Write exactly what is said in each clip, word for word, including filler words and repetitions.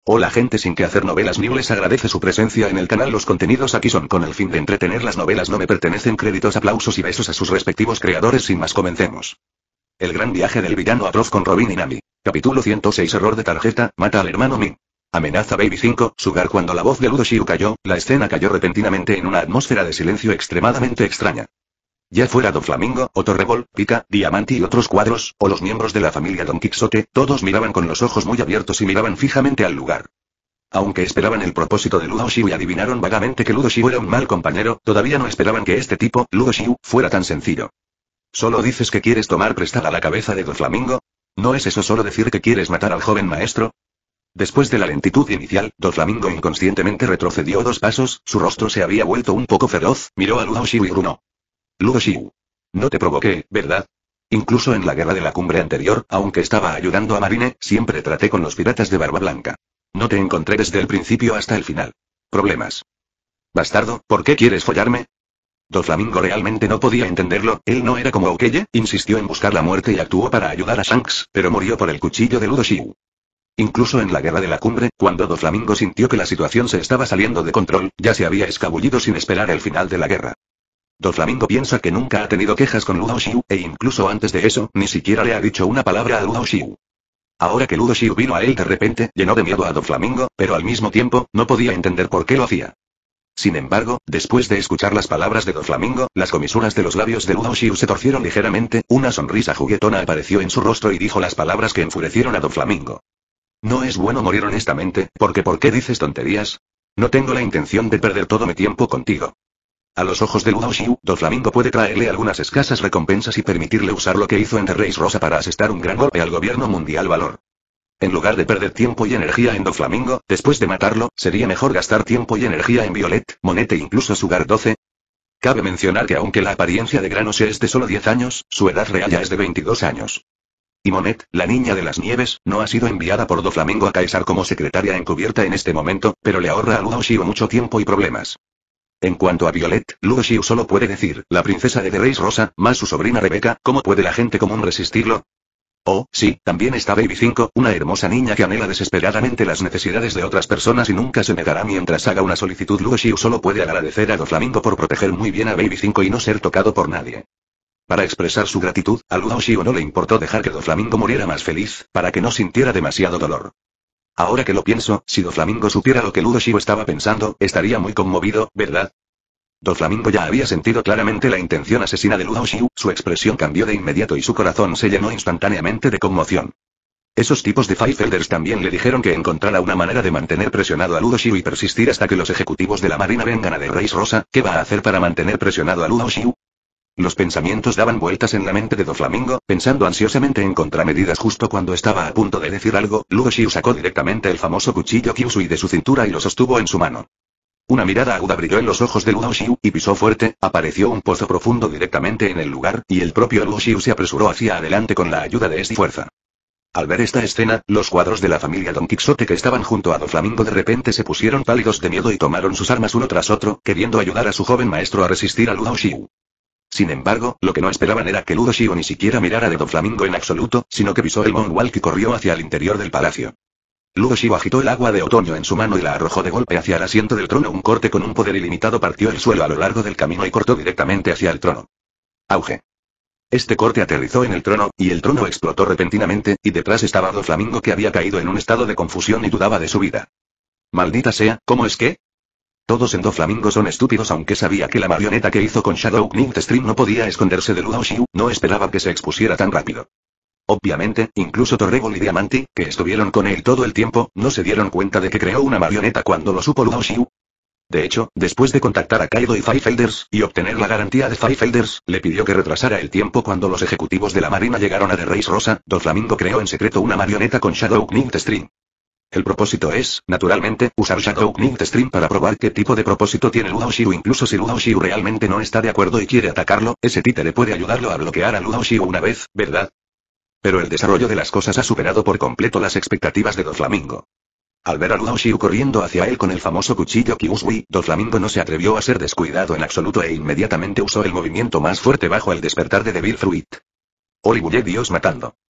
Hola gente, sin que hacer novelas New les agradece su presencia en el canal. Los contenidos aquí son con el fin de entretener, las novelas no me pertenecen. Créditos, aplausos y besos a sus respectivos creadores. Sin más, comencemos. El gran viaje del villano atroz con Robin y Nami. Capítulo ciento seis. Error de tarjeta, mata al hermano Min. Amenaza Baby cinco, Sugar. Cuando la voz de Ludo Shiu cayó, la escena cayó repentinamente en una atmósfera de silencio extremadamente extraña. Ya fuera Doflamingo, o Torrebol, Pika, Diamante y otros cuadros, o los miembros de la familia Don Quixote, todos miraban con los ojos muy abiertos y miraban fijamente al lugar. Aunque esperaban el propósito de Ludo Shiu y adivinaron vagamente que Ludo Shiu era un mal compañero, todavía no esperaban que este tipo, Ludo Shiu, fuera tan sencillo. ¿Solo dices que quieres tomar prestada la cabeza de Doflamingo? ¿No es eso solo decir que quieres matar al joven maestro? Después de la lentitud inicial, Doflamingo inconscientemente retrocedió dos pasos, su rostro se había vuelto un poco feroz, miró a Ludo Shiu y grunó. Ludo Shiu. No te provoqué, ¿verdad? Incluso en la guerra de la cumbre anterior, aunque estaba ayudando a Marine, siempre traté con los piratas de Barba Blanca. No te encontré desde el principio hasta el final. Problemas. Bastardo, ¿por qué quieres follarme? Doflamingo realmente no podía entenderlo. Él no era como Okeye, insistió en buscar la muerte y actuó para ayudar a Shanks, pero murió por el cuchillo de Ludo Shiu. Incluso en la guerra de la cumbre, cuando Doflamingo sintió que la situación se estaba saliendo de control, ya se había escabullido sin esperar el final de la guerra. Doflamingo piensa que nunca ha tenido quejas con Ludo Shiu, e incluso antes de eso, ni siquiera le ha dicho una palabra a Ludo Shiu. Ahora que Ludo Shiu vino a él de repente, llenó de miedo a Doflamingo, pero al mismo tiempo, no podía entender por qué lo hacía. Sin embargo, después de escuchar las palabras de Doflamingo, las comisuras de los labios de Ludo Shiu se torcieron ligeramente, una sonrisa juguetona apareció en su rostro y dijo las palabras que enfurecieron a Doflamingo. No es bueno morir honestamente, porque ¿por qué dices tonterías? No tengo la intención de perder todo mi tiempo contigo. A los ojos de Ludo Shiu, Doflamingo puede traerle algunas escasas recompensas y permitirle usar lo que hizo en The Race Rosa para asestar un gran golpe al gobierno mundial valor. En lugar de perder tiempo y energía en Doflamingo, después de matarlo, sería mejor gastar tiempo y energía en Violet, Monette e incluso Sugar doce. Cabe mencionar que aunque la apariencia de Granos es de solo diez años, su edad real ya es de veintidós años. Y Monette, la niña de las nieves, no ha sido enviada por Doflamingo a Caesar como secretaria encubierta en este momento, pero le ahorra a Ludo Shiu mucho tiempo y problemas. En cuanto a Violet, Ludo Shiu solo puede decir, la princesa de The Race Rosa, más su sobrina Rebecca, ¿cómo puede la gente común resistirlo? Oh, sí, también está Baby cinco, una hermosa niña que anhela desesperadamente las necesidades de otras personas y nunca se negará mientras haga una solicitud. Ludo Shiu solo puede agradecer a Doflamingo por proteger muy bien a Baby cinco y no ser tocado por nadie. Para expresar su gratitud, a Ludo Shiu no le importó dejar que Doflamingo muriera más feliz, para que no sintiera demasiado dolor. Ahora que lo pienso, si Doflamingo supiera lo que Ludo Shiu estaba pensando, estaría muy conmovido, ¿verdad? Doflamingo ya había sentido claramente la intención asesina de Ludo Shiu, su expresión cambió de inmediato y su corazón se llenó instantáneamente de conmoción. Esos tipos de Five Elders también le dijeron que encontrara una manera de mantener presionado a Ludo Shiu y persistir hasta que los ejecutivos de la Marina vengan a The Race Rosa. ¿Qué va a hacer para mantener presionado a Ludo Shiu? Los pensamientos daban vueltas en la mente de Doflamingo, pensando ansiosamente en contramedidas. Justo cuando estaba a punto de decir algo, Ludo Shiu sacó directamente el famoso cuchillo Kyusui de su cintura y lo sostuvo en su mano. Una mirada aguda brilló en los ojos de Ludo Shiu, y pisó fuerte, apareció un pozo profundo directamente en el lugar, y el propio Ludo Shiu se apresuró hacia adelante con la ayuda de esta fuerza. Al ver esta escena, los cuadros de la familia Don Quixote que estaban junto a Doflamingo de repente se pusieron pálidos de miedo y tomaron sus armas uno tras otro, queriendo ayudar a su joven maestro a resistir a Ludo Shiu. Sin embargo, lo que no esperaban era que Ludo Shiu ni siquiera mirara de Doflamingo en absoluto, sino que pisó el Moonwalk y corrió hacia el interior del palacio. Ludo Shiu agitó el agua de otoño en su mano y la arrojó de golpe hacia el asiento del trono. Un corte con un poder ilimitado partió el suelo a lo largo del camino y cortó directamente hacia el trono. Auge. Este corte aterrizó en el trono, y el trono explotó repentinamente, y detrás estaba Doflamingo que había caído en un estado de confusión y dudaba de su vida. Maldita sea, ¿cómo es que? Todos en Doflamingo son estúpidos. Aunque sabía que la marioneta que hizo con Shadow Knight Stream no podía esconderse de Ludo Shiu, no esperaba que se expusiera tan rápido. Obviamente, incluso Torrebol y Diamante, que estuvieron con él todo el tiempo, no se dieron cuenta de que creó una marioneta cuando lo supo Ludo Shiu. De hecho, después de contactar a Kaido y Five Elders, y obtener la garantía de Five Elders, le pidió que retrasara el tiempo. Cuando los ejecutivos de la Marina llegaron a The Race Rosa, Doflamingo creó en secreto una marioneta con Shadow Knight Stream. El propósito es, naturalmente, usar Shadow Knight Stream para probar qué tipo de propósito tiene Ludo Shiu. Incluso si Ludo Shiu realmente no está de acuerdo y quiere atacarlo, ese títere puede ayudarlo a bloquear a Ludo Shiu una vez, ¿verdad? Pero el desarrollo de las cosas ha superado por completo las expectativas de Doflamingo. Al ver a Ludo Shiu corriendo hacia él con el famoso cuchillo Kyusui, Doflamingo no se atrevió a ser descuidado en absoluto e inmediatamente usó el movimiento más fuerte bajo el despertar de Devil Fruit. Olibulle Dios matando.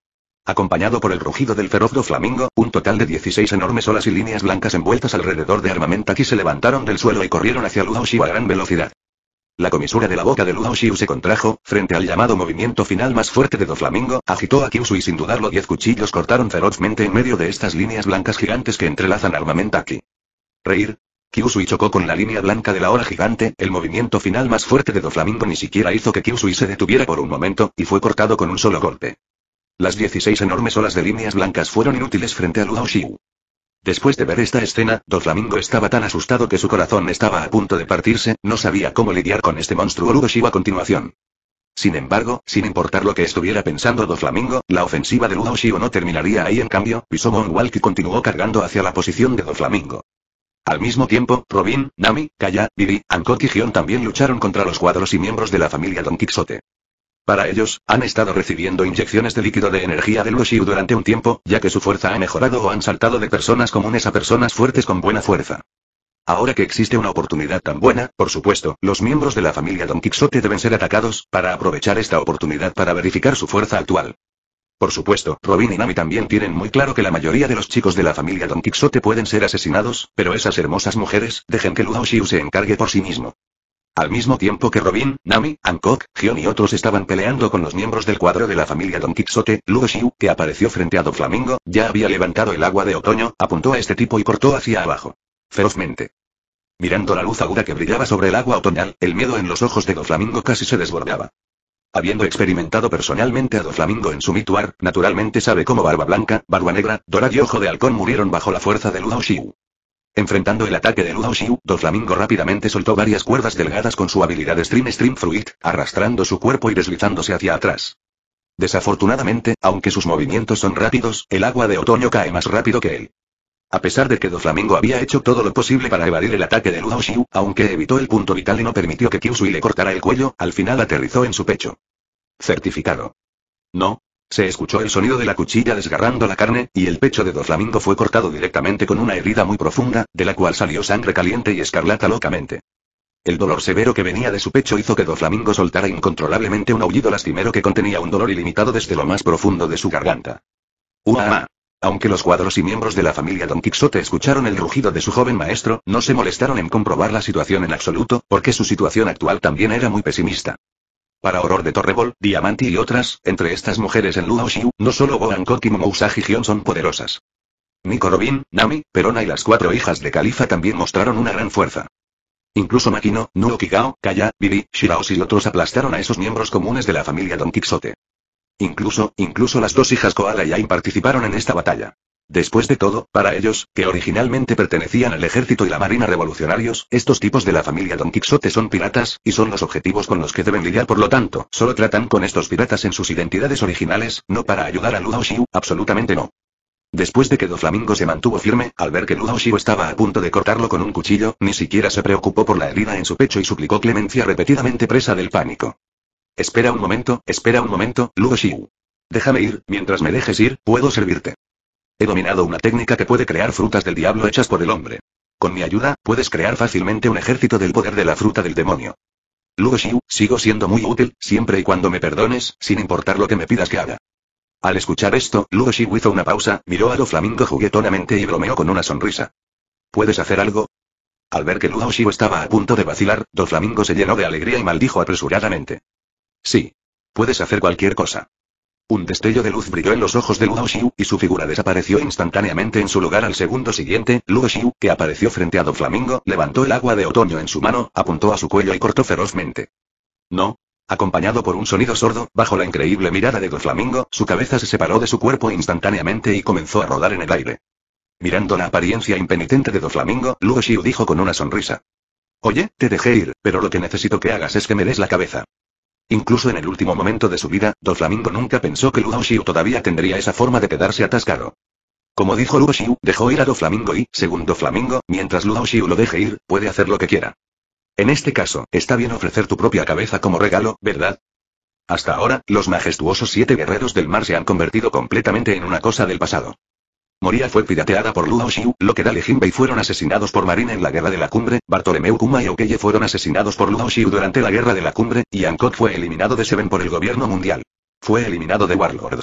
Acompañado por el rugido del feroz Doflamingo, un total de dieciséis enormes olas y líneas blancas envueltas alrededor de Armamentaki se levantaron del suelo y corrieron hacia Luo Xiu a gran velocidad. La comisura de la boca de Luo Xiu se contrajo, frente al llamado movimiento final más fuerte de Doflamingo, agitó a Kyushu y sin dudarlo diez cuchillos cortaron ferozmente en medio de estas líneas blancas gigantes que entrelazan Armamentaki. Reír. Kyusui chocó con la línea blanca de la ola gigante, el movimiento final más fuerte de Doflamingo ni siquiera hizo que Kyusui se detuviera por un momento, y fue cortado con un solo golpe. Las dieciséis enormes olas de líneas blancas fueron inútiles frente a Luo Xiu. Después de ver esta escena, Doflamingo estaba tan asustado que su corazón estaba a punto de partirse, no sabía cómo lidiar con este monstruo Luo Xiu a continuación. Sin embargo, sin importar lo que estuviera pensando Doflamingo, la ofensiva de Luo Xiu no terminaría ahí. En cambio, Bisomon Walkie continuó cargando hacia la posición de Doflamingo. Al mismo tiempo, Robin, Nami, Kaya, Bibi, Hancock y Gion también lucharon contra los cuadros y miembros de la familia Don Quixote. Para ellos, han estado recibiendo inyecciones de líquido de energía de Luo Xiu durante un tiempo, ya que su fuerza ha mejorado o han saltado de personas comunes a personas fuertes con buena fuerza. Ahora que existe una oportunidad tan buena, por supuesto, los miembros de la familia Don Quixote deben ser atacados, para aprovechar esta oportunidad para verificar su fuerza actual. Por supuesto, Robin y Nami también tienen muy claro que la mayoría de los chicos de la familia Don Quixote pueden ser asesinados, pero esas hermosas mujeres, dejen que Luo Xiu se encargue por sí mismo. Al mismo tiempo que Robin, Nami, Hancock, Gion y otros estaban peleando con los miembros del cuadro de la familia Don Quixote, Luo Xiu, que apareció frente a Doflamingo, ya había levantado el agua de otoño, apuntó a este tipo y cortó hacia abajo. Ferozmente. Mirando la luz aguda que brillaba sobre el agua otoñal, el miedo en los ojos de Doflamingo casi se desbordaba. Habiendo experimentado personalmente a Doflamingo en su mituar, naturalmente sabe cómo Barba Blanca, Barba Negra, Dorad y Ojo de Halcón murieron bajo la fuerza de Luo Xiu. Enfrentando el ataque de Luo Xiu, Doflamingo rápidamente soltó varias cuerdas delgadas con su habilidad Stream Stream Fruit, arrastrando su cuerpo y deslizándose hacia atrás. Desafortunadamente, aunque sus movimientos son rápidos, el agua de otoño cae más rápido que él. A pesar de que Doflamingo había hecho todo lo posible para evadir el ataque de Luo Xiu, aunque evitó el punto vital y no permitió que Kyusui le cortara el cuello, al final aterrizó en su pecho. Certificado. No. Se escuchó el sonido de la cuchilla desgarrando la carne, y el pecho de Doflamingo fue cortado directamente con una herida muy profunda, de la cual salió sangre caliente y escarlata locamente. El dolor severo que venía de su pecho hizo que Doflamingo soltara incontrolablemente un aullido lastimero que contenía un dolor ilimitado desde lo más profundo de su garganta. ¡Uah! Aunque los cuadros y miembros de la familia Don Quixote escucharon el rugido de su joven maestro, no se molestaron en comprobar la situación en absoluto, porque su situación actual también era muy pesimista. Para horror de Torrebol, Diamanti y otras, entre estas mujeres en Luo Xiu, no solo Bo Hancock y Momo Usagi Gion son poderosas. Nico Robin, Nami, Perona y las cuatro hijas de Califa también mostraron una gran fuerza. Incluso Makino, Nuo Kigao, Kaya, Bibi, Shiraoshi y otros aplastaron a esos miembros comunes de la familia Don Quixote. Incluso, incluso las dos hijas Koala y Aim participaron en esta batalla. Después de todo, para ellos, que originalmente pertenecían al ejército y la marina revolucionarios, estos tipos de la familia Don Quixote son piratas, y son los objetivos con los que deben lidiar. Por lo tanto, solo tratan con estos piratas en sus identidades originales, no para ayudar a Luo Xiu, absolutamente no. Después de que Doflamingo se mantuvo firme, al ver que Luo Xiu estaba a punto de cortarlo con un cuchillo, ni siquiera se preocupó por la herida en su pecho y suplicó clemencia repetidamente presa del pánico. Espera un momento, espera un momento, Luo Xiu. Déjame ir, mientras me dejes ir, puedo servirte. He dominado una técnica que puede crear frutas del diablo hechas por el hombre. Con mi ayuda, puedes crear fácilmente un ejército del poder de la fruta del demonio. Luo Xiu, sigo siendo muy útil, siempre y cuando me perdones, sin importar lo que me pidas que haga. Al escuchar esto, Luo Xiu hizo una pausa, miró a Doflamingo juguetonamente y bromeó con una sonrisa. ¿Puedes hacer algo? Al ver que Luo Xiu estaba a punto de vacilar, Doflamingo se llenó de alegría y maldijo apresuradamente. Sí. Puedes hacer cualquier cosa. Un destello de luz brilló en los ojos de Luo Xiu, y su figura desapareció instantáneamente en su lugar. Al segundo siguiente, Luo Xiu, que apareció frente a Doflamingo, levantó el agua de otoño en su mano, apuntó a su cuello y cortó ferozmente. No. Acompañado por un sonido sordo, bajo la increíble mirada de Doflamingo, su cabeza se separó de su cuerpo instantáneamente y comenzó a rodar en el aire. Mirando la apariencia impenitente de Doflamingo, Luo Xiu dijo con una sonrisa. Oye, te dejé ir, pero lo que necesito que hagas es que me des la cabeza. Incluso en el último momento de su vida, Doflamingo nunca pensó que Luo Xiu todavía tendría esa forma de quedarse atascado. Como dijo Luo Xiu, dejó ir a Doflamingo y, según Doflamingo, mientras Luo Xiu lo deje ir, puede hacer lo que quiera. En este caso, está bien ofrecer tu propia cabeza como regalo, ¿verdad? Hasta ahora, los majestuosos siete guerreros del mar se han convertido completamente en una cosa del pasado. Moria fue pirateada por Luo Xiu, Lokedal y Jinbei fueron asesinados por Marine en la Guerra de la Cumbre, Bartolomeu Kuma y Okeye fueron asesinados por Luo Xiu durante la Guerra de la Cumbre, y Hancock fue eliminado de Seven por el gobierno mundial. Fue eliminado de Warlords.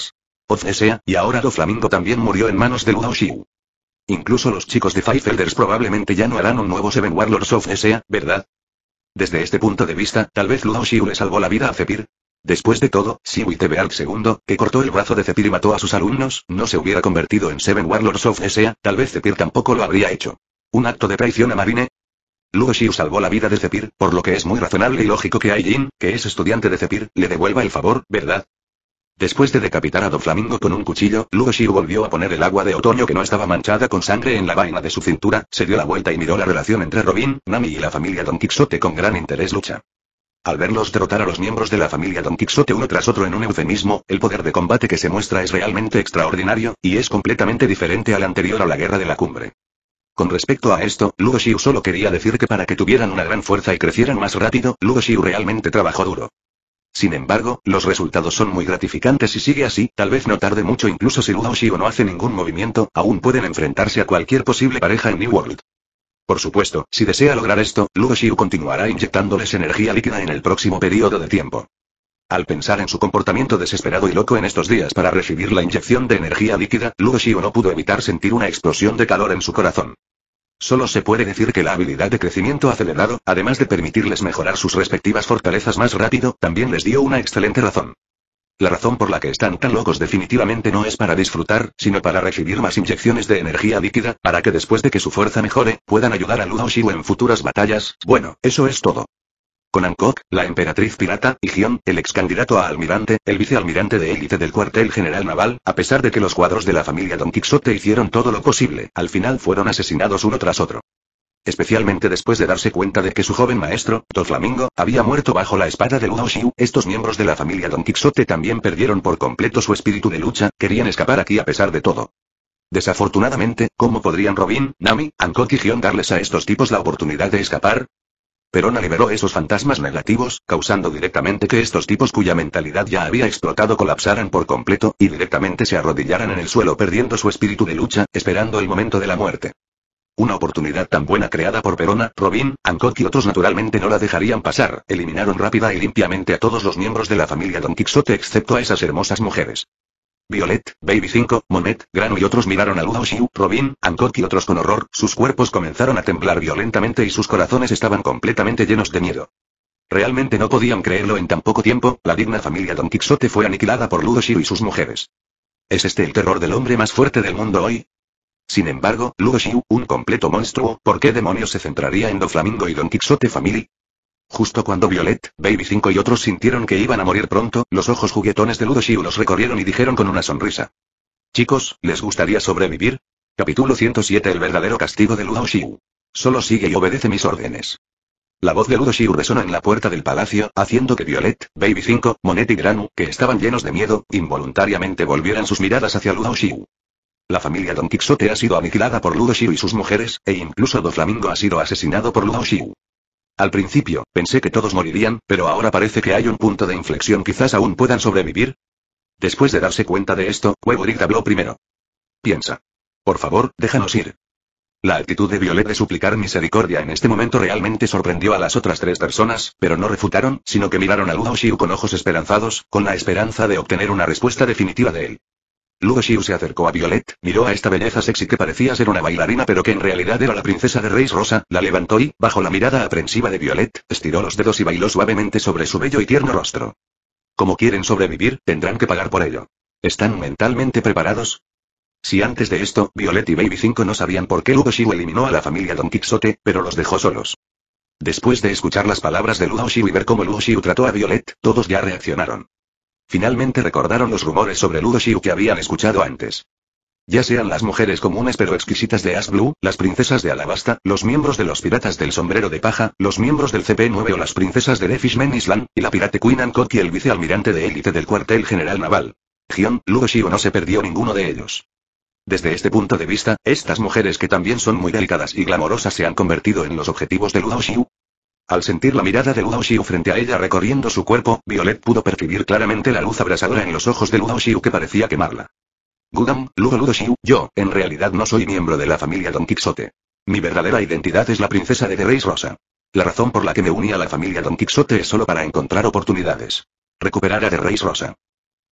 O sea, y ahora Doflamingo también murió en manos de Luo Xiu. Incluso los chicos de Five Elders probablemente ya no harán un nuevo Seven Warlords of Sea, ¿verdad? Desde este punto de vista, tal vez Luo Xiu le salvó la vida a Zephyr. Después de todo, si Wittebeard segundo, que cortó el brazo de Zephyr y mató a sus alumnos, no se hubiera convertido en Seven Warlords of Sea, tal vez Zephyr tampoco lo habría hecho. ¿Un acto de traición a Marine? Luo Xiu salvó la vida de Zephyr, por lo que es muy razonable y lógico que Ai Jin, que es estudiante de Zephyr, le devuelva el favor, ¿verdad? Después de decapitar a Doflamingo con un cuchillo, Luo Xiu volvió a poner el agua de otoño que no estaba manchada con sangre en la vaina de su cintura, se dio la vuelta y miró la relación entre Robin, Nami y la familia Don Quixote con gran interés lucha. Al verlos derrotar a los miembros de la familia Don Quixote uno tras otro en un eufemismo, el poder de combate que se muestra es realmente extraordinario, y es completamente diferente al anterior a la guerra de la cumbre. Con respecto a esto, Luo Xiu solo quería decir que para que tuvieran una gran fuerza y crecieran más rápido, Luo Xiu realmente trabajó duro. Sin embargo, los resultados son muy gratificantes y sigue así, tal vez no tarde mucho incluso si Luo Xiu no hace ningún movimiento, aún pueden enfrentarse a cualquier posible pareja en New World. Por supuesto, si desea lograr esto, Luo Xiu continuará inyectándoles energía líquida en el próximo periodo de tiempo. Al pensar en su comportamiento desesperado y loco en estos días para recibir la inyección de energía líquida, Luo Xiu no pudo evitar sentir una explosión de calor en su corazón. Solo se puede decir que la habilidad de crecimiento acelerado, además de permitirles mejorar sus respectivas fortalezas más rápido, también les dio una excelente razón. La razón por la que están tan locos definitivamente no es para disfrutar, sino para recibir más inyecciones de energía líquida, para que después de que su fuerza mejore, puedan ayudar a Luo Xiu en futuras batallas. Bueno, eso es todo. Con Hancock, la emperatriz pirata, y Gion, el ex candidato a almirante, el vicealmirante de élite del cuartel general naval, a pesar de que los cuadros de la familia Don Quixote hicieron todo lo posible, al final fueron asesinados uno tras otro. Especialmente después de darse cuenta de que su joven maestro, Doflamingo, había muerto bajo la espada de Luo Xiu, estos miembros de la familia Don Quixote también perdieron por completo su espíritu de lucha, querían escapar aquí a pesar de todo. Desafortunadamente, ¿cómo podrían Robin, Nami, Hancock y Gion darles a estos tipos la oportunidad de escapar? Perona liberó esos fantasmas negativos, causando directamente que estos tipos cuya mentalidad ya había explotado colapsaran por completo, y directamente se arrodillaran en el suelo perdiendo su espíritu de lucha, esperando el momento de la muerte. Una oportunidad tan buena creada por Perona, Robin, Hancock y otros naturalmente no la dejarían pasar, eliminaron rápida y limpiamente a todos los miembros de la familia Don Quixote excepto a esas hermosas mujeres. Violet, Baby cinco, Monet, Grano y otros miraron a Luo Xiu, Robin, Hancock y otros con horror, sus cuerpos comenzaron a temblar violentamente y sus corazones estaban completamente llenos de miedo. Realmente no podían creerlo en tan poco tiempo, la digna familia Don Quixote fue aniquilada por Luo Xiu y sus mujeres. ¿Es este el terror del hombre más fuerte del mundo hoy? Sin embargo, Luo Xiu, un completo monstruo, ¿por qué demonios se centraría en Doflamingo y Don Quixote Family? Justo cuando Violet, Baby cinco y otros sintieron que iban a morir pronto, los ojos juguetones de Luo Xiu los recorrieron y dijeron con una sonrisa. Chicos, ¿les gustaría sobrevivir? Capítulo ciento siete El verdadero castigo de Luo Xiu. Solo sigue y obedece mis órdenes. La voz de Luo Xiu resonó en la puerta del palacio, haciendo que Violet, Baby cinco, Monet y Granu, que estaban llenos de miedo, involuntariamente volvieran sus miradas hacia Luo Xiu. La familia Don Quixote ha sido aniquilada por Luo Xiu y sus mujeres, e incluso Doflamingo ha sido asesinado por Luo Xiu. Al principio, pensé que todos morirían, pero ahora parece que hay un punto de inflexión, quizás aún puedan sobrevivir. Después de darse cuenta de esto, Queverig habló primero. Piensa. Por favor, déjanos ir. La actitud de Violet de suplicar misericordia en este momento realmente sorprendió a las otras tres personas, pero no refutaron, sino que miraron a Luo Xiu con ojos esperanzados, con la esperanza de obtener una respuesta definitiva de él. Luo Xiu se acercó a Violet, miró a esta belleza sexy que parecía ser una bailarina pero que en realidad era la princesa de Reis Rosa, la levantó y, bajo la mirada aprensiva de Violet, estiró los dedos y bailó suavemente sobre su bello y tierno rostro. Como quieren sobrevivir, tendrán que pagar por ello. ¿Están mentalmente preparados? Si antes de esto, Violet y Baby cinco no sabían por qué Luo Xiu eliminó a la familia Don Quixote, pero los dejó solos. Después de escuchar las palabras de Luo Xiu y ver cómo Luo Xiu trató a Violet, todos ya reaccionaron. Finalmente recordaron los rumores sobre Luo Xiu que habían escuchado antes. Ya sean las mujeres comunes pero exquisitas de Ash Blue, las princesas de Alabasta, los miembros de los piratas del sombrero de paja, los miembros del C P nueve o las princesas de The Fishman Island, y la pirate Queen Hancock y el vicealmirante de élite del cuartel general naval. Gion, Luo Xiu no se perdió ninguno de ellos. Desde este punto de vista, estas mujeres que también son muy delicadas y glamorosas se han convertido en los objetivos de Luo Xiu. Al sentir la mirada de Luo Xiu frente a ella recorriendo su cuerpo, Violet pudo percibir claramente la luz abrasadora en los ojos de Luo Xiu que parecía quemarla. Gudam, Luo Luo Xiu, yo, en realidad no soy miembro de la familia Don Quixote. Mi verdadera identidad es la princesa de The Reis Rosa. La razón por la que me uní a la familia Don Quixote es solo para encontrar oportunidades. Recuperar a The Reis Rosa.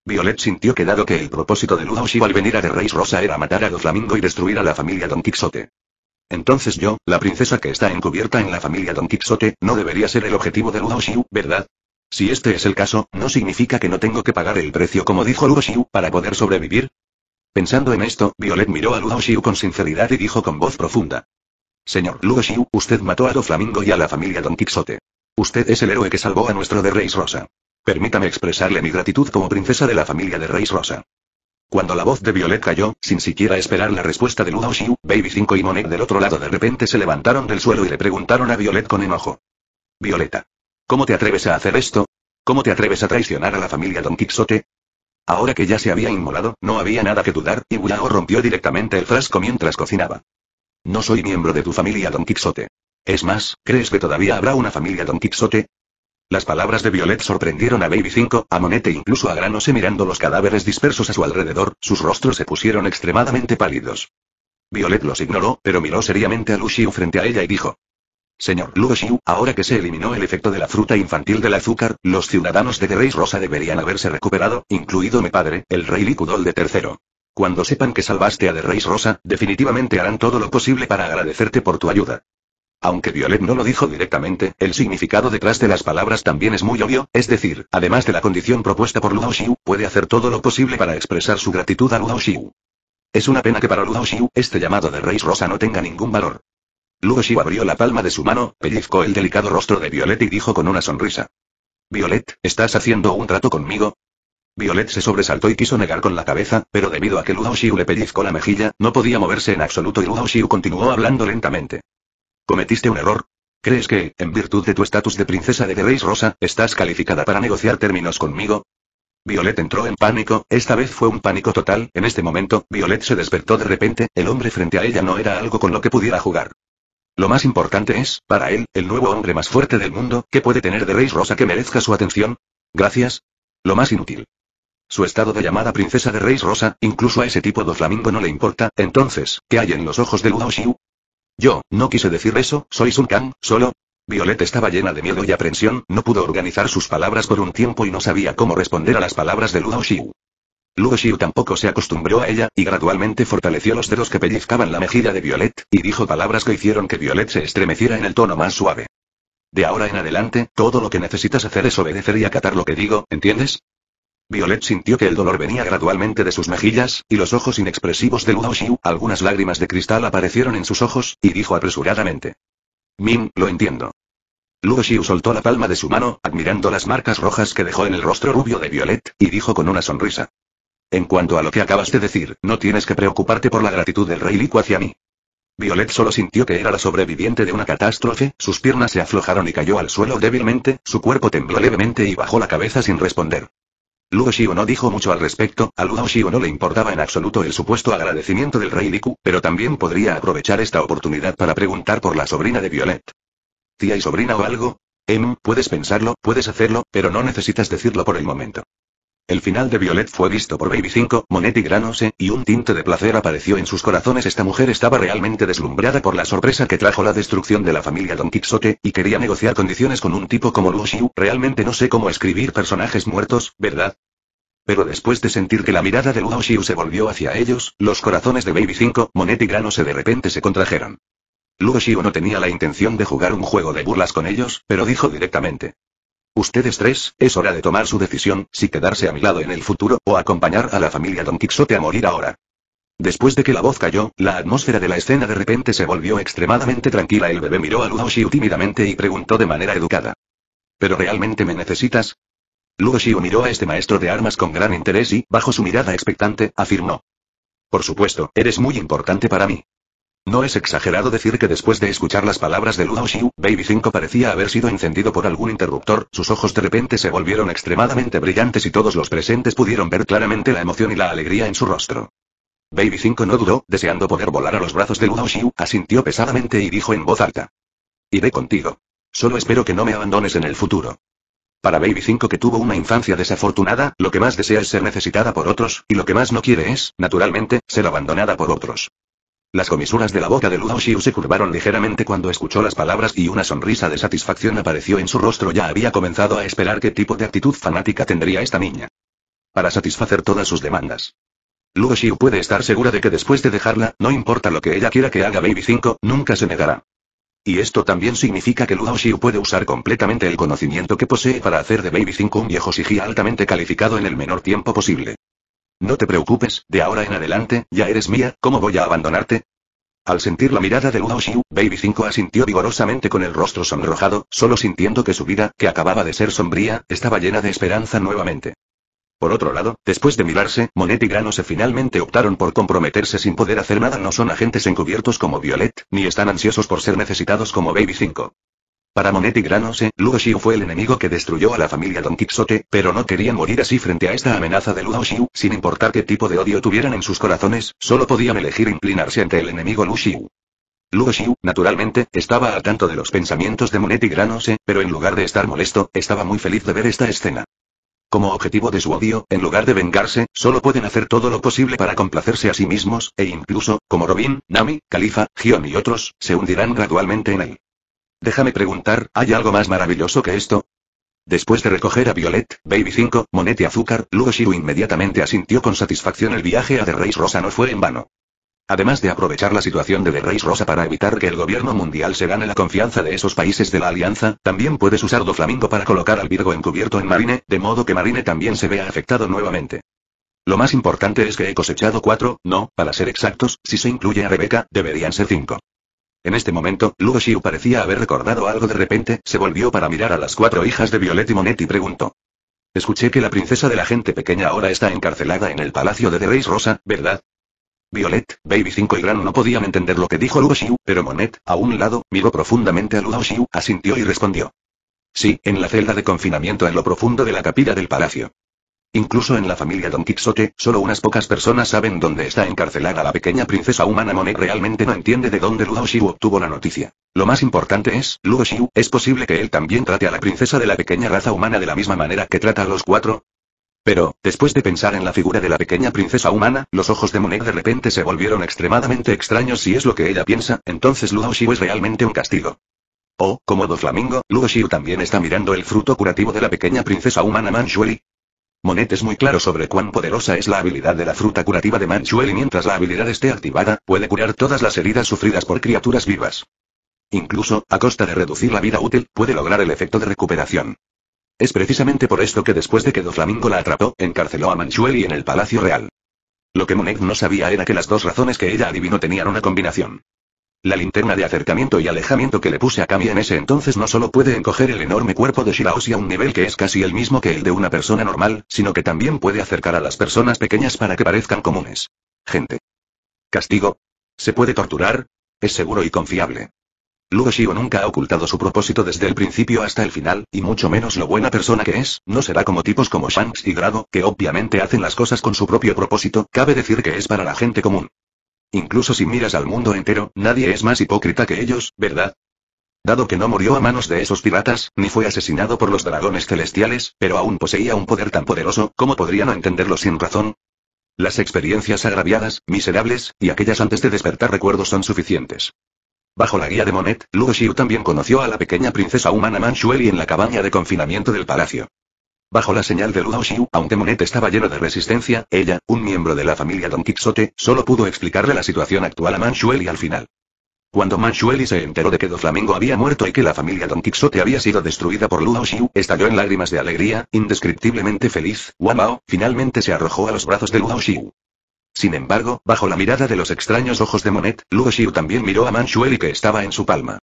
Violet sintió que dado que el propósito de Lu Haoxiu al venir a The Race Rosa era matar a Doflamingo y destruir a la familia Don Quixote. Entonces yo, la princesa que está encubierta en la familia Don Quixote, no debería ser el objetivo de Lu Haoxiu, ¿verdad? Si este es el caso, ¿no significa que no tengo que pagar el precio como dijo Lu Haoxiu, para poder sobrevivir? Pensando en esto, Violet miró a Lu Haoxiu con sinceridad y dijo con voz profunda. Señor Lu Haoxiu, usted mató a Doflamingo y a la familia Don Quixote. Usted es el héroe que salvó a nuestro The Race Rosa. Permítame expresarle mi gratitud como princesa de la familia de Race Rosa. Cuando la voz de Violet cayó, sin siquiera esperar la respuesta de Lu Haoxiu, Baby cinco y Monet del otro lado de repente se levantaron del suelo y le preguntaron a Violet con enojo. Violeta. ¿Cómo te atreves a hacer esto? ¿Cómo te atreves a traicionar a la familia Don Quixote? Ahora que ya se había inmolado, no había nada que dudar, y Wu Yao rompió directamente el frasco mientras cocinaba. No soy miembro de tu familia Don Quixote. Es más, ¿crees que todavía habrá una familia Don Quixote? Las palabras de Violet sorprendieron a Baby cinco, a Monet e incluso a Granose mirando los cadáveres dispersos a su alrededor, sus rostros se pusieron extremadamente pálidos. Violet los ignoró, pero miró seriamente a Lu Xiu frente a ella y dijo. Señor Lu Xiu, ahora que se eliminó el efecto de la fruta infantil del azúcar, los ciudadanos de The Race Rosa deberían haberse recuperado, incluido mi padre, el rey Licudol de tercero. Cuando sepan que salvaste a The Race Rosa, definitivamente harán todo lo posible para agradecerte por tu ayuda. Aunque Violet no lo dijo directamente, el significado detrás de las palabras también es muy obvio, es decir, además de la condición propuesta por Lu Haoxiu, puede hacer todo lo posible para expresar su gratitud a Lu Haoxiu. Es una pena que para Lu Haoxiu, este llamado de Race Rosa no tenga ningún valor. Lu Haoxiu abrió la palma de su mano, pellizcó el delicado rostro de Violet y dijo con una sonrisa. Violet, ¿estás haciendo un trato conmigo? Violet se sobresaltó y quiso negar con la cabeza, pero debido a que Lu Haoxiu le pellizcó la mejilla, no podía moverse en absoluto y Lu Haoxiu continuó hablando lentamente. ¿Cometiste un error? ¿Crees que, en virtud de tu estatus de princesa de The Race Rosa, estás calificada para negociar términos conmigo? Violet entró en pánico, esta vez fue un pánico total, en este momento, Violet se despertó de repente, el hombre frente a ella no era algo con lo que pudiera jugar. Lo más importante es, para él, el nuevo hombre más fuerte del mundo, ¿qué puede tener The Race Rosa que merezca su atención? Gracias. Lo más inútil. Su estado de llamada princesa de Race Rosa, incluso a ese tipo Doflamingo no le importa, entonces, ¿qué hay en los ojos de Lu Haoxiu? Yo, no quise decir eso, soy Sun Kang, solo. Violet estaba llena de miedo y aprensión, no pudo organizar sus palabras por un tiempo y no sabía cómo responder a las palabras de Lu Haoxiu. Lu Haoxiu tampoco se acostumbró a ella, y gradualmente fortaleció los dedos que pellizcaban la mejilla de Violet, y dijo palabras que hicieron que Violet se estremeciera en el tono más suave. De ahora en adelante, todo lo que necesitas hacer es obedecer y acatar lo que digo, ¿entiendes? Violet sintió que el dolor venía gradualmente de sus mejillas, y los ojos inexpresivos de Lu Haoxiu, algunas lágrimas de cristal aparecieron en sus ojos, y dijo apresuradamente. Min, lo entiendo. Lu Haoxiu soltó la palma de su mano, admirando las marcas rojas que dejó en el rostro rubio de Violet, y dijo con una sonrisa. En cuanto a lo que acabas de decir, no tienes que preocuparte por la gratitud del rey Liku hacia mí. Violet solo sintió que era la sobreviviente de una catástrofe, sus piernas se aflojaron y cayó al suelo débilmente, su cuerpo tembló levemente y bajó la cabeza sin responder. Lu Haoxiu no dijo mucho al respecto, a Lu Haoxiu no le importaba en absoluto el supuesto agradecimiento del rey Liku, pero también podría aprovechar esta oportunidad para preguntar por la sobrina de Violet. ¿Tía y sobrina o algo? Em, puedes pensarlo, puedes hacerlo, pero no necesitas decirlo por el momento. El final de Violet fue visto por Baby cinco, Monet y Granose, y un tinte de placer apareció en sus corazones. Esta mujer estaba realmente deslumbrada por la sorpresa que trajo la destrucción de la familia Don Quixote, y quería negociar condiciones con un tipo como Lu Haoxiu. Realmente no sé cómo escribir personajes muertos, ¿verdad? Pero después de sentir que la mirada de Lu Haoxiu se volvió hacia ellos, los corazones de Baby cinco, Monet y Granose de repente se contrajeron. Lu Haoxiu no tenía la intención de jugar un juego de burlas con ellos, pero dijo directamente. Ustedes tres, es hora de tomar su decisión, si quedarse a mi lado en el futuro, o acompañar a la familia Don Quixote a morir ahora. Después de que la voz cayó, la atmósfera de la escena de repente se volvió extremadamente tranquila. El bebé miró a Lu Haoxiu tímidamente y preguntó de manera educada. ¿Pero realmente me necesitas? Lu Haoxiu miró a este maestro de armas con gran interés y, bajo su mirada expectante, afirmó. Por supuesto, eres muy importante para mí. No es exagerado decir que después de escuchar las palabras de Lu Haoxiu, Baby cinco parecía haber sido encendido por algún interruptor, sus ojos de repente se volvieron extremadamente brillantes y todos los presentes pudieron ver claramente la emoción y la alegría en su rostro. Baby cinco no dudó, deseando poder volar a los brazos de Lu Haoxiu, asintió pesadamente y dijo en voz alta. Iré contigo. Solo espero que no me abandones en el futuro. Para Baby cinco, que tuvo una infancia desafortunada, lo que más desea es ser necesitada por otros, y lo que más no quiere es, naturalmente, ser abandonada por otros. Las comisuras de la boca de Lu Haoxiu se curvaron ligeramente cuando escuchó las palabras y una sonrisa de satisfacción apareció en su rostro. Ya había comenzado a esperar qué tipo de actitud fanática tendría esta niña. para satisfacer todas sus demandas. Luo Xiu puede estar segura de que después de dejarla, no importa lo que ella quiera que haga Baby cinco, nunca se negará. Y esto también significa que Luo Xiu puede usar completamente el conocimiento que posee para hacer de Baby cinco un viejo Sigia altamente calificado en el menor tiempo posible. No te preocupes, de ahora en adelante, ya eres mía, ¿cómo voy a abandonarte? Al sentir la mirada de Luo Xiu, Baby cinco asintió vigorosamente con el rostro sonrojado, solo sintiendo que su vida, que acababa de ser sombría, estaba llena de esperanza nuevamente. Por otro lado, después de mirarse, Monet y Granose finalmente optaron por comprometerse sin poder hacer nada. No son agentes encubiertos como Violet, ni están ansiosos por ser necesitados como Baby cinco. Para Monet y Granose, Luo Xiu fue el enemigo que destruyó a la familia Don Quixote, pero no querían morir así frente a esta amenaza de Luo Xiu, sin importar qué tipo de odio tuvieran en sus corazones, solo podían elegir inclinarse ante el enemigo Luo Xiu. Luo Xiu, naturalmente, estaba al tanto de los pensamientos de Monet y Granose, pero en lugar de estar molesto, estaba muy feliz de ver esta escena. Como objetivo de su odio, en lugar de vengarse, solo pueden hacer todo lo posible para complacerse a sí mismos, e incluso, como Robin, Nami, Califa, Gion y otros, se hundirán gradualmente en él. Déjame preguntar, ¿hay algo más maravilloso que esto? Después de recoger a Violet, Baby cinco, Monet y Azúcar, Luo Xiu inmediatamente asintió con satisfacción. El viaje a The Race Rosa no fue en vano. Además de aprovechar la situación de The Race Rosa para evitar que el gobierno mundial se gane la confianza de esos países de la alianza, también puedes usar Doflamingo para colocar al Virgo encubierto en Marine, de modo que Marine también se vea afectado nuevamente. Lo más importante es que he cosechado cuatro, no, para ser exactos, si se incluye a Rebecca, deberían ser cinco. En este momento, Luo Xiu parecía haber recordado algo. De repente, se volvió para mirar a las cuatro hijas de Violet y Monet y preguntó. Escuché que la princesa de la gente pequeña ahora está encarcelada en el palacio de The Race Rosa, ¿verdad? Violet, Baby cinco y Gran no podían entender lo que dijo Luo Xiu, pero Monet, a un lado, miró profundamente a Luo Xiu, asintió y respondió. Sí, en la celda de confinamiento en lo profundo de la capilla del palacio. Incluso en la familia Don Quixote, solo unas pocas personas saben dónde está encarcelada la pequeña princesa humana. Monet realmente no entiende de dónde Luo Xiu obtuvo la noticia. Lo más importante es, Luo Xiu, ¿es posible que él también trate a la princesa de la pequeña raza humana de la misma manera que trata a los cuatro? Pero, después de pensar en la figura de la pequeña princesa humana, los ojos de Monet de repente se volvieron extremadamente extraños. Si es lo que ella piensa, entonces Luo Xiu es realmente un castigo. Oh, como Doflamingo, Luo Xiu también está mirando el fruto curativo de la pequeña princesa humana Manchueli. Monet es muy claro sobre cuán poderosa es la habilidad de la fruta curativa de Manchueli. Mientras la habilidad esté activada, puede curar todas las heridas sufridas por criaturas vivas. Incluso, a costa de reducir la vida útil, puede lograr el efecto de recuperación. Es precisamente por esto que después de que Doflamingo la atrapó, encarceló a Manchueli en el Palacio Real. Lo que Monet no sabía era que las dos razones que ella adivinó tenían una combinación. La linterna de acercamiento y alejamiento que le puse a Kami en ese entonces no solo puede encoger el enorme cuerpo de Shiraoshi a un nivel que es casi el mismo que el de una persona normal, sino que también puede acercar a las personas pequeñas para que parezcan comunes. Gente. Castigo. ¿Se puede torturar? Es seguro y confiable. Luo Xiu nunca ha ocultado su propósito desde el principio hasta el final, y mucho menos lo buena persona que es. No será como tipos como Shanks y Drago, que obviamente hacen las cosas con su propio propósito. Cabe decir que es para la gente común. Incluso si miras al mundo entero, nadie es más hipócrita que ellos, ¿verdad? Dado que no murió a manos de esos piratas, ni fue asesinado por los dragones celestiales, pero aún poseía un poder tan poderoso, ¿cómo podría no entenderlo sin razón? Las experiencias agraviadas, miserables, y aquellas antes de despertar recuerdos son suficientes. Bajo la guía de Monet, Luo Xiu también conoció a la pequeña princesa humana Manchueli en la cabaña de confinamiento del palacio. Bajo la señal de Luo Xiu, aunque Monet estaba lleno de resistencia, ella, un miembro de la familia Don Quixote, solo pudo explicarle la situación actual a Manchueli al final. Cuando Manchueli se enteró de que Doflamingo había muerto y que la familia Don Quixote había sido destruida por Luo Xiu, estalló en lágrimas de alegría, indescriptiblemente feliz. Wan Bao finalmente se arrojó a los brazos de Luo Xiu. Sin embargo, bajo la mirada de los extraños ojos de Monet, Luo Xiu también miró a Manchueli que estaba en su palma.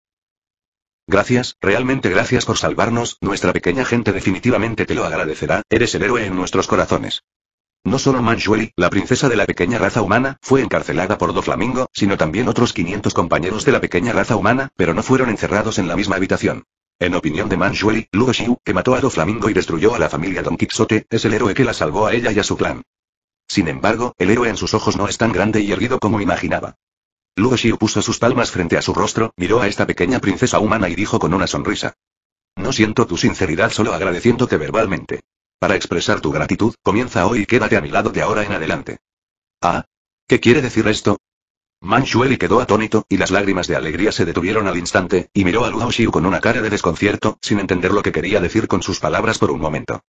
Gracias, realmente gracias por salvarnos, nuestra pequeña gente definitivamente te lo agradecerá, eres el héroe en nuestros corazones. No solo Manchueli, la princesa de la pequeña raza humana, fue encarcelada por Doflamingo, sino también otros quinientos compañeros de la pequeña raza humana, pero no fueron encerrados en la misma habitación. En opinión de Manchueli, Luo Xiu, que mató a Doflamingo y destruyó a la familia Don Quixote, es el héroe que la salvó a ella y a su clan. Sin embargo, el héroe en sus ojos no es tan grande y erguido como imaginaba. Luo Xiu puso sus palmas frente a su rostro, miró a esta pequeña princesa humana y dijo con una sonrisa. No siento tu sinceridad, solo agradeciéndote verbalmente. Para expresar tu gratitud, comienza hoy y quédate a mi lado de ahora en adelante. Ah. ¿Qué quiere decir esto? Manchueli quedó atónito, y las lágrimas de alegría se detuvieron al instante, y miró a Luo Xiu con una cara de desconcierto, sin entender lo que quería decir con sus palabras por un momento.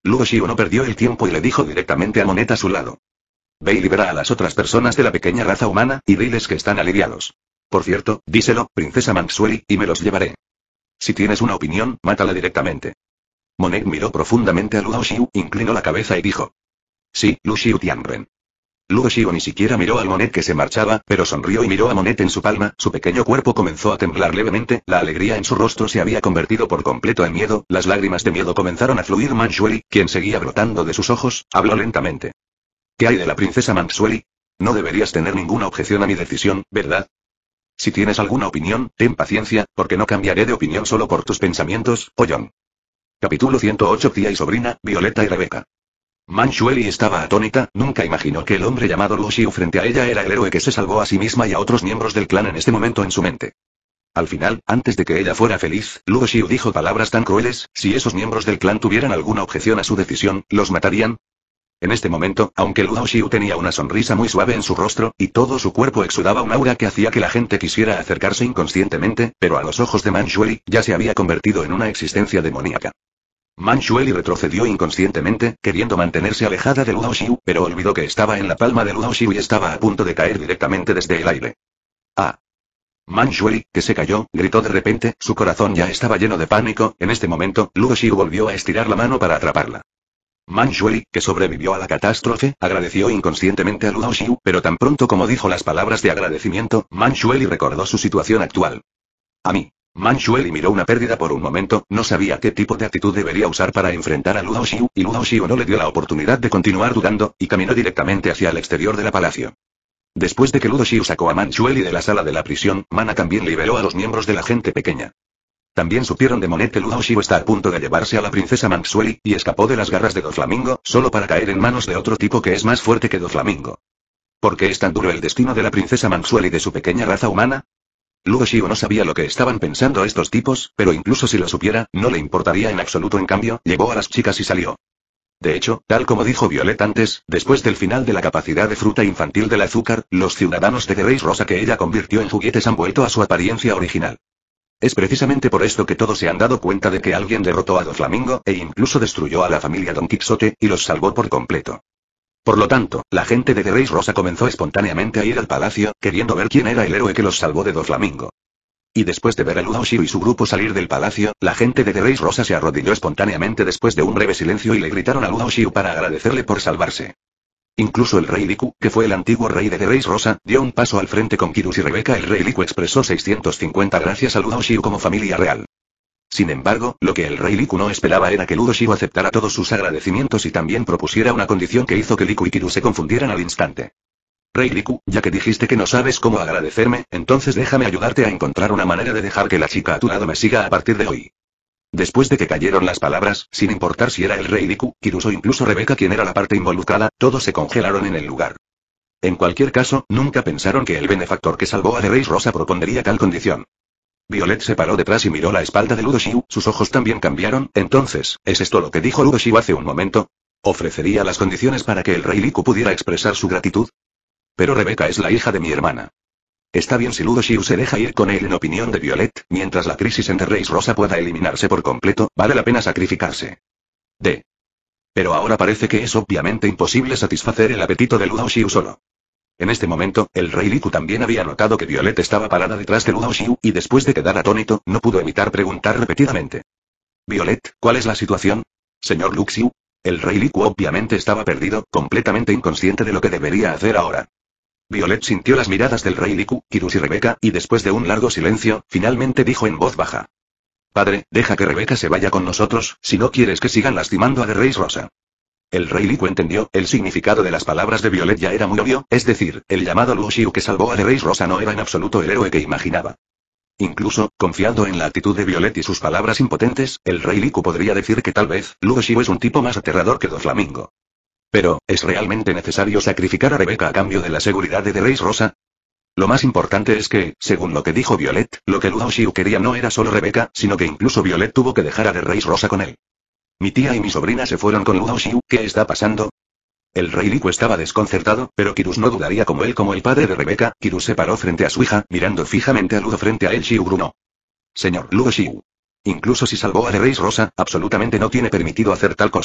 Luo Xiu no perdió el tiempo y le dijo directamente a Monet a su lado. Ve y libera a las otras personas de la pequeña raza humana, y diles que están aliviados. Por cierto, díselo, princesa Mansueli, y me los llevaré. Si tienes una opinión, mátala directamente. Monet miró profundamente a Luo Xiu, inclinó la cabeza y dijo. Sí, Lu Xiu Tianren. Luo Xiu ni siquiera miró al Monet que se marchaba, pero sonrió y miró a Monet en su palma, su pequeño cuerpo comenzó a temblar levemente, la alegría en su rostro se había convertido por completo en miedo, las lágrimas de miedo comenzaron a fluir. Mansueli, quien seguía brotando de sus ojos, habló lentamente. ¿Qué hay de la princesa Mansueli? No deberías tener ninguna objeción a mi decisión, ¿verdad? Si tienes alguna opinión, ten paciencia, porque no cambiaré de opinión solo por tus pensamientos, Ollón. Capítulo ciento ocho. Tía y sobrina, Violeta y Rebeca. Mansueli estaba atónita, nunca imaginó que el hombre llamado Luo Xiu frente a ella era el héroe que se salvó a sí misma y a otros miembros del clan en este momento en su mente. Al final, antes de que ella fuera feliz, Luo Xiu dijo palabras tan crueles, si esos miembros del clan tuvieran alguna objeción a su decisión, ¿los matarían? En este momento, aunque Luo Xiu tenía una sonrisa muy suave en su rostro, y todo su cuerpo exudaba un aura que hacía que la gente quisiera acercarse inconscientemente, pero a los ojos de Mansueli, ya se había convertido en una existencia demoníaca. Mansueli retrocedió inconscientemente, queriendo mantenerse alejada de Luo Xiu, pero olvidó que estaba en la palma de Luo Xiu y estaba a punto de caer directamente desde el aire. ¡Ah! Mansueli, que se cayó, gritó de repente, su corazón ya estaba lleno de pánico, en este momento, Luo Xiu volvió a estirar la mano para atraparla. Mansueli, que sobrevivió a la catástrofe, agradeció inconscientemente a Luo Xiu, pero tan pronto como dijo las palabras de agradecimiento, Mansueli recordó su situación actual. A mí. Mansueli miró una pérdida por un momento, no sabía qué tipo de actitud debería usar para enfrentar a Luo Xiu, y Luo Xiu no le dio la oportunidad de continuar dudando, y caminó directamente hacia el exterior del palacio. Después de que Luo Xiu sacó a Mansueli de la sala de la prisión, Mana también liberó a los miembros de la gente pequeña. También supieron de Monet que Luo Xiu está a punto de llevarse a la princesa Mansueli, y escapó de las garras de Doflamingo, solo para caer en manos de otro tipo que es más fuerte que Doflamingo. ¿Por qué es tan duro el destino de la princesa Mansueli y de su pequeña raza humana? Luo Xiu no sabía lo que estaban pensando estos tipos, pero incluso si lo supiera, no le importaría en absoluto. En cambio, llevó a las chicas y salió. De hecho, tal como dijo Violet antes, después del final de la capacidad de fruta infantil del azúcar, los ciudadanos de The Race Rosa que ella convirtió en juguetes han vuelto a su apariencia original. Es precisamente por esto que todos se han dado cuenta de que alguien derrotó a Doflamingo, e incluso destruyó a la familia Don Quixote, y los salvó por completo. Por lo tanto, la gente de The Race Rosa comenzó espontáneamente a ir al palacio, queriendo ver quién era el héroe que los salvó de Doflamingo. Y después de ver a Luo Xiu y su grupo salir del palacio, la gente de The Race Rosa se arrodilló espontáneamente después de un breve silencio y le gritaron a Luo Xiu para agradecerle por salvarse. Incluso el rey Liku, que fue el antiguo rey de The Race Rosa, dio un paso al frente con Kirus y Rebeca. El rey Liku expresó seiscientos cincuenta gracias a Luo Xiu como familia real. Sin embargo, lo que el rey Liku no esperaba era que Luo Xiu aceptara todos sus agradecimientos y también propusiera una condición que hizo que Liku y Kirus se confundieran al instante. Rey Liku, ya que dijiste que no sabes cómo agradecerme, entonces déjame ayudarte a encontrar una manera de dejar que la chica a tu lado me siga a partir de hoy. Después de que cayeron las palabras, sin importar si era el rey Liku, Kirus o incluso Rebeca quien era la parte involucrada, todos se congelaron en el lugar. En cualquier caso, nunca pensaron que el benefactor que salvó a The Race Rosa propondría tal condición. Violet se paró detrás y miró la espalda de Luo Xiu, sus ojos también cambiaron. Entonces, ¿es esto lo que dijo Luo Xiu hace un momento? ¿Ofrecería las condiciones para que el rey Liku pudiera expresar su gratitud? Pero Rebeca es la hija de mi hermana. Está bien si Luo Xiu se deja ir con él. En opinión de Violet, mientras la crisis en The Race Rosa pueda eliminarse por completo, vale la pena sacrificarse. D. Pero ahora parece que es obviamente imposible satisfacer el apetito de Luo Xiu solo. En este momento, el rey Liku también había notado que Violet estaba parada detrás de Luo Xiu, y después de quedar atónito, no pudo evitar preguntar repetidamente. Violet, ¿cuál es la situación? Señor Lu Xiu. El rey Liku obviamente estaba perdido, completamente inconsciente de lo que debería hacer ahora. Violet sintió las miradas del rey Liku, Kirus y Rebeca, y después de un largo silencio, finalmente dijo en voz baja. Padre, deja que Rebeca se vaya con nosotros, si no quieres que sigan lastimando a The Race Rosa. El rey Liku entendió, el significado de las palabras de Violet ya era muy obvio, es decir, el llamado Luo Xiu que salvó a The Race Rosa no era en absoluto el héroe que imaginaba. Incluso, confiando en la actitud de Violet y sus palabras impotentes, el rey Liku podría decir que tal vez, Luo Xiu es un tipo más aterrador que Doflamingo. Pero, ¿es realmente necesario sacrificar a Rebeca a cambio de la seguridad de The Race Rosa? Lo más importante es que, según lo que dijo Violet, lo que Luo Xiu quería no era solo Rebeca, sino que incluso Violet tuvo que dejar a The Race Rosa con él. Mi tía y mi sobrina se fueron con Luo Xiu, ¿qué está pasando? El rey Liku estaba desconcertado, pero Kirus no dudaría como él como el padre de Rebeca. Kirus se paró frente a su hija, mirando fijamente a Luo. Frente a él Xiu grunó. Señor Luo Xiu. Incluso si salvó a The Race Rosa, absolutamente no tiene permitido hacer tal cosa.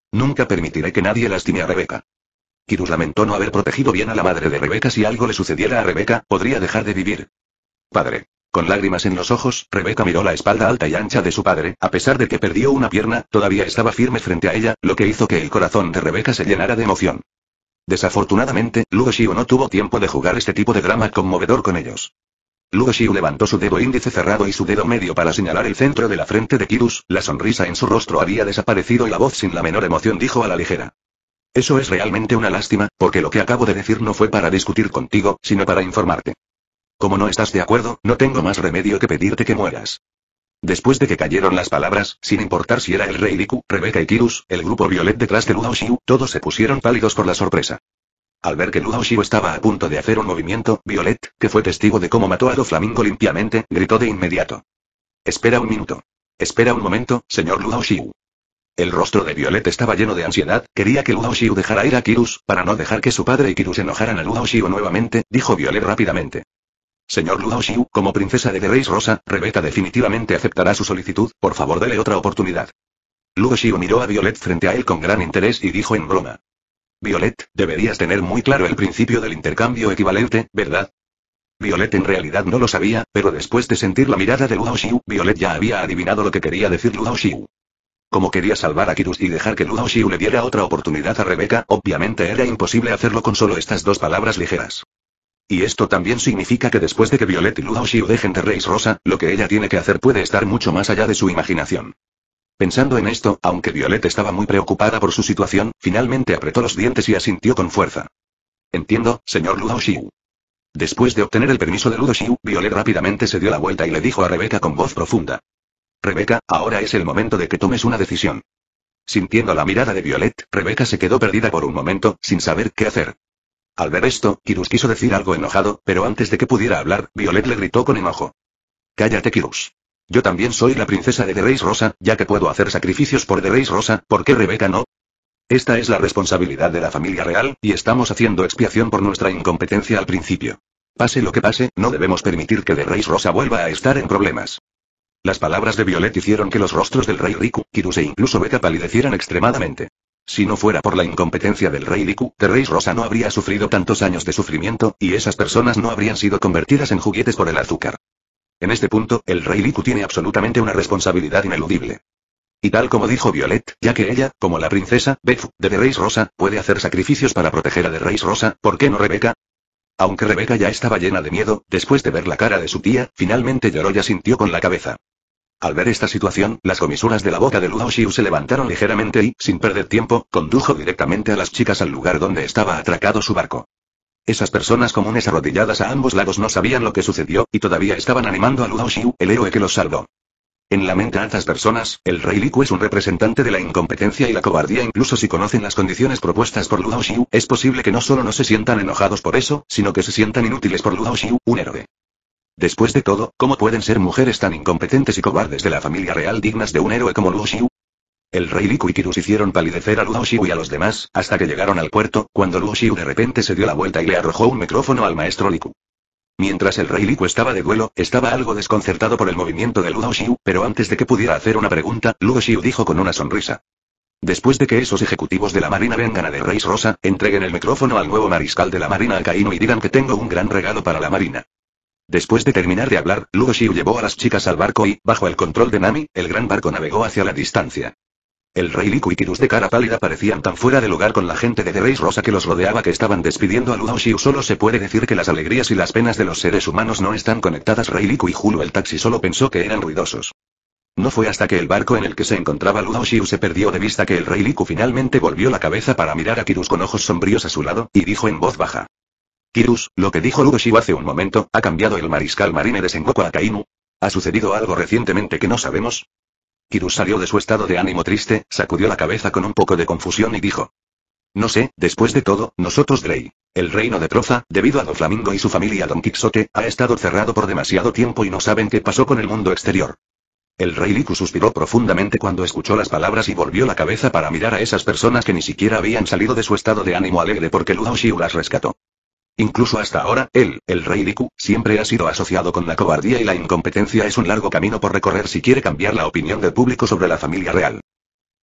Nunca permitiré que nadie lastime a Rebeca. Kyrus lamentó no haber protegido bien a la madre de Rebeca. Si algo le sucediera a Rebeca, podría dejar de vivir. Padre. Con lágrimas en los ojos, Rebeca miró la espalda alta y ancha de su padre. A pesar de que perdió una pierna, todavía estaba firme frente a ella, lo que hizo que el corazón de Rebeca se llenara de emoción. Desafortunadamente, Luo Xiu no tuvo tiempo de jugar este tipo de drama conmovedor con ellos. Luo Xiu levantó su dedo índice cerrado y su dedo medio para señalar el centro de la frente de Kyrus. La sonrisa en su rostro había desaparecido y la voz sin la menor emoción dijo a la ligera. Eso es realmente una lástima, porque lo que acabo de decir no fue para discutir contigo, sino para informarte. Como no estás de acuerdo, no tengo más remedio que pedirte que mueras. Después de que cayeron las palabras, sin importar si era el rey Riku, Rebeca y Kyrus, el grupo Violet detrás de Luo Xiu, todos se pusieron pálidos por la sorpresa. Al ver que Luo Xiu estaba a punto de hacer un movimiento, Violet, que fue testigo de cómo mató a Doflamingo limpiamente, gritó de inmediato. Espera un minuto. Espera un momento, señor Luo Xiu. El rostro de Violet estaba lleno de ansiedad. Quería que Luo Xiu dejara ir a Kyrus, para no dejar que su padre y Kyrus enojaran a Luo Xiu nuevamente, dijo Violet rápidamente. Señor Luo Xiu, como princesa de The Race Rosa, Rebeca definitivamente aceptará su solicitud, por favor dele otra oportunidad. Luo Xiu miró a Violet frente a él con gran interés y dijo en broma. Violet, deberías tener muy claro el principio del intercambio equivalente, ¿verdad? Violet en realidad no lo sabía, pero después de sentir la mirada de Luo Xiu, Violet ya había adivinado lo que quería decir Luo Xiu. Como quería salvar a Kyrus y dejar que Luo Xiu le diera otra oportunidad a Rebeca, obviamente era imposible hacerlo con solo estas dos palabras ligeras. Y esto también significa que después de que Violet y Luo Xiu dejen The Race Rosa, lo que ella tiene que hacer puede estar mucho más allá de su imaginación. Pensando en esto, aunque Violet estaba muy preocupada por su situación, finalmente apretó los dientes y asintió con fuerza. Entiendo, señor Luo Xiu. Después de obtener el permiso de Luo Xiu, Violet rápidamente se dio la vuelta y le dijo a Rebeca con voz profunda. Rebeca, ahora es el momento de que tomes una decisión. Sintiendo la mirada de Violet, Rebeca se quedó perdida por un momento, sin saber qué hacer. Al ver esto, Kyrus quiso decir algo enojado, pero antes de que pudiera hablar, Violet le gritó con enojo. Cállate, Kyrus. Yo también soy la princesa de The Race Rosa, ya que puedo hacer sacrificios por The Race Rosa, ¿por qué Rebeca no? Esta es la responsabilidad de la familia real, y estamos haciendo expiación por nuestra incompetencia al principio. Pase lo que pase, no debemos permitir que The Race Rosa vuelva a estar en problemas. Las palabras de Violet hicieron que los rostros del rey Riku, Kyrus e incluso Becca palidecieran extremadamente. Si no fuera por la incompetencia del rey Riku, The Race Rosa no habría sufrido tantos años de sufrimiento, y esas personas no habrían sido convertidas en juguetes por el azúcar. En este punto, el rey Riku tiene absolutamente una responsabilidad ineludible. Y tal como dijo Violet, ya que ella, como la princesa, Beth, de The Race Rosa, puede hacer sacrificios para proteger a The Race Rosa, ¿por qué no Rebeca? Aunque Rebeca ya estaba llena de miedo, después de ver la cara de su tía, finalmente lloró y asintió con la cabeza. Al ver esta situación, las comisuras de la boca de Luo Xiu se levantaron ligeramente y, sin perder tiempo, condujo directamente a las chicas al lugar donde estaba atracado su barco. Esas personas comunes arrodilladas a ambos lados no sabían lo que sucedió, y todavía estaban animando a Luo Xiu, el héroe que los salvó. En la mente de estas personas, el rey Riku es un representante de la incompetencia y la cobardía. Incluso si conocen las condiciones propuestas por Luo Xiu, es posible que no solo no se sientan enojados por eso, sino que se sientan inútiles por Luo Xiu, un héroe. Después de todo, ¿cómo pueden ser mujeres tan incompetentes y cobardes de la familia real dignas de un héroe como Luo Xiu? El rey Riku y Kyrus hicieron palidecer a Luo Xiu y a los demás, hasta que llegaron al puerto, cuando Luo Xiu de repente se dio la vuelta y le arrojó un micrófono al maestro Riku. Mientras el rey Riku estaba de duelo, estaba algo desconcertado por el movimiento de Luo Xiu, pero antes de que pudiera hacer una pregunta, Luo Xiu dijo con una sonrisa. Después de que esos ejecutivos de la marina vengan a The Race Rosa, entreguen el micrófono al nuevo mariscal de la marina Akainu y digan que tengo un gran regalo para la marina. Después de terminar de hablar, Luo Xiu llevó a las chicas al barco y, bajo el control de Nami, el gran barco navegó hacia la distancia. El rey Riku y Kyrus de cara pálida parecían tan fuera de lugar con la gente de The Race Rosa que los rodeaba que estaban despidiendo a Luo Xiu. Solo se puede decir que las alegrías y las penas de los seres humanos no están conectadas. Rey Riku y Hulu el taxi solo pensó que eran ruidosos. No fue hasta que el barco en el que se encontraba Luo Xiu se perdió de vista que el rey Riku finalmente volvió la cabeza para mirar a Kyrus con ojos sombríos a su lado, y dijo en voz baja. Kyrus, lo que dijo Luo Xiu hace un momento, ¿ha cambiado el mariscal marine de Sengoku Akainu? ¿Ha sucedido algo recientemente que no sabemos? Kyrus salió de su estado de ánimo triste, sacudió la cabeza con un poco de confusión y dijo. No sé, después de todo, nosotros Grey. El reino de Troza, debido a Doflamingo y su familia Don Quixote, ha estado cerrado por demasiado tiempo y no saben qué pasó con el mundo exterior. El rey Riku suspiró profundamente cuando escuchó las palabras y volvió la cabeza para mirar a esas personas que ni siquiera habían salido de su estado de ánimo alegre porque Luo Xiu las rescató. Incluso hasta ahora, él, el rey Riku, siempre ha sido asociado con la cobardía y la incompetencia. Es un largo camino por recorrer si quiere cambiar la opinión del público sobre la familia real.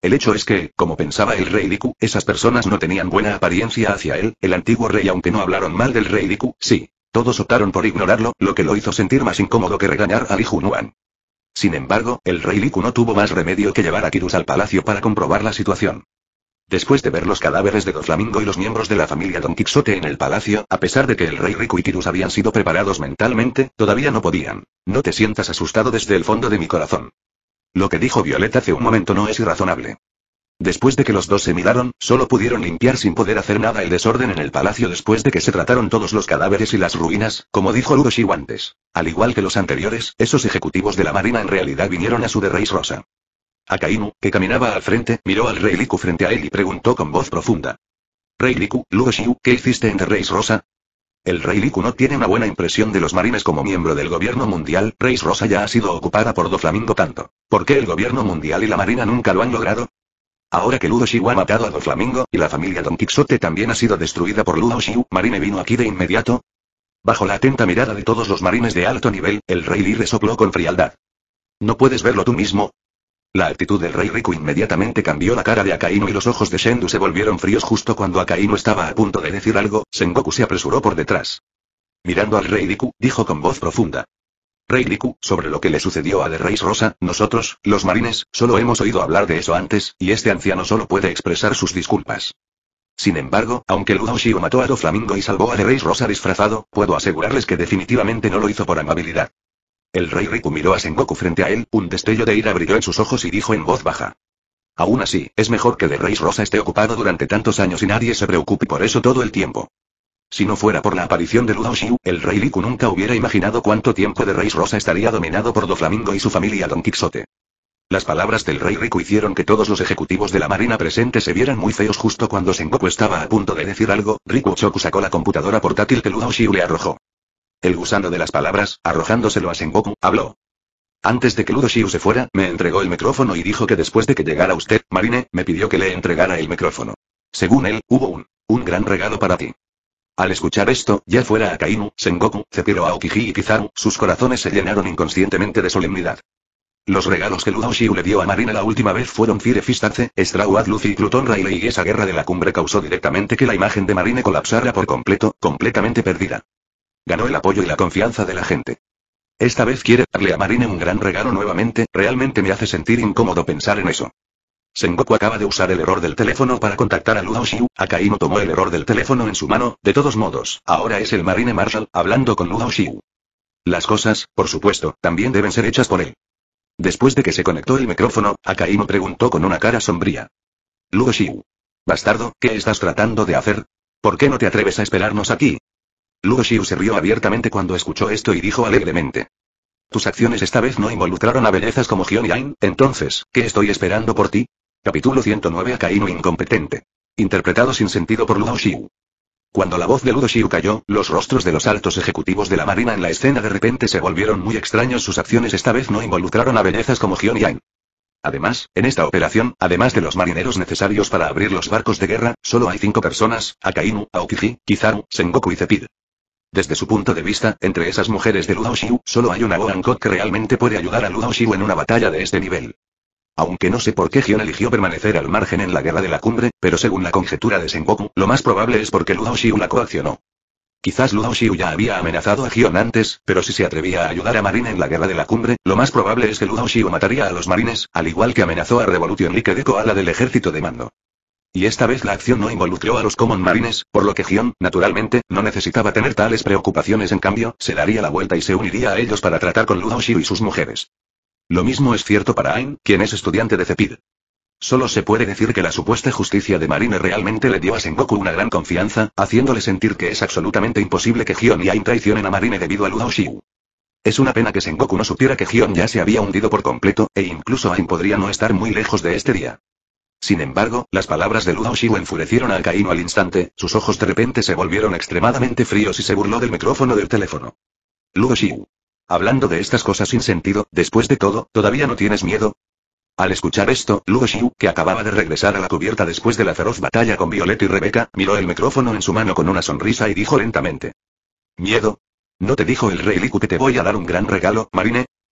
El hecho es que, como pensaba el rey Liku, esas personas no tenían buena apariencia hacia él, el antiguo rey, aunque no hablaron mal del rey Liku, sí. Todos optaron por ignorarlo, lo que lo hizo sentir más incómodo que regañar a Li Junhuan. Sin embargo, el rey Liku no tuvo más remedio que llevar a Kirus al palacio para comprobar la situación. Después de ver los cadáveres de Doflamingo y los miembros de la familia Don Quixote en el palacio, a pesar de que el rey Riku y Kirus habían sido preparados mentalmente, todavía no podían. No te sientas asustado desde el fondo de mi corazón. Lo que dijo Violeta hace un momento no es irrazonable. Después de que los dos se miraron, solo pudieron limpiar sin poder hacer nada el desorden en el palacio después de que se trataron todos los cadáveres y las ruinas, como dijo Ludo Shiu antes. Al igual que los anteriores, esos ejecutivos de la marina en realidad vinieron a su de Reis Rosa. Akainu, que caminaba al frente, miró al rey Liku frente a él y preguntó con voz profunda. Rey Liku, Ludo Shiu, ¿qué hiciste en The Reis Rosa? El rey Liku no tiene una buena impresión de los marines como miembro del gobierno mundial. Reis Rosa ya ha sido ocupada por Doflamingo tanto. ¿Por qué el gobierno mundial y la marina nunca lo han logrado? Ahora que Ludo Shiu ha matado a Doflamingo, y la familia Don Quixote también ha sido destruida por Ludo Shiu, ¿Marine vino aquí de inmediato? Bajo la atenta mirada de todos los marines de alto nivel, el rey Li resopló con frialdad. ¿No puedes verlo tú mismo? La actitud del rey Riku inmediatamente cambió. La cara de Akainu y los ojos de Shendu se volvieron fríos. Justo cuando Akainu estaba a punto de decir algo, Sengoku se apresuró por detrás. Mirando al rey Riku, dijo con voz profunda. Rey Riku, sobre lo que le sucedió a The Reis Rosa, nosotros, los marines, solo hemos oído hablar de eso antes, y este anciano solo puede expresar sus disculpas. Sin embargo, aunque Ludo Shiu mató a Doflamingo y salvó a The Reis Rosa disfrazado, puedo asegurarles que definitivamente no lo hizo por amabilidad. El rey Riku miró a Sengoku frente a él, un destello de ira brilló en sus ojos y dijo en voz baja. Aún así, es mejor que The Reis Rosa esté ocupado durante tantos años y nadie se preocupe por eso todo el tiempo. Si no fuera por la aparición de Ludo Shiu, el rey Liku nunca hubiera imaginado cuánto tiempo The Reis Rosa estaría dominado por Doflamingo y su familia Don Quixote. Las palabras del rey Riku hicieron que todos los ejecutivos de la marina presentes se vieran muy feos. Justo cuando Sengoku estaba a punto de decir algo, Riku Choku sacó la computadora portátil que Ludo Shiu le arrojó. El gusano de las palabras, arrojándoselo a Sengoku, habló. Antes de que Ludo Shiu se fuera, me entregó el micrófono y dijo que después de que llegara usted, Marine, me pidió que le entregara el micrófono. Según él, hubo un, un gran regalo para ti. Al escuchar esto, ya fuera Akainu, Sengoku, Zephyro Aokiji y Kizaru, sus corazones se llenaron inconscientemente de solemnidad. Los regalos que Ludo Shiu le dio a Marine la última vez fueron Fire Fistace, Straw Hat Luffy y Pluton Riley, y esa guerra de la cumbre causó directamente que la imagen de Marine colapsara por completo, completamente perdida. Ganó el apoyo y la confianza de la gente. Esta vez quiere darle a Marine un gran regalo nuevamente, realmente me hace sentir incómodo pensar en eso. Sengoku acaba de usar el error del teléfono para contactar a Ludo Shiu. Akainu tomó el error del teléfono en su mano. De todos modos, ahora es el Marine Marshal, hablando con Ludo Shiu. Las cosas, por supuesto, también deben ser hechas por él. Después de que se conectó el micrófono, Akainu preguntó con una cara sombría. Ludo Shiu. Bastardo, ¿qué estás tratando de hacer? ¿Por qué no te atreves a esperarnos aquí? Ludo Shiu se rió abiertamente cuando escuchó esto y dijo alegremente. Tus acciones esta vez no involucraron a bellezas como Hyun y Ain, entonces, ¿qué estoy esperando por ti? Capítulo ciento nueve. Akainu incompetente. Interpretado sin sentido por Ludo Shiu. Cuando la voz de Ludo Shiu cayó, los rostros de los altos ejecutivos de la marina en la escena de repente se volvieron muy extraños. Sus acciones esta vez no involucraron a bellezas como Hyun y Ain. Además, en esta operación, además de los marineros necesarios para abrir los barcos de guerra, solo hay cinco personas: Akainu, Aokiji, Kizaru, Sengoku y Zephyr. Desde su punto de vista, entre esas mujeres de Ludo Shiu, solo hay una Gohan-Code que realmente puede ayudar a Ludo Shiu en una batalla de este nivel. Aunque no sé por qué Hyun eligió permanecer al margen en la guerra de la cumbre, pero según la conjetura de Sengoku, lo más probable es porque Ludo Shiu la coaccionó. Quizás Ludo Shiu ya había amenazado a Hyun antes, pero si se atrevía a ayudar a Marine en la guerra de la cumbre, lo más probable es que Ludo Shiu mataría a los marines, al igual que amenazó a Revolution Like de Koala del ejército de mando. Y esta vez la acción no involucró a los Common Marines, por lo que Hyun, naturalmente, no necesitaba tener tales preocupaciones. En cambio, se daría la vuelta y se uniría a ellos para tratar con Ludo Shiu y sus mujeres. Lo mismo es cierto para Ain, quien es estudiante de Zephyr. Solo se puede decir que la supuesta justicia de Marine realmente le dio a Sengoku una gran confianza, haciéndole sentir que es absolutamente imposible que Hyun y Ain traicionen a Marine debido a Ludo Shiu. Es una pena que Sengoku no supiera que Hyun ya se había hundido por completo, e incluso Ain podría no estar muy lejos de este día. Sin embargo, las palabras de Ludo Shiu enfurecieron a Akainu al instante, sus ojos de repente se volvieron extremadamente fríos y se burló del micrófono del teléfono. Ludo Shiu. Hablando de estas cosas sin sentido, después de todo, ¿todavía no tienes miedo? Al escuchar esto, Ludo Shiu, que acababa de regresar a la cubierta después de la feroz batalla con Violeta y Rebeca, miró el micrófono en su mano con una sonrisa y dijo lentamente. ¿Miedo? ¿No te dijo el rey Liku que te voy a dar un gran regalo, Marine?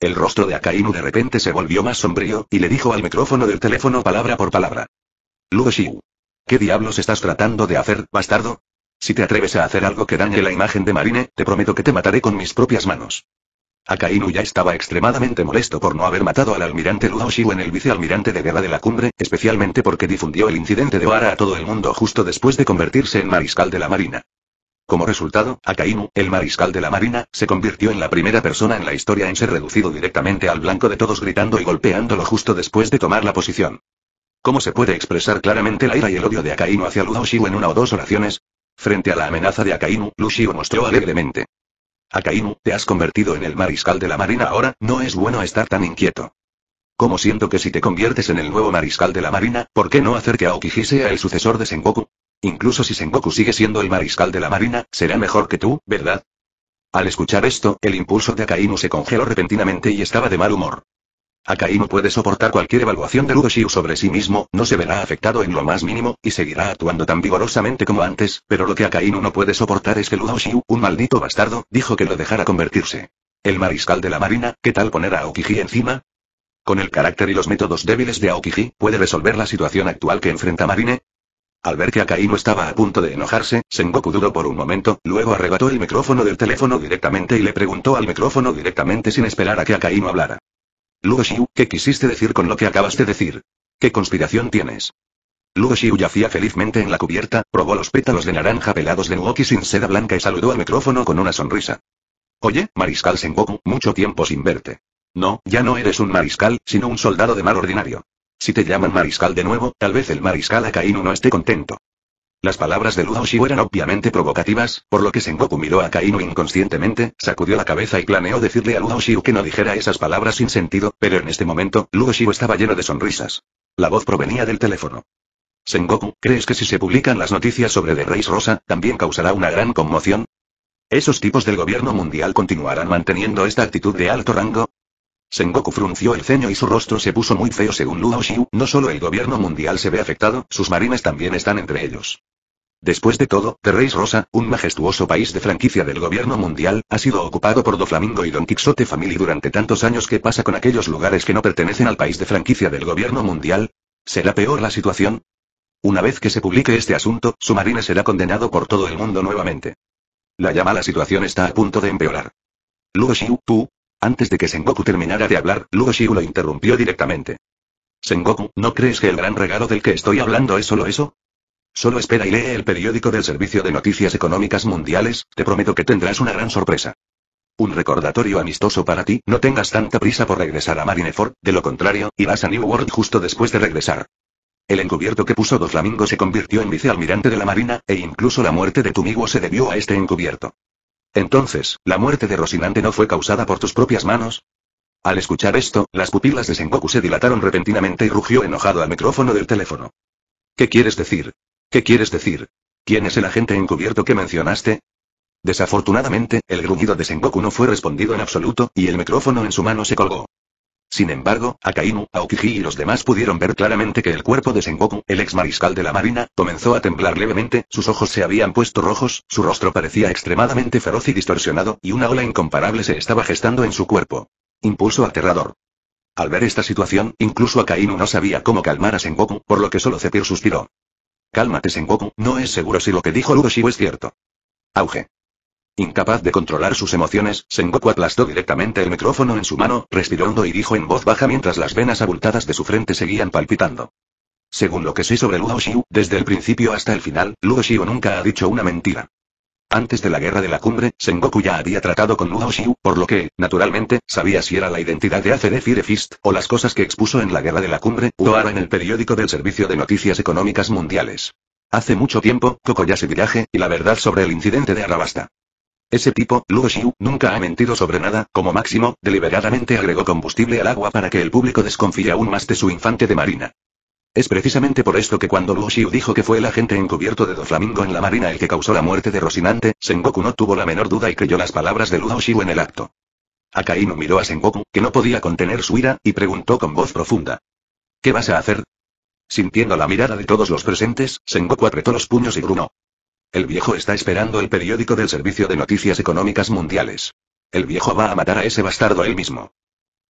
El rostro de Akainu de repente se volvió más sombrío, y le dijo al micrófono del teléfono palabra por palabra. Luo Xiu. ¿Qué diablos estás tratando de hacer, bastardo? Si te atreves a hacer algo que dañe la imagen de Marine, te prometo que te mataré con mis propias manos. Akainu ya estaba extremadamente molesto por no haber matado al almirante Luo Xiu en el vicealmirante de guerra de la cumbre, especialmente porque difundió el incidente de Ohara a todo el mundo justo después de convertirse en mariscal de la marina. Como resultado, Akainu, el mariscal de la marina, se convirtió en la primera persona en la historia en ser reducido directamente al blanco de todos gritando y golpeándolo justo después de tomar la posición. ¿Cómo se puede expresar claramente la ira y el odio de Akainu hacia Luo Xiu en una o dos oraciones? Frente a la amenaza de Akainu, Luo Xiu mostró alegremente. Akainu, te has convertido en el mariscal de la marina ahora, no es bueno estar tan inquieto. ¿Cómo siento que si te conviertes en el nuevo mariscal de la marina, ¿por qué no hacer que Aokiji sea el sucesor de Sengoku? Incluso si Sengoku sigue siendo el mariscal de la marina, será mejor que tú, ¿verdad? Al escuchar esto, el impulso de Akainu se congeló repentinamente y estaba de mal humor. Akainu puede soportar cualquier evaluación de Luo Xiu sobre sí mismo, no se verá afectado en lo más mínimo, y seguirá actuando tan vigorosamente como antes, pero lo que Akainu no puede soportar es que Luo Xiu, un maldito bastardo, dijo que lo dejara convertirse. El mariscal de la marina, ¿qué tal poner a Aokiji encima? Con el carácter y los métodos débiles de Aokiji, ¿puede resolver la situación actual que enfrenta Marine? Al ver que Akainu estaba a punto de enojarse, Sengoku dudó por un momento, luego arrebató el micrófono del teléfono directamente y le preguntó al micrófono directamente sin esperar a que Akainu hablara. Luo Xiu, ¿qué quisiste decir con lo que acabas de decir? ¿Qué conspiración tienes? Luo Xiu yacía felizmente en la cubierta, probó los pétalos de naranja pelados de Nuoki sin seda blanca y saludó al micrófono con una sonrisa. Oye, mariscal Sengoku, mucho tiempo sin verte. No, ya no eres un mariscal, sino un soldado de mar ordinario. Si te llaman mariscal de nuevo, tal vez el mariscal Akainu no esté contento. Las palabras de Luo Xiu eran obviamente provocativas, por lo que Sengoku miró a Akainu inconscientemente, sacudió la cabeza y planeó decirle a Luo Xiu que no dijera esas palabras sin sentido, pero en este momento, Luo Xiu estaba lleno de sonrisas. La voz provenía del teléfono. Sengoku, ¿crees que si se publican las noticias sobre The Race Rosa, también causará una gran conmoción? ¿Esos tipos del gobierno mundial continuarán manteniendo esta actitud de alto rango? Sengoku frunció el ceño y su rostro se puso muy feo según Luo Xiu, no solo el gobierno mundial se ve afectado, sus marines también están entre ellos. Después de todo, The Race Rosa, un majestuoso país de franquicia del gobierno mundial, ha sido ocupado por Doflamingo y Don Quixote Family durante tantos años. ¿Qué pasa con aquellos lugares que no pertenecen al país de franquicia del gobierno mundial? ¿Será peor la situación? Una vez que se publique este asunto, su marine será condenado por todo el mundo nuevamente. La ya mala situación está a punto de empeorar. Luo Xiu, tú... Antes de que Sengoku terminara de hablar, Luo Xiu lo interrumpió directamente. Sengoku, ¿no crees que el gran regalo del que estoy hablando es solo eso? Solo espera y lee el periódico del Servicio de Noticias Económicas Mundiales, te prometo que tendrás una gran sorpresa. Un recordatorio amistoso para ti, no tengas tanta prisa por regresar a Marineford, de lo contrario, irás a New World justo después de regresar. El encubierto que puso Doflamingo se convirtió en vicealmirante de la Marina, e incluso la muerte de Tumigo se debió a este encubierto. Entonces, ¿la muerte de Rocinante no fue causada por tus propias manos? Al escuchar esto, las pupilas de Sengoku se dilataron repentinamente y rugió enojado al micrófono del teléfono. ¿Qué quieres decir? ¿Qué quieres decir? ¿Quién es el agente encubierto que mencionaste? Desafortunadamente, el gruñido de Sengoku no fue respondido en absoluto, y el micrófono en su mano se colgó. Sin embargo, Akainu, Aokiji y los demás pudieron ver claramente que el cuerpo de Sengoku, el ex mariscal de la marina, comenzó a temblar levemente, sus ojos se habían puesto rojos, su rostro parecía extremadamente feroz y distorsionado, y una ola incomparable se estaba gestando en su cuerpo. Impulso aterrador. Al ver esta situación, incluso Akainu no sabía cómo calmar a Sengoku, por lo que solo Zephyr suspiró. Cálmate Sengoku, no es seguro si lo que dijo Luo Xiu es cierto. Auge. Incapaz de controlar sus emociones, Sengoku aplastó directamente el micrófono en su mano, respiró hondo y dijo en voz baja mientras las venas abultadas de su frente seguían palpitando. Según lo que sé sobre Luo Xiu, desde el principio hasta el final, Luo Xiu nunca ha dicho una mentira. Antes de la guerra de la cumbre, Sengoku ya había tratado con Luo Xiu, por lo que, naturalmente, sabía si era la identidad de Ace de Fire Fist, o las cosas que expuso en la guerra de la cumbre, o ahora en el periódico del Servicio de Noticias Económicas Mundiales. Hace mucho tiempo, Kokoyasu Village, y la verdad sobre el incidente de Arabasta. Ese tipo, Luo Xiu, nunca ha mentido sobre nada, como máximo, deliberadamente agregó combustible al agua para que el público desconfíe aún más de su infante de marina. Es precisamente por esto que cuando Luo Xiu dijo que fue el agente encubierto de Doflamingo en la marina el que causó la muerte de Rocinante, Sengoku no tuvo la menor duda y creyó las palabras de Luo Xiu en el acto. Akainu miró a Sengoku, que no podía contener su ira, y preguntó con voz profunda. ¿Qué vas a hacer? Sintiendo la mirada de todos los presentes, Sengoku apretó los puños y grunó. El viejo está esperando el periódico del Servicio de Noticias Económicas Mundiales. El viejo va a matar a ese bastardo él mismo.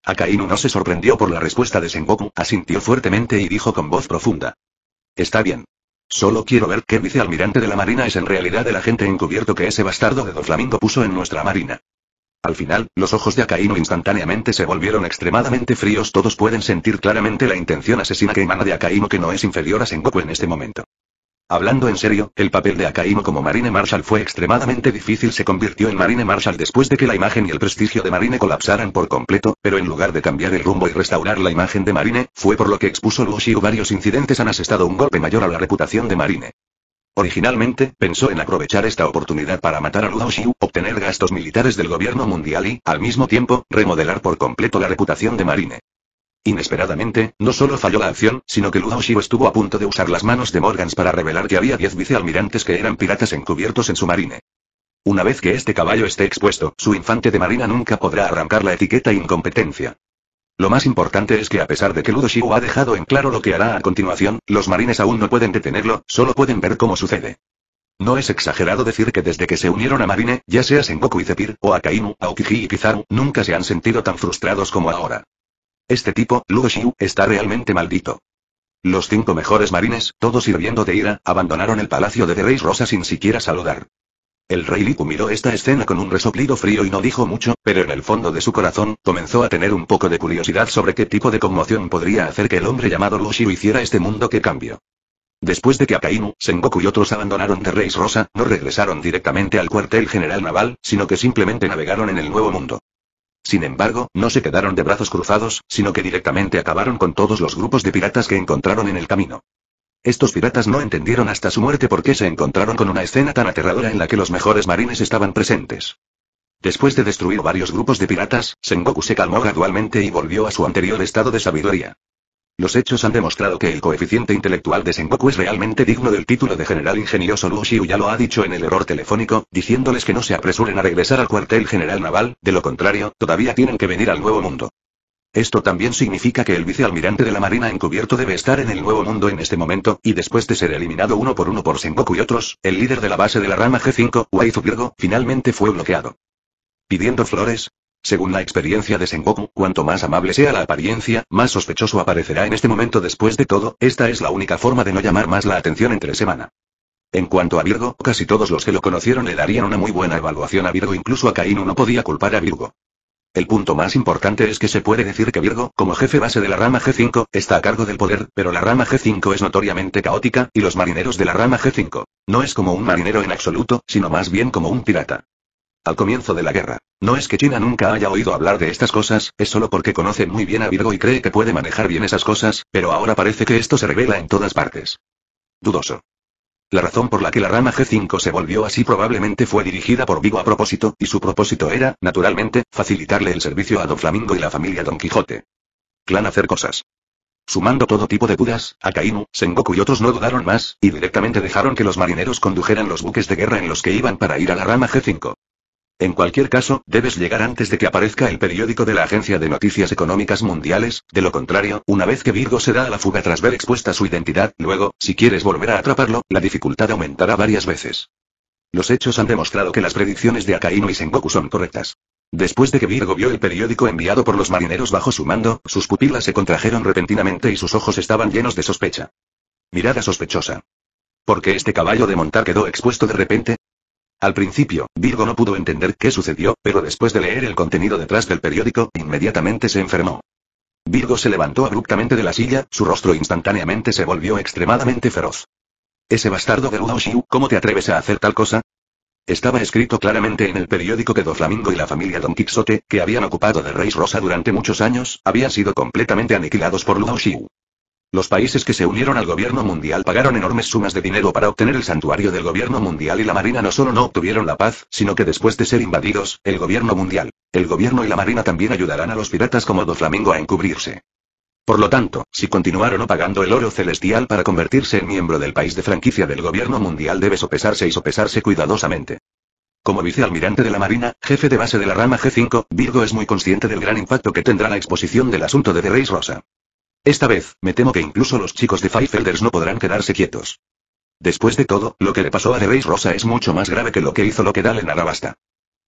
Akainu no se sorprendió por la respuesta de Sengoku, asintió fuertemente y dijo con voz profunda. Está bien. Solo quiero ver qué vicealmirante de la Marina es en realidad el agente encubierto que ese bastardo de Doflamingo puso en nuestra Marina. Al final, los ojos de Akainu instantáneamente se volvieron extremadamente fríos. Todos pueden sentir claramente la intención asesina que emana de Akainu, que no es inferior a Sengoku en este momento. Hablando en serio, el papel de Akainu como Marine Marshal fue extremadamente difícil. Se convirtió en Marine Marshal después de que la imagen y el prestigio de Marine colapsaran por completo, pero en lugar de cambiar el rumbo y restaurar la imagen de Marine, fue por lo que expuso Luo Xiu. Varios incidentes han asestado un golpe mayor a la reputación de Marine. Originalmente, pensó en aprovechar esta oportunidad para matar a Luo Xiu, obtener gastos militares del gobierno mundial y, al mismo tiempo, remodelar por completo la reputación de Marine. Inesperadamente, no solo falló la acción, sino que Luo Xiu estuvo a punto de usar las manos de Morgans para revelar que había diez vicealmirantes que eran piratas encubiertos en su marine. Una vez que este caballo esté expuesto, su infante de marina nunca podrá arrancar la etiqueta incompetencia. Lo más importante es que a pesar de que Luo Xiu ha dejado en claro lo que hará a continuación, los marines aún no pueden detenerlo, solo pueden ver cómo sucede. No es exagerado decir que desde que se unieron a Marine, ya sea Sengoku y Zephyr, o Akainu, Aokiji y Kizaru, nunca se han sentido tan frustrados como ahora. Este tipo, Luo Xiu, está realmente maldito. Los cinco mejores marines, todos hirviendo de ira, abandonaron el palacio de The Rey Rosa sin siquiera saludar. El rey Liku miró esta escena con un resoplido frío y no dijo mucho, pero en el fondo de su corazón, comenzó a tener un poco de curiosidad sobre qué tipo de conmoción podría hacer que el hombre llamado Luo Xiu hiciera este mundo que cambio. Después de que Akainu, Sengoku y otros abandonaron The Rey Rosa, no regresaron directamente al cuartel general naval, sino que simplemente navegaron en el nuevo mundo. Sin embargo, no se quedaron de brazos cruzados, sino que directamente acabaron con todos los grupos de piratas que encontraron en el camino. Estos piratas no entendieron hasta su muerte por qué se encontraron con una escena tan aterradora en la que los mejores marines estaban presentes. Después de destruir varios grupos de piratas, Sengoku se calmó gradualmente y volvió a su anterior estado de sabiduría. Los hechos han demostrado que el coeficiente intelectual de Sengoku es realmente digno del título de general ingenioso. Luo Xiu ya lo ha dicho en el error telefónico, diciéndoles que no se apresuren a regresar al cuartel general naval, de lo contrario, todavía tienen que venir al nuevo mundo. Esto también significa que el vicealmirante de la Marina encubierto debe estar en el nuevo mundo en este momento, y después de ser eliminado uno por uno por Sengoku y otros, el líder de la base de la rama G cinco, Waizu Virgo, finalmente fue bloqueado. ¿Pidiendo flores? Según la experiencia de Sengoku, cuanto más amable sea la apariencia, más sospechoso aparecerá en este momento. Después de todo, esta es la única forma de no llamar más la atención entre semana. En cuanto a Virgo, casi todos los que lo conocieron le darían una muy buena evaluación a Virgo, incluso Akainu no podía culpar a Virgo. El punto más importante es que se puede decir que Virgo, como jefe base de la rama G cinco, está a cargo del poder, pero la rama G cinco es notoriamente caótica, y los marineros de la rama G cinco, no es como un marinero en absoluto, sino más bien como un pirata. Al comienzo de la guerra, no es que China nunca haya oído hablar de estas cosas, es solo porque conoce muy bien a Virgo y cree que puede manejar bien esas cosas, pero ahora parece que esto se revela en todas partes. Dudoso. La razón por la que la rama G cinco se volvió así probablemente fue dirigida por Vigo a propósito, y su propósito era, naturalmente, facilitarle el servicio a Doflamingo y la familia Don Quijote. Clan hacer cosas. Sumando todo tipo de dudas, Akainu, Sengoku y otros no dudaron más, y directamente dejaron que los marineros condujeran los buques de guerra en los que iban para ir a la rama G cinco. En cualquier caso, debes llegar antes de que aparezca el periódico de la Agencia de Noticias Económicas Mundiales, de lo contrario, una vez que Virgo se da a la fuga tras ver expuesta su identidad, luego, si quieres volver a atraparlo, la dificultad aumentará varias veces. Los hechos han demostrado que las predicciones de Akainu y Sengoku son correctas. Después de que Virgo vio el periódico enviado por los marineros bajo su mando, sus pupilas se contrajeron repentinamente y sus ojos estaban llenos de sospecha. Mirada sospechosa. ¿Por qué este caballo de montar quedó expuesto de repente? Al principio, Virgo no pudo entender qué sucedió, pero después de leer el contenido detrás del periódico, inmediatamente se enfermó. Virgo se levantó abruptamente de la silla, su rostro instantáneamente se volvió extremadamente feroz. Ese bastardo de Luo Xiu, ¿cómo te atreves a hacer tal cosa? Estaba escrito claramente en el periódico que Doflamingo y la familia Don Quixote, que habían ocupado The Rey Rosa durante muchos años, habían sido completamente aniquilados por Luo Xiu. Los países que se unieron al gobierno mundial pagaron enormes sumas de dinero para obtener el santuario del gobierno mundial, y la marina no solo no obtuvieron la paz, sino que después de ser invadidos, el gobierno mundial, el gobierno y la marina también ayudarán a los piratas como Doflamingo a encubrirse. Por lo tanto, si continuaron no pagando el oro celestial para convertirse en miembro del país de franquicia del gobierno mundial, debe sopesarse y sopesarse cuidadosamente. Como vicealmirante de la Marina, jefe de base de la rama G cinco, Virgo es muy consciente del gran impacto que tendrá la exposición del asunto de The Rey Rosa. Esta vez, me temo que incluso los chicos de Five Elders no podrán quedarse quietos. Después de todo, lo que le pasó a The Rey Rosa es mucho más grave que lo que hizo Lokedal en Arabasta.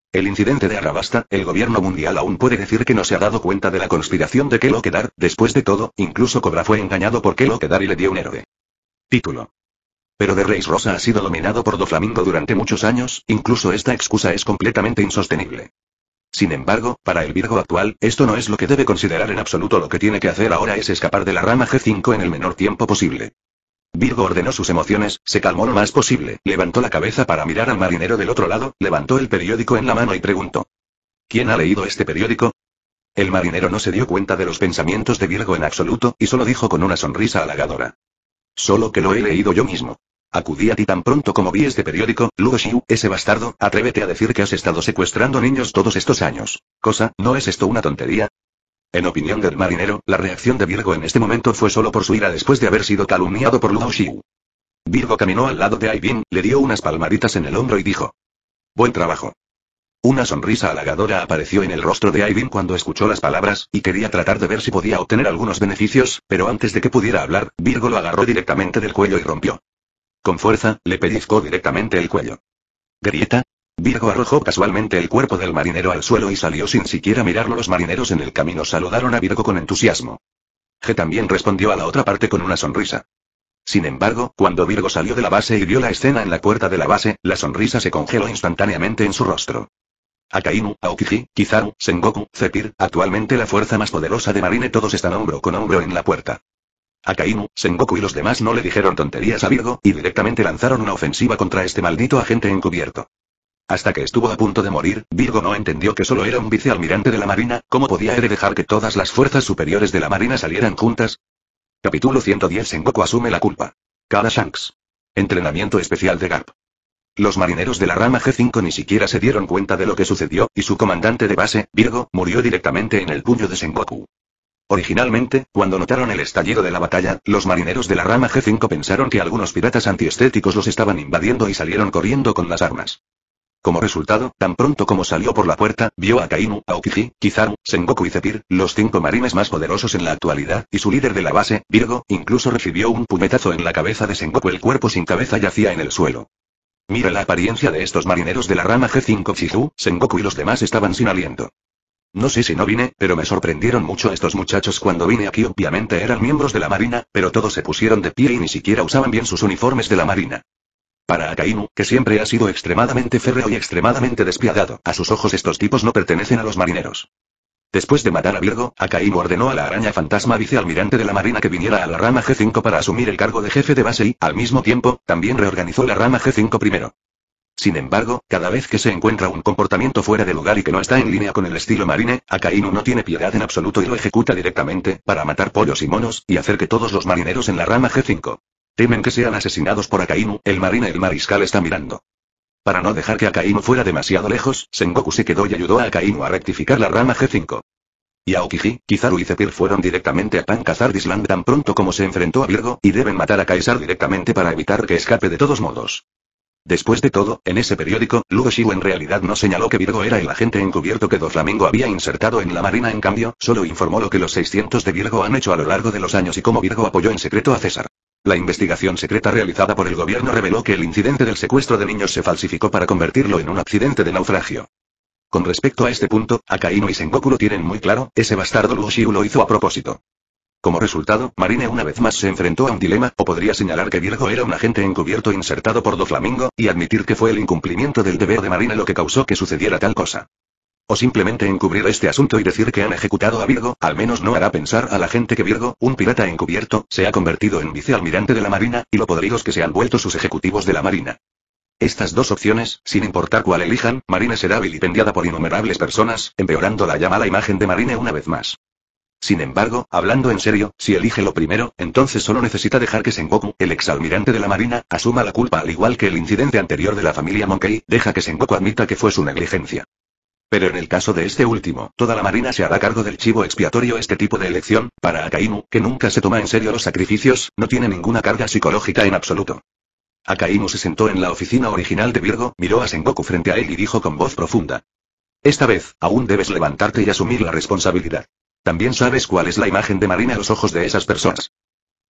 El incidente de Arabasta, el gobierno mundial aún puede decir que no se ha dado cuenta de la conspiración de Kelloggdar. Después de todo, incluso Cobra fue engañado por Kelloggdar y le dio un héroe. Título. Pero The Race Rosa ha sido dominado por Doflamingo durante muchos años, incluso esta excusa es completamente insostenible. Sin embargo, para el Virgo actual, esto no es lo que debe considerar en absoluto. Lo que tiene que hacer ahora es escapar de la rama G cinco en el menor tiempo posible. Virgo ordenó sus emociones, se calmó lo más posible, levantó la cabeza para mirar al marinero del otro lado, levantó el periódico en la mano y preguntó. ¿Quién ha leído este periódico? El marinero no se dio cuenta de los pensamientos de Virgo en absoluto, y solo dijo con una sonrisa halagadora. Solo que lo he leído yo mismo. Acudí a ti tan pronto como vi este periódico. Luo Xiu, ese bastardo, atrévete a decir que has estado secuestrando niños todos estos años. Cosa, ¿no es esto una tontería? En opinión del marinero, la reacción de Virgo en este momento fue solo por su ira después de haber sido calumniado por Luo Xiu. Virgo caminó al lado de Aibin, le dio unas palmaditas en el hombro y dijo. Buen trabajo. Una sonrisa halagadora apareció en el rostro de Aibin cuando escuchó las palabras, y quería tratar de ver si podía obtener algunos beneficios, pero antes de que pudiera hablar, Virgo lo agarró directamente del cuello y rompió. Con fuerza, le pellizcó directamente el cuello. ¿Grieta? Virgo arrojó casualmente el cuerpo del marinero al suelo y salió sin siquiera mirarlo. Los marineros en el camino saludaron a Virgo con entusiasmo. G también respondió a la otra parte con una sonrisa. Sin embargo, cuando Virgo salió de la base y vio la escena en la puerta de la base, la sonrisa se congeló instantáneamente en su rostro. Akainu, Aokiji, Kizaru, Sengoku, Zephyr, actualmente la fuerza más poderosa de Marine, todos están hombro con hombro en la puerta. Akainu, Sengoku y los demás no le dijeron tonterías a Virgo, y directamente lanzaron una ofensiva contra este maldito agente encubierto. Hasta que estuvo a punto de morir, Virgo no entendió que solo era un vicealmirante de la Marina. ¿Cómo podía Ere dejar que todas las fuerzas superiores de la Marina salieran juntas? Capítulo ciento diez. Sengoku asume la culpa. Kada Shanks. Entrenamiento especial de Garp. Los marineros de la rama G cinco ni siquiera se dieron cuenta de lo que sucedió, y su comandante de base, Virgo, murió directamente en el puño de Sengoku. Originalmente, cuando notaron el estallido de la batalla, los marineros de la rama G cinco pensaron que algunos piratas antiestéticos los estaban invadiendo y salieron corriendo con las armas. Como resultado, tan pronto como salió por la puerta, vio a Akainu, Aokiji, Kizaru, Sengoku y Zephyr, los cinco marines más poderosos en la actualidad, y su líder de la base, Virgo, incluso recibió un puñetazo en la cabeza de Sengoku. El cuerpo sin cabeza yacía en el suelo. Mira la apariencia de estos marineros de la rama G cinco. Shizu, Sengoku y los demás estaban sin aliento. No sé si no vine, pero me sorprendieron mucho estos muchachos cuando vine aquí. Obviamente eran miembros de la Marina, pero todos se pusieron de pie y ni siquiera usaban bien sus uniformes de la Marina. Para Akainu, que siempre ha sido extremadamente férreo y extremadamente despiadado, a sus ojos estos tipos no pertenecen a los marineros. Después de matar a Virgo, Akainu ordenó a la araña fantasma vicealmirante de la Marina que viniera a la rama G cinco para asumir el cargo de jefe de base y, al mismo tiempo, también reorganizó la rama G cinco primero. Sin embargo, cada vez que se encuentra un comportamiento fuera de lugar y que no está en línea con el estilo Marine, Akainu no tiene piedad en absoluto y lo ejecuta directamente, para matar pollos y monos, y hacer que todos los marineros en la rama G cinco temen que sean asesinados por Akainu. El marine el mariscal está mirando. Para no dejar que Akainu fuera demasiado lejos, Sengoku se quedó y ayudó a Akainu a rectificar la rama G cinco. Y Aokiji, Kizaru y Zephyr fueron directamente a Pankazar Island tan pronto como se enfrentó a Virgo, y deben matar a Caesar directamente para evitar que escape de todos modos. Después de todo, en ese periódico, Luo Xiu en realidad no señaló que Virgo era el agente encubierto que Doflamingo había insertado en la Marina. En cambio, solo informó lo que los seiscientos de Virgo han hecho a lo largo de los años y cómo Virgo apoyó en secreto a César. La investigación secreta realizada por el gobierno reveló que el incidente del secuestro de niños se falsificó para convertirlo en un accidente de naufragio. Con respecto a este punto, Akainu y Sengoku lo tienen muy claro, ese bastardo Luo Xiu lo hizo a propósito. Como resultado, Marine una vez más se enfrentó a un dilema, o podría señalar que Virgo era un agente encubierto insertado por Doflamingo, y admitir que fue el incumplimiento del deber de Marine lo que causó que sucediera tal cosa. O simplemente encubrir este asunto y decir que han ejecutado a Virgo. Al menos no hará pensar a la gente que Virgo, un pirata encubierto, se ha convertido en vicealmirante de la Marina, y lo podridos que se han vuelto sus ejecutivos de la Marina. Estas dos opciones, sin importar cuál elijan, Marine será vilipendiada por innumerables personas, empeorando la ya mala imagen de Marine una vez más. Sin embargo, hablando en serio, si elige lo primero, entonces solo necesita dejar que Sengoku, el exalmirante de la Marina, asuma la culpa. Al igual que el incidente anterior de la familia Monkey, deja que Sengoku admita que fue su negligencia. Pero en el caso de este último, toda la Marina se hará cargo del chivo expiatorio. Este tipo de elección, para Akainu, que nunca se toma en serio los sacrificios, no tiene ninguna carga psicológica en absoluto. Akainu se sentó en la oficina original de Virgo, miró a Sengoku frente a él y dijo con voz profunda. Esta vez, aún debes levantarte y asumir la responsabilidad. También sabes cuál es la imagen de Marina a los ojos de esas personas.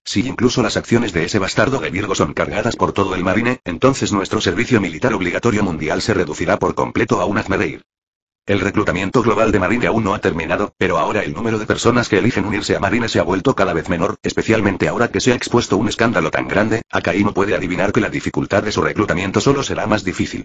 Si incluso las acciones de ese bastardo de Virgo son cargadas por todo el Marine, entonces nuestro servicio militar obligatorio mundial se reducirá por completo a un hazmereír. El reclutamiento global de Marine aún no ha terminado, pero ahora el número de personas que eligen unirse a Marine se ha vuelto cada vez menor, especialmente ahora que se ha expuesto un escándalo tan grande. Akainu puede adivinar que la dificultad de su reclutamiento solo será más difícil.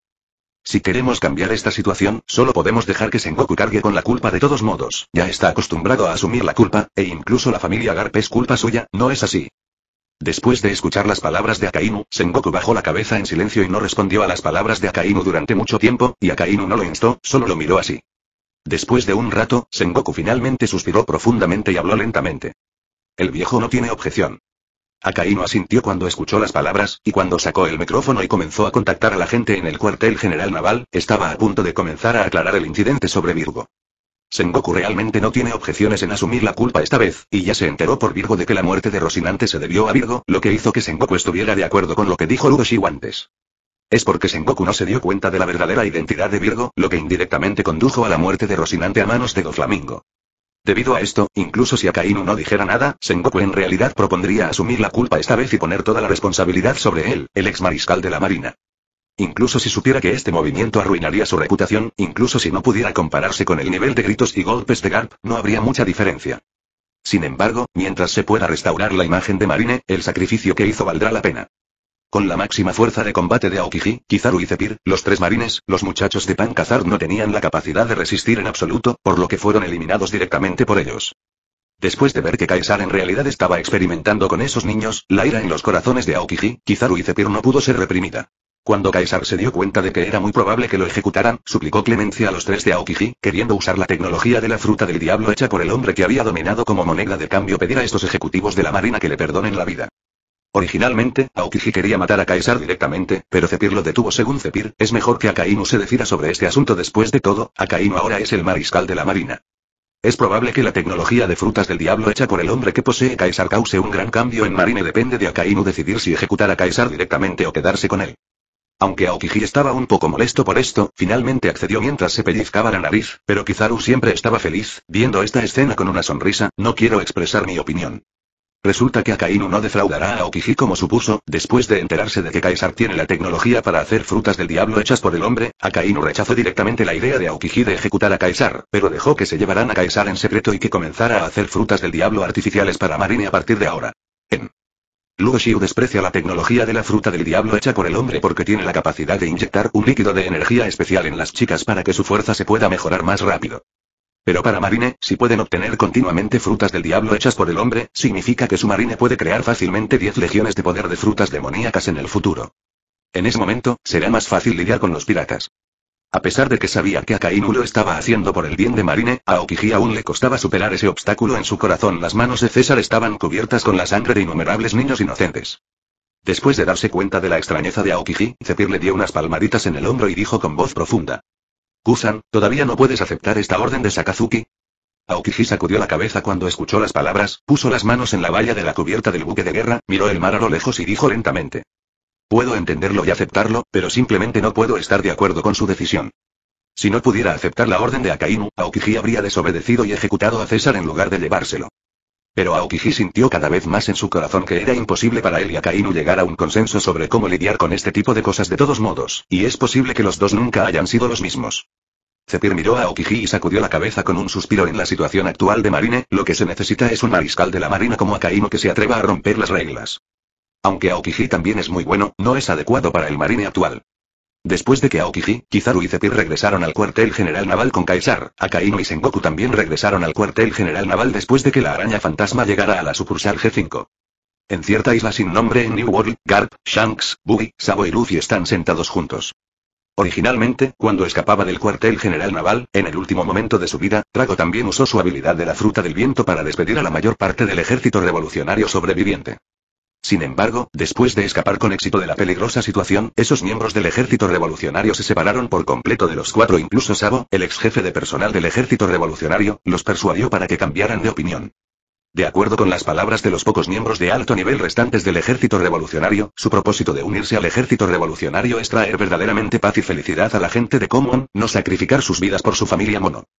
Si queremos cambiar esta situación, solo podemos dejar que Sengoku cargue con la culpa de todos modos. Ya está acostumbrado a asumir la culpa, e incluso la familia Garp es culpa suya, ¿no es así? Después de escuchar las palabras de Akainu, Sengoku bajó la cabeza en silencio y no respondió a las palabras de Akainu durante mucho tiempo, y Akainu no lo instó, solo lo miró así. Después de un rato, Sengoku finalmente suspiró profundamente y habló lentamente. El viejo no tiene objeción. Akainu asintió cuando escuchó las palabras, y cuando sacó el micrófono y comenzó a contactar a la gente en el cuartel general naval, estaba a punto de comenzar a aclarar el incidente sobre Virgo. Sengoku realmente no tiene objeciones en asumir la culpa esta vez, y ya se enteró por Virgo de que la muerte de Rocinante se debió a Virgo, lo que hizo que Sengoku estuviera de acuerdo con lo que dijo Urashi antes. Es porque Sengoku no se dio cuenta de la verdadera identidad de Virgo, lo que indirectamente condujo a la muerte de Rocinante a manos de Doflamingo. Debido a esto, incluso si Akainu no dijera nada, Sengoku en realidad propondría asumir la culpa esta vez y poner toda la responsabilidad sobre él, el ex mariscal de la Marina. Incluso si supiera que este movimiento arruinaría su reputación, incluso si no pudiera compararse con el nivel de gritos y golpes de Garp, no habría mucha diferencia. Sin embargo, mientras se pueda restaurar la imagen de Marine, el sacrificio que hizo valdrá la pena. Con la máxima fuerza de combate de Aokiji, Kizaru y Zephyr, los tres marines, los muchachos de Pancazar no tenían la capacidad de resistir en absoluto, por lo que fueron eliminados directamente por ellos. Después de ver que Caesar en realidad estaba experimentando con esos niños, la ira en los corazones de Aokiji, Kizaru y Zephyr no pudo ser reprimida. Cuando Caesar se dio cuenta de que era muy probable que lo ejecutaran, suplicó clemencia a los tres de Aokiji, queriendo usar la tecnología de la fruta del diablo hecha por el hombre que había dominado como moneda de cambio pedir a estos ejecutivos de la marina que le perdonen la vida. Originalmente, Aokiji quería matar a Caesar directamente, pero Zephyr lo detuvo. Según Zephyr, es mejor que Akainu se decida sobre este asunto. Después de todo, Akainu ahora es el mariscal de la marina. Es probable que la tecnología de frutas del diablo hecha por el hombre que posee Caesar cause un gran cambio en Marine. Depende de Akainu decidir si ejecutar a Caesar directamente o quedarse con él. Aunque Aokiji estaba un poco molesto por esto, finalmente accedió mientras se pellizcaba la nariz, pero Kizaru siempre estaba feliz, viendo esta escena con una sonrisa. No quiero expresar mi opinión. Resulta que Akainu no defraudará a Aokiji como supuso. Después de enterarse de que Caesar tiene la tecnología para hacer frutas del diablo hechas por el hombre, Akainu rechazó directamente la idea de Aokiji de ejecutar a Caesar, pero dejó que se llevaran a Caesar en secreto y que comenzara a hacer frutas del diablo artificiales para Marine a partir de ahora. En Luo Xiu desprecia la tecnología de la fruta del diablo hecha por el hombre porque tiene la capacidad de inyectar un líquido de energía especial en las chicas para que su fuerza se pueda mejorar más rápido. Pero para Marine, si pueden obtener continuamente frutas del diablo hechas por el hombre, significa que su Marine puede crear fácilmente diez legiones de poder de frutas demoníacas en el futuro. En ese momento, será más fácil lidiar con los piratas. A pesar de que sabía que Akainu lo estaba haciendo por el bien de Marine, a Aokiji aún le costaba superar ese obstáculo en su corazón. Las manos de César estaban cubiertas con la sangre de innumerables niños inocentes. Después de darse cuenta de la extrañeza de Aokiji, Zephyr le dio unas palmaditas en el hombro y dijo con voz profunda: Kusan, ¿todavía no puedes aceptar esta orden de Sakazuki? Aokiji sacudió la cabeza cuando escuchó las palabras, puso las manos en la valla de la cubierta del buque de guerra, miró el mar a lo lejos y dijo lentamente: Puedo entenderlo y aceptarlo, pero simplemente no puedo estar de acuerdo con su decisión. Si no pudiera aceptar la orden de Akainu, Aokiji habría desobedecido y ejecutado a César en lugar de llevárselo. Pero Aokiji sintió cada vez más en su corazón que era imposible para él y Akainu llegar a un consenso sobre cómo lidiar con este tipo de cosas de todos modos, y es posible que los dos nunca hayan sido los mismos. Zephyr miró a Aokiji y sacudió la cabeza con un suspiro. En la situación actual de Marine, lo que se necesita es un mariscal de la marina como Akainu que se atreva a romper las reglas. Aunque Aokiji también es muy bueno, no es adecuado para el Marine actual. Después de que Aokiji, Kizaru y Zephyr regresaron al cuartel general naval con Caesar, Akainu y Sengoku también regresaron al cuartel general naval después de que la araña fantasma llegara a la sucursal G cinco. En cierta isla sin nombre en New World, Garp, Shanks, Buggy, Sabo y Luffy están sentados juntos. Originalmente, cuando escapaba del cuartel general naval, en el último momento de su vida, Drago también usó su habilidad de la fruta del viento para despedir a la mayor parte del ejército revolucionario sobreviviente. Sin embargo, después de escapar con éxito de la peligrosa situación, esos miembros del ejército revolucionario se separaron por completo de los cuatro. Incluso Sabo, el ex jefe de personal del ejército revolucionario, los persuadió para que cambiaran de opinión. De acuerdo con las palabras de los pocos miembros de alto nivel restantes del ejército revolucionario, su propósito de unirse al ejército revolucionario es traer verdaderamente paz y felicidad a la gente de Common, no sacrificar sus vidas por su familia mono.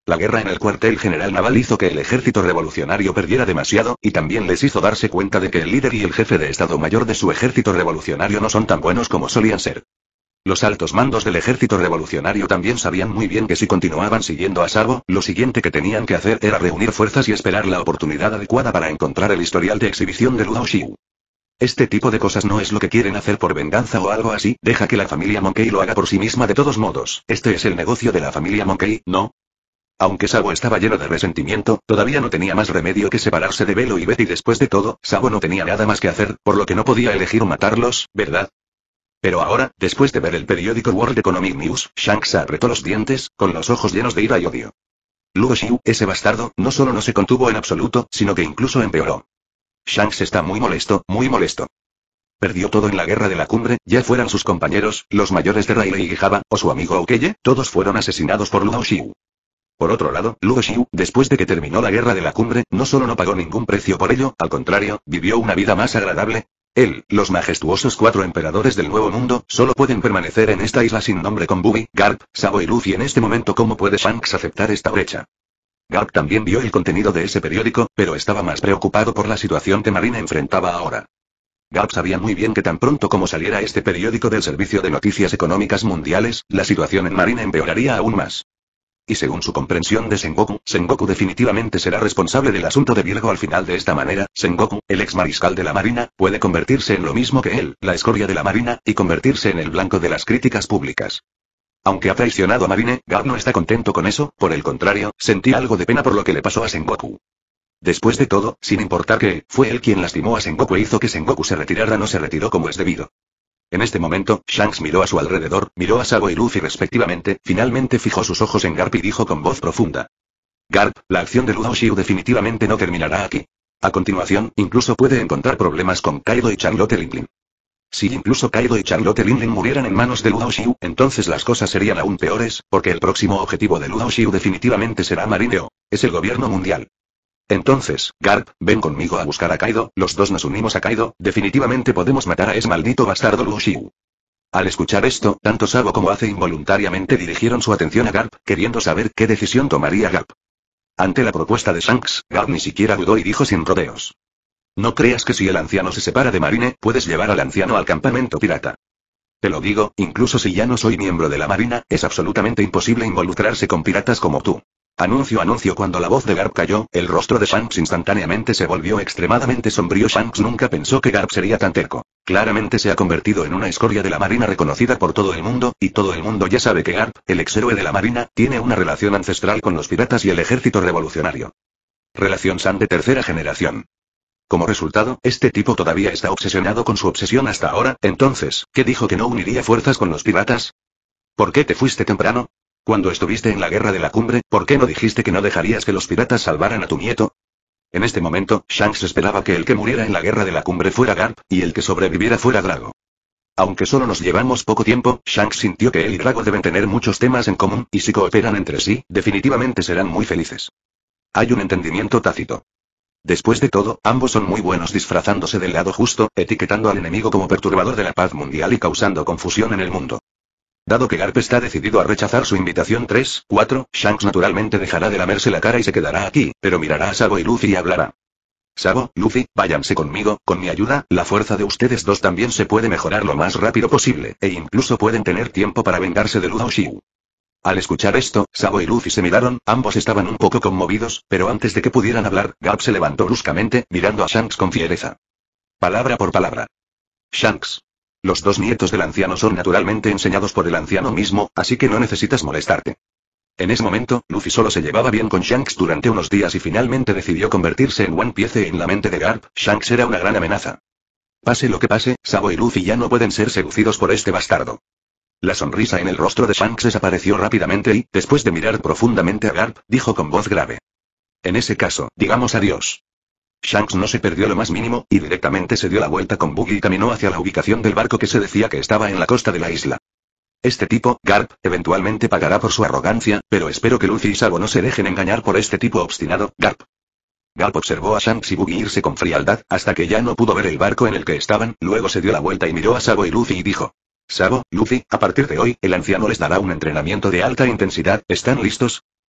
La guerra en el cuartel general naval hizo que el ejército revolucionario perdiera demasiado, y también les hizo darse cuenta de que el líder y el jefe de Estado Mayor de su ejército revolucionario no son tan buenos como solían ser. Los altos mandos del ejército revolucionario también sabían muy bien que si continuaban siguiendo a Sabo, lo siguiente que tenían que hacer era reunir fuerzas y esperar la oportunidad adecuada para encontrar el historial de exhibición de Luo Xiu. Este tipo de cosas no es lo que quieren hacer por venganza o algo así, deja que la familia Monkey lo haga por sí misma de todos modos. Este es el negocio de la familia Monkey, ¿no? Aunque Sabo estaba lleno de resentimiento, todavía no tenía más remedio que separarse de Belo y Betty. Después de todo, Sabo no tenía nada más que hacer, por lo que no podía elegir matarlos, ¿verdad? Pero ahora, después de ver el periódico World Economic News, Shanks apretó los dientes, con los ojos llenos de ira y odio. Luo Xiu, ese bastardo, no solo no se contuvo en absoluto, sino que incluso empeoró. Shanks está muy molesto, muy molesto. Perdió todo en la guerra de la cumbre, ya fueran sus compañeros, los mayores de Riley y Java, o su amigo Okeye, todos fueron asesinados por Luo Xiu. Por otro lado, Luo Xiu, después de que terminó la guerra de la cumbre, no solo no pagó ningún precio por ello, al contrario, vivió una vida más agradable. Él, los majestuosos cuatro emperadores del Nuevo Mundo, solo pueden permanecer en esta isla sin nombre con Booby, Garp, Sabo y Luffy en este momento. ¿Cómo puede Shanks aceptar esta brecha? Garp también vio el contenido de ese periódico, pero estaba más preocupado por la situación que Marine enfrentaba ahora. Garp sabía muy bien que tan pronto como saliera este periódico del Servicio de Noticias Económicas Mundiales, la situación en Marine empeoraría aún más. Y según su comprensión de Sengoku, Sengoku definitivamente será responsable del asunto de Virgo al final. De esta manera, Sengoku, el ex mariscal de la Marina, puede convertirse en lo mismo que él, la escoria de la Marina, y convertirse en el blanco de las críticas públicas. Aunque ha traicionado a Marine, Garp no está contento con eso, por el contrario, sentía algo de pena por lo que le pasó a Sengoku. Después de todo, sin importar que fue él quien lastimó a Sengoku e hizo que Sengoku se retirara, no se retiró como es debido. En este momento, Shanks miró a su alrededor, miró a Sabo y Luffy respectivamente, finalmente fijó sus ojos en Garp y dijo con voz profunda. Garp, la acción de Luo Xiu definitivamente no terminará aquí. A continuación, incluso puede encontrar problemas con Kaido y Charlotte Linlin. Si incluso Kaido y Charlotte Linlin murieran en manos de Luo Xiu, entonces las cosas serían aún peores, porque el próximo objetivo de Luo Xiu definitivamente será Marineo, es el gobierno mundial. Entonces, Garp, ven conmigo a buscar a Kaido, los dos nos unimos a Kaido, definitivamente podemos matar a ese maldito bastardo Luo Xiu. Al escuchar esto, tanto Sabo como Ace involuntariamente dirigieron su atención a Garp, queriendo saber qué decisión tomaría Garp. Ante la propuesta de Shanks, Garp ni siquiera dudó y dijo sin rodeos. No creas que si el anciano se separa de Marine, puedes llevar al anciano al campamento pirata. Te lo digo, incluso si ya no soy miembro de la Marina, es absolutamente imposible involucrarse con piratas como tú. Anuncio, anuncio. Cuando la voz de Garp cayó, el rostro de Shanks instantáneamente se volvió extremadamente sombrío. Shanks nunca pensó que Garp sería tan terco. Claramente se ha convertido en una escoria de la Marina reconocida por todo el mundo, y todo el mundo ya sabe que Garp, el ex héroe de la Marina, tiene una relación ancestral con los piratas y el ejército revolucionario. Relación San de tercera generación. Como resultado, este tipo todavía está obsesionado con su obsesión hasta ahora. Entonces, ¿qué dijo que no uniría fuerzas con los piratas? ¿Por qué te fuiste temprano? Cuando estuviste en la guerra de la cumbre, ¿por qué no dijiste que no dejarías que los piratas salvaran a tu nieto? En este momento, Shanks esperaba que el que muriera en la guerra de la cumbre fuera Garp, y el que sobreviviera fuera Drago. Aunque solo nos llevamos poco tiempo, Shanks sintió que él y Drago deben tener muchos temas en común, y si cooperan entre sí, definitivamente serán muy felices. Hay un entendimiento tácito. Después de todo, ambos son muy buenos disfrazándose del lado justo, etiquetando al enemigo como perturbador de la paz mundial y causando confusión en el mundo. Dado que Garp está decidido a rechazar su invitación tres cuatro, Shanks naturalmente dejará de lamerse la cara y se quedará aquí, pero mirará a Sabo y Luffy y hablará. Sabo, Luffy, váyanse conmigo, con mi ayuda, la fuerza de ustedes dos también se puede mejorar lo más rápido posible, e incluso pueden tener tiempo para vengarse de Luo Xiu. Al escuchar esto, Sabo y Luffy se miraron, ambos estaban un poco conmovidos, pero antes de que pudieran hablar, Garp se levantó bruscamente, mirando a Shanks con fiereza. Palabra por palabra. Shanks. Los dos nietos del anciano son naturalmente enseñados por el anciano mismo, así que no necesitas molestarte. En ese momento, Luffy solo se llevaba bien con Shanks durante unos días y finalmente decidió convertirse en One Piece. En la mente de Garp, Shanks era una gran amenaza. Pase lo que pase, Sabo y Luffy ya no pueden ser seducidos por este bastardo. La sonrisa en el rostro de Shanks desapareció rápidamente y, después de mirar profundamente a Garp, dijo con voz grave. En ese caso, digamos adiós. Shanks no se perdió lo más mínimo, y directamente se dio la vuelta con Buggy y caminó hacia la ubicación del barco que se decía que estaba en la costa de la isla. Este tipo, Garp, eventualmente pagará por su arrogancia, pero espero que Luffy y Sabo no se dejen engañar por este tipo obstinado. Garp. Garp observó a Shanks y Buggy irse con frialdad, hasta que ya no pudo ver el barco en el que estaban, luego se dio la vuelta y miró a Sabo y Luffy y dijo. Sabo, Luffy, a partir de hoy, el anciano les dará un entrenamiento de alta intensidad, ¿están listos?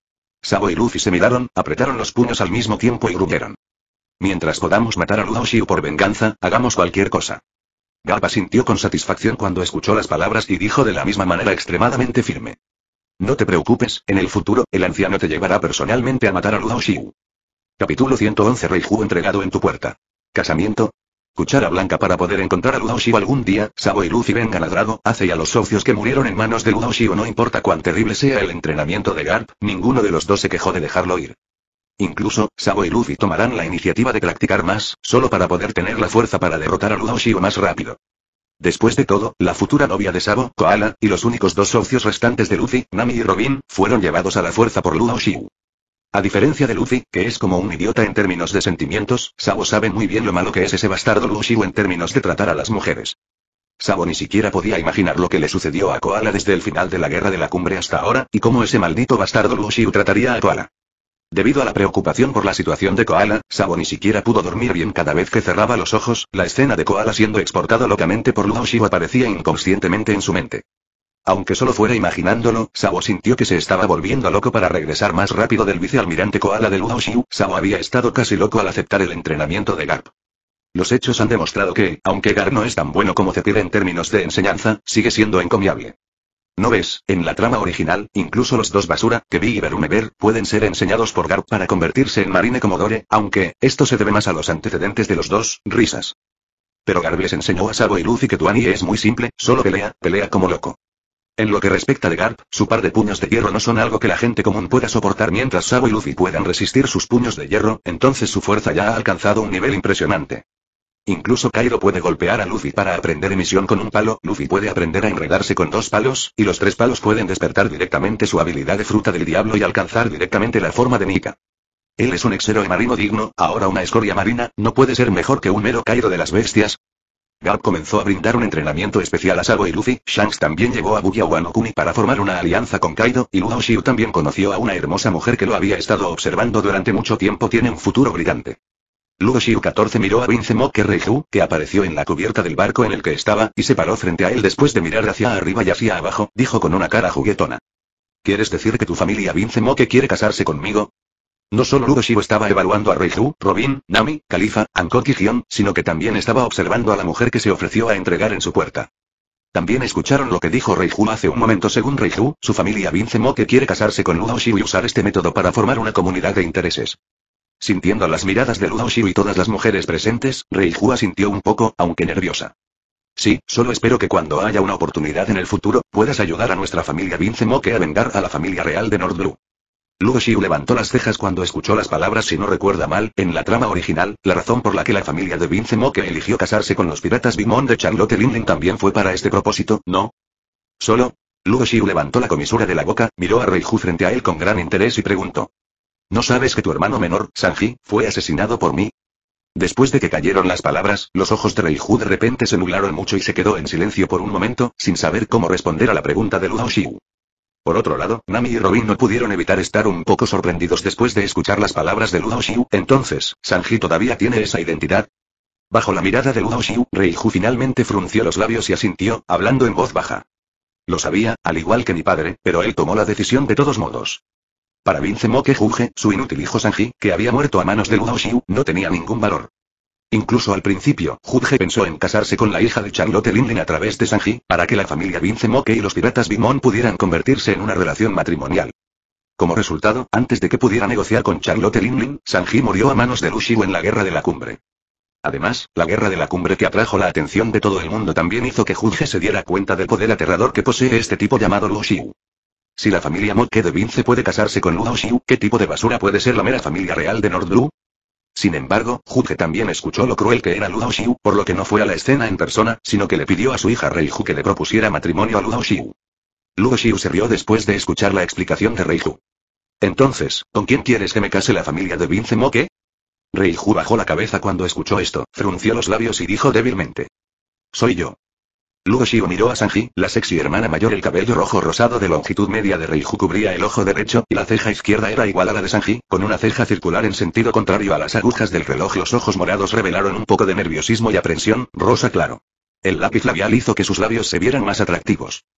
Sabo y Luffy se miraron, apretaron los puños al mismo tiempo y gruñeron. Mientras podamos matar a Luo Xiu por venganza, hagamos cualquier cosa. Garp sintió con satisfacción cuando escuchó las palabras y dijo de la misma manera extremadamente firme. No te preocupes, en el futuro, el anciano te llevará personalmente a matar a Luo Xiu. Capítulo ciento once Reiju entregado en tu puerta. ¿Casamiento? Cuchara blanca para poder encontrar a Luo Xiu algún día. Sabo y Luffy vengan a Drago, Ace y a los socios que murieron en manos de Luo Xiu. No importa cuán terrible sea el entrenamiento de Garp, ninguno de los dos se quejó de dejarlo ir. Incluso, Sabo y Luffy tomarán la iniciativa de practicar más, solo para poder tener la fuerza para derrotar a Luo Xiu más rápido. Después de todo, la futura novia de Sabo, Koala, y los únicos dos socios restantes de Luffy, Nami y Robin, fueron llevados a la fuerza por Luo Xiu. A diferencia de Luffy, que es como un idiota en términos de sentimientos, Sabo sabe muy bien lo malo que es ese bastardo Luo Xiu en términos de tratar a las mujeres. Sabo ni siquiera podía imaginar lo que le sucedió a Koala desde el final de la guerra de la cumbre hasta ahora, y cómo ese maldito bastardo Luo Xiu trataría a Koala. Debido a la preocupación por la situación de Koala, Sabo ni siquiera pudo dormir bien cada vez que cerraba los ojos. La escena de Koala siendo exportado locamente por Luo Xiu aparecía inconscientemente en su mente. Aunque solo fuera imaginándolo, Sabo sintió que se estaba volviendo loco para regresar más rápido del vicealmirante Koala de Luo Xiu. Sabo había estado casi loco al aceptar el entrenamiento de Garp. Los hechos han demostrado que, aunque Garp no es tan bueno como Zephyr en términos de enseñanza, sigue siendo encomiable. ¿No ves? En la trama original, incluso los dos basura, Kebi y Berumeber, pueden ser enseñados por Garp para convertirse en Marine Commodore, aunque, esto se debe más a los antecedentes de los dos, risas. Pero Garp les enseñó a Sabo y Luffy que Tuani es muy simple, solo pelea, pelea como loco. En lo que respecta de Garp, su par de puños de hierro no son algo que la gente común pueda soportar. Mientras Sabo y Luffy puedan resistir sus puños de hierro, entonces su fuerza ya ha alcanzado un nivel impresionante. Incluso Kaido puede golpear a Luffy para aprender emisión con un palo, Luffy puede aprender a enredarse con dos palos, y los tres palos pueden despertar directamente su habilidad de fruta del diablo y alcanzar directamente la forma de Nika. Él es un ex-héroe marino digno, ahora una escoria marina, no puede ser mejor que un mero Kaido de las bestias. Garp comenzó a brindar un entrenamiento especial a Sabo y Luffy. Shanks también llevó a Buggy a Wano Kuni para formar una alianza con Kaido, y Luo Xiu también conoció a una hermosa mujer que lo había estado observando durante mucho tiempo. Tiene un futuro brillante. Luo Xiu catorce miró a Vince Moke Reiju, que apareció en la cubierta del barco en el que estaba, y se paró frente a él después de mirar hacia arriba y hacia abajo, dijo con una cara juguetona. ¿Quieres decir que tu familia Vince Moke quiere casarse conmigo? No solo Luo Xiu estaba evaluando a Reiju, Robin, Nami, Khalifa, Hancock y Gion, sino que también estaba observando a la mujer que se ofreció a entregar en su puerta. También escucharon lo que dijo Reiju hace un momento. Según Reiju, su familia Vince Moke quiere casarse con Luo Xiu y usar este método para formar una comunidad de intereses. Sintiendo las miradas de Luo Xiu y todas las mujeres presentes, Reiju asintió un poco, aunque nerviosa. Sí, solo espero que cuando haya una oportunidad en el futuro, puedas ayudar a nuestra familia Vince Moke a vengar a la familia real de North Blue. Luo Xiu levantó las cejas cuando escuchó las palabras. Si no recuerda mal, en la trama original, la razón por la que la familia de Vince Moke eligió casarse con los piratas Bimon de Charlotte Lindley también fue para este propósito, ¿no? Solo. Luo Xiu levantó la comisura de la boca, miró a Reiju frente a él con gran interés y preguntó. ¿No sabes que tu hermano menor, Sanji, fue asesinado por mí? Después de que cayeron las palabras, los ojos de Reiju de repente se nublaron mucho y se quedó en silencio por un momento, sin saber cómo responder a la pregunta de Luo Xiu. Por otro lado, Nami y Robin no pudieron evitar estar un poco sorprendidos después de escuchar las palabras de Luo Xiu. Entonces, ¿Sanji todavía tiene esa identidad? Bajo la mirada de Luo Xiu, Reiju finalmente frunció los labios y asintió, hablando en voz baja. Lo sabía, al igual que mi padre, pero él tomó la decisión de todos modos. Para Vince Moke Juge, su inútil hijo Sanji, que había muerto a manos de Luo Xiu, no tenía ningún valor. Incluso al principio, Juge pensó en casarse con la hija de Charlotte Lindley a través de Sanji, para que la familia Vince Moke y los piratas Bimon pudieran convertirse en una relación matrimonial. Como resultado, antes de que pudiera negociar con Charlotte Lindley, Sanji murió a manos de Lu Xiu en la guerra de la cumbre. Además, la guerra de la cumbre que atrajo la atención de todo el mundo también hizo que Juge se diera cuenta del poder aterrador que posee este tipo llamado Luo Xiu. Si la familia Moke de Vince puede casarse con Luo Xiu, ¿qué tipo de basura puede ser la mera familia real de North Blue? Sin embargo, Juge también escuchó lo cruel que era Luo Xiu, por lo que no fue a la escena en persona, sino que le pidió a su hija Reiju que le propusiera matrimonio a Luo Xiu. Luo Xiu se rió después de escuchar la explicación de Reiju. Entonces, ¿con quién quieres que me case la familia de Vince Moke? Reiju bajó la cabeza cuando escuchó esto, frunció los labios y dijo débilmente. Soy yo. Luo Xiu miró a Sanji, la sexy hermana mayor. El cabello rojo rosado de longitud media de Reiju cubría el ojo derecho, y la ceja izquierda era igual a la de Sanji, con una ceja circular en sentido contrario a las agujas del reloj. Los ojos morados revelaron un poco de nerviosismo y aprensión, rosa claro. El lápiz labial hizo que sus labios se vieran más atractivos.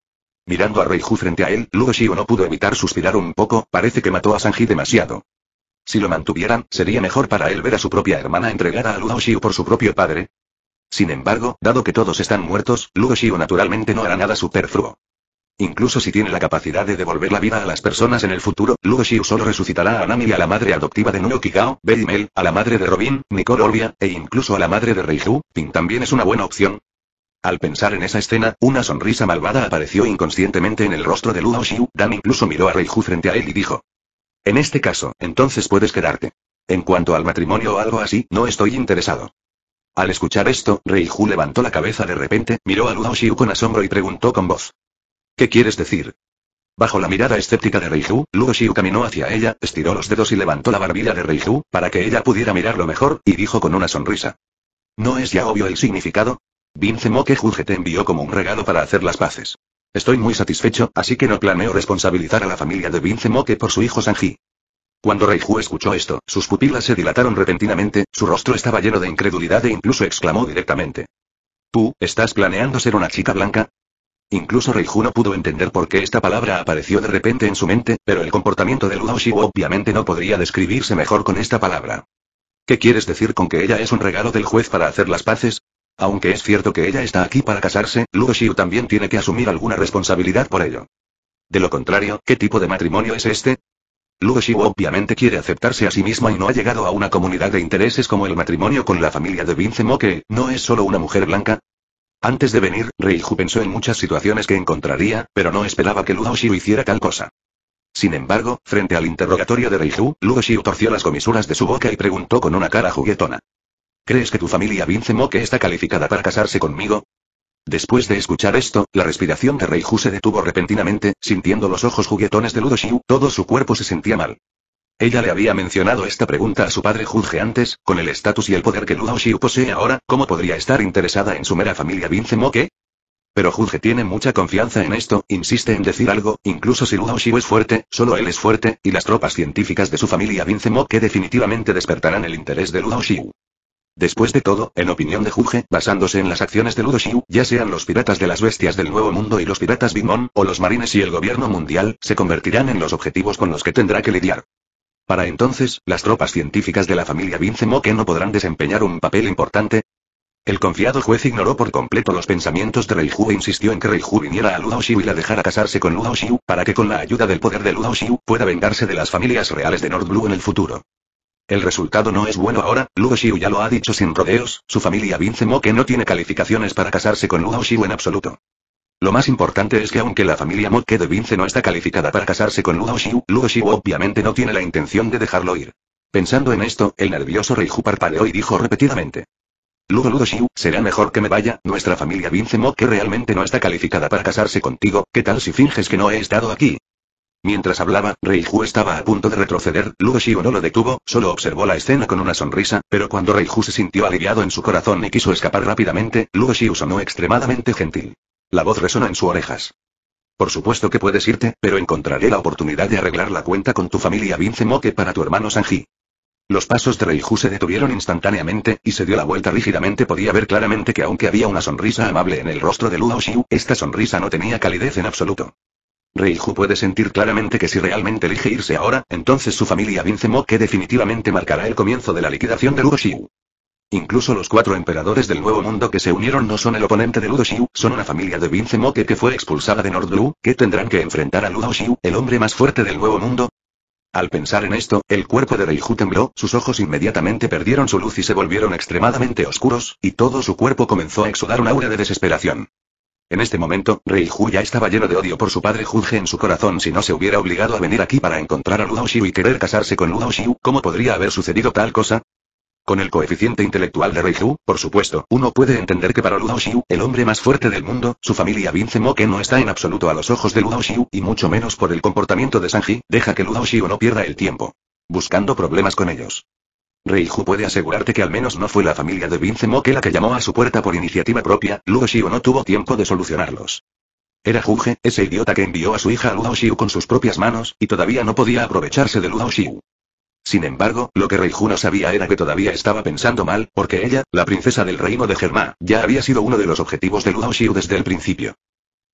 Mirando a Reiju frente a él, Luo Xiu no pudo evitar suspirar un poco, parece que mató a Sanji demasiado. Si lo mantuvieran, sería mejor para él ver a su propia hermana entregada a Luo Xiu por su propio padre. Sin embargo, dado que todos están muertos, Luo Xiu naturalmente no hará nada superfluo. Incluso si tiene la capacidad de devolver la vida a las personas en el futuro, Luo Xiu solo resucitará a Nami y a la madre adoptiva de Nuo Kigao, Belle Mel, a la madre de Robin, Nicole Olvia, e incluso a la madre de Reiju. Ping también es una buena opción. Al pensar en esa escena, una sonrisa malvada apareció inconscientemente en el rostro de Luo Xiu. Dan incluso miró a Reiju frente a él y dijo: en este caso, entonces puedes quedarte. En cuanto al matrimonio o algo así, no estoy interesado. Al escuchar esto, Reiju levantó la cabeza de repente, miró a Luo Xiu con asombro y preguntó con voz: ¿qué quieres decir? Bajo la mirada escéptica de Reiju, Luo Xiu caminó hacia ella, estiró los dedos y levantó la barbilla de Reiju, para que ella pudiera mirarlo mejor, y dijo con una sonrisa: ¿no es ya obvio el significado? Vince Moke Judge te envió como un regalo para hacer las paces. Estoy muy satisfecho, así que no planeo responsabilizar a la familia de Vince Moke por su hijo Sanji. Cuando Reiju escuchó esto, sus pupilas se dilataron repentinamente, su rostro estaba lleno de incredulidad e incluso exclamó directamente: ¿tú, estás planeando ser una chica blanca? Incluso Reiju no pudo entender por qué esta palabra apareció de repente en su mente, pero el comportamiento de Luo Xiu obviamente no podría describirse mejor con esta palabra. ¿Qué quieres decir con que ella es un regalo del juez para hacer las paces? Aunque es cierto que ella está aquí para casarse, Luo Xiu también tiene que asumir alguna responsabilidad por ello. De lo contrario, ¿qué tipo de matrimonio es este? Luo Xiu obviamente quiere aceptarse a sí misma y no ha llegado a una comunidad de intereses como el matrimonio con la familia de Vince Moke. ¿No es solo una mujer blanca? Antes de venir, Reiju pensó en muchas situaciones que encontraría, pero no esperaba que Luo Xiu hiciera tal cosa. Sin embargo, frente al interrogatorio de Reiju, Luo Xiu torció las comisuras de su boca y preguntó con una cara juguetona: ¿crees que tu familia Vince Moke está calificada para casarse conmigo? Después de escuchar esto, la respiración de Reiju se detuvo repentinamente, sintiendo los ojos juguetones de Luo Xiu, todo su cuerpo se sentía mal. Ella le había mencionado esta pregunta a su padre Judge antes, con el estatus y el poder que Luo Xiu posee ahora, ¿cómo podría estar interesada en su mera familia Vince Moke? Pero Judge tiene mucha confianza en esto, insiste en decir algo, incluso si Luo Xiu es fuerte, solo él es fuerte, y las tropas científicas de su familia Vince Moke definitivamente despertarán el interés de Luo Xiu. Después de todo, en opinión de Judge, basándose en las acciones de Luo Xiu, ya sean los piratas de las bestias del Nuevo Mundo y los piratas Big Mom, o los marines y el gobierno mundial, se convertirán en los objetivos con los que tendrá que lidiar. Para entonces, las tropas científicas de la familia Vince Moke no podrán desempeñar un papel importante. El confiado juez ignoró por completo los pensamientos de Reiju e insistió en que Reiju viniera a Luo Xiu y la dejara casarse con Luo Xiu, para que con la ayuda del poder de Luo Xiu, pueda vengarse de las familias reales de North Blue en el futuro. El resultado no es bueno ahora, Luo Xiu ya lo ha dicho sin rodeos, su familia Vince Moke no tiene calificaciones para casarse con Luo Xiu en absoluto. Lo más importante es que aunque la familia Moke de Vince no está calificada para casarse con Luo Xiu, Luo Xiu obviamente no tiene la intención de dejarlo ir. Pensando en esto, el nervioso Reiju parpadeó y dijo repetidamente: Luo Luo Xiu, será mejor que me vaya, nuestra familia Vince Moke realmente no está calificada para casarse contigo, ¿qué tal si finges que no he estado aquí? Mientras hablaba, Reiju estaba a punto de retroceder, Luo Xiu no lo detuvo, solo observó la escena con una sonrisa, pero cuando Reiju se sintió aliviado en su corazón y quiso escapar rápidamente, Luo Xiu sonó extremadamente gentil. La voz resonó en sus orejas. Por supuesto que puedes irte, pero encontraré la oportunidad de arreglar la cuenta con tu familia Vince Moke para tu hermano Sanji. Los pasos de Reiju se detuvieron instantáneamente, y se dio la vuelta rígidamente. Podía ver claramente que aunque había una sonrisa amable en el rostro de Luo Xiu, esta sonrisa no tenía calidez en absoluto. Reiju puede sentir claramente que si realmente elige irse ahora, entonces su familia Vince Moke definitivamente marcará el comienzo de la liquidación de Luo Xiu. Incluso los cuatro emperadores del Nuevo Mundo que se unieron no son el oponente de Luo Xiu, son una familia de Vince Moke que fue expulsada de North Blue, que tendrán que enfrentar a Luo Xiu, el hombre más fuerte del Nuevo Mundo. Al pensar en esto, el cuerpo de Reiju tembló, sus ojos inmediatamente perdieron su luz y se volvieron extremadamente oscuros, y todo su cuerpo comenzó a exudar un aura de desesperación. En este momento, Reiju ya estaba lleno de odio por su padre Judge en su corazón. Si no se hubiera obligado a venir aquí para encontrar a Luo Xiu y querer casarse con Luo Xiu, ¿cómo podría haber sucedido tal cosa? Con el coeficiente intelectual de Reiju, por supuesto, uno puede entender que para Luo Xiu, el hombre más fuerte del mundo, su familia Vince Moke no está en absoluto a los ojos de Luo Xiu, y mucho menos por el comportamiento de Sanji. Deja que Luo Xiu no pierda el tiempo buscando problemas con ellos. Reiju puede asegurarte que al menos no fue la familia de Vince Moke la que llamó a su puerta por iniciativa propia. Luo Xiu no tuvo tiempo de solucionarlos. Era Judge, ese idiota que envió a su hija a Luo Xiu con sus propias manos, y todavía no podía aprovecharse de Luo Xiu. Sin embargo, lo que Reiju no sabía era que todavía estaba pensando mal, porque ella, la princesa del reino de Germa, ya había sido uno de los objetivos de Luo Xiu desde el principio.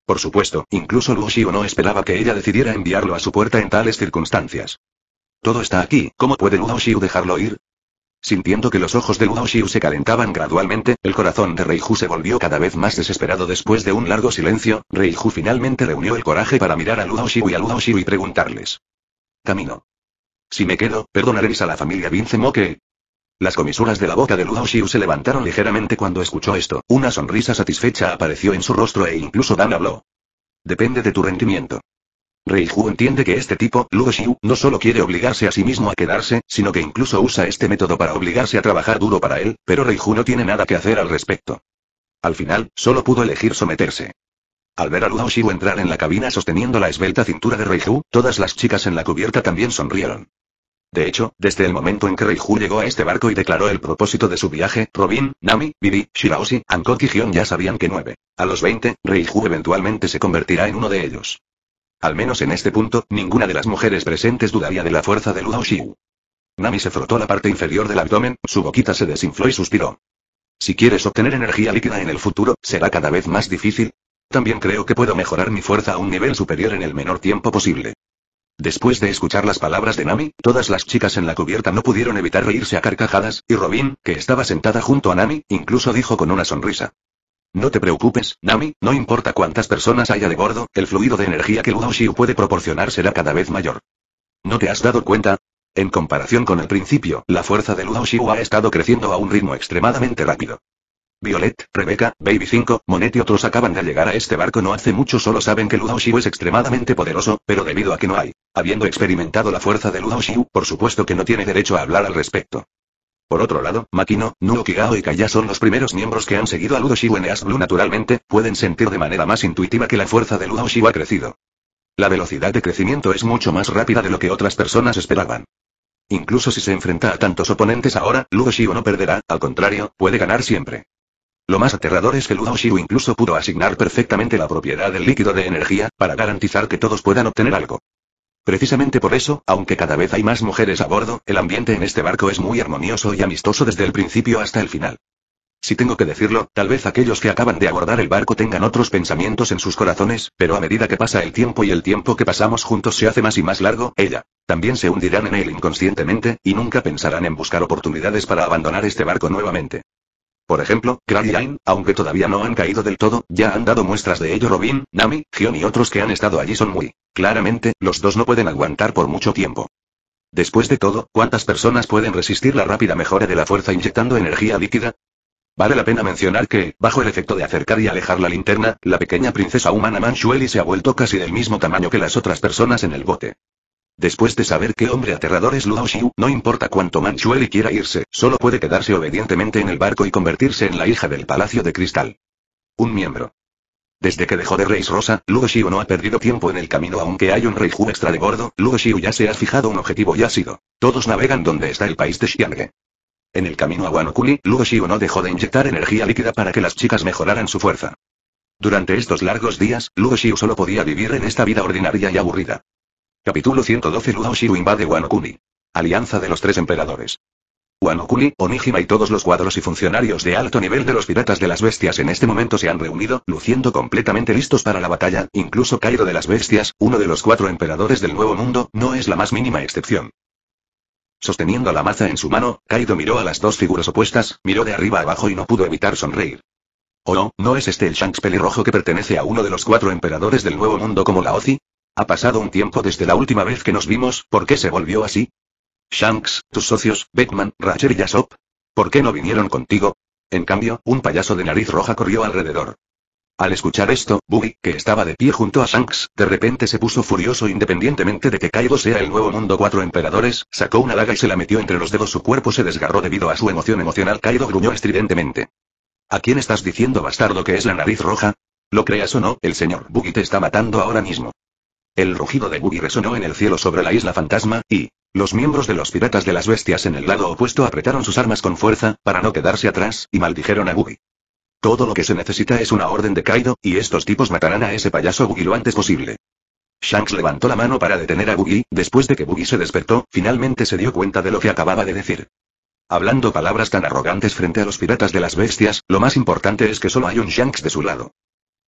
Por supuesto, incluso Luo Xiu no esperaba que ella decidiera enviarlo a su puerta en tales circunstancias. Todo está aquí, ¿cómo puede Luo Xiu dejarlo ir? Sintiendo que los ojos de Luo Xiu se calentaban gradualmente, el corazón de Reiju se volvió cada vez más desesperado. Después de un largo silencio, Reiju finalmente reunió el coraje para mirar a Luo Xiu y a Luo Xiu y preguntarles. Camino. Si me quedo, ¿perdonaréis a la familia Vince Moque? Las comisuras de la boca de Luo Xiu se levantaron ligeramente cuando escuchó esto. Una sonrisa satisfecha apareció en su rostro e incluso Dan habló. Depende de tu rendimiento. Reiju entiende que este tipo, Luo Xiu, no solo quiere obligarse a sí mismo a quedarse, sino que incluso usa este método para obligarse a trabajar duro para él, pero Reiju no tiene nada que hacer al respecto. Al final, solo pudo elegir someterse. Al ver a Luo Xiu entrar en la cabina sosteniendo la esbelta cintura de Reiju, todas las chicas en la cubierta también sonrieron. De hecho, desde el momento en que Reiju llegó a este barco y declaró el propósito de su viaje, Robin, Nami, Bibi, Shiraoshi, Hancock y Gion ya sabían que nueve. A los veinte, Reiju eventualmente se convertirá en uno de ellos. Al menos en este punto, ninguna de las mujeres presentes dudaría de la fuerza de Luo Xiu. Nami se frotó la parte inferior del abdomen, su boquita se desinfló y suspiró. Si quieres obtener energía líquida en el futuro, ¿será cada vez más difícil? También creo que puedo mejorar mi fuerza a un nivel superior en el menor tiempo posible. Después de escuchar las palabras de Nami, todas las chicas en la cubierta no pudieron evitar reírse a carcajadas, y Robin, que estaba sentada junto a Nami, incluso dijo con una sonrisa. No te preocupes, Nami, no importa cuántas personas haya de bordo, el fluido de energía que Luo Xiu puede proporcionar será cada vez mayor. ¿No te has dado cuenta? En comparación con el principio, la fuerza de Luo Xiu ha estado creciendo a un ritmo extremadamente rápido. Violet, Rebecca, Baby cinco, Monet y otros acaban de llegar a este barco no hace mucho, solo saben que Luo Xiu es extremadamente poderoso, pero debido a que no hay, habiendo experimentado la fuerza de Luo Xiu, por supuesto que no tiene derecho a hablar al respecto. Por otro lado, Makino, Nuo Kigao y Kaya son los primeros miembros que han seguido a Luo Xiu en East Blue. Naturalmente, pueden sentir de manera más intuitiva que la fuerza de Luo Xiu ha crecido. La velocidad de crecimiento es mucho más rápida de lo que otras personas esperaban. Incluso si se enfrenta a tantos oponentes ahora, Luo Xiu no perderá, al contrario, puede ganar siempre. Lo más aterrador es que Luo Xiu incluso pudo asignar perfectamente la propiedad del líquido de energía, para garantizar que todos puedan obtener algo. Precisamente por eso, aunque cada vez hay más mujeres a bordo, el ambiente en este barco es muy armonioso y amistoso desde el principio hasta el final. Si tengo que decirlo, tal vez aquellos que acaban de abordar el barco tengan otros pensamientos en sus corazones, pero a medida que pasa el tiempo y el tiempo que pasamos juntos se hace más y más largo, ella, también se hundirán en él inconscientemente, y nunca pensarán en buscar oportunidades para abandonar este barco nuevamente. Por ejemplo, Craig y Ain, aunque todavía no han caído del todo, ya han dado muestras de ello. Robin, Nami, Gion y otros que han estado allí son muy, claramente, los dos no pueden aguantar por mucho tiempo. Después de todo, ¿cuántas personas pueden resistir la rápida mejora de la fuerza inyectando energía líquida? Vale la pena mencionar que, bajo el efecto de acercar y alejar la linterna, la pequeña princesa humana Manchueli se ha vuelto casi del mismo tamaño que las otras personas en el bote. Después de saber qué hombre aterrador es Luo Xiu, no importa cuánto Manchueli quiera irse, solo puede quedarse obedientemente en el barco y convertirse en la hija del Palacio de Cristal. Un miembro. Desde que dejó de Reis Rosa, Luo Xiu no ha perdido tiempo en el camino. Aunque hay un Reiju extra de bordo, Luo Xiu ya se ha fijado un objetivo y ha sido. Todos navegan donde está el país de Xianghe. En el camino a Wano Kuni, Luo Xiu no dejó de inyectar energía líquida para que las chicas mejoraran su fuerza. Durante estos largos días, Luo Xiu solo podía vivir en esta vida ordinaria y aburrida. Capítulo ciento doce. Luo Xiu invade Wano Kuni. Alianza de los tres emperadores. Wano Kuni, Onijima y todos los cuadros y funcionarios de alto nivel de los piratas de las bestias en este momento se han reunido, luciendo completamente listos para la batalla. Incluso Kaido de las bestias, uno de los cuatro emperadores del Nuevo Mundo, no es la más mínima excepción. Sosteniendo la maza en su mano, Kaido miró a las dos figuras opuestas, miró de arriba abajo y no pudo evitar sonreír. ¿Oh no, no es este el Shanks pelirrojo que pertenece a uno de los cuatro emperadores del Nuevo Mundo como la Ozi? Ha pasado un tiempo desde la última vez que nos vimos, ¿por qué se volvió así? Shanks, tus socios, Beckman, Ratcher y Yasop, ¿por qué no vinieron contigo? En cambio, un payaso de nariz roja corrió alrededor. Al escuchar esto, Buggy, que estaba de pie junto a Shanks, de repente se puso furioso. Independientemente de que Kaido sea el Nuevo Mundo cuatro emperadores, sacó una daga y se la metió entre los dedos. Su cuerpo se desgarró debido a su emoción emocional. Kaido gruñó estridentemente. ¿A quién estás diciendo, bastardo, que es la nariz roja? Lo creas o no, el señor Buggy te está matando ahora mismo. El rugido de Buggy resonó en el cielo sobre la isla fantasma, y los miembros de los piratas de las bestias en el lado opuesto apretaron sus armas con fuerza, para no quedarse atrás, y maldijeron a Buggy. Todo lo que se necesita es una orden de Kaido, y estos tipos matarán a ese payaso Buggy lo antes posible. Shanks levantó la mano para detener a Buggy. Después de que Buggy se despertó, finalmente se dio cuenta de lo que acababa de decir. Hablando palabras tan arrogantes frente a los piratas de las bestias, lo más importante es que solo hay un Shanks de su lado.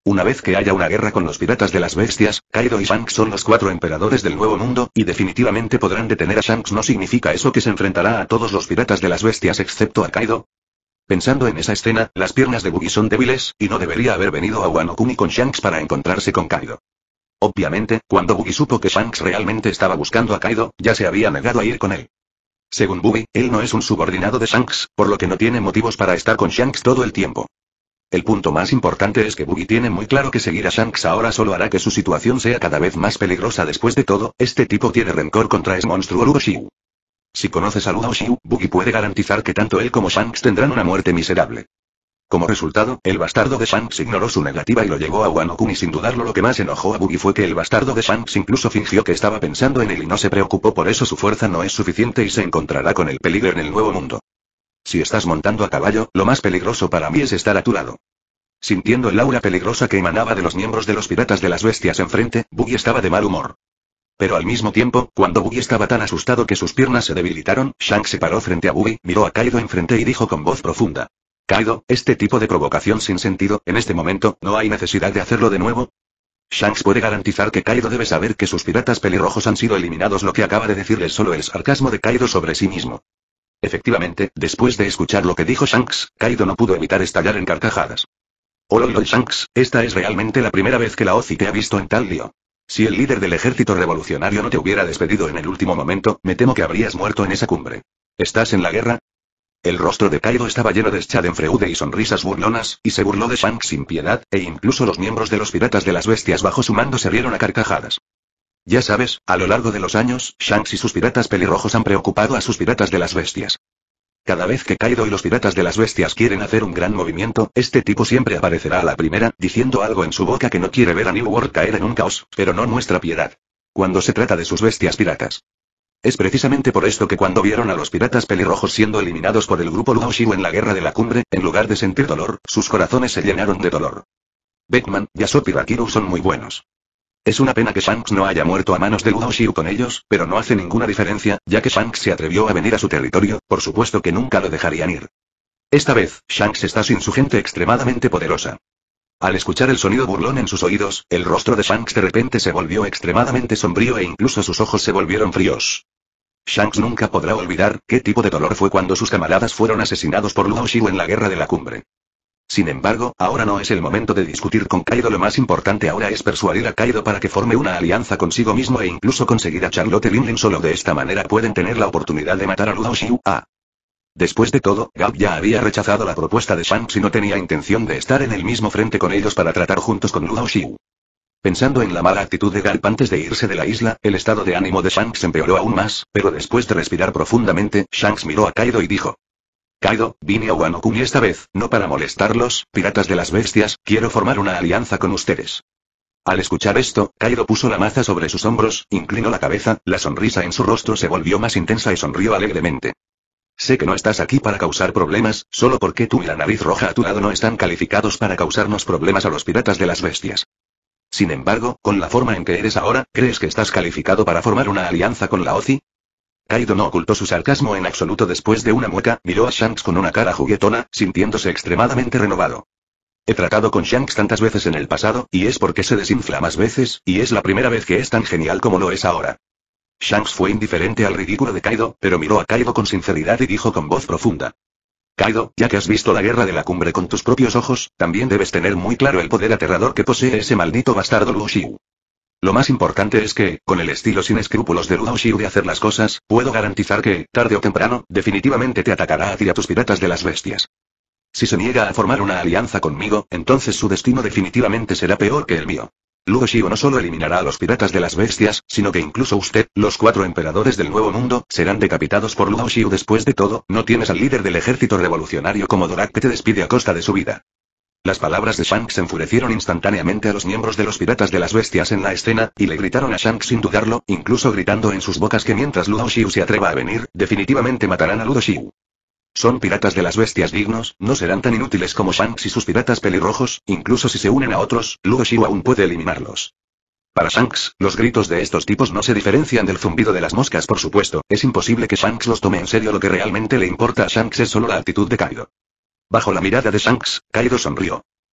Una vez que haya una guerra con los piratas de las bestias, Kaido y Shanks son los cuatro emperadores del nuevo mundo, y definitivamente podrán detener a Shanks. ¿No significa eso que se enfrentará a todos los piratas de las bestias excepto a Kaido? Pensando en esa escena, las piernas de Buggy son débiles, y no debería haber venido a Wano Kuni con Shanks para encontrarse con Kaido. Obviamente, cuando Buggy supo que Shanks realmente estaba buscando a Kaido, ya se había negado a ir con él. Según Buggy, él no es un subordinado de Shanks, por lo que no tiene motivos para estar con Shanks todo el tiempo. El punto más importante es que Buggy tiene muy claro que seguir a Shanks ahora solo hará que su situación sea cada vez más peligrosa. Después de todo, este tipo tiene rencor contra ese monstruo Luo Xiu. Si conoces a Luo Xiu, Buggy puede garantizar que tanto él como Shanks tendrán una muerte miserable. Como resultado, el bastardo de Shanks ignoró su negativa y lo llevó a Wano Kuni sin dudarlo. Lo que más enojó a Buggy fue que el bastardo de Shanks incluso fingió que estaba pensando en él y no se preocupó por eso. Su fuerza no es suficiente y se encontrará con el peligro en el nuevo mundo. Si estás montando a caballo, lo más peligroso para mí es estar a tu lado. Sintiendo el aura peligrosa que emanaba de los miembros de los piratas de las bestias enfrente, Buggy estaba de mal humor. Pero al mismo tiempo, cuando Buggy estaba tan asustado que sus piernas se debilitaron, Shanks se paró frente a Buggy, miró a Kaido enfrente y dijo con voz profunda: Kaido, este tipo de provocación sin sentido, en este momento, ¿no hay necesidad de hacerlo de nuevo? Shanks puede garantizar que Kaido debe saber que sus piratas pelirrojos han sido eliminados. Lo que acaba de decirle es solo el sarcasmo de Kaido sobre sí mismo. Efectivamente, después de escuchar lo que dijo Shanks, Kaido no pudo evitar estallar en carcajadas. Ololol Shanks, esta es realmente la primera vez que la Ozzy te ha visto en tal lío. Si el líder del ejército revolucionario no te hubiera despedido en el último momento, me temo que habrías muerto en esa cumbre. ¿Estás en la guerra? El rostro de Kaido estaba lleno de schadenfreude y sonrisas burlonas, y se burló de Shanks sin piedad, e incluso los miembros de los piratas de las bestias bajo su mando se rieron a carcajadas. Ya sabes, a lo largo de los años, Shanks y sus piratas pelirrojos han preocupado a sus piratas de las bestias. Cada vez que Kaido y los piratas de las bestias quieren hacer un gran movimiento, este tipo siempre aparecerá a la primera, diciendo algo en su boca que no quiere ver a New World caer en un caos, pero no muestra piedad. Cuando se trata de sus bestias piratas. Es precisamente por esto que cuando vieron a los piratas pelirrojos siendo eliminados por el grupo Luo Xiu en la guerra de la cumbre, en lugar de sentir dolor, sus corazones se llenaron de dolor. Beckman, Yasop y Rakiru son muy buenos. Es una pena que Shanks no haya muerto a manos de Luo Xiu con ellos, pero no hace ninguna diferencia, ya que Shanks se atrevió a venir a su territorio, por supuesto que nunca lo dejarían ir. Esta vez, Shanks está sin su gente extremadamente poderosa. Al escuchar el sonido burlón en sus oídos, el rostro de Shanks de repente se volvió extremadamente sombrío e incluso sus ojos se volvieron fríos. Shanks nunca podrá olvidar qué tipo de dolor fue cuando sus camaradas fueron asesinados por Luo Xiu en la guerra de la cumbre. Sin embargo, ahora no es el momento de discutir con Kaido. Lo más importante ahora es persuadir a Kaido para que forme una alianza consigo mismo e incluso conseguir a Charlotte Linlin. Solo de esta manera pueden tener la oportunidad de matar a Luo Xiu. Ah. Después de todo, Garp ya había rechazado la propuesta de Shanks y no tenía intención de estar en el mismo frente con ellos para tratar juntos con Luo Xiu. Pensando en la mala actitud de Garp antes de irse de la isla, el estado de ánimo de Shanks empeoró aún más, pero después de respirar profundamente, Shanks miró a Kaido y dijo: Kaido, vine a Wano Kuni esta vez, no para molestarlos, piratas de las bestias, quiero formar una alianza con ustedes. Al escuchar esto, Kaido puso la maza sobre sus hombros, inclinó la cabeza, la sonrisa en su rostro se volvió más intensa y sonrió alegremente. Sé que no estás aquí para causar problemas, solo porque tú y la nariz roja a tu lado no están calificados para causarnos problemas a los piratas de las bestias. Sin embargo, con la forma en que eres ahora, ¿crees que estás calificado para formar una alianza con la Ozzy? Kaido no ocultó su sarcasmo en absoluto. Después de una mueca, miró a Shanks con una cara juguetona, sintiéndose extremadamente renovado. He tratado con Shanks tantas veces en el pasado, y es porque se desinfla más veces, y es la primera vez que es tan genial como lo es ahora. Shanks fue indiferente al ridículo de Kaido, pero miró a Kaido con sinceridad y dijo con voz profunda: Kaido, ya que has visto la guerra de la cumbre con tus propios ojos, también debes tener muy claro el poder aterrador que posee ese maldito bastardo Luo Xiu. Lo más importante es que, con el estilo sin escrúpulos de Luo Xiu de hacer las cosas, puedo garantizar que, tarde o temprano, definitivamente te atacará a ti y a tus piratas de las bestias. Si se niega a formar una alianza conmigo, entonces su destino definitivamente será peor que el mío. Luo Xiu no solo eliminará a los piratas de las bestias, sino que incluso usted, los cuatro emperadores del nuevo mundo, serán decapitados por Luo Xiu. Después de todo, no tienes al líder del ejército revolucionario como Dorak que te despide a costa de su vida. Las palabras de Shanks enfurecieron instantáneamente a los miembros de los piratas de las bestias en la escena, y le gritaron a Shanks sin dudarlo, incluso gritando en sus bocas que mientras Luo Xiu se atreva a venir, definitivamente matarán a Luo Xiu. Son piratas de las bestias dignos, no serán tan inútiles como Shanks y sus piratas pelirrojos, incluso si se unen a otros, Luo Xiu aún puede eliminarlos. Para Shanks, los gritos de estos tipos no se diferencian del zumbido de las moscas. Por supuesto, es imposible que Shanks los tome en serio. Lo que realmente le importa a Shanks es solo la actitud de Kaido. Bajo la mirada de Shanks, Kaido sonrió.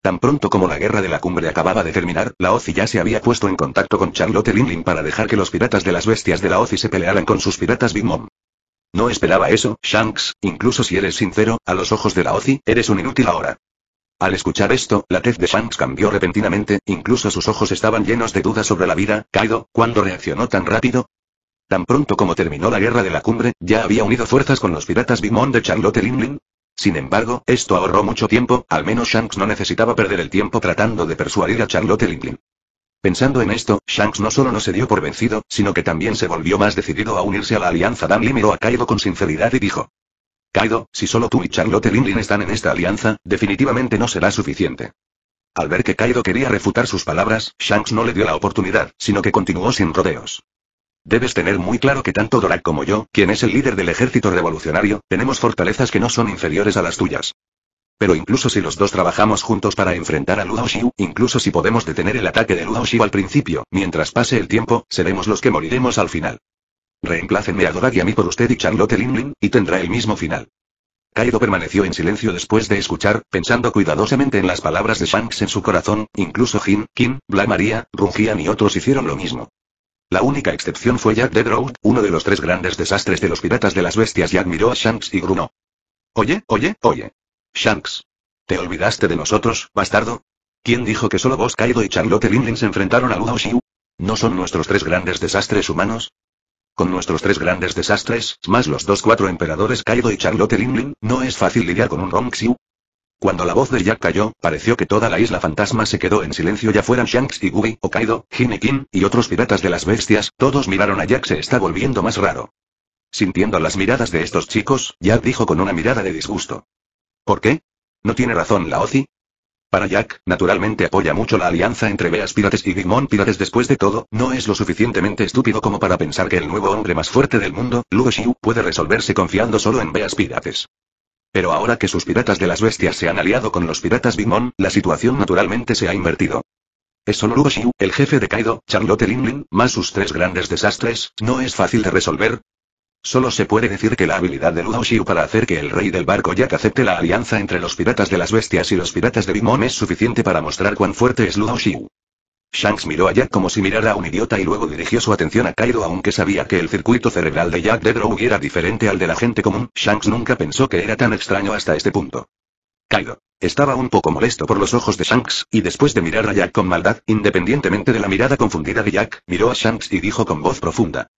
Tan pronto como la guerra de la cumbre acababa de terminar, la Ozzy ya se había puesto en contacto con Charlotte Linlin para dejar que los piratas de las bestias de la Ozzy se pelearan con sus piratas Big Mom. No esperaba eso, Shanks, incluso si eres sincero, a los ojos de la Ozzy, eres un inútil ahora. Al escuchar esto, la tez de Shanks cambió repentinamente, incluso sus ojos estaban llenos de dudas sobre la vida. Kaido, ¿cuándo reaccionó tan rápido? Tan pronto como terminó la guerra de la cumbre, ¿ya había unido fuerzas con los piratas Big Mom de Charlotte Linlin? Sin embargo, esto ahorró mucho tiempo, al menos Shanks no necesitaba perder el tiempo tratando de persuadir a Charlotte Linlin. Pensando en esto, Shanks no solo no se dio por vencido, sino que también se volvió más decidido a unirse a la alianza. Dan Lee miró a Kaido con sinceridad y dijo: Kaido, si solo tú y Charlotte Linlin están en esta alianza, definitivamente no será suficiente. Al ver que Kaido quería refutar sus palabras, Shanks no le dio la oportunidad, sino que continuó sin rodeos. Debes tener muy claro que tanto Dorak como yo, quien es el líder del ejército revolucionario, tenemos fortalezas que no son inferiores a las tuyas. Pero incluso si los dos trabajamos juntos para enfrentar a Luo Xiu, incluso si podemos detener el ataque de Luo Xiu al principio, mientras pase el tiempo, seremos los que moriremos al final. Reemplácenme a Dorak y a mí por usted y Charlotte Linlin, y tendrá el mismo final. Kaido permaneció en silencio después de escuchar, pensando cuidadosamente en las palabras de Shanks en su corazón. Incluso Jin, Kin, Black Maria, Rungian y otros hicieron lo mismo. La única excepción fue Jack Deadrow, uno de los tres grandes desastres de los piratas de las bestias. Jack miró a Shanks y grunó: Oye, oye, oye. Shanks. ¿Te olvidaste de nosotros, bastardo? ¿Quién dijo que solo vos, Kaido y Charlotte Linlin se enfrentaron a Luo Xiu? ¿No son nuestros tres grandes desastres humanos? Con nuestros tres grandes desastres, más los dos cuatro emperadores Kaido y Charlotte Linlin, ¿no es fácil lidiar con un Long Xiu? Cuando la voz de Jack cayó, pareció que toda la isla fantasma se quedó en silencio, ya fueran Shanks y Gubi, o Kaido, Jin y Kin, y otros piratas de las bestias. Todos miraron a Jack. Se está volviendo más raro. Sintiendo las miradas de estos chicos, Jack dijo con una mirada de disgusto: ¿Por qué? ¿No tiene razón la Ozzy? Para Jack, naturalmente apoya mucho la alianza entre Beast Pirates y Big Mom Pirates. Después de todo, no es lo suficientemente estúpido como para pensar que el nuevo hombre más fuerte del mundo, Luo Xiu, puede resolverse confiando solo en Beast Pirates. Pero ahora que sus piratas de las bestias se han aliado con los piratas Big Mom, la situación naturalmente se ha invertido. Es solo Luo Xiu, el jefe de Kaido, Charlotte Linlin, más sus tres grandes desastres. ¿No es fácil de resolver? Solo se puede decir que la habilidad de Luo Xiu para hacer que el rey del barco Jack acepte la alianza entre los piratas de las bestias y los piratas de Big Mom es suficiente para mostrar cuán fuerte es Luo Xiu. Shanks miró a Jack como si mirara a un idiota y luego dirigió su atención a Kaido. Aunque sabía que el circuito cerebral de Jack Deadrow era diferente al de la gente común, Shanks nunca pensó que era tan extraño hasta este punto. Kaido estaba un poco molesto por los ojos de Shanks, y después de mirar a Jack con maldad, independientemente de la mirada confundida de Jack, miró a Shanks y dijo con voz profunda: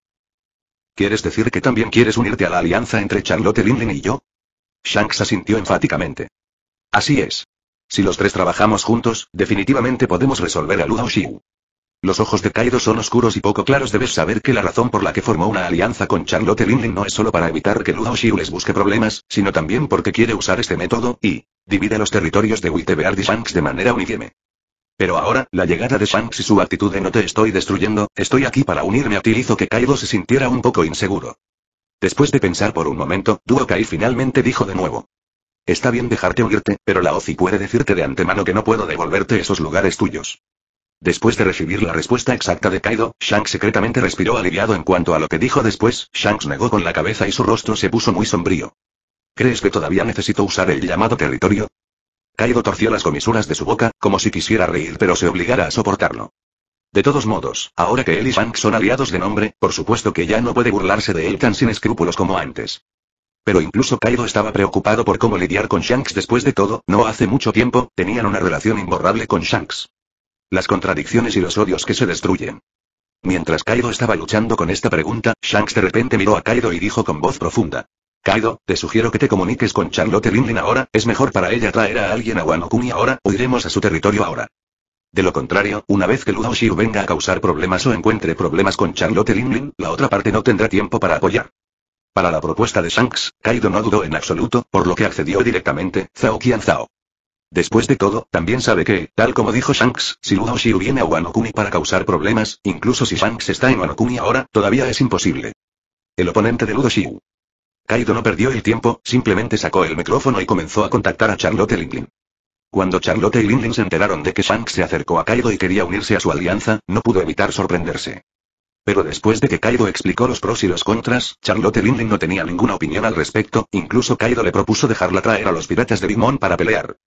¿Quieres decir que también quieres unirte a la alianza entre Charlotte Linlin y yo? Shanks asintió enfáticamente. Así es. Si los tres trabajamos juntos, definitivamente podemos resolver a Luo Xiu. Los ojos de Kaido son oscuros y poco claros. Debes saber que la razón por la que formó una alianza con Charlotte Linlin no es solo para evitar que Luo Xiu les busque problemas, sino también porque quiere usar este método, y divide los territorios de Whitebeard y Shanks de manera uniforme. Pero ahora, la llegada de Shanks y su actitud de no te estoy destruyendo, estoy aquí para unirme a ti hizo que Kaido se sintiera un poco inseguro. Después de pensar por un momento, Duokai finalmente dijo de nuevo: Está bien dejarte unirte, pero la Ozzy puede decirte de antemano que no puedo devolverte esos lugares tuyos. Después de recibir la respuesta exacta de Kaido, Shanks secretamente respiró aliviado. En cuanto a lo que dijo después, Shanks negó con la cabeza y su rostro se puso muy sombrío. ¿Crees que todavía necesito usar el llamado territorio? Kaido torció las comisuras de su boca, como si quisiera reír pero se obligara a soportarlo. De todos modos, ahora que él y Shanks son aliados de nombre, por supuesto que ya no puede burlarse de él tan sin escrúpulos como antes. Pero incluso Kaido estaba preocupado por cómo lidiar con Shanks. Después de todo, no hace mucho tiempo, tenían una relación imborrable con Shanks. Las contradicciones y los odios que se destruyen. Mientras Kaido estaba luchando con esta pregunta, Shanks de repente miró a Kaido y dijo con voz profunda: Kaido, te sugiero que te comuniques con Charlotte Linlin ahora. Es mejor para ella traer a alguien a Wano Kuni ahora, o iremos a su territorio ahora. De lo contrario, una vez que Luo Xiu venga a causar problemas o encuentre problemas con Charlotte Linlin, la otra parte no tendrá tiempo para apoyar. Para la propuesta de Shanks, Kaido no dudó en absoluto, por lo que accedió directamente. Zhao Qianzhao. Después de todo, también sabe que, tal como dijo Shanks, si Luo Xiu viene a Wano Kuni para causar problemas, incluso si Shanks está en Wano Kuni ahora, todavía es imposible. El oponente de Luo Xiu. Kaido no perdió el tiempo, simplemente sacó el micrófono y comenzó a contactar a Charlotte Linlin. Cuando Charlotte y Linlin se enteraron de que Shanks se acercó a Kaido y quería unirse a su alianza, no pudo evitar sorprenderse. Pero después de que Kaido explicó los pros y los contras, Charlotte Linlin no tenía ninguna opinión al respecto. Incluso Kaido le propuso dejarla traer a los piratas de Big Mom para pelear.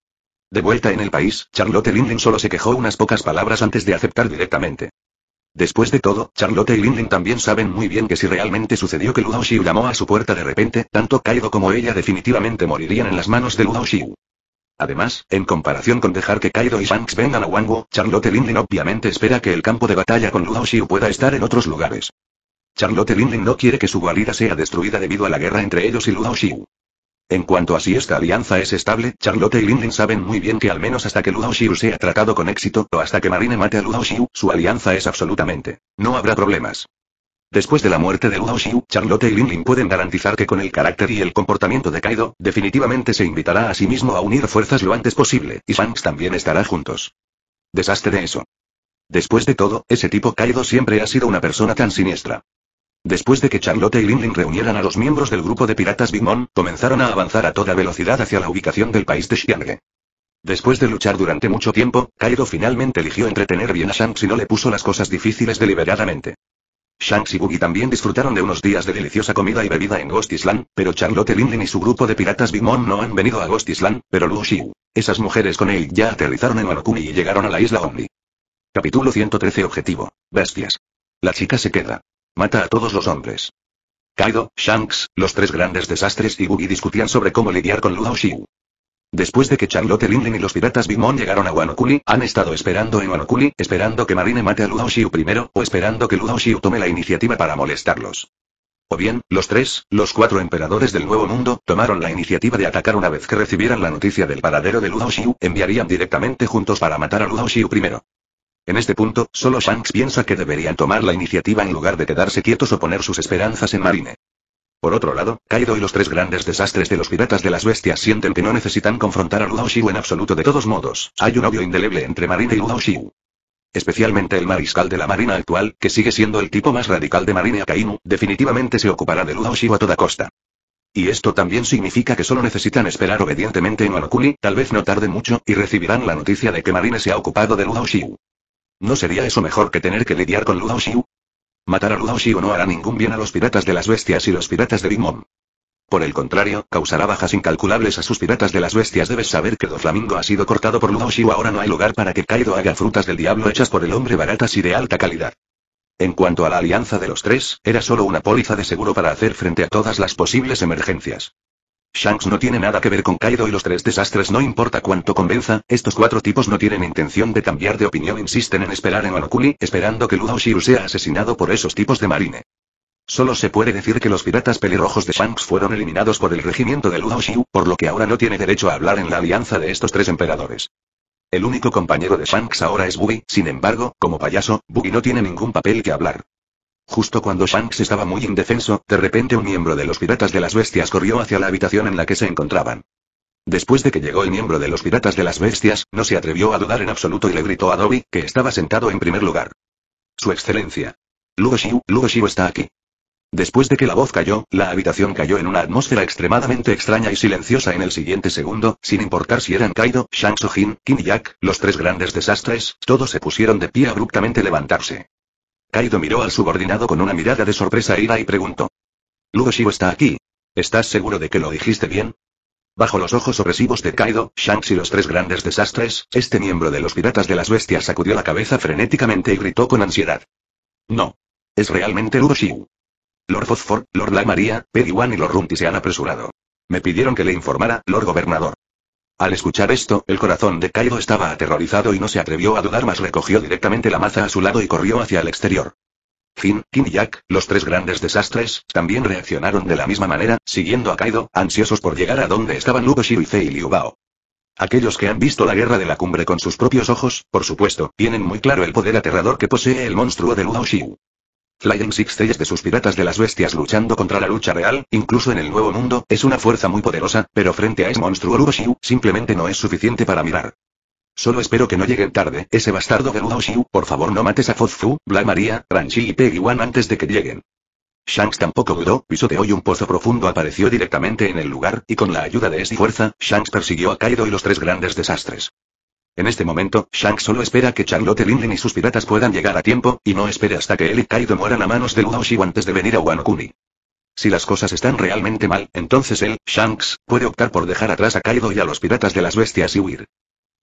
De vuelta en el país, Charlotte Lindley solo se quejó unas pocas palabras antes de aceptar directamente. Después de todo, Charlotte y Lindley también saben muy bien que si realmente sucedió que Luo Xiu llamó a su puerta de repente, tanto Kaido como ella definitivamente morirían en las manos de Luo Xiu. Además, en comparación con dejar que Kaido y Shanks vengan a Whango, Charlotte Lindley obviamente espera que el campo de batalla con Luo Xiu pueda estar en otros lugares. Charlotte Lindley no quiere que su guarida sea destruida debido a la guerra entre ellos y Luo Xiu. En cuanto a si esta alianza es estable, Charlotte y Lindley saben muy bien que al menos hasta que Luo Xiu sea tratado con éxito, o hasta que Marine mate a Luo Xiu, su alianza es absolutamente. No habrá problemas. Después de la muerte de Luo Xiu, Charlotte y Lindley pueden garantizar que con el carácter y el comportamiento de Kaido, definitivamente se invitará a sí mismo a unir fuerzas lo antes posible, y Shanks también estará juntos. Desastre de eso. Después de todo, ese tipo Kaido siempre ha sido una persona tan siniestra. Después de que Charlotte y Lindley reunieran a los miembros del grupo de piratas Big Mom, comenzaron a avanzar a toda velocidad hacia la ubicación del país de Xianghe. Después de luchar durante mucho tiempo, Kaido finalmente eligió entretener bien a Shanks y no le puso las cosas difíciles deliberadamente. Shanks y Buggy también disfrutaron de unos días de deliciosa comida y bebida en Ghost Island, pero Charlotte Lindley y su grupo de piratas Big Mom no han venido a Ghost Island, pero Luo Xiu, esas mujeres con él ya aterrizaron en Wano Kuni y llegaron a la isla Only. Capítulo ciento trece. Objetivo: bestias. La chica se queda. Mata a todos los hombres. Kaido, Shanks, los tres grandes desastres y Buggy discutían sobre cómo lidiar con Luo Xiu. Después de que Charlotte Lindley y los piratas Big Mom llegaron a Wano Kuni, han estado esperando en Wano Kuni, esperando que Marine mate a Luo Xiu primero, o esperando que Luo Xiu tome la iniciativa para molestarlos. O bien, los tres, los cuatro emperadores del Nuevo Mundo, tomaron la iniciativa de atacar una vez que recibieran la noticia del paradero de Luo Xiu, enviarían directamente juntos para matar a Luo Xiu primero. En este punto, solo Shanks piensa que deberían tomar la iniciativa en lugar de quedarse quietos o poner sus esperanzas en Marine. Por otro lado, Kaido y los tres grandes desastres de los piratas de las bestias sienten que no necesitan confrontar a Luo Xiu en absoluto de todos modos, hay un odio indeleble entre Marine y Luo Xiu. Especialmente el mariscal de la marina actual, que sigue siendo el tipo más radical de Marine Akainu, definitivamente se ocupará de Luo Xiu a toda costa. Y esto también significa que solo necesitan esperar obedientemente en Wano Kuni, tal vez no tarde mucho, y recibirán la noticia de que Marine se ha ocupado de Luo Xiu. ¿No sería eso mejor que tener que lidiar con Luo Xiu? Matar a Luo Xiu no hará ningún bien a los piratas de las bestias y los piratas de Big Mom. Por el contrario, causará bajas incalculables a sus piratas de las bestias. Debes saber que Doflamingo ha sido cortado por Luo Xiu. Ahora no hay lugar para que Kaido haga frutas del diablo hechas por el hombre baratas y de alta calidad. En cuanto a la alianza de los tres, era solo una póliza de seguro para hacer frente a todas las posibles emergencias. Shanks no tiene nada que ver con Kaido y los tres desastres. No importa cuánto convenza, estos cuatro tipos no tienen intención de cambiar de opinión. Insisten en esperar en Wano Kuni, esperando que Luo Xiu sea asesinado por esos tipos de Marine. Solo se puede decir que los piratas pelirrojos de Shanks fueron eliminados por el regimiento de Luo Xiu, por lo que ahora no tiene derecho a hablar en la alianza de estos tres emperadores. El único compañero de Shanks ahora es Buggy, sin embargo, como payaso, Buggy no tiene ningún papel que hablar. Justo cuando Shanks estaba muy indefenso, de repente un miembro de los piratas de las bestias corrió hacia la habitación en la que se encontraban. Después de que llegó el miembro de los piratas de las bestias, no se atrevió a dudar en absoluto y le gritó a Dobby, que estaba sentado en primer lugar. Su excelencia. Luo Xiu, Luo Xiu está aquí. Después de que la voz cayó, la habitación cayó en una atmósfera extremadamente extraña y silenciosa en el siguiente segundo, sin importar si eran Kaido, Shanks o Jin, King y Jack, los tres grandes desastres, todos se pusieron de pie abruptamente levantarse. Kaido miró al subordinado con una mirada de sorpresa e ira y preguntó. Luo Xiu está aquí. ¿Estás seguro de que lo dijiste bien? Bajo los ojos opresivos de Kaido, Shanks y los tres grandes desastres, este miembro de los piratas de las bestias sacudió la cabeza frenéticamente y gritó con ansiedad. No. Es realmente Luo Xiu. Lord Phosphor, Lord La María, Peggy One y Lord Runty se han apresurado. Me pidieron que le informara, Lord Gobernador. Al escuchar esto, el corazón de Kaido estaba aterrorizado y no se atrevió a dudar más. Recogió directamente la maza a su lado y corrió hacia el exterior. Jin, King y Jack, los tres grandes desastres, también reaccionaron de la misma manera, siguiendo a Kaido, ansiosos por llegar a donde estaban Luo Xiu y Fei Liu Bao. Aquellos que han visto la guerra de la cumbre con sus propios ojos, por supuesto, tienen muy claro el poder aterrador que posee el monstruo de Luo Xiu. Flying Six Tails de sus piratas de las bestias luchando contra la lucha real, incluso en el Nuevo Mundo, es una fuerza muy poderosa, pero frente a ese monstruo Luo Xiu, simplemente no es suficiente para mirar. Solo espero que no lleguen tarde, ese bastardo de Luo Xiu. Por favor no mates a Phosphor, Black Maria, Ranchi y Peggy One antes de que lleguen. Shanks tampoco dudó, pisoteó y un pozo profundo apareció directamente en el lugar, y con la ayuda de esa fuerza, Shanks persiguió a Kaido y los tres grandes desastres. En este momento, Shanks solo espera que Charlotte Lindley y sus piratas puedan llegar a tiempo, y no espere hasta que él y Kaido mueran a manos de Luo Xiu antes de venir a Wano Kuni. Si las cosas están realmente mal, entonces él, Shanks, puede optar por dejar atrás a Kaido y a los piratas de las bestias y huir.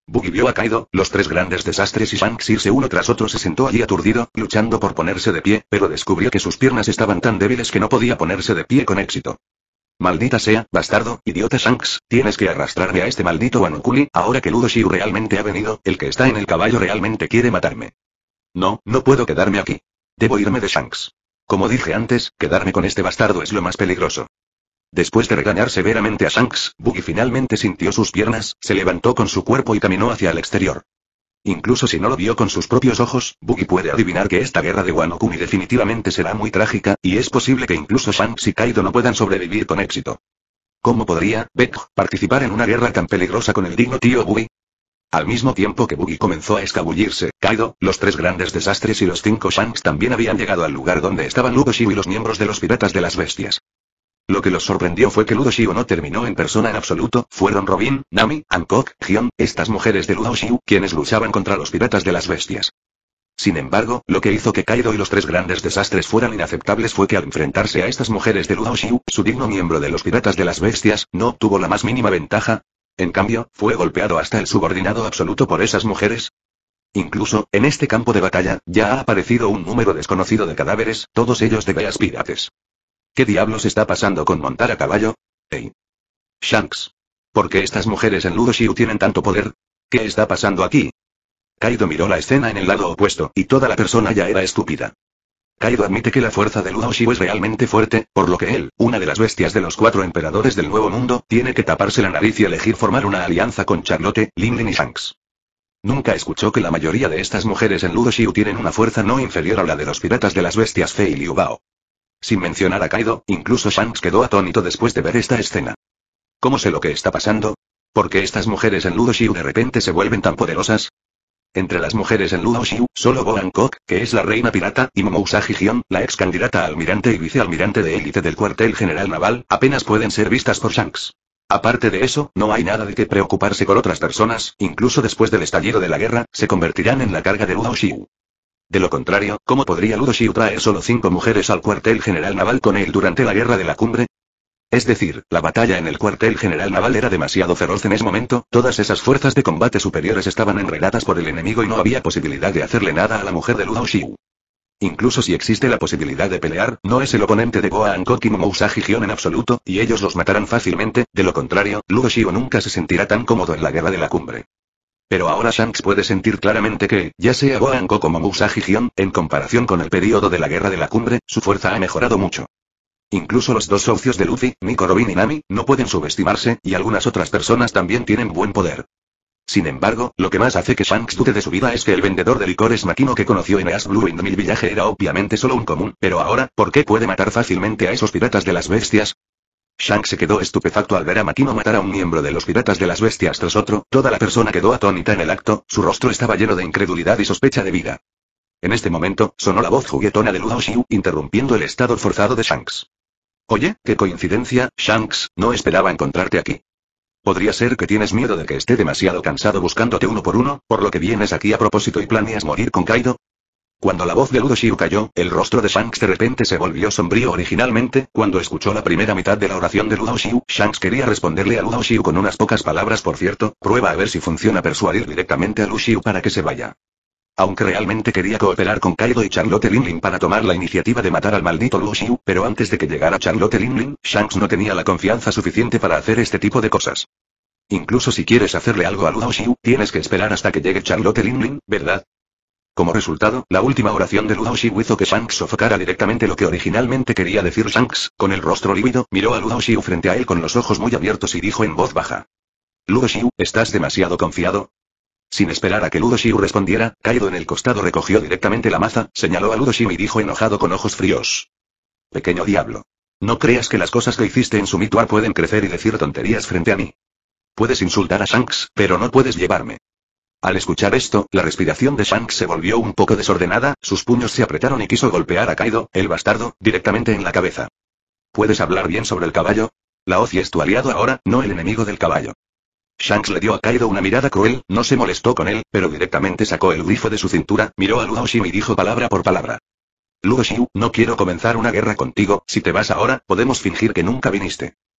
Buggy vio a Kaido, los tres grandes desastres y Shanks irse uno tras otro. Se sentó allí aturdido, luchando por ponerse de pie, pero descubrió que sus piernas estaban tan débiles que no podía ponerse de pie con éxito. Maldita sea, bastardo, idiota Shanks, tienes que arrastrarme a este maldito Wano Kuni, ahora que Ludo Shiu realmente ha venido, el que está en el caballo realmente quiere matarme. No, no puedo quedarme aquí. Debo irme de Shanks. Como dije antes, quedarme con este bastardo es lo más peligroso. Después de regañar severamente a Shanks, Buggy finalmente sintió sus piernas, se levantó con su cuerpo y caminó hacia el exterior. Incluso si no lo vio con sus propios ojos, Buggy puede adivinar que esta guerra de Wano Kuni definitivamente será muy trágica, y es posible que incluso Shanks y Kaido no puedan sobrevivir con éxito. ¿Cómo podría, Beck, participar en una guerra tan peligrosa con el digno tío Buggy? Al mismo tiempo que Buggy comenzó a escabullirse, Kaido, los tres grandes desastres y los cinco Shanks también habían llegado al lugar donde estaban Ludo Shiu y los miembros de los piratas de las bestias. Lo que los sorprendió fue que Ludo Shiu no terminó en persona en absoluto, fueron Robin, Nami, Hancock, Gion, estas mujeres de Ludo Shiu, quienes luchaban contra los piratas de las bestias. Sin embargo, lo que hizo que Kaido y los tres grandes desastres fueran inaceptables fue que al enfrentarse a estas mujeres de Ludo Shiu, su digno miembro de los piratas de las bestias, no obtuvo la más mínima ventaja. En cambio, fue golpeado hasta el subordinado absoluto por esas mujeres. Incluso, en este campo de batalla, ya ha aparecido un número desconocido de cadáveres, todos ellos de veas pirates. ¿Qué diablos está pasando con montar a caballo? Hey. Shanks. ¿Por qué estas mujeres en Ludo Shiu tienen tanto poder? ¿Qué está pasando aquí? Kaido miró la escena en el lado opuesto, y toda la persona ya era estúpida. Kaido admite que la fuerza de Ludo Shiu es realmente fuerte, por lo que él, una de las bestias de los cuatro emperadores del Nuevo Mundo, tiene que taparse la nariz y elegir formar una alianza con Charlotte, Lin Lin y Shanks. Nunca escuchó que la mayoría de estas mujeres en Ludo Shiu tienen una fuerza no inferior a la de los piratas de las bestias Fei y Liu Bao. Sin mencionar a Kaido, incluso Shanks quedó atónito después de ver esta escena. ¿Cómo sé lo que está pasando? ¿Por qué estas mujeres en Ludo Shiu de repente se vuelven tan poderosas? Entre las mujeres en Ludo Shiu, solo Go Hancock, que es la reina pirata, y Momo Usagi Gion, la ex candidata a almirante y vicealmirante de élite del cuartel general naval, apenas pueden ser vistas por Shanks. Aparte de eso, no hay nada de qué preocuparse con otras personas, incluso después del estallido de la guerra, se convertirán en la carga de Ludo Shiu. De lo contrario, ¿cómo podría Ludo Shiu traer solo cinco mujeres al cuartel general naval con él durante la guerra de la cumbre? Es decir, la batalla en el cuartel general naval era demasiado feroz en ese momento, todas esas fuerzas de combate superiores estaban enredadas por el enemigo y no había posibilidad de hacerle nada a la mujer de Ludo Shiu. Incluso si existe la posibilidad de pelear, no es el oponente de Goa Hancock y Momo Usagi Gion en absoluto, y ellos los matarán fácilmente, de lo contrario, Ludo Shiu nunca se sentirá tan cómodo en la guerra de la cumbre. Pero ahora Shanks puede sentir claramente que, ya sea Goa Hancock o Momo Usagi Gion, en comparación con el período de la guerra de la cumbre, su fuerza ha mejorado mucho. Incluso los dos socios de Luffy, Nico Robin y Nami, no pueden subestimarse, y algunas otras personas también tienen buen poder. Sin embargo, lo que más hace que Shanks dude de su vida es que el vendedor de licores Makino que conoció en East Blue Windmill Village era obviamente solo un común, pero ahora, ¿por qué puede matar fácilmente a esos piratas de las bestias? Shanks se quedó estupefacto al ver a Makino matar a un miembro de los piratas de las bestias tras otro, toda la persona quedó atónita en el acto, su rostro estaba lleno de incredulidad y sospecha de vida. En este momento, sonó la voz juguetona de Ludo Shiu, interrumpiendo el estado forzado de Shanks. Oye, qué coincidencia, Shanks, no esperaba encontrarte aquí. Podría ser que tienes miedo de que esté demasiado cansado buscándote uno por uno, por lo que vienes aquí a propósito y planeas morir con Kaido. Cuando la voz de Ludo Shiu cayó, el rostro de Shanks de repente se volvió sombrío. Originalmente, cuando escuchó la primera mitad de la oración de Ludo Shiu, Shanks quería responderle a Ludo Shiu con unas pocas palabras. Por cierto, prueba a ver si funciona persuadir directamente a Ludo Shiu para que se vaya. Aunque realmente quería cooperar con Kaido y Charlotte Linlin para tomar la iniciativa de matar al maldito Ludo Shiu, pero antes de que llegara Charlotte Linlin, Shanks no tenía la confianza suficiente para hacer este tipo de cosas. Incluso si quieres hacerle algo a Ludo Shiu, tienes que esperar hasta que llegue Charlotte Linlin, ¿verdad? Como resultado, la última oración de Ludo Shiu hizo que Shanks sofocara directamente lo que originalmente quería decir. Shanks, con el rostro lívido, miró a Ludo Shiu frente a él con los ojos muy abiertos y dijo en voz baja: Ludo Shiu, ¿estás demasiado confiado? Sin esperar a que Ludo Shiu respondiera, Kaido en el costado recogió directamente la maza, señaló a Ludo Shiu y dijo enojado con ojos fríos: Pequeño diablo. No creas que las cosas que hiciste en Sumituar pueden crecer y decir tonterías frente a mí. Puedes insultar a Shanks, pero no puedes llevarme. Al escuchar esto, la respiración de Shanks se volvió un poco desordenada, sus puños se apretaron y quiso golpear a Kaido, el bastardo, directamente en la cabeza. ¿Puedes hablar bien sobre el caballo? La Ozzy es tu aliado ahora, no el enemigo del caballo. Shanks le dio a Kaido una mirada cruel, no se molestó con él, pero directamente sacó el grifo de su cintura, miró a Ludo Shiu y dijo palabra por palabra: Ludo Shiu, no quiero comenzar una guerra contigo, si te vas ahora, podemos fingir que nunca viniste.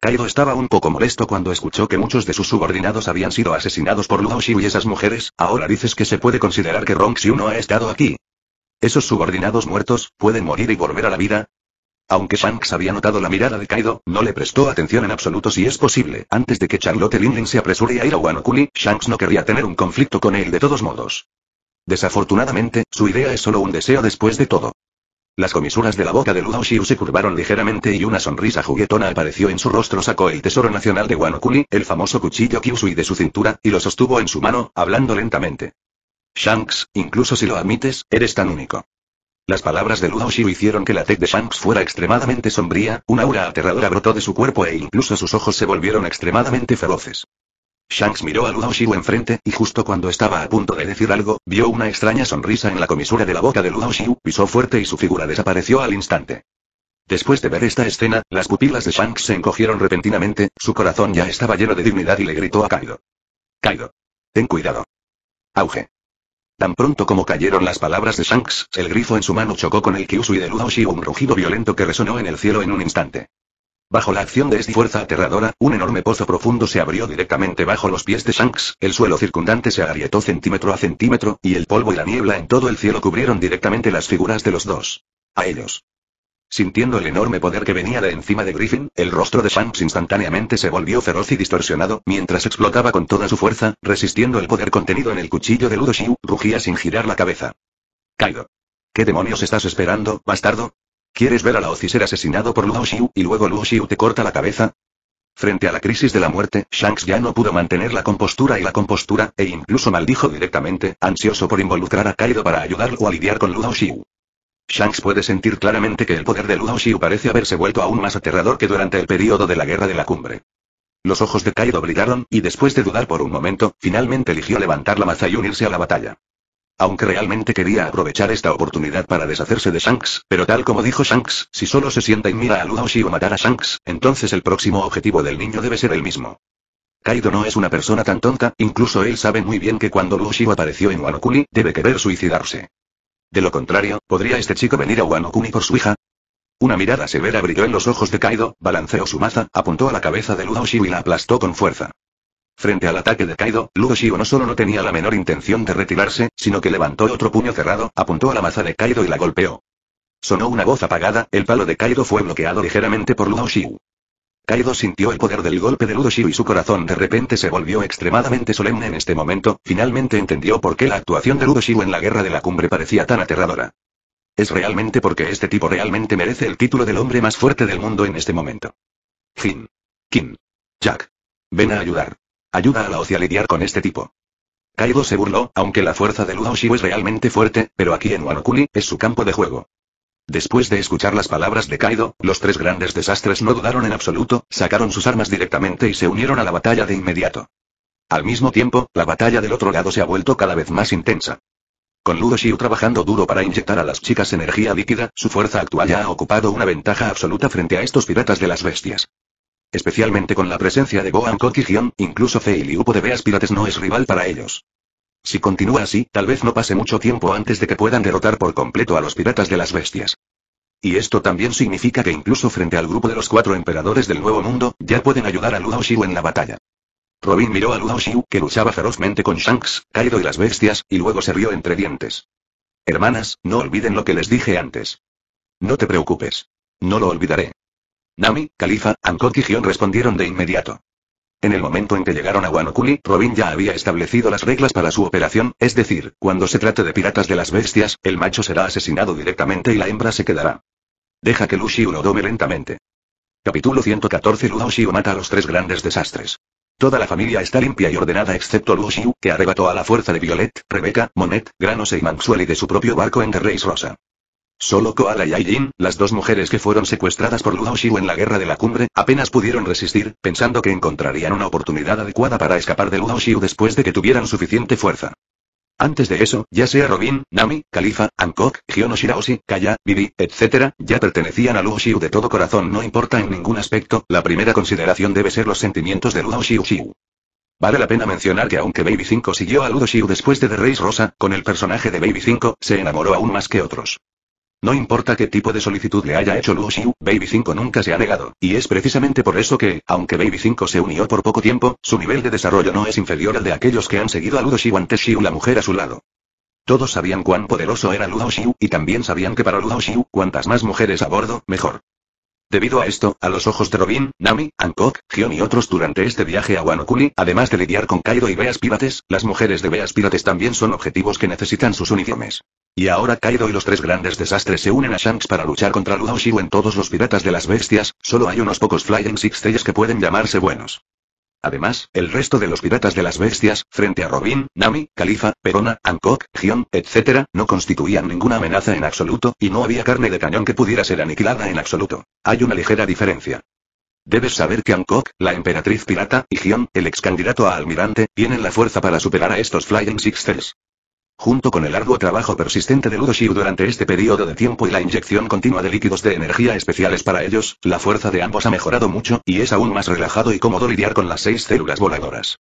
Kaido estaba un poco molesto cuando escuchó que muchos de sus subordinados habían sido asesinados por Luo Xiu y esas mujeres. ¿Ahora dices que se puede considerar que Rong Xiu no ha estado aquí? ¿Esos subordinados muertos pueden morir y volver a la vida? Aunque Shanks había notado la mirada de Kaido, no le prestó atención en absoluto. Si es posible, antes de que Charlotte Linlin se apresure a ir a Wano Kuni, Shanks no querría tener un conflicto con él de todos modos. Desafortunadamente, su idea es solo un deseo después de todo. Las comisuras de la boca de Luo Xiu se curvaron ligeramente y una sonrisa juguetona apareció en su rostro. Sacó el tesoro nacional de Wano Kuni, el famoso cuchillo Kyusui de su cintura, y lo sostuvo en su mano, hablando lentamente. Shanks, incluso si lo admites, eres tan único. Las palabras de Luo Xiu hicieron que la tez de Shanks fuera extremadamente sombría, un aura aterradora brotó de su cuerpo e incluso sus ojos se volvieron extremadamente feroces. Shanks miró a Luo Xiu enfrente, y justo cuando estaba a punto de decir algo, vio una extraña sonrisa en la comisura de la boca de Luo Xiu, pisó fuerte y su figura desapareció al instante. Después de ver esta escena, las pupilas de Shanks se encogieron repentinamente, su corazón ya estaba lleno de dignidad y le gritó a Kaido. Kaido. Ten cuidado. Auge. Tan pronto como cayeron las palabras de Shanks, el grifo en su mano chocó con el Kyusui de Luo Xiu, un rugido violento que resonó en el cielo en un instante. Bajo la acción de esta fuerza aterradora, un enorme pozo profundo se abrió directamente bajo los pies de Shanks, el suelo circundante se agrietó centímetro a centímetro, y el polvo y la niebla en todo el cielo cubrieron directamente las figuras de los dos. A ellos. Sintiendo el enorme poder que venía de encima de Griffin, el rostro de Shanks instantáneamente se volvió feroz y distorsionado, mientras explotaba con toda su fuerza, resistiendo el poder contenido en el cuchillo de Luo Xiu, rugía sin girar la cabeza. Kaido. ¿Qué demonios estás esperando, bastardo? ¿Quieres ver a Lao Zi ser asesinado por Luo Xiu, y luego Luo Xiu te corta la cabeza? Frente a la crisis de la muerte, Shanks ya no pudo mantener la compostura y la compostura, e incluso maldijo directamente, ansioso por involucrar a Kaido para ayudarlo a lidiar con Luo Xiu. Shanks puede sentir claramente que el poder de Luo Xiu parece haberse vuelto aún más aterrador que durante el período de la Guerra de la Cumbre. Los ojos de Kaido brillaron, y después de dudar por un momento, finalmente eligió levantar la maza y unirse a la batalla. Aunque realmente quería aprovechar esta oportunidad para deshacerse de Shanks, pero tal como dijo Shanks, si solo se sienta y mira a Luo Xiu matar a Shanks, entonces el próximo objetivo del niño debe ser el mismo. Kaido no es una persona tan tonta, incluso él sabe muy bien que cuando Luo Xiu apareció en Wano Kuni, debe querer suicidarse. De lo contrario, ¿podría este chico venir a Wano Kuni por su hija? Una mirada severa brilló en los ojos de Kaido, balanceó su maza, apuntó a la cabeza de Luo Xiu y la aplastó con fuerza. Frente al ataque de Kaido, Luo Xiu no solo no tenía la menor intención de retirarse, sino que levantó otro puño cerrado, apuntó a la maza de Kaido y la golpeó. Sonó una voz apagada, el palo de Kaido fue bloqueado ligeramente por Luo Xiu. Kaido sintió el poder del golpe de Luo Xiu y su corazón de repente se volvió extremadamente solemne en este momento, finalmente entendió por qué la actuación de Luo Xiu en la Guerra de la Cumbre parecía tan aterradora. Es realmente porque este tipo realmente merece el título del hombre más fuerte del mundo en este momento. Jin. Kim. Jack. Ven a ayudar. Ayuda a Lao Zi a lidiar con este tipo. Kaido se burló, aunque la fuerza de Luo Xiu es realmente fuerte, pero aquí en Wano Kuni, es su campo de juego. Después de escuchar las palabras de Kaido, los tres grandes desastres no dudaron en absoluto, sacaron sus armas directamente y se unieron a la batalla de inmediato. Al mismo tiempo, la batalla del otro lado se ha vuelto cada vez más intensa. Con Luo Xiu trabajando duro para inyectar a las chicas energía líquida, su fuerza actual ya ha ocupado una ventaja absoluta frente a estos piratas de las bestias. Especialmente con la presencia de Go Hancock y Gion, incluso Fei Liupo de Beas Pirates no es rival para ellos. Si continúa así, tal vez no pase mucho tiempo antes de que puedan derrotar por completo a los piratas de las bestias. Y esto también significa que incluso frente al grupo de los cuatro emperadores del Nuevo Mundo, ya pueden ayudar a Luo Xiu en la batalla. Robin miró a Luo Xiu, que luchaba ferozmente con Shanks, Kaido y las bestias, y luego se rió entre dientes. Hermanas, no olviden lo que les dije antes. No te preocupes. No lo olvidaré. Nami, Califa, Hancock y Gion respondieron de inmediato. En el momento en que llegaron a Wano Kuni, Robin ya había establecido las reglas para su operación, es decir, cuando se trate de piratas de las bestias, el macho será asesinado directamente y la hembra se quedará. Deja que Luo Xiu lo dome lentamente. Capítulo ciento catorce. Luo Xiu mata a los tres grandes desastres. Toda la familia está limpia y ordenada excepto Luo Xiu, que arrebató a la fuerza de Violet, Rebecca, Monet, Granos e Maxwell y de su propio barco en The Race Rosa. Solo Koala y Aijin, las dos mujeres que fueron secuestradas por Luo Xiu en la Guerra de la Cumbre, apenas pudieron resistir, pensando que encontrarían una oportunidad adecuada para escapar de Luo Xiu después de que tuvieran suficiente fuerza. Antes de eso, ya sea Robin, Nami, Califa, Hancock, Gion Shiraoshi, Kaya, Vivi, etcétera, ya pertenecían a Luo Xiu de todo corazón. No importa en ningún aspecto, la primera consideración debe ser los sentimientos de Luo Xiu Xiu. Vale la pena mencionar que aunque Baby cinco siguió a Luo Xiu después de The Race Rosa, con el personaje de Baby cinco, se enamoró aún más que otros. No importa qué tipo de solicitud le haya hecho Luo Xiu, Baby cinco nunca se ha negado, y es precisamente por eso que, aunque Baby cinco se unió por poco tiempo, su nivel de desarrollo no es inferior al de aquellos que han seguido a Luo Xiu ante Xiu la mujer a su lado. Todos sabían cuán poderoso era Luo Xiu, y también sabían que para Luo Xiu, cuantas más mujeres a bordo, mejor. Debido a esto, a los ojos de Robin, Nami, Hancock, Gion y otros durante este viaje a Wano Kuni, además de lidiar con Kaido y Beas Pirates, las mujeres de Beas Pirates también son objetivos que necesitan sus uniformes. Y ahora Kaido y los tres grandes desastres se unen a Shanks para luchar contra Luo Xiu en todos los piratas de las bestias, solo hay unos pocos Flying Six Tails que pueden llamarse buenos. Además, el resto de los piratas de las bestias, frente a Robin, Nami, Califa, Perona, Hancock, Gion, etcétera, no constituían ninguna amenaza en absoluto, y no había carne de cañón que pudiera ser aniquilada en absoluto. Hay una ligera diferencia. Debes saber que Hancock, la emperatriz pirata, y Gion, el ex candidato a almirante, tienen la fuerza para superar a estos Flying Six Tails. Junto con el arduo trabajo persistente de Luo Xiu durante este periodo de tiempo y la inyección continua de líquidos de energía especiales para ellos, la fuerza de ambos ha mejorado mucho, y es aún más relajado y cómodo lidiar con las seis células voladoras.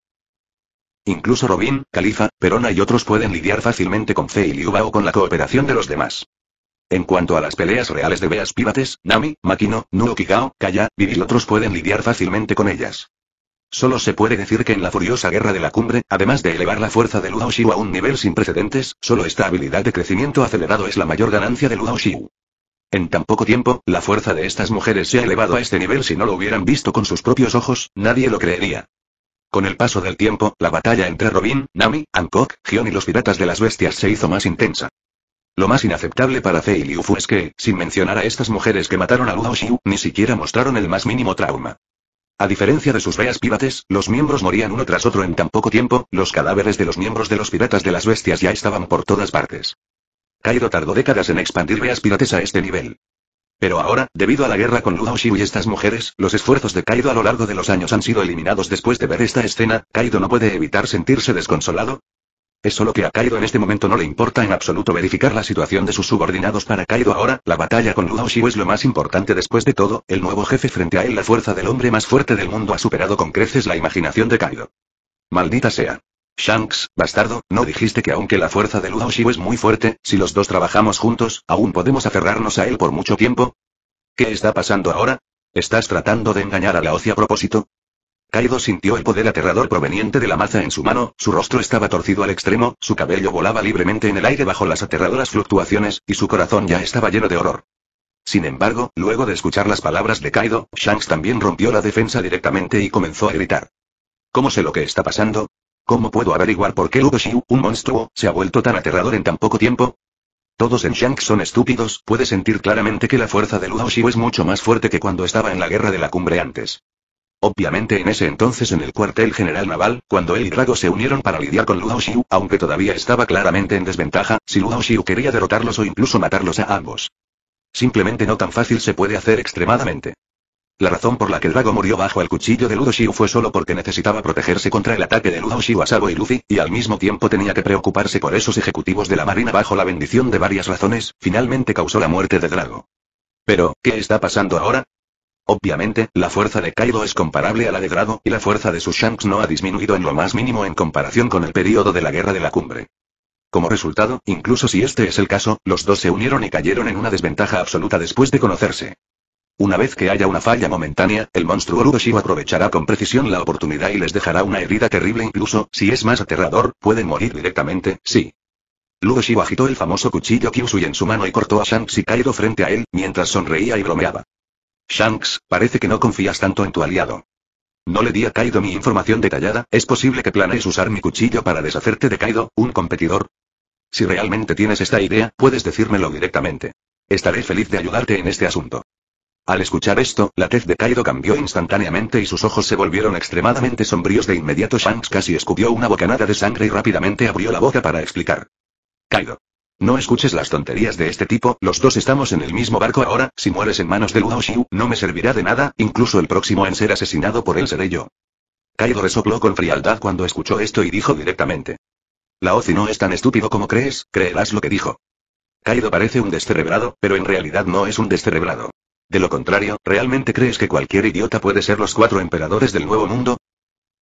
Incluso Robin, Califa, Perona y otros pueden lidiar fácilmente con Fei y Liu Bao con la cooperación de los demás. En cuanto a las peleas reales de Beas Pirates, Nami, Makino, Nuo Kigao, Kaya, Vivi y otros pueden lidiar fácilmente con ellas. Solo se puede decir que en la furiosa guerra de la cumbre, además de elevar la fuerza de Luo Xiu a un nivel sin precedentes, solo esta habilidad de crecimiento acelerado es la mayor ganancia de Luo Xiu. En tan poco tiempo, la fuerza de estas mujeres se ha elevado a este nivel. Si no lo hubieran visto con sus propios ojos, nadie lo creería. Con el paso del tiempo, la batalla entre Robin, Nami, Hancock, Gion y los piratas de las bestias se hizo más intensa. Lo más inaceptable para Fei y Liu Fu es que, sin mencionar a estas mujeres que mataron a Luo Xiu, ni siquiera mostraron el más mínimo trauma. A diferencia de sus Beas Pirates, los miembros morían uno tras otro en tan poco tiempo, los cadáveres de los miembros de los piratas de las bestias ya estaban por todas partes. Kaido tardó décadas en expandir Beas Pirates a este nivel. Pero ahora, debido a la guerra con Luo Xiu y estas mujeres, los esfuerzos de Kaido a lo largo de los años han sido eliminados. Después de ver esta escena, Kaido no puede evitar sentirse desconsolado. Es solo que a Kaido en este momento no le importa en absoluto verificar la situación de sus subordinados. Para Kaido ahora, la batalla con Luo Xiu es lo más importante. Después de todo, el nuevo jefe frente a él, la fuerza del hombre más fuerte del mundo, ha superado con creces la imaginación de Kaido. Maldita sea. Shanks, bastardo, ¿no dijiste que aunque la fuerza de Luo Xiu es muy fuerte, si los dos trabajamos juntos, aún podemos aferrarnos a él por mucho tiempo? ¿Qué está pasando ahora? ¿Estás tratando de engañar a Laozi a propósito? Kaido sintió el poder aterrador proveniente de la maza en su mano, su rostro estaba torcido al extremo, su cabello volaba libremente en el aire bajo las aterradoras fluctuaciones, y su corazón ya estaba lleno de horror. Sin embargo, luego de escuchar las palabras de Kaido, Shanks también rompió la defensa directamente y comenzó a gritar. ¿Cómo sé lo que está pasando? ¿Cómo puedo averiguar por qué Luo Xiu, un monstruo, se ha vuelto tan aterrador en tan poco tiempo? Todos en Shanks son estúpidos, puede sentir claramente que la fuerza de Luo Xiu es mucho más fuerte que cuando estaba en la guerra de la cumbre antes. Obviamente en ese entonces en el cuartel general naval, cuando él y Drago se unieron para lidiar con Luo Xiu, aunque todavía estaba claramente en desventaja, si Luo Xiu quería derrotarlos o incluso matarlos a ambos. Simplemente no tan fácil se puede hacer extremadamente. La razón por la que Drago murió bajo el cuchillo de Luo Xiu fue solo porque necesitaba protegerse contra el ataque de Luo Xiu a Sabo y Luffy, y al mismo tiempo tenía que preocuparse por esos ejecutivos de la marina. Bajo la bendición de varias razones, finalmente causó la muerte de Drago. Pero, ¿qué está pasando ahora? Obviamente, la fuerza de Kaido es comparable a la de Drago, y la fuerza de sus Shanks no ha disminuido en lo más mínimo en comparación con el período de la guerra de la cumbre. Como resultado, incluso si este es el caso, los dos se unieron y cayeron en una desventaja absoluta después de conocerse. Una vez que haya una falla momentánea, el monstruo Luo Xiu aprovechará con precisión la oportunidad y les dejará una herida terrible. Incluso, si es más aterrador, pueden morir directamente, sí. Luo Xiu agitó el famoso cuchillo Kyusui en su mano y cortó a Shanks y Kaido frente a él, mientras sonreía y bromeaba. Shanks, parece que no confías tanto en tu aliado. No le di a Kaido mi información detallada. ¿Es posible que planees usar mi cuchillo para deshacerte de Kaido, un competidor? Si realmente tienes esta idea, puedes decírmelo directamente. Estaré feliz de ayudarte en este asunto. Al escuchar esto, la tez de Kaido cambió instantáneamente y sus ojos se volvieron extremadamente sombríos. De inmediato Shanks casi escupió una bocanada de sangre y rápidamente abrió la boca para explicar. Kaido. No escuches las tonterías de este tipo, los dos estamos en el mismo barco ahora. Si mueres en manos de Luo Xiu, no me servirá de nada, incluso el próximo en ser asesinado por él seré yo. Kaido resopló con frialdad cuando escuchó esto y dijo directamente. Laozi no es tan estúpido como crees, creerás lo que dijo. Kaido parece un descerebrado, pero en realidad no es un descerebrado. De lo contrario, ¿realmente crees que cualquier idiota puede ser los cuatro emperadores del Nuevo Mundo?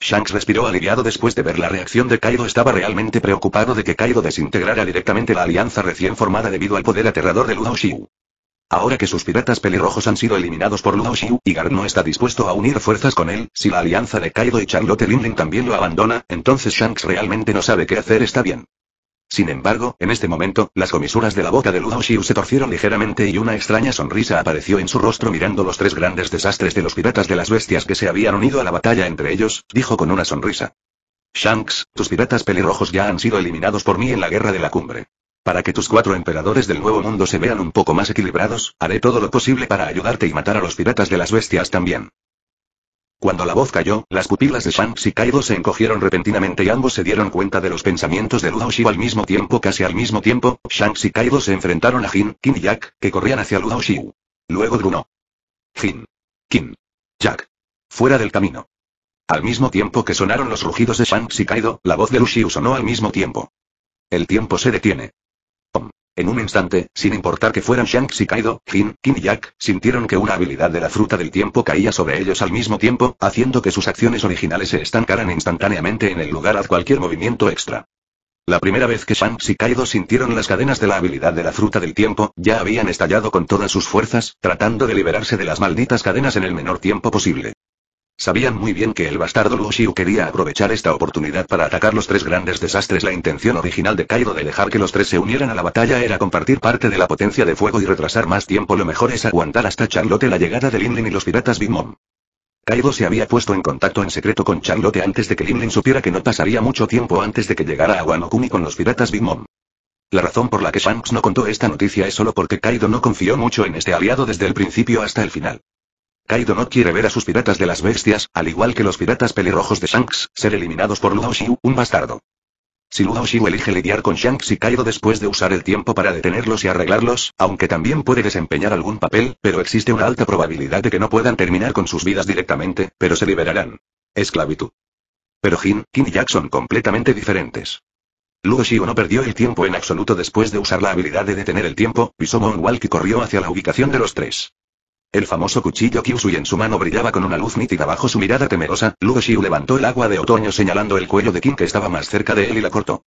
Shanks respiró aliviado después de ver la reacción de Kaido. Estaba realmente preocupado de que Kaido desintegrara directamente la alianza recién formada debido al poder aterrador de Lu Daoxiu. Ahora que sus piratas pelirrojos han sido eliminados por Lu Daoxiu, y Garp no está dispuesto a unir fuerzas con él, si la alianza de Kaido y Charlotte Linlin también lo abandona, entonces Shanks realmente no sabe qué hacer. Está bien. Sin embargo, en este momento, las comisuras de la boca de Lu Daoxiu se torcieron ligeramente y una extraña sonrisa apareció en su rostro mirando los tres grandes desastres de los piratas de las bestias que se habían unido a la batalla entre ellos, dijo con una sonrisa. Shanks, tus piratas pelirrojos ya han sido eliminados por mí en la guerra de la cumbre. Para que tus cuatro emperadores del Nuevo Mundo se vean un poco más equilibrados, haré todo lo posible para ayudarte y matar a los piratas de las bestias también. Cuando la voz cayó, las pupilas de Shanks y Kaido se encogieron repentinamente y ambos se dieron cuenta de los pensamientos de Lu Daoxiu al mismo tiempo. Casi al mismo tiempo, Shanks y Kaido se enfrentaron a Jin, Qin y Jack, que corrían hacia Lu Daoxiu. Luego grunó. Jin. Qin. Jack. Fuera del camino. Al mismo tiempo que sonaron los rugidos de Shanks y Kaido, la voz de Lu Xiu sonó al mismo tiempo. El tiempo se detiene. Om. En un instante, sin importar que fueran Shanks y Kaido, Jin, Qin y Jack, sintieron que una habilidad de la fruta del tiempo caía sobre ellos al mismo tiempo, haciendo que sus acciones originales se estancaran instantáneamente en el lugar a cualquier movimiento extra. La primera vez que Shanks y Kaido sintieron las cadenas de la habilidad de la fruta del tiempo, ya habían estallado con todas sus fuerzas, tratando de liberarse de las malditas cadenas en el menor tiempo posible. Sabían muy bien que el bastardo Lu Xiu quería aprovechar esta oportunidad para atacar los tres grandes desastres. La intención original de Kaido de dejar que los tres se unieran a la batalla era compartir parte de la potencia de fuego y retrasar más tiempo. Lo mejor es aguantar hasta Charlotte la llegada de Linlin y los piratas Big Mom. Kaido se había puesto en contacto en secreto con Charlotte antes de que Linlin supiera que no pasaría mucho tiempo antes de que llegara a Wano Kuni con los piratas Big Mom. La razón por la que Shanks no contó esta noticia es solo porque Kaido no confió mucho en este aliado desde el principio hasta el final. Kaido no quiere ver a sus piratas de las bestias, al igual que los piratas pelirrojos de Shanks, ser eliminados por Lu Daoxiu, un bastardo. Si Lu Daoxiu elige lidiar con Shanks y Kaido después de usar el tiempo para detenerlos y arreglarlos, aunque también puede desempeñar algún papel, pero existe una alta probabilidad de que no puedan terminar con sus vidas directamente, pero se liberarán. Esclavitud. Pero Jin, Qin y Jack son completamente diferentes. Lu Daoxiu no perdió el tiempo en absoluto después de usar la habilidad de detener el tiempo, pisó Moonwalk y corrió hacia la ubicación de los tres. El famoso cuchillo Kyusui en su mano brillaba con una luz nítida bajo su mirada temerosa. Lu Daoxiu levantó el agua de otoño señalando el cuello de Qin que estaba más cerca de él y la cortó.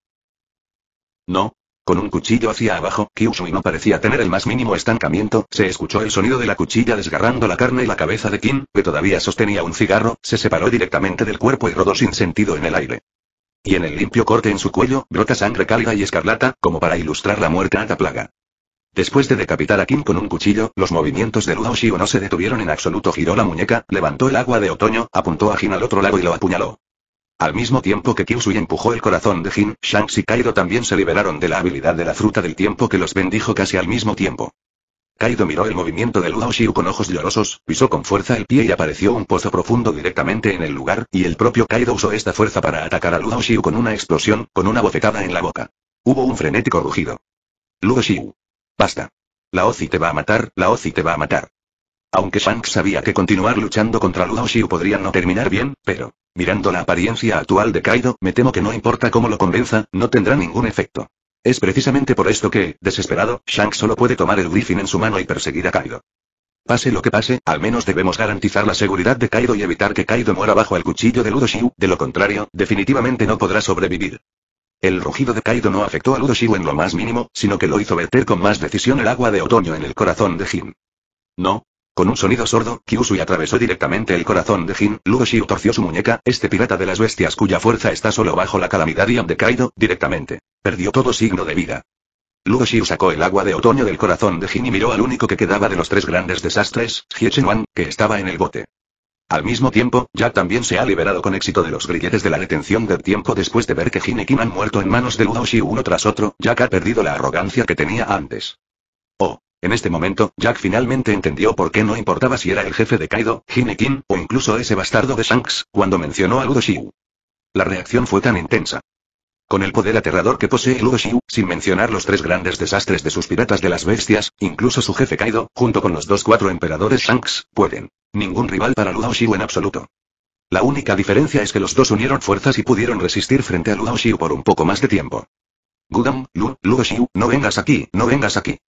No. Con un cuchillo hacia abajo, Kyusui no parecía tener el más mínimo estancamiento. Se escuchó el sonido de la cuchilla desgarrando la carne y la cabeza de Qin, que todavía sostenía un cigarro, se separó directamente del cuerpo y rodó sin sentido en el aire. Y en el limpio corte en su cuello, brota sangre cálida y escarlata, como para ilustrar la muerte a la plaga. Después de decapitar a Qin con un cuchillo, los movimientos de Lu Daoxiu no se detuvieron en absoluto. Giró la muñeca, levantó el agua de otoño, apuntó a Jin al otro lado y lo apuñaló. Al mismo tiempo que Kyusui empujó el corazón de Jin, Shanks y Kaido también se liberaron de la habilidad de la fruta del tiempo que los bendijo casi al mismo tiempo. Kaido miró el movimiento de Lu Daoxiu con ojos llorosos, pisó con fuerza el pie y apareció un pozo profundo directamente en el lugar, y el propio Kaido usó esta fuerza para atacar a Lu Daoxiu con una explosión, con una bofetada en la boca. Hubo un frenético rugido. Lu Daoxiu. Basta. La Ozi te va a matar, la Ozi te va a matar. Aunque Shanks sabía que continuar luchando contra Lu Daoxiu podría no terminar bien, pero, mirando la apariencia actual de Kaido, me temo que no importa cómo lo convenza, no tendrá ningún efecto. Es precisamente por esto que, desesperado, Shanks solo puede tomar el Griffin en su mano y perseguir a Kaido. Pase lo que pase, al menos debemos garantizar la seguridad de Kaido y evitar que Kaido muera bajo el cuchillo de Lu Daoxiu, de lo contrario, definitivamente no podrá sobrevivir. El rugido de Kaido no afectó a Lu Daoxiu en lo más mínimo, sino que lo hizo verter con más decisión el agua de otoño en el corazón de Jin. No. Con un sonido sordo, Kyusui atravesó directamente el corazón de Jin. Lu Daoxiu torció su muñeca, este pirata de las bestias cuya fuerza está solo bajo la calamidad de Kaido, directamente. Perdió todo signo de vida. Lu Daoxiu sacó el agua de otoño del corazón de Jin y miró al único que quedaba de los tres grandes desastres, Hye Chen-wan, que estaba en el bote. Al mismo tiempo, Jack también se ha liberado con éxito de los grilletes de la detención del tiempo después de ver que Jin y Qin han muerto en manos de Lu Daoxiu uno tras otro. Jack ha perdido la arrogancia que tenía antes. Oh, en este momento, Jack finalmente entendió por qué no importaba si era el jefe de Kaido, Jin y Qin, o incluso ese bastardo de Shanks, cuando mencionó a Lu Daoxiu. La reacción fue tan intensa. Con el poder aterrador que posee Lu Daoxiu, sin mencionar los tres grandes desastres de sus piratas de las bestias, incluso su jefe Kaido, junto con los dos cuatro emperadores Shanks, pueden. Ningún rival para Lu Daoxiu en absoluto. La única diferencia es que los dos unieron fuerzas y pudieron resistir frente a Lu Daoxiu por un poco más de tiempo. Gudam, Lu, Lu Daoxiu, no vengas aquí, no vengas aquí.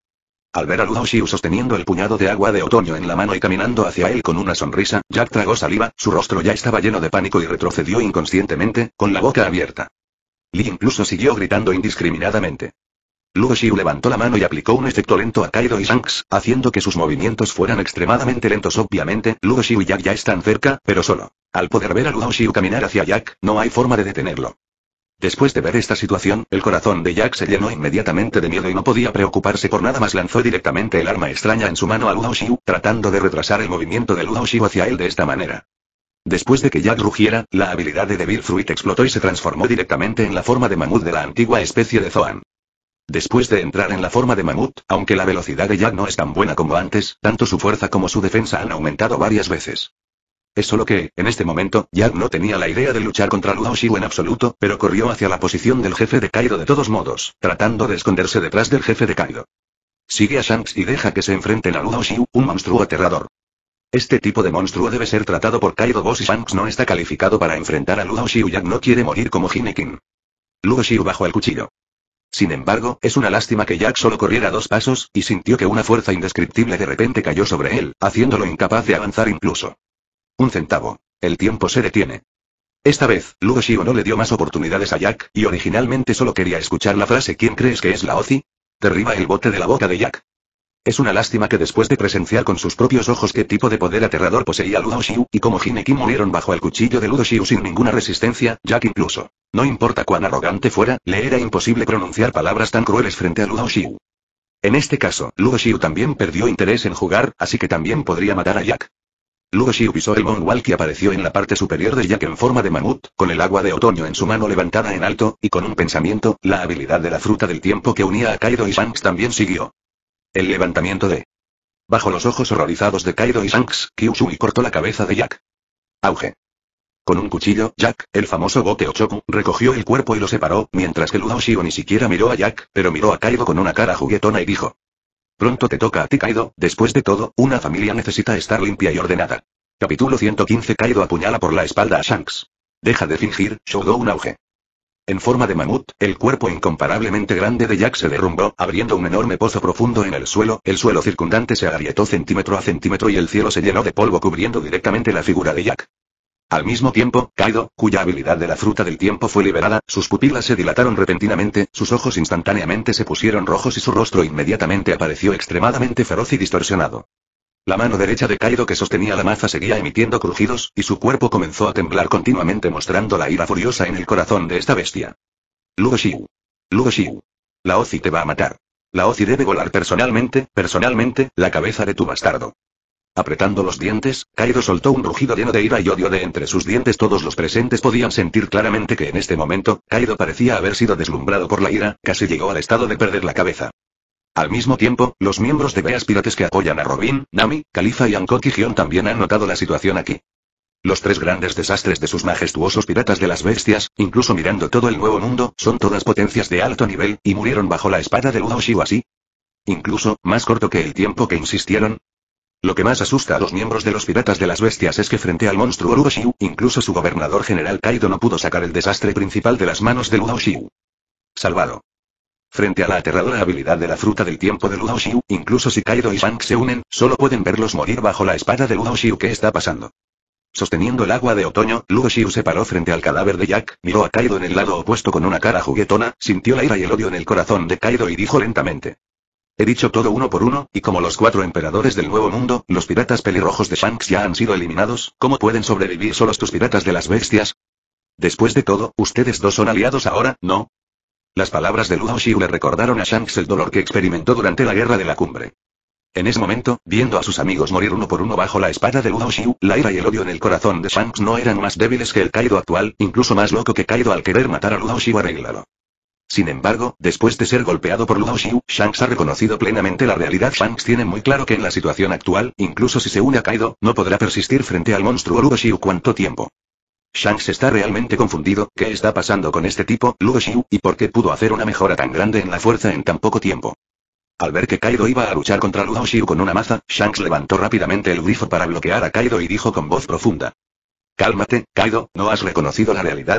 Al ver a Luo Xiu sosteniendo el puñado de agua de otoño en la mano y caminando hacia él con una sonrisa, Jack tragó saliva, su rostro ya estaba lleno de pánico y retrocedió inconscientemente, con la boca abierta. Lee incluso siguió gritando indiscriminadamente. Luo Xiu levantó la mano y aplicó un efecto lento a Kaido y Shanks, haciendo que sus movimientos fueran extremadamente lentos. Obviamente, Luo Xiu y Jack ya están cerca, pero solo. Al poder ver a Luo Xiu caminar hacia Jack, no hay forma de detenerlo. Después de ver esta situación, el corazón de Jack se llenó inmediatamente de miedo y no podía preocuparse por nada más. Lanzó directamente el arma extraña en su mano a Luo Xiu, tratando de retrasar el movimiento de Luo Xiu hacia él de esta manera. Después de que Jack rugiera, la habilidad de Devil Fruit explotó y se transformó directamente en la forma de mamut de la antigua especie de Zoan. Después de entrar en la forma de mamut, aunque la velocidad de Jack no es tan buena como antes, tanto su fuerza como su defensa han aumentado varias veces. Es solo que, en este momento, Jack no tenía la idea de luchar contra Luo Xiu en absoluto, pero corrió hacia la posición del jefe de Kaido de todos modos, tratando de esconderse detrás del jefe de Kaido. Sigue a Shanks y deja que se enfrenten a Luo Xiu, un monstruo aterrador. Este tipo de monstruo debe ser tratado por Kaido Boss y Shanks no está calificado para enfrentar a Luo Xiu. Jack no quiere morir como Hinekin. Luo Xiu bajó el cuchillo. Sin embargo, es una lástima que Jack solo corriera dos pasos, y sintió que una fuerza indescriptible de repente cayó sobre él, haciéndolo incapaz de avanzar incluso. Un centavo. El tiempo se detiene. Esta vez, Luo Xiu no le dio más oportunidades a Jack, y originalmente solo quería escuchar la frase ¿quién crees que es la Ozi? Derriba el bote de la boca de Jack. Es una lástima que después de presenciar con sus propios ojos qué tipo de poder aterrador poseía Luo Xiu, y como Hinekin murieron bajo el cuchillo de Luo Xiu sin ninguna resistencia, Jack incluso. No importa cuán arrogante fuera, le era imposible pronunciar palabras tan crueles frente a Luo Xiu. En este caso, Luo Xiu también perdió interés en jugar, así que también podría matar a Jack. Luo Xiu pisó el Bone Wall que apareció en la parte superior de Jack en forma de mamut, con el agua de otoño en su mano levantada en alto, y con un pensamiento, la habilidad de la fruta del tiempo que unía a Kaido y Shanks también siguió. El levantamiento de... Bajo los ojos horrorizados de Kaido y Shanks, Kyusui cortó la cabeza de Jack. Auge. Con un cuchillo, Jack, el famoso Gote Ochoku, recogió el cuerpo y lo separó, mientras que Luo Xiu ni siquiera miró a Jack, pero miró a Kaido con una cara juguetona y dijo: Pronto te toca a ti, Kaido. Después de todo, una familia necesita estar limpia y ordenada. Capítulo ciento quince. Kaido apuñala por la espalda a Shanks. Deja de fingir, Shogun auge. En forma de mamut, el cuerpo incomparablemente grande de Jack se derrumbó, abriendo un enorme pozo profundo en el suelo. El suelo circundante se agrietó centímetro a centímetro y el cielo se llenó de polvo cubriendo directamente la figura de Jack. Al mismo tiempo, Kaido, cuya habilidad de la fruta del tiempo fue liberada, sus pupilas se dilataron repentinamente, sus ojos instantáneamente se pusieron rojos y su rostro inmediatamente apareció extremadamente feroz y distorsionado. La mano derecha de Kaido que sostenía la maza seguía emitiendo crujidos, y su cuerpo comenzó a temblar continuamente mostrando la ira furiosa en el corazón de esta bestia. Luo Xiu. Luo Xiu. La Ozi te va a matar. La Ozi debe volar personalmente, personalmente, la cabeza de tu bastardo. Apretando los dientes, Kaido soltó un rugido lleno de ira y odio de entre sus dientes. Todos los presentes podían sentir claramente que en este momento, Kaido parecía haber sido deslumbrado por la ira, casi llegó al estado de perder la cabeza. Al mismo tiempo, los miembros de Beas Pirates que apoyan a Robin, Nami, Califa y Hancock y Gion también han notado la situación aquí. Los tres grandes desastres de sus majestuosos piratas de las bestias, incluso mirando todo el nuevo mundo, son todas potencias de alto nivel, y murieron bajo la espada de Luo Xiu así. Incluso, más corto que el tiempo que insistieron. Lo que más asusta a los miembros de los piratas de las bestias es que frente al monstruo Luo Xiu, incluso su gobernador general Kaido no pudo sacar el desastre principal de las manos de Luo Xiu. Salvado. Frente a la aterradora habilidad de la fruta del tiempo de Luo Xiu, incluso si Kaido y Shanks se unen, solo pueden verlos morir bajo la espada de Luo Xiu. ¿Qué está pasando? Sosteniendo el agua de otoño, Luo Xiu se paró frente al cadáver de Jack, miró a Kaido en el lado opuesto con una cara juguetona, sintió la ira y el odio en el corazón de Kaido y dijo lentamente: He dicho todo uno por uno, y como los cuatro emperadores del nuevo mundo, los piratas pelirrojos de Shanks ya han sido eliminados, ¿cómo pueden sobrevivir solos tus piratas de las bestias? Después de todo, ustedes dos son aliados ahora, ¿no? Las palabras de Luo Xiu le recordaron a Shanks el dolor que experimentó durante la guerra de la cumbre. En ese momento, viendo a sus amigos morir uno por uno bajo la espada de Luo Xiu, la ira y el odio en el corazón de Shanks no eran más débiles que el Kaido actual, incluso más loco que Kaido al querer matar a Luo Xiu. Arréglalo. Sin embargo, después de ser golpeado por Luo Xiu, Shanks ha reconocido plenamente la realidad. Shanks tiene muy claro que en la situación actual, incluso si se une a Kaido, no podrá persistir frente al monstruo Luo Xiu cuánto tiempo. Shanks está realmente confundido. ¿Qué está pasando con este tipo, Luo Xiu, y por qué pudo hacer una mejora tan grande en la fuerza en tan poco tiempo? Al ver que Kaido iba a luchar contra Luo Xiu con una maza, Shanks levantó rápidamente el grifo para bloquear a Kaido y dijo con voz profunda: Cálmate, Kaido, ¿no has reconocido la realidad?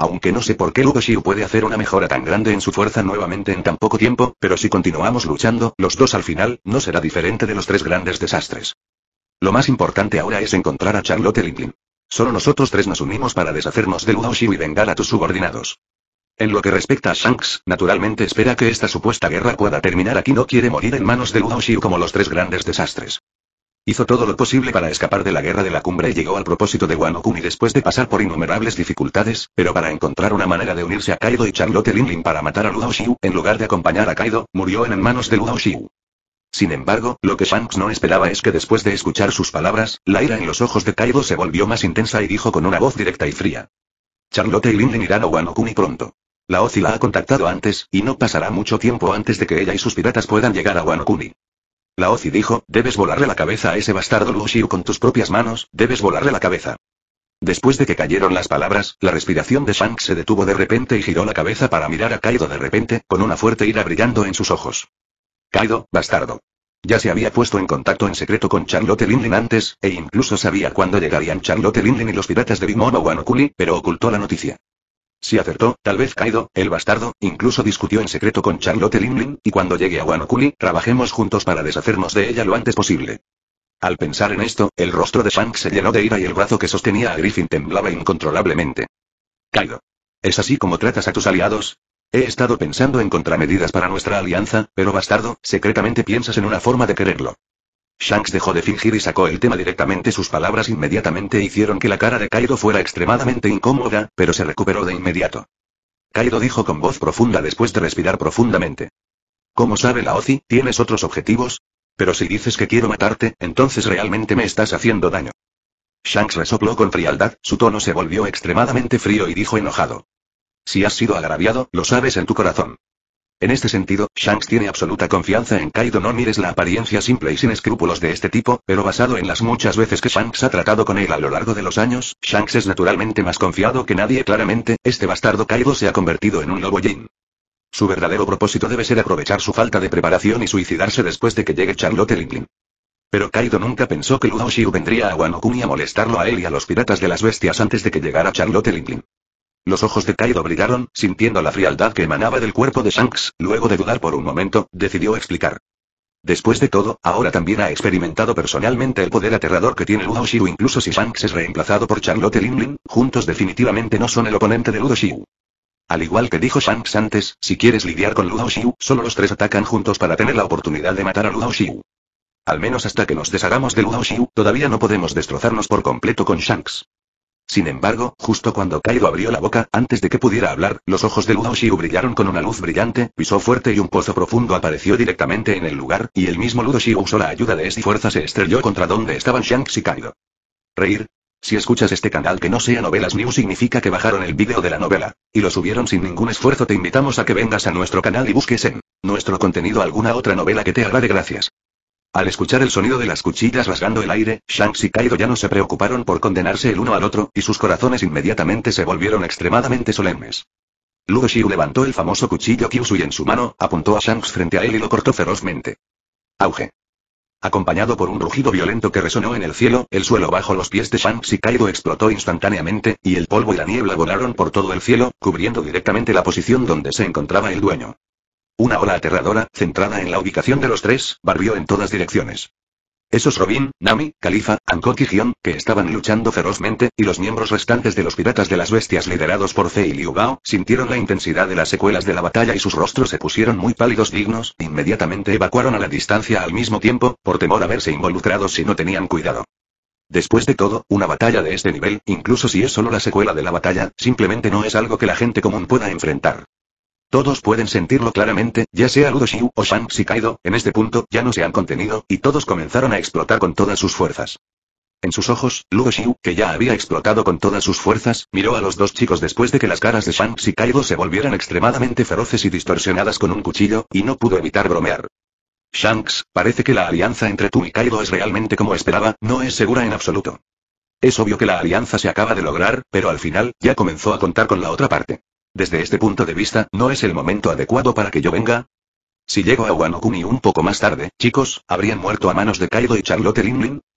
Aunque no sé por qué Ludo Shiu puede hacer una mejora tan grande en su fuerza nuevamente en tan poco tiempo, pero si continuamos luchando, los dos al final, no será diferente de los tres grandes desastres. Lo más importante ahora es encontrar a Charlotte Linglin. Solo nosotros tres nos unimos para deshacernos de Ludo Shiu y vengar a tus subordinados. En lo que respecta a Shanks, naturalmente espera que esta supuesta guerra pueda terminar aquí. No quiere morir en manos de Ludo Shiu como los tres grandes desastres. Hizo todo lo posible para escapar de la guerra de la cumbre y llegó al propósito de Wano Kuni después de pasar por innumerables dificultades, pero para encontrar una manera de unirse a Kaido y Charlotte Linglin para matar a Ludo Shiu, en lugar de acompañar a Kaido, murió en manos de Ludo Shiu. Sin embargo, lo que Shanks no esperaba es que después de escuchar sus palabras, la ira en los ojos de Kaido se volvió más intensa y dijo con una voz directa y fría: Charlotte y Linglin irán a Wano Kuni pronto. La Ozi la ha contactado antes, y no pasará mucho tiempo antes de que ella y sus piratas puedan llegar a Wano Kuni. La Ozi dijo: debes volarle la cabeza a ese bastardo Ludo Shiu con tus propias manos, debes volarle la cabeza. Después de que cayeron las palabras, la respiración de Shanks se detuvo de repente y giró la cabeza para mirar a Kaido de repente, con una fuerte ira brillando en sus ojos. Kaido, bastardo. Ya se había puesto en contacto en secreto con Charlotte Linglin antes, e incluso sabía cuándo llegarían Charlotte Linglin y los piratas de Big Mom a Wano Kuni, pero ocultó la noticia. Si acertó, tal vez Kaido, el bastardo, incluso discutió en secreto con Charlotte Linglin, y cuando llegue a Wano Kuni, trabajemos juntos para deshacernos de ella lo antes posible. Al pensar en esto, el rostro de Shanks se llenó de ira y el brazo que sostenía a Griffin temblaba incontrolablemente. Kaido. ¿Es así como tratas a tus aliados? He estado pensando en contramedidas para nuestra alianza, pero bastardo, secretamente piensas en una forma de quererlo. Shanks dejó de fingir y sacó el tema directamente. Sus palabras inmediatamente hicieron que la cara de Kaido fuera extremadamente incómoda, pero se recuperó de inmediato. Kaido dijo con voz profunda después de respirar profundamente. ¿Cómo sabe la Ozi? ¿Tienes otros objetivos? Pero si dices que quiero matarte, entonces realmente me estás haciendo daño. Shanks resopló con frialdad, su tono se volvió extremadamente frío y dijo enojado. Si has sido agraviado, lo sabes en tu corazón. En este sentido, Shanks tiene absoluta confianza en Kaido. No mires la apariencia simple y sin escrúpulos de este tipo, pero basado en las muchas veces que Shanks ha tratado con él a lo largo de los años, Shanks es naturalmente más confiado que nadie. Claramente, este bastardo Kaido se ha convertido en un lobo Jin. Su verdadero propósito debe ser aprovechar su falta de preparación y suicidarse después de que llegue Charlotte Linglin. Pero Kaido nunca pensó que Ludo Shiu vendría a Wano Kuni a molestarlo a él y a los piratas de las bestias antes de que llegara Charlotte Linglin. Los ojos de Kaido brillaron, sintiendo la frialdad que emanaba del cuerpo de Shanks. Luego de dudar por un momento, decidió explicar. Después de todo, ahora también ha experimentado personalmente el poder aterrador que tiene Ludo Shiu. Incluso si Shanks es reemplazado por Charlotte Linglin, juntos definitivamente no son el oponente de Ludo Shiu. Al igual que dijo Shanks antes, si quieres lidiar con Ludo Shiu, solo los tres atacan juntos para tener la oportunidad de matar a Ludo Shiu. Al menos hasta que nos deshagamos de Ludo Shiu, todavía no podemos destrozarnos por completo con Shanks. Sin embargo, justo cuando Kaido abrió la boca, antes de que pudiera hablar, los ojos de Ludo Shiu brillaron con una luz brillante, pisó fuerte y un pozo profundo apareció directamente en el lugar, y el mismo Ludo Shiu usó la ayuda de esta fuerza se estrelló contra donde estaban Shanks y Kaido. Reír. Si escuchas este canal que no sea Novelas News significa que bajaron el vídeo de la novela, y lo subieron sin ningún esfuerzo. Te invitamos a que vengas a nuestro canal y busques en nuestro contenido alguna otra novela que te agrade. Gracias. Al escuchar el sonido de las cuchillas rasgando el aire, Shanks y Kaido ya no se preocuparon por condenarse el uno al otro, y sus corazones inmediatamente se volvieron extremadamente solemnes. Ludo Shiu levantó el famoso cuchillo Kyusui en su mano, apuntó a Shanks frente a él y lo cortó ferozmente. Auge. Acompañado por un rugido violento que resonó en el cielo, el suelo bajo los pies de Shanks y Kaido explotó instantáneamente, y el polvo y la niebla volaron por todo el cielo, cubriendo directamente la posición donde se encontraba el dueño. Una ola aterradora, centrada en la ubicación de los tres, barrió en todas direcciones. Esos Robin, Nami, Khalifa, Hancock y Gion, que estaban luchando ferozmente, y los miembros restantes de los piratas de las bestias liderados por Fei y Liu Bao, sintieron la intensidad de las secuelas de la batalla y sus rostros se pusieron muy pálidos. Dignos, inmediatamente evacuaron a la distancia al mismo tiempo, por temor a verse involucrados si no tenían cuidado. Después de todo, una batalla de este nivel, incluso si es solo la secuela de la batalla, simplemente no es algo que la gente común pueda enfrentar. Todos pueden sentirlo claramente, ya sea Ludo Shiu o Shanks y Kaido, en este punto ya no se han contenido, y todos comenzaron a explotar con todas sus fuerzas. En sus ojos, Ludo Shiu, que ya había explotado con todas sus fuerzas, miró a los dos chicos después de que las caras de Shanks y Kaido se volvieran extremadamente feroces y distorsionadas con un cuchillo, y no pudo evitar bromear. Shanks, parece que la alianza entre tú y Kaido es realmente como esperaba, no es segura en absoluto. Es obvio que la alianza se acaba de lograr, pero al final, ya comenzó a contar con la otra parte. Desde este punto de vista, ¿no es el momento adecuado para que yo venga? Si llego a Wano Kuni un poco más tarde, chicos, ¿habrían muerto a manos de Kaido y Charlotte Linglin?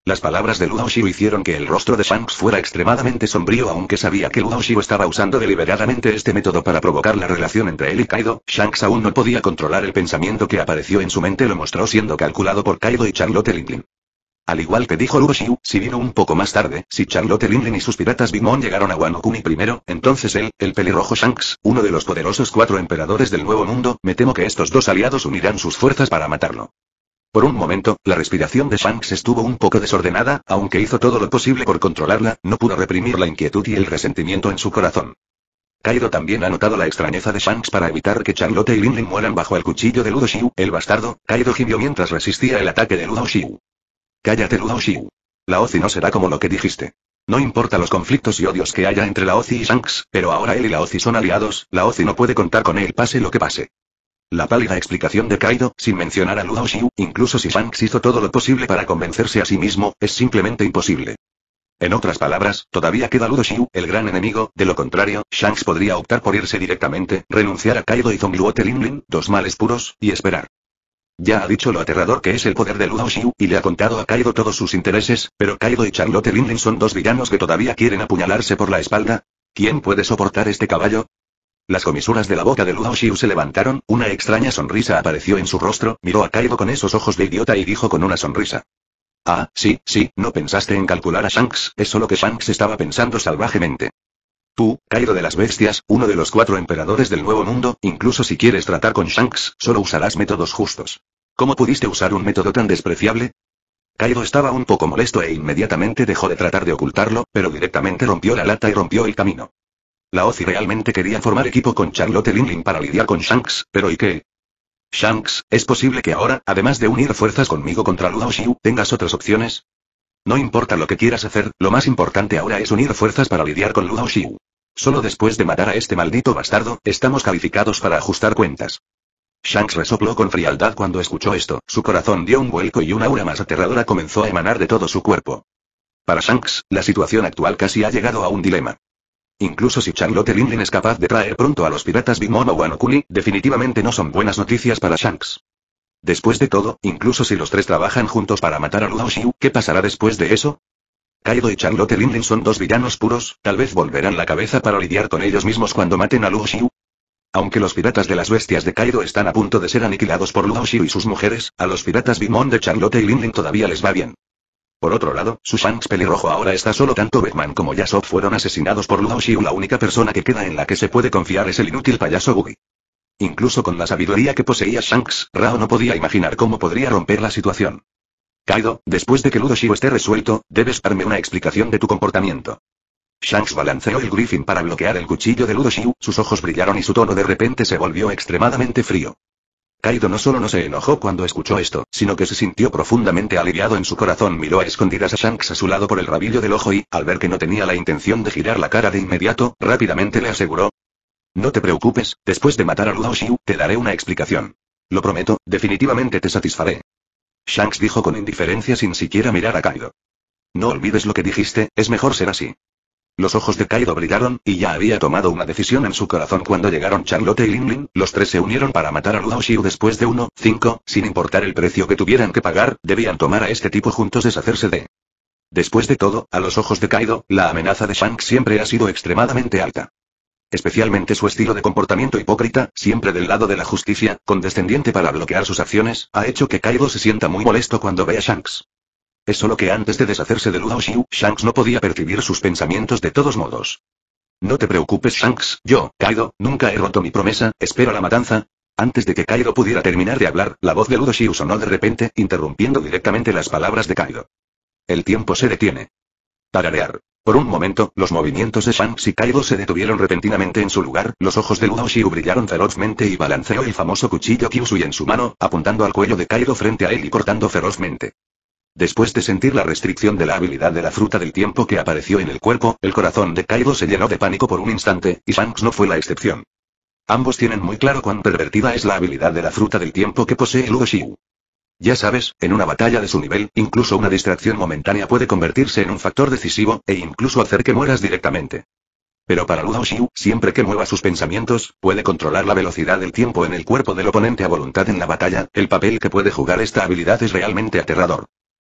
Las palabras de Luo Xiu hicieron que el rostro de Shanks fuera extremadamente sombrío, aunque sabía que Luo Xiu estaba usando deliberadamente este método para provocar la relación entre él y Kaido. Shanks aún no podía controlar el pensamiento que apareció en su mente, lo mostró siendo calculado por Kaido y Charlotte Linlin. Al igual que dijo Luo Xiu, si vino un poco más tarde, si Charlotte Linlin y sus piratas Big Mom llegaron a Wano Kuni primero, entonces él, el pelirrojo Shanks, uno de los poderosos cuatro emperadores del Nuevo Mundo, me temo que estos dos aliados unirán sus fuerzas para matarlo. Por un momento, la respiración de Shanks estuvo un poco desordenada, aunque hizo todo lo posible por controlarla, no pudo reprimir la inquietud y el resentimiento en su corazón. Kaido también ha notado la extrañeza de Shanks para evitar que Charlotte y Linlin mueran bajo el cuchillo de Luo Xiu, el bastardo. Kaido gimió mientras resistía el ataque de Luo Xiu. Cállate, Luo Xiu. Laozi no será como lo que dijiste. No importa los conflictos y odios que haya entre Laozi y Shanks, pero ahora él y Laozi son aliados, Laozi no puede contar con él pase lo que pase. La pálida explicación de Kaido, sin mencionar a Luo Xiu, incluso si Shanks hizo todo lo posible para convencerse a sí mismo, es simplemente imposible. En otras palabras, todavía queda Luo Xiu, el gran enemigo, de lo contrario, Shanks podría optar por irse directamente, renunciar a Kaido y Zongluote Linlin, dos males puros, y esperar. Ya ha dicho lo aterrador que es el poder de Luo Xiu, y le ha contado a Kaido todos sus intereses, pero Kaido y Charlotte Linlin son dos villanos que todavía quieren apuñalarse por la espalda. ¿Quién puede soportar este caballo? Las comisuras de la boca de Luo Xiu se levantaron, una extraña sonrisa apareció en su rostro, miró a Kaido con esos ojos de idiota y dijo con una sonrisa. Ah, sí, sí, no pensaste en calcular a Shanks, es solo que Shanks estaba pensando salvajemente. Tú, Kaido de las bestias, uno de los cuatro emperadores del Nuevo Mundo, incluso si quieres tratar con Shanks, solo usarás métodos justos. ¿Cómo pudiste usar un método tan despreciable? Kaido estaba un poco molesto e inmediatamente dejó de tratar de ocultarlo, pero directamente rompió la lata y rompió el camino. Laozi realmente quería formar equipo con Charlotte Linlin para lidiar con Shanks, pero ¿y qué? Shanks, ¿es posible que ahora, además de unir fuerzas conmigo contra Luo Xiu, tengas otras opciones? No importa lo que quieras hacer, lo más importante ahora es unir fuerzas para lidiar con Luo Xiu. Solo después de matar a este maldito bastardo, estamos calificados para ajustar cuentas. Shanks resopló con frialdad cuando escuchó esto, su corazón dio un vuelco y una aura más aterradora comenzó a emanar de todo su cuerpo. Para Shanks, la situación actual casi ha llegado a un dilema. Incluso si Charlotte Linlin es capaz de traer pronto a los piratas Big Mom o Wano Kuni, definitivamente no son buenas noticias para Shanks. Después de todo, incluso si los tres trabajan juntos para matar a Luo Xiu, ¿qué pasará después de eso? Kaido y Charlotte Linlin son dos villanos puros, tal vez volverán la cabeza para lidiar con ellos mismos cuando maten a Luo Xiu. Aunque los piratas de las bestias de Kaido están a punto de ser aniquilados por Luo Xiu y sus mujeres, a los piratas Big Mom de Charlotte y Linlin todavía les va bien. Por otro lado, su Shanks pelirrojo ahora está solo, tanto Beckman como Yasop fueron asesinados por Luo Xiu, la única persona que queda en la que se puede confiar es el inútil payaso Buggy. Incluso con la sabiduría que poseía Shanks, Rao no podía imaginar cómo podría romper la situación. Kaido, después de que Luo Xiu esté resuelto, debes darme una explicación de tu comportamiento. Shanks balanceó el Griffin para bloquear el cuchillo de Luo Xiu, sus ojos brillaron y su tono de repente se volvió extremadamente frío. Kaido no solo no se enojó cuando escuchó esto, sino que se sintió profundamente aliviado en su corazón. Miró a escondidas a Shanks a su lado por el rabillo del ojo y, al ver que no tenía la intención de girar la cara de inmediato, rápidamente le aseguró. No te preocupes, después de matar a Luo Xiu, te daré una explicación. Lo prometo, definitivamente te satisfaré. Shanks dijo con indiferencia sin siquiera mirar a Kaido. No olvides lo que dijiste, es mejor ser así. Los ojos de Kaido brillaron, y ya había tomado una decisión en su corazón cuando llegaron Charlotte y Linlin. Los tres se unieron para matar a Luo Xiu después de uno, cinco, sin importar el precio que tuvieran que pagar, debían tomar a este tipo juntos, deshacerse de. Después de todo, a los ojos de Kaido, la amenaza de Shanks siempre ha sido extremadamente alta. Especialmente su estilo de comportamiento hipócrita, siempre del lado de la justicia, condescendiente para bloquear sus acciones, ha hecho que Kaido se sienta muy molesto cuando ve a Shanks. Es solo que antes de deshacerse de Luo Xiu, Shanks no podía percibir sus pensamientos de todos modos. No te preocupes, Shanks, yo, Kaido, nunca he roto mi promesa, espero la matanza. Antes de que Kaido pudiera terminar de hablar, la voz de Luo Xiu sonó de repente, interrumpiendo directamente las palabras de Kaido. El tiempo se detiene. Tararear. Por un momento, los movimientos de Shanks y Kaido se detuvieron repentinamente en su lugar, los ojos de Luo Xiu brillaron ferozmente y balanceó el famoso cuchillo Kyusui en su mano, apuntando al cuello de Kaido frente a él y cortando ferozmente. Después de sentir la restricción de la habilidad de la fruta del tiempo que apareció en el cuerpo, el corazón de Kaido se llenó de pánico por un instante, y Shanks no fue la excepción. Ambos tienen muy claro cuán pervertida es la habilidad de la fruta del tiempo que posee Luo Xiu. Ya sabes, en una batalla de su nivel, incluso una distracción momentánea puede convertirse en un factor decisivo, e incluso hacer que mueras directamente. Pero para Luo Xiu, siempre que mueva sus pensamientos, puede controlar la velocidad del tiempo en el cuerpo del oponente a voluntad en la batalla. El papel que puede jugar esta habilidad es realmente aterrador.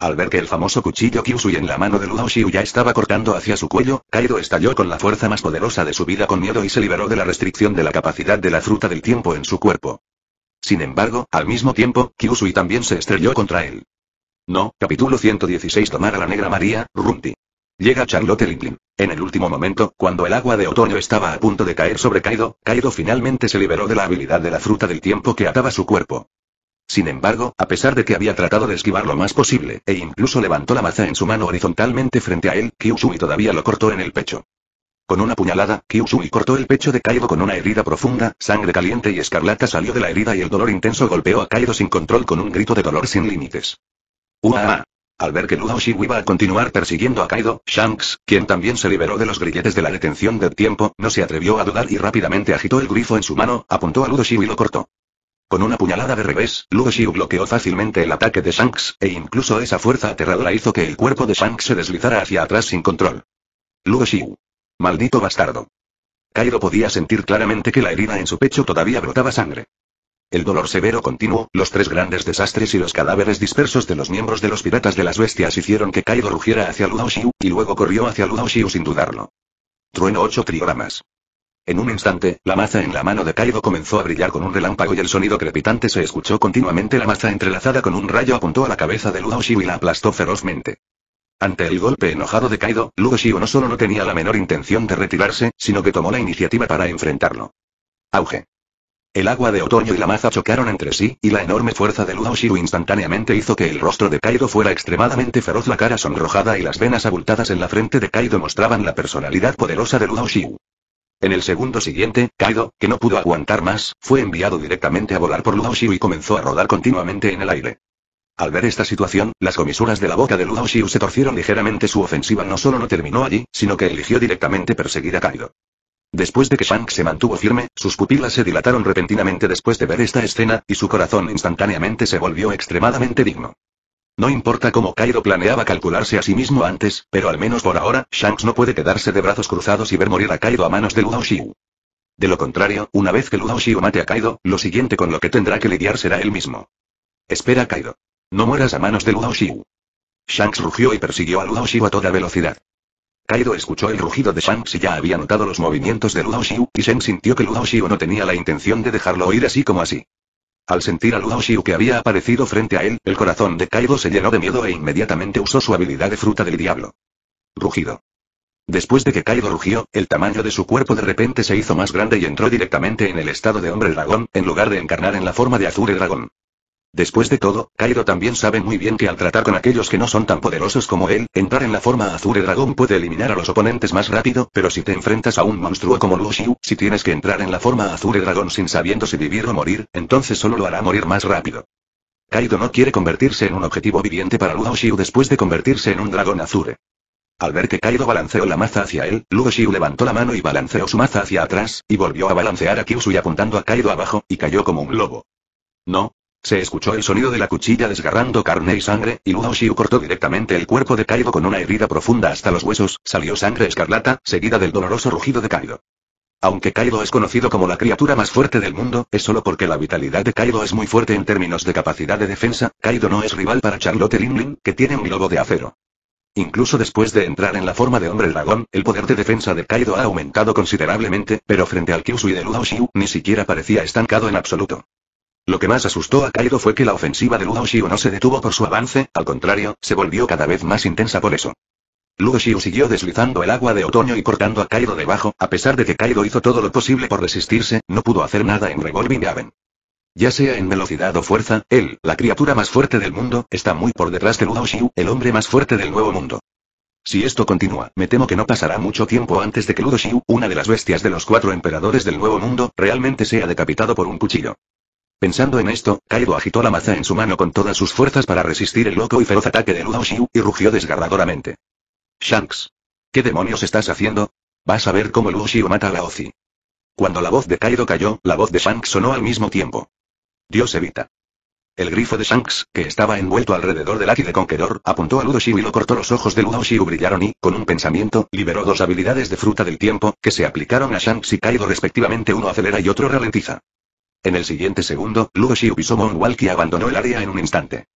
Al ver que el famoso cuchillo Kyusui en la mano de Luo Xiu ya estaba cortando hacia su cuello, Kaido estalló con la fuerza más poderosa de su vida con miedo y se liberó de la restricción de la capacidad de la fruta del tiempo en su cuerpo. Sin embargo, al mismo tiempo, Kyusui también se estrelló contra él. No, capítulo ciento dieciséis Tomar a la Negra María, Rumpi. Llega Charlotte Linklin. En el último momento, cuando el agua de otoño estaba a punto de caer sobre Kaido, Kaido finalmente se liberó de la habilidad de la fruta del tiempo que ataba su cuerpo. Sin embargo, a pesar de que había tratado de esquivar lo más posible, e incluso levantó la maza en su mano horizontalmente frente a él, Kyusui todavía lo cortó en el pecho. Con una puñalada, Kyusui cortó el pecho de Kaido con una herida profunda, sangre caliente y escarlata salió de la herida y el dolor intenso golpeó a Kaido sin control con un grito de dolor sin límites. ¡Uah! Al ver que Luo Xiu iba a continuar persiguiendo a Kaido, Shanks, quien también se liberó de los grilletes de la detención del tiempo, no se atrevió a dudar y rápidamente agitó el grifo en su mano, apuntó a Luo Xiu y lo cortó. Con una puñalada de revés, Luo Xiu bloqueó fácilmente el ataque de Shanks, e incluso esa fuerza aterradora hizo que el cuerpo de Shanks se deslizara hacia atrás sin control. Luo Xiu. Maldito bastardo. Kaido podía sentir claramente que la herida en su pecho todavía brotaba sangre. El dolor severo continuo, los tres grandes desastres y los cadáveres dispersos de los miembros de los piratas de las bestias hicieron que Kaido rugiera hacia Luo Xiu, y luego corrió hacia Luo Xiu sin dudarlo. Trueno ocho trioramas. En un instante, la maza en la mano de Kaido comenzó a brillar con un relámpago y el sonido crepitante se escuchó continuamente. La maza entrelazada con un rayo apuntó a la cabeza de Luo Xiu y la aplastó ferozmente. Ante el golpe enojado de Kaido, Luo Xiu no solo no tenía la menor intención de retirarse, sino que tomó la iniciativa para enfrentarlo. Auge. El agua de otoño y la maza chocaron entre sí, y la enorme fuerza de Luo Xiu instantáneamente hizo que el rostro de Kaido fuera extremadamente feroz. La cara sonrojada y las venas abultadas en la frente de Kaido mostraban la personalidad poderosa de Luo Xiu. En el segundo siguiente, Kaido, que no pudo aguantar más, fue enviado directamente a volar por Luo Xiu y comenzó a rodar continuamente en el aire. Al ver esta situación, las comisuras de la boca de Luo Xiu se torcieron ligeramente. Su ofensiva no solo no terminó allí, sino que eligió directamente perseguir a Kaido. Después de que Shanks se mantuvo firme, sus pupilas se dilataron repentinamente después de ver esta escena, y su corazón instantáneamente se volvió extremadamente digno. No importa cómo Kaido planeaba calcularse a sí mismo antes, pero al menos por ahora, Shanks no puede quedarse de brazos cruzados y ver morir a Kaido a manos de Luo Xiu. De lo contrario, una vez que Luo Xiu mate a Kaido, lo siguiente con lo que tendrá que lidiar será él mismo. Espera, Kaido. No mueras a manos de Luo Xiu. Shanks rugió y persiguió a Luo Xiu a toda velocidad. Kaido escuchó el rugido de Shanks y ya había notado los movimientos de Luo Xiu, y Shen sintió que Luo Xiu no tenía la intención de dejarlo oír así como así. Al sentir a Luo Xiu que había aparecido frente a él, el corazón de Kaido se llenó de miedo e inmediatamente usó su habilidad de fruta del diablo. Rugido. Después de que Kaido rugió, el tamaño de su cuerpo de repente se hizo más grande y entró directamente en el estado de hombre dragón, en lugar de encarnar en la forma de Azure Dragón. Después de todo, Kaido también sabe muy bien que al tratar con aquellos que no son tan poderosos como él, entrar en la forma Azure Dragón puede eliminar a los oponentes más rápido, pero si te enfrentas a un monstruo como Luo Xiu, si tienes que entrar en la forma Azure Dragón sin sabiendo si vivir o morir, entonces solo lo hará morir más rápido. Kaido no quiere convertirse en un objetivo viviente para Luo Xiu después de convertirse en un dragón Azure. Al ver que Kaido balanceó la maza hacia él, Luo Xiu levantó la mano y balanceó su maza hacia atrás, y volvió a balancear a Kyusui apuntando a Kaido abajo, y cayó como un lobo. No. Se escuchó el sonido de la cuchilla desgarrando carne y sangre, y Luo Xiu cortó directamente el cuerpo de Kaido con una herida profunda hasta los huesos, salió sangre escarlata, seguida del doloroso rugido de Kaido. Aunque Kaido es conocido como la criatura más fuerte del mundo, es solo porque la vitalidad de Kaido es muy fuerte en términos de capacidad de defensa. Kaido no es rival para Charlotte Linklin, que tiene un globo de acero. Incluso después de entrar en la forma de hombre dragón, el poder de defensa de Kaido ha aumentado considerablemente, pero frente al Kyusui de Luo Xiu, ni siquiera parecía estancado en absoluto. Lo que más asustó a Kaido fue que la ofensiva de Luo Xiu no se detuvo por su avance, al contrario, se volvió cada vez más intensa por eso. Luo Xiu siguió deslizando el agua de otoño y cortando a Kaido debajo, a pesar de que Kaido hizo todo lo posible por resistirse, no pudo hacer nada en Revolving Haven. Ya sea en velocidad o fuerza, él, la criatura más fuerte del mundo, está muy por detrás de Luo Xiu, el hombre más fuerte del nuevo mundo. Si esto continúa, me temo que no pasará mucho tiempo antes de que Luo Xiu, una de las bestias de los cuatro emperadores del nuevo mundo, realmente sea decapitado por un cuchillo. Pensando en esto, Kaido agitó la maza en su mano con todas sus fuerzas para resistir el loco y feroz ataque de Luo Xiu, y rugió desgarradoramente. Shanks. ¿Qué demonios estás haciendo? Vas a ver cómo Luo Xiu mata a Laozi. Cuando la voz de Kaido cayó, la voz de Shanks sonó al mismo tiempo. Dios evita. El grifo de Shanks, que estaba envuelto alrededor del Aki de Conqueror, apuntó a Luo Xiu y lo cortó. Los ojos de Luo Xiu brillaron y, con un pensamiento, liberó dos habilidades de fruta del tiempo, que se aplicaron a Shanks y Kaido respectivamente. Uno acelera y otro ralentiza. En el siguiente segundo, Luo Xiu pisó Moonwalk y abandonó el área en un instante.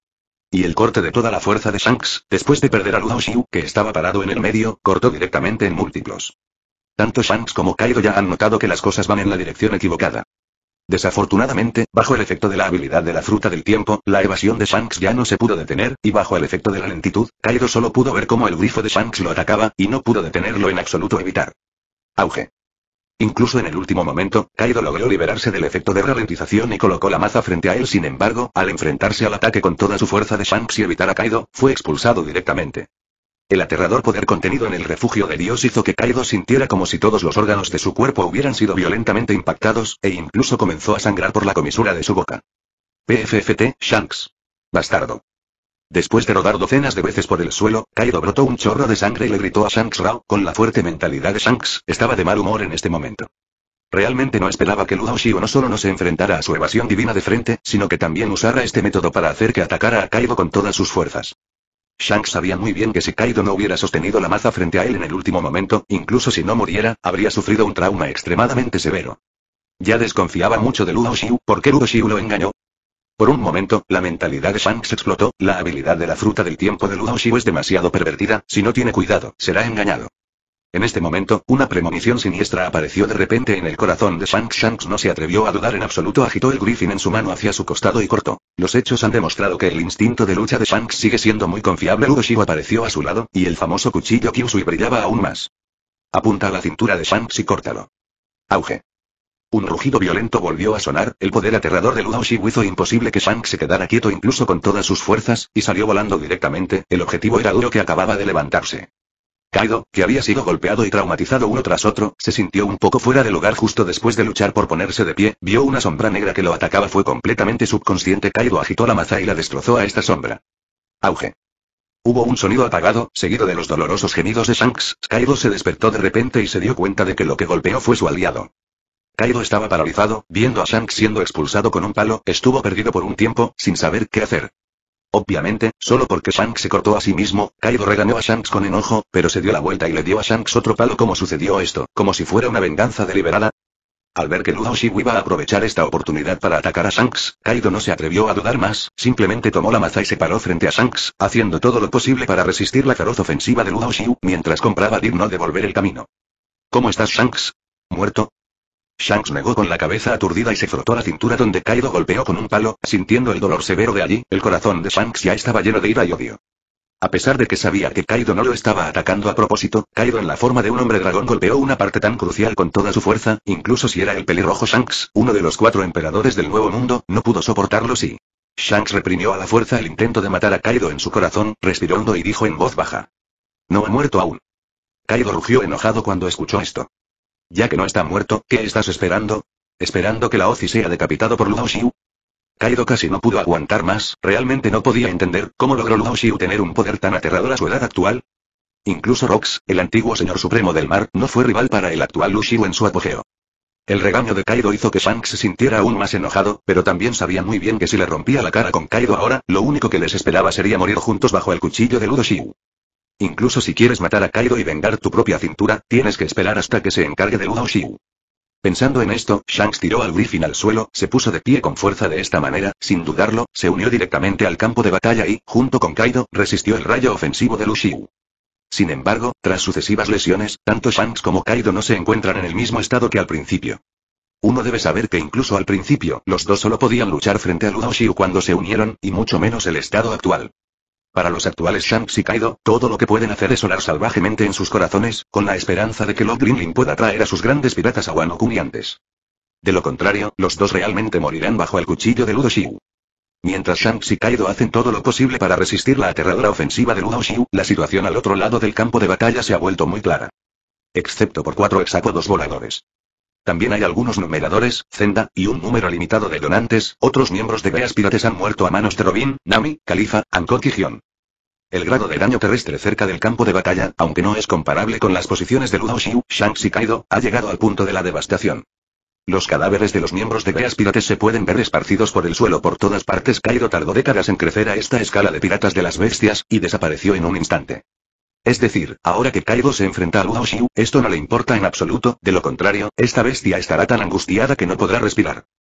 Y el corte de toda la fuerza de Shanks, después de perder a Luo Xiu, que estaba parado en el medio, cortó directamente en múltiplos. Tanto Shanks como Kaido ya han notado que las cosas van en la dirección equivocada. Desafortunadamente, bajo el efecto de la habilidad de la fruta del tiempo, la evasión de Shanks ya no se pudo detener, y bajo el efecto de la lentitud, Kaido solo pudo ver cómo el grifo de Shanks lo atacaba, y no pudo detenerlo en absoluto evitar. Auge. Incluso en el último momento, Kaido logró liberarse del efecto de ralentización y colocó la maza frente a él. Sin embargo, al enfrentarse al ataque con toda su fuerza de Shanks y evitar a Kaido, fue expulsado directamente. El aterrador poder contenido en el refugio de Dios hizo que Kaido sintiera como si todos los órganos de su cuerpo hubieran sido violentamente impactados, e incluso comenzó a sangrar por la comisura de su boca. P F F T, Shanks. Bastardo. Después de rodar docenas de veces por el suelo, Kaido brotó un chorro de sangre y le gritó a Shanks Rao, con la fuerte mentalidad de Shanks, estaba de mal humor en este momento. Realmente no esperaba que Luo Xiu no solo no se enfrentara a su evasión divina de frente, sino que también usara este método para hacer que atacara a Kaido con todas sus fuerzas. Shanks sabía muy bien que si Kaido no hubiera sostenido la maza frente a él en el último momento, incluso si no muriera, habría sufrido un trauma extremadamente severo. Ya desconfiaba mucho de Luo Xiu, ¿por qué Luo Xiu lo engañó? Por un momento, la mentalidad de Shanks explotó, la habilidad de la fruta del tiempo de Luo Xiu es demasiado pervertida, si no tiene cuidado, será engañado. En este momento, una premonición siniestra apareció de repente en el corazón de Shanks. Shanks no se atrevió a dudar en absoluto, agitó el griffin en su mano hacia su costado y cortó. Los hechos han demostrado que el instinto de lucha de Shanks sigue siendo muy confiable. Luo Xiu apareció a su lado, y el famoso cuchillo Kyusui brillaba aún más. Apunta a la cintura de Shanks y córtalo. Auge. Un rugido violento volvió a sonar, el poder aterrador de Luo Xiu hizo imposible que Shanks se quedara quieto incluso con todas sus fuerzas, y salió volando directamente. El objetivo era Uro, que acababa de levantarse. Kaido, que había sido golpeado y traumatizado uno tras otro, se sintió un poco fuera de lugar justo después de luchar por ponerse de pie, vio una sombra negra que lo atacaba, fue completamente subconsciente. Kaido agitó la maza y la destrozó a esta sombra. Auge. Hubo un sonido apagado, seguido de los dolorosos gemidos de Shanks. Kaido se despertó de repente y se dio cuenta de que lo que golpeó fue su aliado. Kaido estaba paralizado, viendo a Shanks siendo expulsado con un palo, estuvo perdido por un tiempo, sin saber qué hacer. Obviamente, solo porque Shanks se cortó a sí mismo, Kaido regañó a Shanks con enojo, pero se dio la vuelta y le dio a Shanks otro palo. ¿Cómo sucedió esto? ¿Como si fuera una venganza deliberada? Al ver que Luo Xiu iba a aprovechar esta oportunidad para atacar a Shanks, Kaido no se atrevió a dudar más, simplemente tomó la maza y se paró frente a Shanks, haciendo todo lo posible para resistir la feroz ofensiva de Luo Xiu, mientras compraba digno de volver el camino. ¿Cómo estás, Shanks? ¿Muerto? Shanks negó con la cabeza aturdida y se frotó la cintura donde Kaido golpeó con un palo, sintiendo el dolor severo de allí. El corazón de Shanks ya estaba lleno de ira y odio. A pesar de que sabía que Kaido no lo estaba atacando a propósito, Kaido en la forma de un hombre dragón golpeó una parte tan crucial con toda su fuerza, incluso si era el pelirrojo Shanks, uno de los cuatro emperadores del Nuevo Mundo, no pudo soportarlo. Sí. Shanks reprimió a la fuerza el intento de matar a Kaido en su corazón, respiró hondo y dijo en voz baja: no ha muerto aún. Kaido rugió enojado cuando escuchó esto. Ya que no está muerto, ¿qué estás esperando? ¿Esperando que Laozi sea decapitado por Luo Xiu? Kaido casi no pudo aguantar más, realmente no podía entender cómo logró Luo Xiu tener un poder tan aterrador a su edad actual. Incluso Rox, el antiguo señor supremo del mar, no fue rival para el actual Luo Xiu en su apogeo. El regaño de Kaido hizo que Shanks se sintiera aún más enojado, pero también sabía muy bien que si le rompía la cara con Kaido ahora, lo único que les esperaba sería morir juntos bajo el cuchillo de Luo Xiu. Incluso si quieres matar a Kaido y vengar tu propia cintura, tienes que esperar hasta que se encargue de Luo Xiu. Pensando en esto, Shanks tiró al Griffin al suelo, se puso de pie con fuerza. De esta manera, sin dudarlo, se unió directamente al campo de batalla y, junto con Kaido, resistió el rayo ofensivo de Luo Xiu. Sin embargo, tras sucesivas lesiones, tanto Shanks como Kaido no se encuentran en el mismo estado que al principio. Uno debe saber que incluso al principio, los dos solo podían luchar frente a Luo Xiu cuando se unieron, y mucho menos el estado actual. Para los actuales Shanks y Kaido, todo lo que pueden hacer es orar salvajemente en sus corazones, con la esperanza de que Lord Grimling pueda traer a sus grandes piratas a Wano Kuni antes. De lo contrario, los dos realmente morirán bajo el cuchillo de Luo Xiu. Mientras Shanks y Kaido hacen todo lo posible para resistir la aterradora ofensiva de Luo Xiu, la situación al otro lado del campo de batalla se ha vuelto muy clara. Excepto por cuatro hexápodos voladores. También hay algunos numeradores, Zenda, y un número limitado de donantes. Otros miembros de Beas Pirates han muerto a manos de Robin, Nami, Califa, Hancock y Gion. El grado de daño terrestre cerca del campo de batalla, aunque no es comparable con las posiciones de Luo Xiu, Shanks y Kaido, ha llegado al punto de la devastación. Los cadáveres de los miembros de Beas Pirates se pueden ver esparcidos por el suelo por todas partes. Kaido tardó décadas en crecer a esta escala de piratas de las bestias, y desapareció en un instante. Es decir, ahora que Kaido se enfrenta a Luo Xiu, esto no le importa en absoluto, de lo contrario, esta bestia estará tan angustiada que no podrá respirar.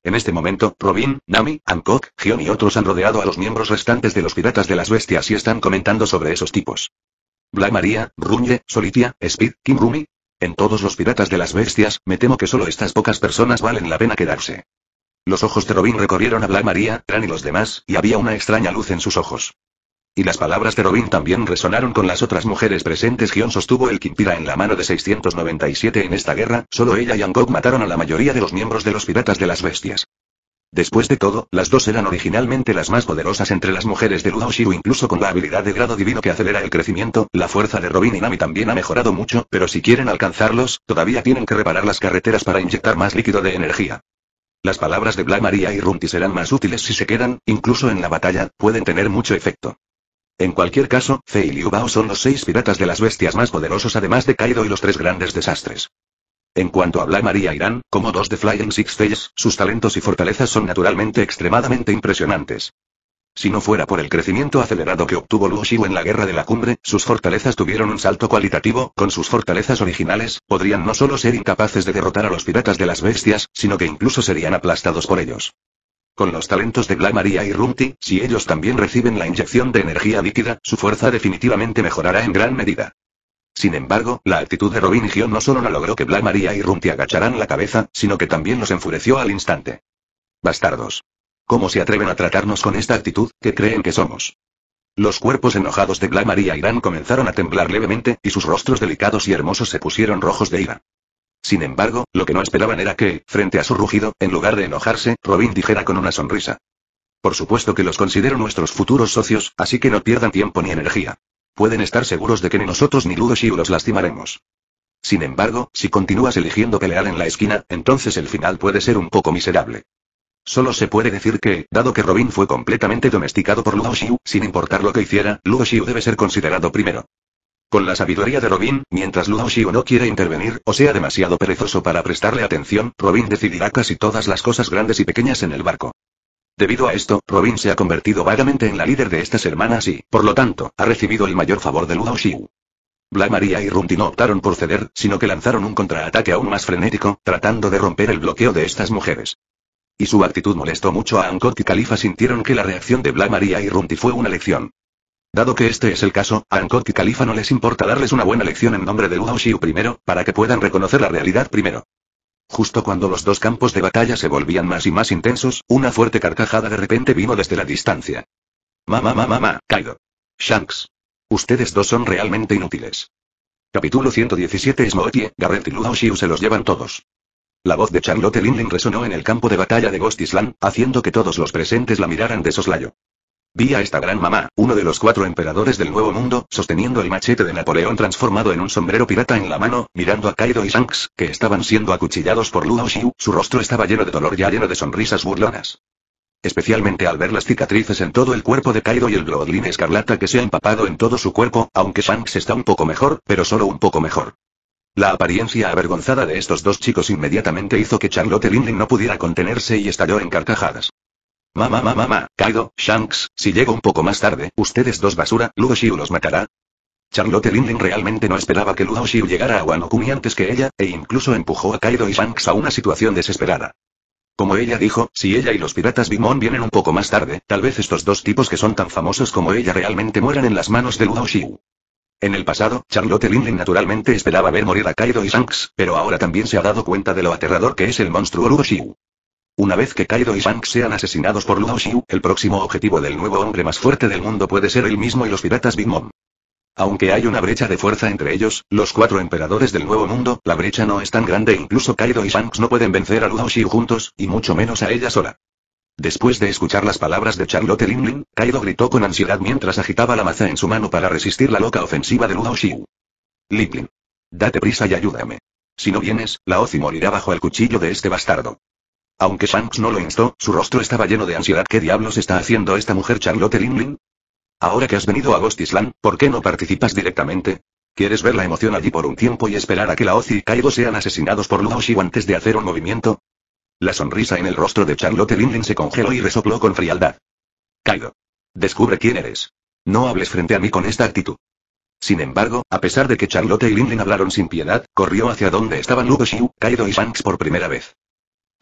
En este momento, Robin, Nami, Hancock, Gion y otros han rodeado a los miembros restantes de los piratas de las bestias y están comentando sobre esos tipos. Black Maria, Runye, Solitia, Speed, Kim Rumi. En todos los piratas de las bestias, me temo que solo estas pocas personas valen la pena quedarse. Los ojos de Robin recorrieron a Black Maria, Tran y los demás, y había una extraña luz en sus ojos. Y las palabras de Robin también resonaron con las otras mujeres presentes. Gion sostuvo el Kimpira en la mano de seiscientos noventa y siete en esta guerra, solo ella y Hancock mataron a la mayoría de los miembros de los piratas de las bestias. Después de todo, las dos eran originalmente las más poderosas entre las mujeres de Luo Shiu, incluso con la habilidad de grado divino que acelera el crecimiento. La fuerza de Robin y Nami también ha mejorado mucho, pero si quieren alcanzarlos, todavía tienen que reparar las carreteras para inyectar más líquido de energía. Las palabras de Black Maria y Runti serán más útiles si se quedan, incluso en la batalla, pueden tener mucho efecto. En cualquier caso, Fei y Liu Bao son los seis piratas de las bestias más poderosos, además de Kaido y los tres grandes desastres. En cuanto a Black Maria y Ran, como dos de Flying Six Faces, sus talentos y fortalezas son naturalmente extremadamente impresionantes. Si no fuera por el crecimiento acelerado que obtuvo Luo Shiu en la guerra de la cumbre, sus fortalezas tuvieron un salto cualitativo. Con sus fortalezas originales, podrían no solo ser incapaces de derrotar a los piratas de las bestias, sino que incluso serían aplastados por ellos. Con los talentos de Black Maria y Runti, si ellos también reciben la inyección de energía líquida, su fuerza definitivamente mejorará en gran medida. Sin embargo, la actitud de Robin y Gion no solo no logró que Black Maria y Runti agacharan la cabeza, sino que también los enfureció al instante. Bastardos. ¿Cómo se atreven a tratarnos con esta actitud? ¿Qué creen que somos? Los cuerpos enojados de Black Maria y Ran comenzaron a temblar levemente, y sus rostros delicados y hermosos se pusieron rojos de ira. Sin embargo, lo que no esperaban era que, frente a su rugido, en lugar de enojarse, Robin dijera con una sonrisa: por supuesto que los considero nuestros futuros socios, así que no pierdan tiempo ni energía. Pueden estar seguros de que ni nosotros ni Luo Shiu los lastimaremos. Sin embargo, si continúas eligiendo pelear en la esquina, entonces el final puede ser un poco miserable. Solo se puede decir que, dado que Robin fue completamente domesticado por Luo Shiu, sin importar lo que hiciera, Luo Shiu debe ser considerado primero. Con la sabiduría de Robin, mientras Luo Shiu no quiere intervenir, o sea demasiado perezoso para prestarle atención, Robin decidirá casi todas las cosas grandes y pequeñas en el barco. Debido a esto, Robin se ha convertido vagamente en la líder de estas hermanas y, por lo tanto, ha recibido el mayor favor de Luo Shiu. Black Maria y Runti no optaron por ceder, sino que lanzaron un contraataque aún más frenético, tratando de romper el bloqueo de estas mujeres. Y su actitud molestó mucho a Hancock y Khalifa. Sintieron que la reacción de Black Maria y Runti fue una lección. Dado que este es el caso, a Hancock y Khalifa no les importa darles una buena lección en nombre de Luo Shiu primero, para que puedan reconocer la realidad primero. Justo cuando los dos campos de batalla se volvían más y más intensos, una fuerte carcajada de repente vino desde la distancia. Mamá, mamá, mamá, Kaido. Shanks. Ustedes dos son realmente inútiles. Capítulo ciento diecisiete. Smoothie, Garrett y Luo Shiu se los llevan todos. La voz de Charlotte Linlin resonó en el campo de batalla de Ghost Island, haciendo que todos los presentes la miraran de soslayo. Vi a esta gran mamá, uno de los cuatro emperadores del Nuevo Mundo, sosteniendo el machete de Napoleón transformado en un sombrero pirata en la mano, mirando a Kaido y Shanks, que estaban siendo acuchillados por Luo Shiu. Su rostro estaba lleno de dolor, ya lleno de sonrisas burlonas. Especialmente al ver las cicatrices en todo el cuerpo de Kaido y el Bloodline escarlata que se ha empapado en todo su cuerpo, aunque Shanks está un poco mejor, pero solo un poco mejor. La apariencia avergonzada de estos dos chicos inmediatamente hizo que Charlotte Linlin no pudiera contenerse y estalló en carcajadas. Mamá, mamá, mamá, Kaido, Shanks, si llego un poco más tarde, ustedes dos basura, Luo Shiu los matará. Charlotte Linlin realmente no esperaba que Luo Shiu llegara a Wano Kuni antes que ella, e incluso empujó a Kaido y Shanks a una situación desesperada. Como ella dijo, si ella y los piratas Big Mom vienen un poco más tarde, tal vez estos dos tipos que son tan famosos como ella realmente mueran en las manos de Luo Shiu. En el pasado, Charlotte Linlin naturalmente esperaba ver morir a Kaido y Shanks, pero ahora también se ha dado cuenta de lo aterrador que es el monstruo Luo Shiu. Una vez que Kaido y Shanks sean asesinados por Luo Shiu, el próximo objetivo del nuevo hombre más fuerte del mundo puede ser él mismo y los piratas Big Mom. Aunque hay una brecha de fuerza entre ellos, los cuatro emperadores del Nuevo Mundo, la brecha no es tan grande e incluso Kaido y Shanks no pueden vencer a Luo Shiu juntos, y mucho menos a ella sola. Después de escuchar las palabras de Charlotte Linlin, Kaido gritó con ansiedad mientras agitaba la maza en su mano para resistir la loca ofensiva de Luo Shiu. Linlin. Date prisa y ayúdame. Si no vienes, la Ozzy morirá bajo el cuchillo de este bastardo. Aunque Shanks no lo instó, su rostro estaba lleno de ansiedad. ¿Qué diablos está haciendo esta mujer, Charlotte Linlin? Ahora que has venido a Ghost Island, ¿por qué no participas directamente? ¿Quieres ver la emoción allí por un tiempo y esperar a que la Ozzy y Kaido sean asesinados por Luo Shiu antes de hacer un movimiento? La sonrisa en el rostro de Charlotte Linlin se congeló y resopló con frialdad. Kaido. Descubre quién eres. No hables frente a mí con esta actitud. Sin embargo, a pesar de que Charlotte y Linlin hablaron sin piedad, corrió hacia donde estaban Luo Shiu, Kaido y Shanks por primera vez.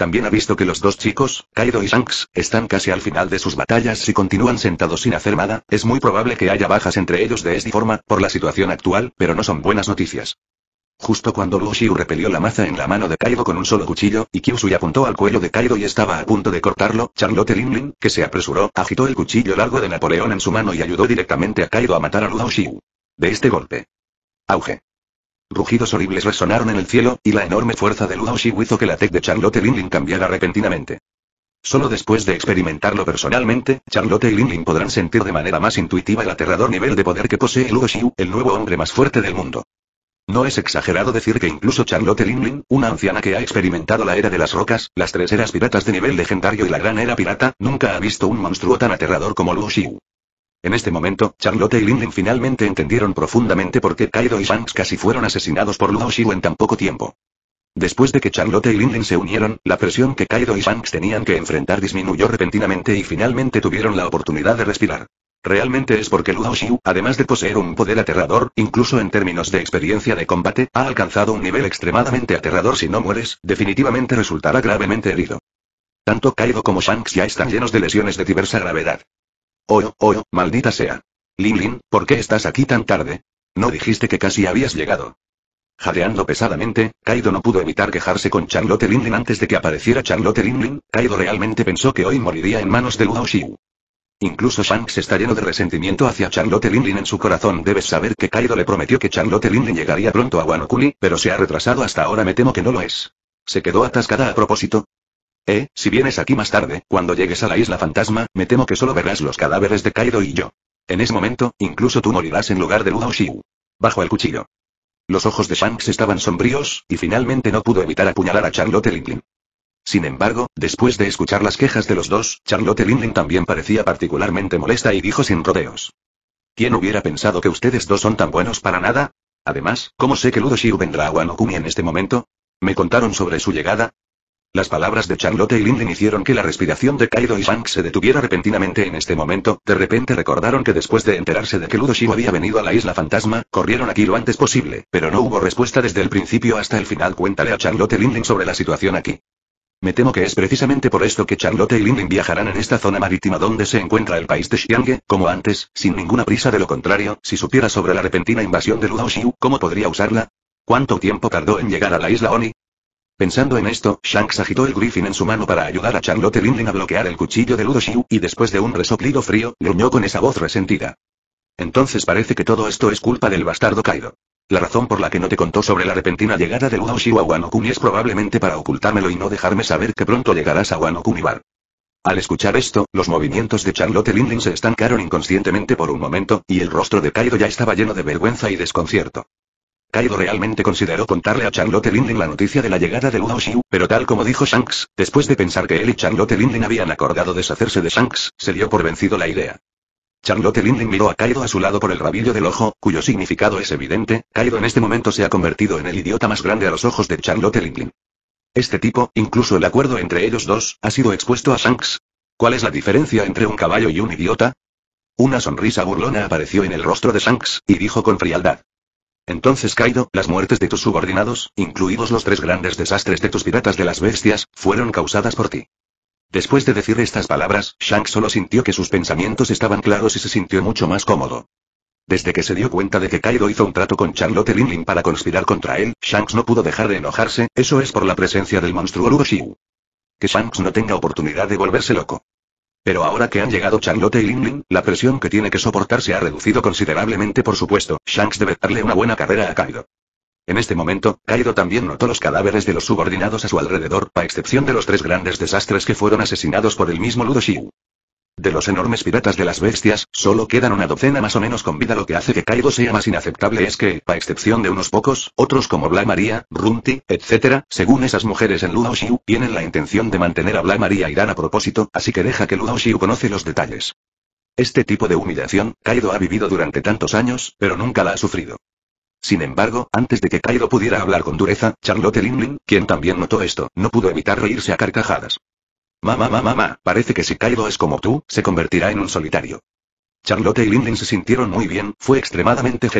También ha visto que los dos chicos, Kaido y Shanks, están casi al final de sus batallas. Si continúan sentados sin hacer nada, es muy probable que haya bajas entre ellos de esta forma, por la situación actual, pero no son buenas noticias. Justo cuando Luo Xiu repelió la maza en la mano de Kaido con un solo cuchillo, y Kyusui apuntó al cuello de Kaido y estaba a punto de cortarlo, Charlotte Linlin, que se apresuró, agitó el cuchillo largo de Napoleón en su mano y ayudó directamente a Kaido a matar a Luo Xiu. De este golpe. Auge. Rugidos horribles resonaron en el cielo, y la enorme fuerza de Luo Xiu hizo que la tech de Charlotte Linlin cambiara repentinamente. Solo después de experimentarlo personalmente, Charlotte y Linlin podrán sentir de manera más intuitiva el aterrador nivel de poder que posee Luo Xiu, el nuevo hombre más fuerte del mundo. No es exagerado decir que incluso Charlotte Linlin, una anciana que ha experimentado la era de las rocas, las tres eras piratas de nivel legendario y la gran era pirata, nunca ha visto un monstruo tan aterrador como Luo Xiu. En este momento, Charlotte y Linlin finalmente entendieron profundamente por qué Kaido y Shanks casi fueron asesinados por Luo Xiu en tan poco tiempo. Después de que Charlotte y Linlin se unieron, la presión que Kaido y Shanks tenían que enfrentar disminuyó repentinamente y finalmente tuvieron la oportunidad de respirar. Realmente es porque Luo Xiu, además de poseer un poder aterrador, incluso en términos de experiencia de combate, ha alcanzado un nivel extremadamente aterrador. Si no mueres, definitivamente resultará gravemente herido. Tanto Kaido como Shanks ya están llenos de lesiones de diversa gravedad. Oh, oh, maldita sea. Linlin, ¿por qué estás aquí tan tarde? ¿No dijiste que casi habías llegado? Jadeando pesadamente, Kaido no pudo evitar quejarse con Charlotte Linlin antes de que apareciera Charlotte Linlin. Kaido realmente pensó que hoy moriría en manos de Luo Xiu. Incluso Shanks está lleno de resentimiento hacia Charlotte Linlin en su corazón. Debes saber que Kaido le prometió que Charlotte Linlin llegaría pronto a Wano Kuni, pero se ha retrasado hasta ahora. Me temo que no lo es. ¿Se quedó atascada a propósito? Eh, si vienes aquí más tarde, cuando llegues a la isla fantasma, me temo que solo verás los cadáveres de Kaido y yo. En ese momento, incluso tú morirás en lugar de Luo Xiu. Bajo el cuchillo. Los ojos de Shanks estaban sombríos, y finalmente no pudo evitar apuñalar a Charlotte Linlin. Sin embargo, después de escuchar las quejas de los dos, Charlotte Linlin también parecía particularmente molesta y dijo sin rodeos. ¿Quién hubiera pensado que ustedes dos son tan buenos para nada? Además, ¿cómo sé que Luo Xiu vendrá a Wano Kuni en este momento? ¿Me contaron sobre su llegada? Las palabras de Charlotte Linlin hicieron que la respiración de Kaido y Shanks se detuviera repentinamente en este momento. De repente recordaron que después de enterarse de que Luo Xiu había venido a la isla fantasma, corrieron aquí lo antes posible, pero no hubo respuesta desde el principio hasta el final. Cuéntale a Charlotte Linlin sobre la situación aquí. Me temo que es precisamente por esto que Charlotte y Linlin viajarán en esta zona marítima donde se encuentra el país de Xiange, como antes, sin ninguna prisa. De lo contrario, si supiera sobre la repentina invasión de Luo Xiu, ¿cómo podría usarla? ¿Cuánto tiempo tardó en llegar a la isla Oni? Pensando en esto, Shanks agitó el Griffin en su mano para ayudar a Charlotte Linlin a bloquear el cuchillo de Luo Xiu, y después de un resoplido frío, gruñó con esa voz resentida. Entonces parece que todo esto es culpa del bastardo Kaido. La razón por la que no te contó sobre la repentina llegada de Luo Xiu a Wano Kuni es probablemente para ocultármelo y no dejarme saber que pronto llegarás a Wano Kuni Bar. Al escuchar esto, los movimientos de Charlotte Linlin se estancaron inconscientemente por un momento, y el rostro de Kaido ya estaba lleno de vergüenza y desconcierto. Kaido realmente consideró contarle a Charlotte Linlin la noticia de la llegada de Luo Xiu, pero tal como dijo Shanks, después de pensar que él y Charlotte Linlin habían acordado deshacerse de Shanks, se dio por vencido la idea. Charlotte Linlin miró a Kaido a su lado por el rabillo del ojo, cuyo significado es evidente. Kaido en este momento se ha convertido en el idiota más grande a los ojos de Charlotte Linlin. Este tipo, incluso el acuerdo entre ellos dos, ha sido expuesto a Shanks. ¿Cuál es la diferencia entre un caballo y un idiota? Una sonrisa burlona apareció en el rostro de Shanks, y dijo con frialdad. Entonces Kaido, las muertes de tus subordinados, incluidos los tres grandes desastres de tus piratas de las bestias, fueron causadas por ti. Después de decir estas palabras, Shanks solo sintió que sus pensamientos estaban claros y se sintió mucho más cómodo. Desde que se dio cuenta de que Kaido hizo un trato con Charlotte Linlin para conspirar contra él, Shanks no pudo dejar de enojarse. Eso es por la presencia del monstruo Luo Xiu. Que Shanks no tenga oportunidad de volverse loco. Pero ahora que han llegado Charlotte y Linlin, la presión que tiene que soportar se ha reducido considerablemente. Por supuesto, Shanks debe darle una buena carrera a Kaido. En este momento, Kaido también notó los cadáveres de los subordinados a su alrededor, a excepción de los tres grandes desastres que fueron asesinados por el mismo Luo Xiu. De los enormes piratas de las bestias, solo quedan una docena más o menos con vida. Lo que hace que Kaido sea más inaceptable es que, a excepción de unos pocos, otros como Bla María, Runti, etcétera, según esas mujeres en Luo Xiu, tienen la intención de mantener a Bla María y Dan a propósito, así que deja que Luo Xiu conoce los detalles. Este tipo de humillación, Kaido ha vivido durante tantos años, pero nunca la ha sufrido. Sin embargo, antes de que Kaido pudiera hablar con dureza, Charlotte Linlin, quien también notó esto, no pudo evitar reírse a carcajadas. Mamá, mamá, mamá, parece que si Kaido es como tú, se convertirá en un solitario. Charlotte y Linlin se sintieron muy bien, fue extremadamente genial.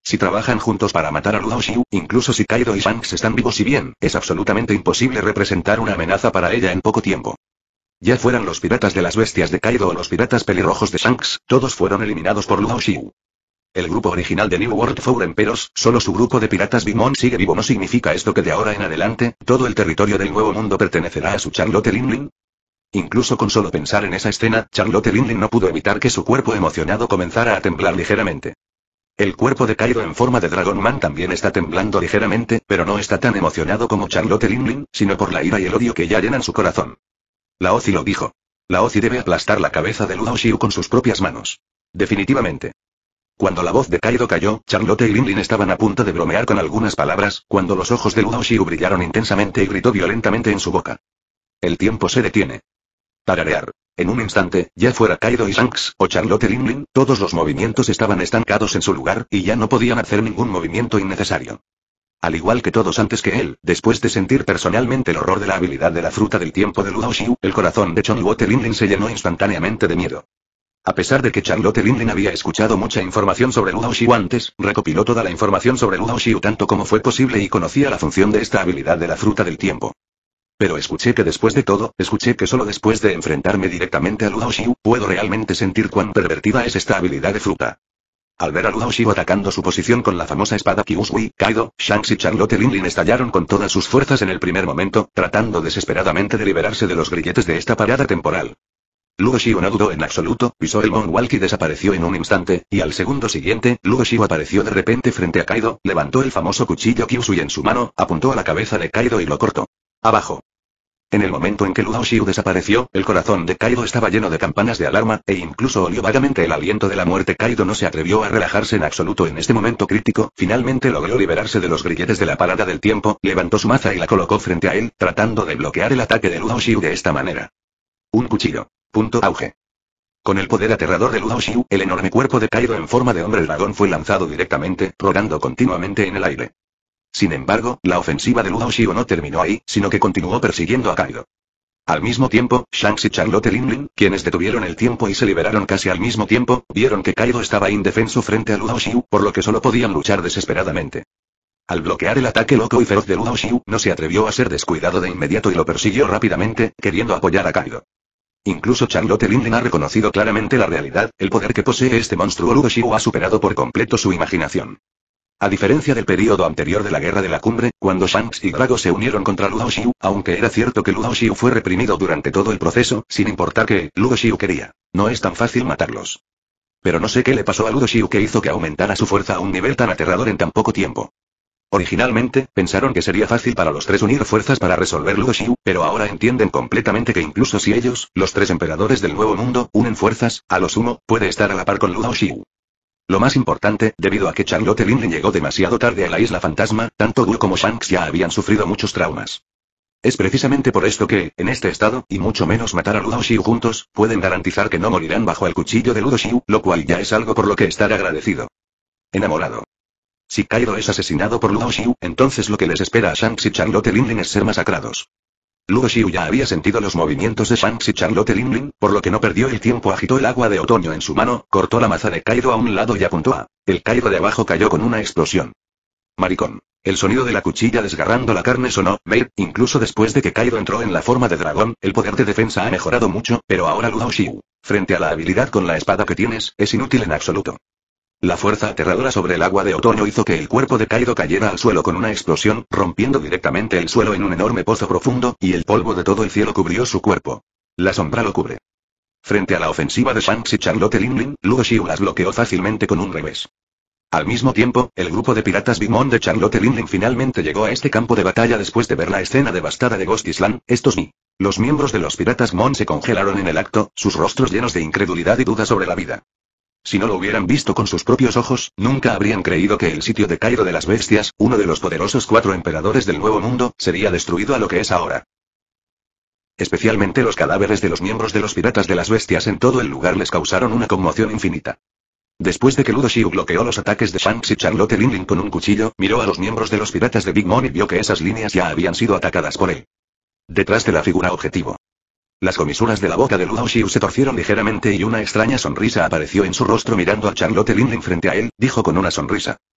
Si trabajan juntos para matar a Luo Xiu, incluso si Kaido y Shanks están vivos y bien, es absolutamente imposible representar una amenaza para ella en poco tiempo. Ya fueran los piratas de las bestias de Kaido o los piratas pelirrojos de Shanks, todos fueron eliminados por Luo Xiu. El grupo original de New World Four Emperos, solo su grupo de piratas Big Mom sigue vivo. ¿No significa esto que de ahora en adelante, todo el territorio del Nuevo Mundo pertenecerá a su Charlotte Linlin? Incluso con solo pensar en esa escena, Charlotte Linlin no pudo evitar que su cuerpo emocionado comenzara a temblar ligeramente. El cuerpo de Kaido en forma de Dragon Man también está temblando ligeramente, pero no está tan emocionado como Charlotte Linlin, sino por la ira y el odio que ya llenan su corazón. Laozi lo dijo. Laozi debe aplastar la cabeza de Luo Xiu con sus propias manos. Definitivamente. Cuando la voz de Kaido cayó, Charlotte y Linlin estaban a punto de bromear con algunas palabras, cuando los ojos de Luo Xiu brillaron intensamente y gritó violentamente en su boca. El tiempo se detiene. Tararear. En un instante, ya fuera Kaido y Shanks, o Charlotte Linlin, todos los movimientos estaban estancados en su lugar, y ya no podían hacer ningún movimiento innecesario. Al igual que todos antes que él, después de sentir personalmente el horror de la habilidad de la fruta del tiempo de Luo Xiu, el corazón de Charlotte Linlin se llenó instantáneamente de miedo. A pesar de que Charlotte Linlin había escuchado mucha información sobre Luo Xiu antes, recopiló toda la información sobre Luo Xiu tanto como fue posible y conocía la función de esta habilidad de la fruta del tiempo. Pero escuché que después de todo, escuché que solo después de enfrentarme directamente a Luo Xiu, puedo realmente sentir cuán pervertida es esta habilidad de fruta. Al ver a Luo Xiu atacando su posición con la famosa espada Kyusui, Kaido, Shanks y Charlotte Linlin estallaron con todas sus fuerzas en el primer momento, tratando desesperadamente de liberarse de los grilletes de esta parada temporal. Luo Xiu no dudó en absoluto, pisó el Moonwalk y desapareció en un instante, y al segundo siguiente, Luo Xiu apareció de repente frente a Kaido, levantó el famoso cuchillo Kyusui en su mano, apuntó a la cabeza de Kaido y lo cortó. Abajo. En el momento en que Luo Xiu desapareció, el corazón de Kaido estaba lleno de campanas de alarma, e incluso olió vagamente el aliento de la muerte. Kaido no se atrevió a relajarse en absoluto en este momento crítico, finalmente logró liberarse de los grilletes de la parada del tiempo, levantó su maza y la colocó frente a él, tratando de bloquear el ataque de Luo Xiu de esta manera. Un cuchillo. Punto auge. Con el poder aterrador de Luo Xiu, el enorme cuerpo de Kaido en forma de hombre dragón fue lanzado directamente, rodando continuamente en el aire. Sin embargo, la ofensiva de Luo Xiu no terminó ahí, sino que continuó persiguiendo a Kaido. Al mismo tiempo, Shanks y Charlotte Linlin, quienes detuvieron el tiempo y se liberaron casi al mismo tiempo, vieron que Kaido estaba indefenso frente a Luo Xiu, por lo que solo podían luchar desesperadamente. Al bloquear el ataque loco y feroz de Luo Xiu, no se atrevió a ser descuidado de inmediato y lo persiguió rápidamente, queriendo apoyar a Kaido. Incluso Charlotte Linlin ha reconocido claramente la realidad, el poder que posee este monstruo. Luo Xiu ha superado por completo su imaginación. A diferencia del período anterior de la Guerra de la Cumbre, cuando Shanks y Drago se unieron contra Luo Xiu, aunque era cierto que Luo Xiu fue reprimido durante todo el proceso, sin importar que Luo Xiu quería, no es tan fácil matarlos. Pero no sé qué le pasó a Luo Xiu que hizo que aumentara su fuerza a un nivel tan aterrador en tan poco tiempo. Originalmente, pensaron que sería fácil para los tres unir fuerzas para resolver Luo Xiu, pero ahora entienden completamente que incluso si ellos, los tres emperadores del Nuevo Mundo, unen fuerzas, a lo sumo, puede estar a la par con Luo Xiu. Lo más importante, debido a que Charlotte Linlin llegó demasiado tarde a la isla fantasma, tanto Gu como Shanks ya habían sufrido muchos traumas. Es precisamente por esto que, en este estado, y mucho menos matar a Luo Xiu juntos, pueden garantizar que no morirán bajo el cuchillo de Luo Xiu, lo cual ya es algo por lo que estar agradecido. Enamorado. Si Kaido es asesinado por Luo Xiu, entonces lo que les espera a Shanks y Charlotte Linlin es ser masacrados. Luo Xiu ya había sentido los movimientos de Shanks y Charlotte Linlin, por lo que no perdió el tiempo. Agitó el agua de otoño en su mano, cortó la maza de Kaido a un lado y apuntó a... El Kaido de abajo cayó con una explosión. Maricón. El sonido de la cuchilla desgarrando la carne sonó, Babe, incluso después de que Kaido entró en la forma de dragón, el poder de defensa ha mejorado mucho, pero ahora Luo Xiu, frente a la habilidad con la espada que tienes, es inútil en absoluto. La fuerza aterradora sobre el agua de otoño hizo que el cuerpo de Kaido cayera al suelo con una explosión, rompiendo directamente el suelo en un enorme pozo profundo, y el polvo de todo el cielo cubrió su cuerpo. La sombra lo cubre. Frente a la ofensiva de Shanks y Charlotte Linlin, Luo Xiu las bloqueó fácilmente con un revés. Al mismo tiempo, el grupo de piratas Big Mom de Charlotte Linlin finalmente llegó a este campo de batalla después de ver la escena devastada de Ghost Island. Estos ni. Los miembros de los piratas Mon se congelaron en el acto, sus rostros llenos de incredulidad y duda sobre la vida. Si no lo hubieran visto con sus propios ojos, nunca habrían creído que el sitio de Kaido de las Bestias, uno de los poderosos cuatro emperadores del Nuevo Mundo, sería destruido a lo que es ahora. Especialmente los cadáveres de los miembros de los piratas de las Bestias en todo el lugar les causaron una conmoción infinita. Después de que Luo Xiu bloqueó los ataques de Shanks y Charlotte Linlin con un cuchillo, miró a los miembros de los piratas de Big Mom y vio que esas líneas ya habían sido atacadas por él. Detrás de la figura objetivo. Las comisuras de la boca de Luo Xiu se torcieron ligeramente y una extraña sonrisa apareció en su rostro. Mirando a Charlotte Linlin frente a él, dijo con una sonrisa.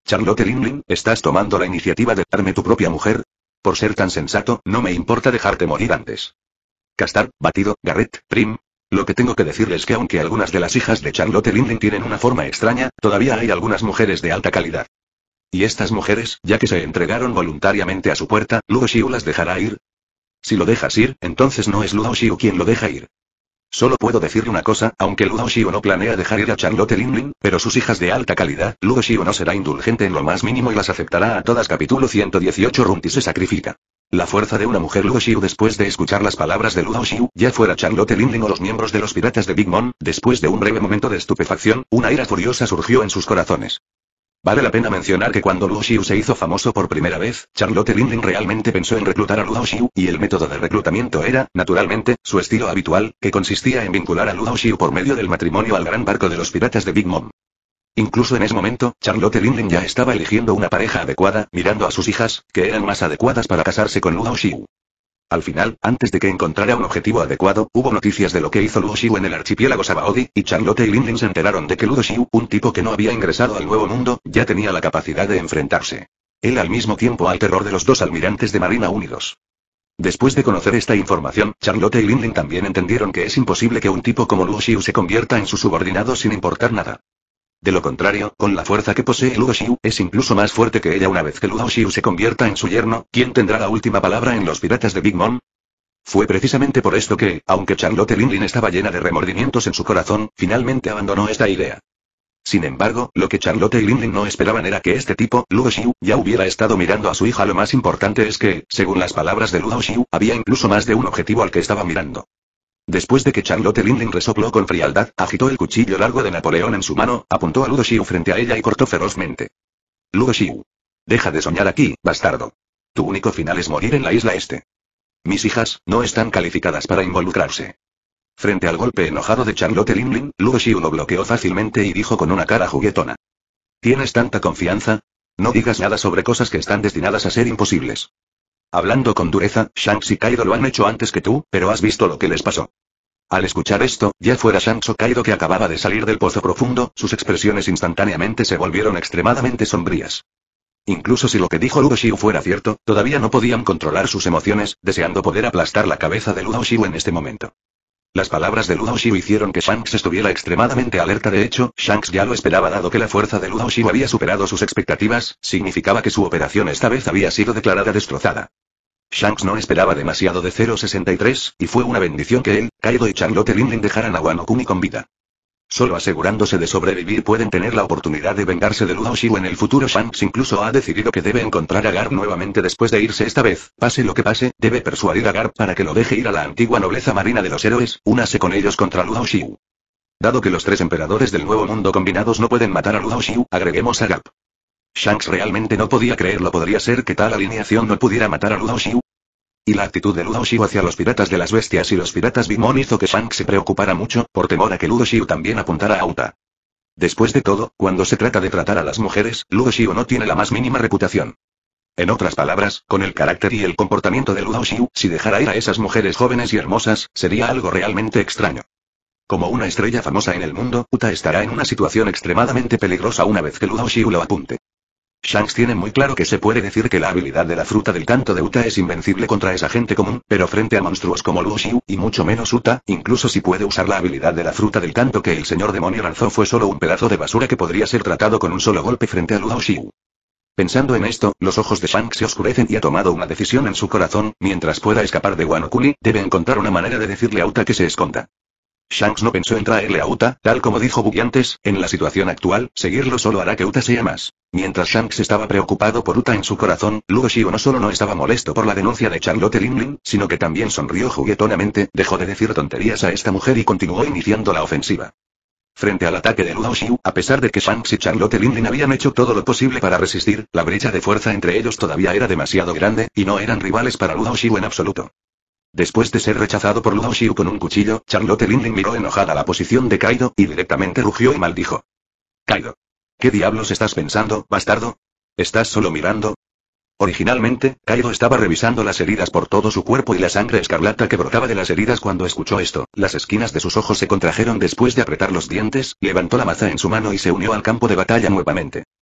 Charlotte Linlin, ¿estás tomando la iniciativa de darme tu propia mujer? Por ser tan sensato, no me importa dejarte morir antes. Castar, Batido, Garrett, Prim. Lo que tengo que decirles es que aunque algunas de las hijas de Charlotte Linlin tienen una forma extraña, todavía hay algunas mujeres de alta calidad. Y estas mujeres, ya que se entregaron voluntariamente a su puerta, Luo Xiu las dejará ir. Si lo dejas ir, entonces no es Luo Xiu quien lo deja ir. Solo puedo decirle una cosa, aunque Luo Xiu no planea dejar ir a Charlotte Linlin, pero sus hijas de alta calidad, Luo Xiu no será indulgente en lo más mínimo y las aceptará a todas. Capítulo ciento dieciocho. Runti se sacrifica. La fuerza de una mujer. Luo Xiu, después de escuchar las palabras de Luo Xiu, ya fuera Charlotte Linlin o los miembros de los piratas de Big Mom, después de un breve momento de estupefacción, una ira furiosa surgió en sus corazones. Vale la pena mencionar que cuando Luo Xiu se hizo famoso por primera vez, Charlotte Linlin realmente pensó en reclutar a Luo Xiu, y el método de reclutamiento era, naturalmente, su estilo habitual, que consistía en vincular a Luo Xiu por medio del matrimonio al gran barco de los piratas de Big Mom. Incluso en ese momento, Charlotte Linlin ya estaba eligiendo una pareja adecuada, mirando a sus hijas, que eran más adecuadas para casarse con Luo Xiu. Al final, antes de que encontrara un objetivo adecuado, hubo noticias de lo que hizo Luo Xiu en el archipiélago Sabaody, y Charlotte y Linlin se enteraron de que Luo Xiu, un tipo que no había ingresado al nuevo mundo, ya tenía la capacidad de enfrentarse. Él al mismo tiempo al terror de los dos almirantes de Marina unidos. Después de conocer esta información, Charlotte y Linlin también entendieron que es imposible que un tipo como Luo Xiu se convierta en su subordinado sin importar nada. De lo contrario, con la fuerza que posee Luo Xiu, es incluso más fuerte que ella. Una vez que Luo Xiu se convierta en su yerno, ¿quién tendrá la última palabra en los piratas de Big Mom? Fue precisamente por esto que, aunque Charlotte Linlin estaba llena de remordimientos en su corazón, finalmente abandonó esta idea. Sin embargo, lo que Charlotte y Linlin no esperaban era que este tipo, Luo Xiu, ya hubiera estado mirando a su hija. Lo más importante es que, según las palabras de Luo Xiu, había incluso más de un objetivo al que estaba mirando. Después de que Charlotte Linlin resopló con frialdad, agitó el cuchillo largo de Napoleón en su mano, apuntó a Luo Xiu frente a ella y cortó ferozmente. Luo Xiu. Deja de soñar aquí, bastardo. Tu único final es morir en la isla este. Mis hijas, no están calificadas para involucrarse. Frente al golpe enojado de Charlotte Linlin, Luo Xiu lo bloqueó fácilmente y dijo con una cara juguetona. ¿Tienes tanta confianza? No digas nada sobre cosas que están destinadas a ser imposibles. Hablando con dureza, Shanks y Kaido lo han hecho antes que tú, pero has visto lo que les pasó. Al escuchar esto, ya fuera Shanks o Kaido que acababa de salir del pozo profundo, sus expresiones instantáneamente se volvieron extremadamente sombrías. Incluso si lo que dijo Luo Xiu fuera cierto, todavía no podían controlar sus emociones, deseando poder aplastar la cabeza de Luo Xiu en este momento. Las palabras de Luo Xiu hicieron que Shanks estuviera extremadamente alerta. De hecho, Shanks ya lo esperaba dado que la fuerza de Luo Xiu había superado sus expectativas, significaba que su operación esta vez había sido declarada destrozada. Shanks no esperaba demasiado de cero sesenta y tres, y fue una bendición que él, Kaido y Charlotte Linlin dejaran a Wano Kuni con vida. Solo asegurándose de sobrevivir pueden tener la oportunidad de vengarse de Luo Xiu en el futuro. Shanks incluso ha decidido que debe encontrar a Garp nuevamente después de irse esta vez, pase lo que pase, debe persuadir a Garp para que lo deje ir a la antigua nobleza marina de los héroes, únase con ellos contra Luo Xiu. Dado que los tres emperadores del nuevo mundo combinados no pueden matar a Luo Xiu, agreguemos a Garp. Shanks realmente no podía creerlo. ¿Podría ser que tal alineación no pudiera matar a Luo Xiu? Y la actitud de Luo Xiu hacia los piratas de las bestias y los piratas Big Mom hizo que Shanks se preocupara mucho, por temor a que Luo Xiu también apuntara a Uta. Después de todo, cuando se trata de tratar a las mujeres, Luo Xiu no tiene la más mínima reputación. En otras palabras, con el carácter y el comportamiento de Luo Xiu, si dejara ir a esas mujeres jóvenes y hermosas, sería algo realmente extraño. Como una estrella famosa en el mundo, Uta estará en una situación extremadamente peligrosa una vez que Luo Xiu lo apunte. Shanks tiene muy claro que se puede decir que la habilidad de la fruta del canto de Uta es invencible contra esa gente común, pero frente a monstruos como Luo Xiu, y mucho menos Uta, incluso si puede usar la habilidad de la fruta del canto que el señor demonio lanzó, fue solo un pedazo de basura que podría ser tratado con un solo golpe frente a Luo Xiu. Pensando en esto, los ojos de Shanks se oscurecen y ha tomado una decisión en su corazón. Mientras pueda escapar de Wano Kuni, debe encontrar una manera de decirle a Uta que se esconda. Shanks no pensó en traerle a Uta, tal como dijo Buggy antes. En la situación actual, seguirlo solo hará que Uta sea más. Mientras Shanks estaba preocupado por Uta en su corazón, Luo Xiu no solo no estaba molesto por la denuncia de Charlotte Linlin, sino que también sonrió juguetonamente, dejó de decir tonterías a esta mujer y continuó iniciando la ofensiva. Frente al ataque de Luo Xiu, a pesar de que Shanks y Charlotte Linlin habían hecho todo lo posible para resistir, la brecha de fuerza entre ellos todavía era demasiado grande, y no eran rivales para Luo Xiu en absoluto. Después de ser rechazado por Luo Xiu con un cuchillo, Charlotte Linlin miró enojada la posición de Kaido, y directamente rugió y maldijo. Kaido. ¿Qué diablos estás pensando, bastardo? ¿Estás solo mirando? Originalmente, Kaido estaba revisando las heridas por todo su cuerpo y la sangre escarlata que brotaba de las heridas. Cuando escuchó esto, las esquinas de sus ojos se contrajeron. Después de apretar los dientes, levantó la maza en su mano y se unió al campo de batalla nuevamente.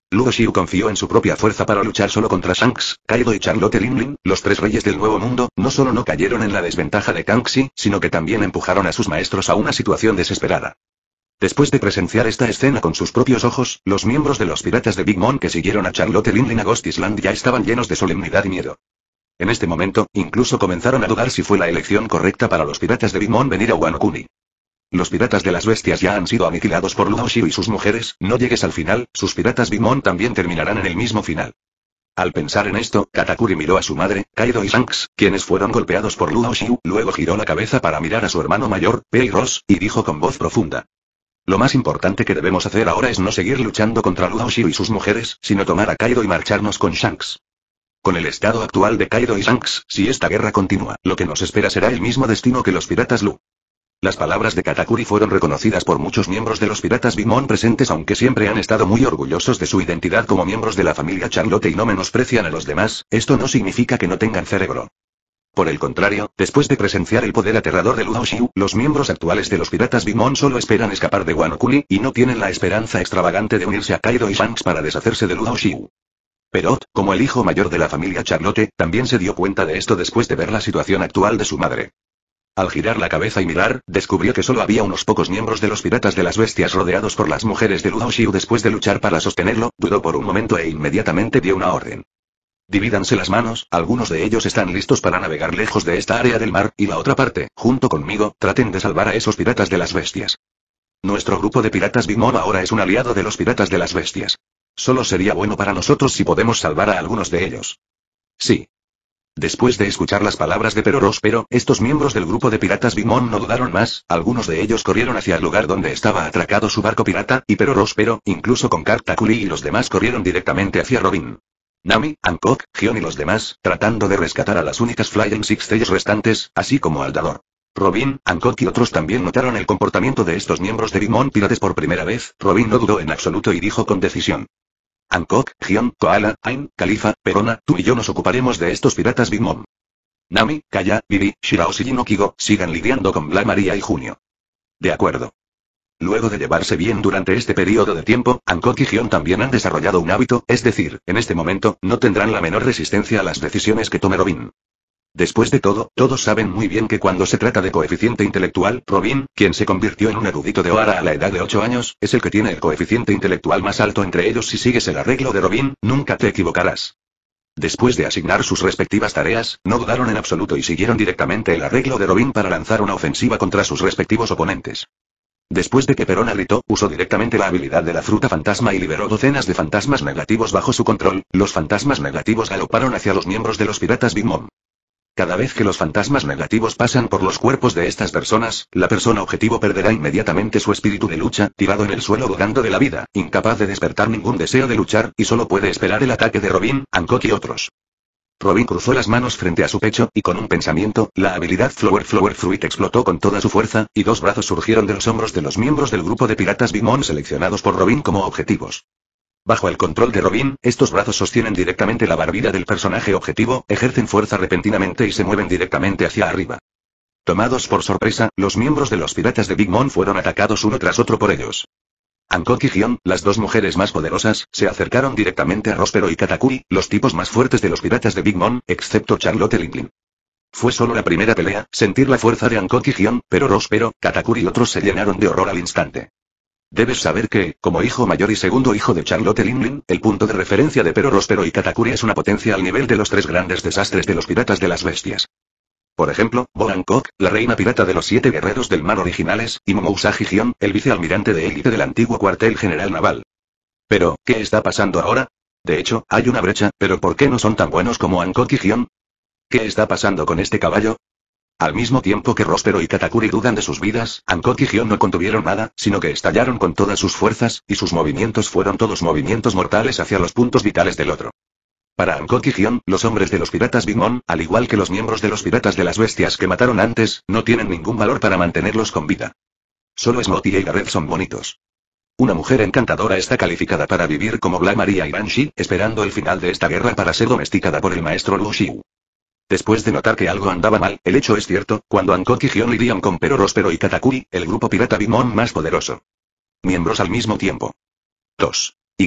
Ludo Xiu confió en su propia fuerza para luchar solo contra Shanks, Kaido y Charlotte Linlin, los tres reyes del Nuevo Mundo, no solo no cayeron en la desventaja de Kangxi, sino que también empujaron a sus maestros a una situación desesperada. Después de presenciar esta escena con sus propios ojos, los miembros de los piratas de Big Mom que siguieron a Charlotte Linlin a Ghost Island ya estaban llenos de solemnidad y miedo. En este momento, incluso comenzaron a dudar si fue la elección correcta para los piratas de Big Mom venir a Wano Kuni. Los piratas de las bestias ya han sido aniquilados por Ludo Xiu y sus mujeres, no llegues al final, sus piratas Big Mom también terminarán en el mismo final. Al pensar en esto, Katakuri miró a su madre, Kaido y Shanks, quienes fueron golpeados por Ludo Xiu, luego giró la cabeza para mirar a su hermano mayor, Pei-Ross, y dijo con voz profunda. Lo más importante que debemos hacer ahora es no seguir luchando contra Ludo Xiu y sus mujeres, sino tomar a Kaido y marcharnos con Shanks. Con el estado actual de Kaido y Shanks, si esta guerra continúa, lo que nos espera será el mismo destino que los piratas Lu. Las palabras de Katakuri fueron reconocidas por muchos miembros de los piratas Big Mom presentes, aunque siempre han estado muy orgullosos de su identidad como miembros de la familia Charlotte y no menosprecian a los demás, esto no significa que no tengan cerebro. Por el contrario, después de presenciar el poder aterrador de Ludo Xiu, los miembros actuales de los piratas Big Mom solo esperan escapar de Wano Kuni, y no tienen la esperanza extravagante de unirse a Kaido y Shanks para deshacerse de Ludo Xiu. Perot, como el hijo mayor de la familia Charlotte, también se dio cuenta de esto después de ver la situación actual de su madre. Al girar la cabeza y mirar, descubrió que solo había unos pocos miembros de los piratas de las bestias rodeados por las mujeres de Ludo Xiu. Después de luchar para sostenerlo, dudó por un momento e inmediatamente dio una orden. Divídanse las manos, algunos de ellos están listos para navegar lejos de esta área del mar, y la otra parte, junto conmigo, traten de salvar a esos piratas de las bestias. Nuestro grupo de piratas Big Mom ahora es un aliado de los piratas de las bestias. Solo sería bueno para nosotros si podemos salvar a algunos de ellos. Sí. Después de escuchar las palabras de Pei-Ross, estos miembros del grupo de piratas Big Mom no dudaron más, algunos de ellos corrieron hacia el lugar donde estaba atracado su barco pirata, y Pei-Ross, incluso con Katakuri y los demás corrieron directamente hacia Robin. Nami, Hancock, Gion y los demás, tratando de rescatar a las únicas Flying Six Tails restantes, así como al Dador. Robin, Hancock y otros también notaron el comportamiento de estos miembros de Big Mom Pirates por primera vez. Robin no dudó en absoluto y dijo con decisión. Hancock, Gion, Koala, Ain, Califa, Perona, tú y yo nos ocuparemos de estos piratas Big Mom. Nami, Kaya, Bibi, Shiraoshi y Nokigo, sigan lidiando con Black Maria y Junio. De acuerdo. Luego de llevarse bien durante este periodo de tiempo, Hancock y Gion también han desarrollado un hábito, es decir, en este momento, no tendrán la menor resistencia a las decisiones que tome Robin. Después de todo, todos saben muy bien que cuando se trata de coeficiente intelectual, Robin, quien se convirtió en un erudito de Ohara a la edad de ocho años, es el que tiene el coeficiente intelectual más alto entre ellos. Si sigues el arreglo de Robin, nunca te equivocarás. Después de asignar sus respectivas tareas, no dudaron en absoluto y siguieron directamente el arreglo de Robin para lanzar una ofensiva contra sus respectivos oponentes. Después de que Perona gritó, usó directamente la habilidad de la fruta fantasma y liberó docenas de fantasmas negativos bajo su control. Los fantasmas negativos galoparon hacia los miembros de los piratas Big Mom. Cada vez que los fantasmas negativos pasan por los cuerpos de estas personas, la persona objetivo perderá inmediatamente su espíritu de lucha, tirado en el suelo dudando de la vida, incapaz de despertar ningún deseo de luchar, y solo puede esperar el ataque de Robin, Hancock y otros. Robin cruzó las manos frente a su pecho, y con un pensamiento, la habilidad Flower Flower Fruit explotó con toda su fuerza, y dos brazos surgieron de los hombros de los miembros del grupo de piratas Big Mom seleccionados por Robin como objetivos. Bajo el control de Robin, estos brazos sostienen directamente la barbilla del personaje objetivo, ejercen fuerza repentinamente y se mueven directamente hacia arriba. Tomados por sorpresa, los miembros de los piratas de Big Mom fueron atacados uno tras otro por ellos. Hancock y Gion, las dos mujeres más poderosas, se acercaron directamente a Rospero y Katakuri, los tipos más fuertes de los piratas de Big Mom, excepto Charlotte Linlin. Fue solo la primera pelea, sentir la fuerza de Hancock y Gion, pero Rospero, Katakuri y otros se llenaron de horror al instante. Debes saber que, como hijo mayor y segundo hijo de Charlotte Linlin, el punto de referencia de Pero Rospero y Katakuri es una potencia al nivel de los tres grandes desastres de los piratas de las bestias. Por ejemplo, Bo Hancock, la reina pirata de los siete guerreros del mar originales, y Momo Usagi Gion, el vicealmirante de élite del antiguo cuartel general naval. Pero, ¿qué está pasando ahora? De hecho, hay una brecha, pero ¿por qué no son tan buenos como Hancock y Gion? ¿Qué está pasando con este caballo? Al mismo tiempo que Rospero y Katakuri dudan de sus vidas, Hancock y Gion no contuvieron nada, sino que estallaron con todas sus fuerzas, y sus movimientos fueron todos movimientos mortales hacia los puntos vitales del otro. Para Hancock y Gion, los hombres de los piratas Big Mom, al igual que los miembros de los piratas de las bestias que mataron antes, no tienen ningún valor para mantenerlos con vida. Solo Smokey y Gareth son bonitos. Una mujer encantadora está calificada para vivir como Black Maria y Banshee, esperando el final de esta guerra para ser domesticada por el maestro Luo Xiu. Después de notar que algo andaba mal, el hecho es cierto, cuando Hancock y Gion lidian con Pero Rospero y Katakuri, el grupo pirata Big Mom más poderoso. Miembros al mismo tiempo. dos. Igual.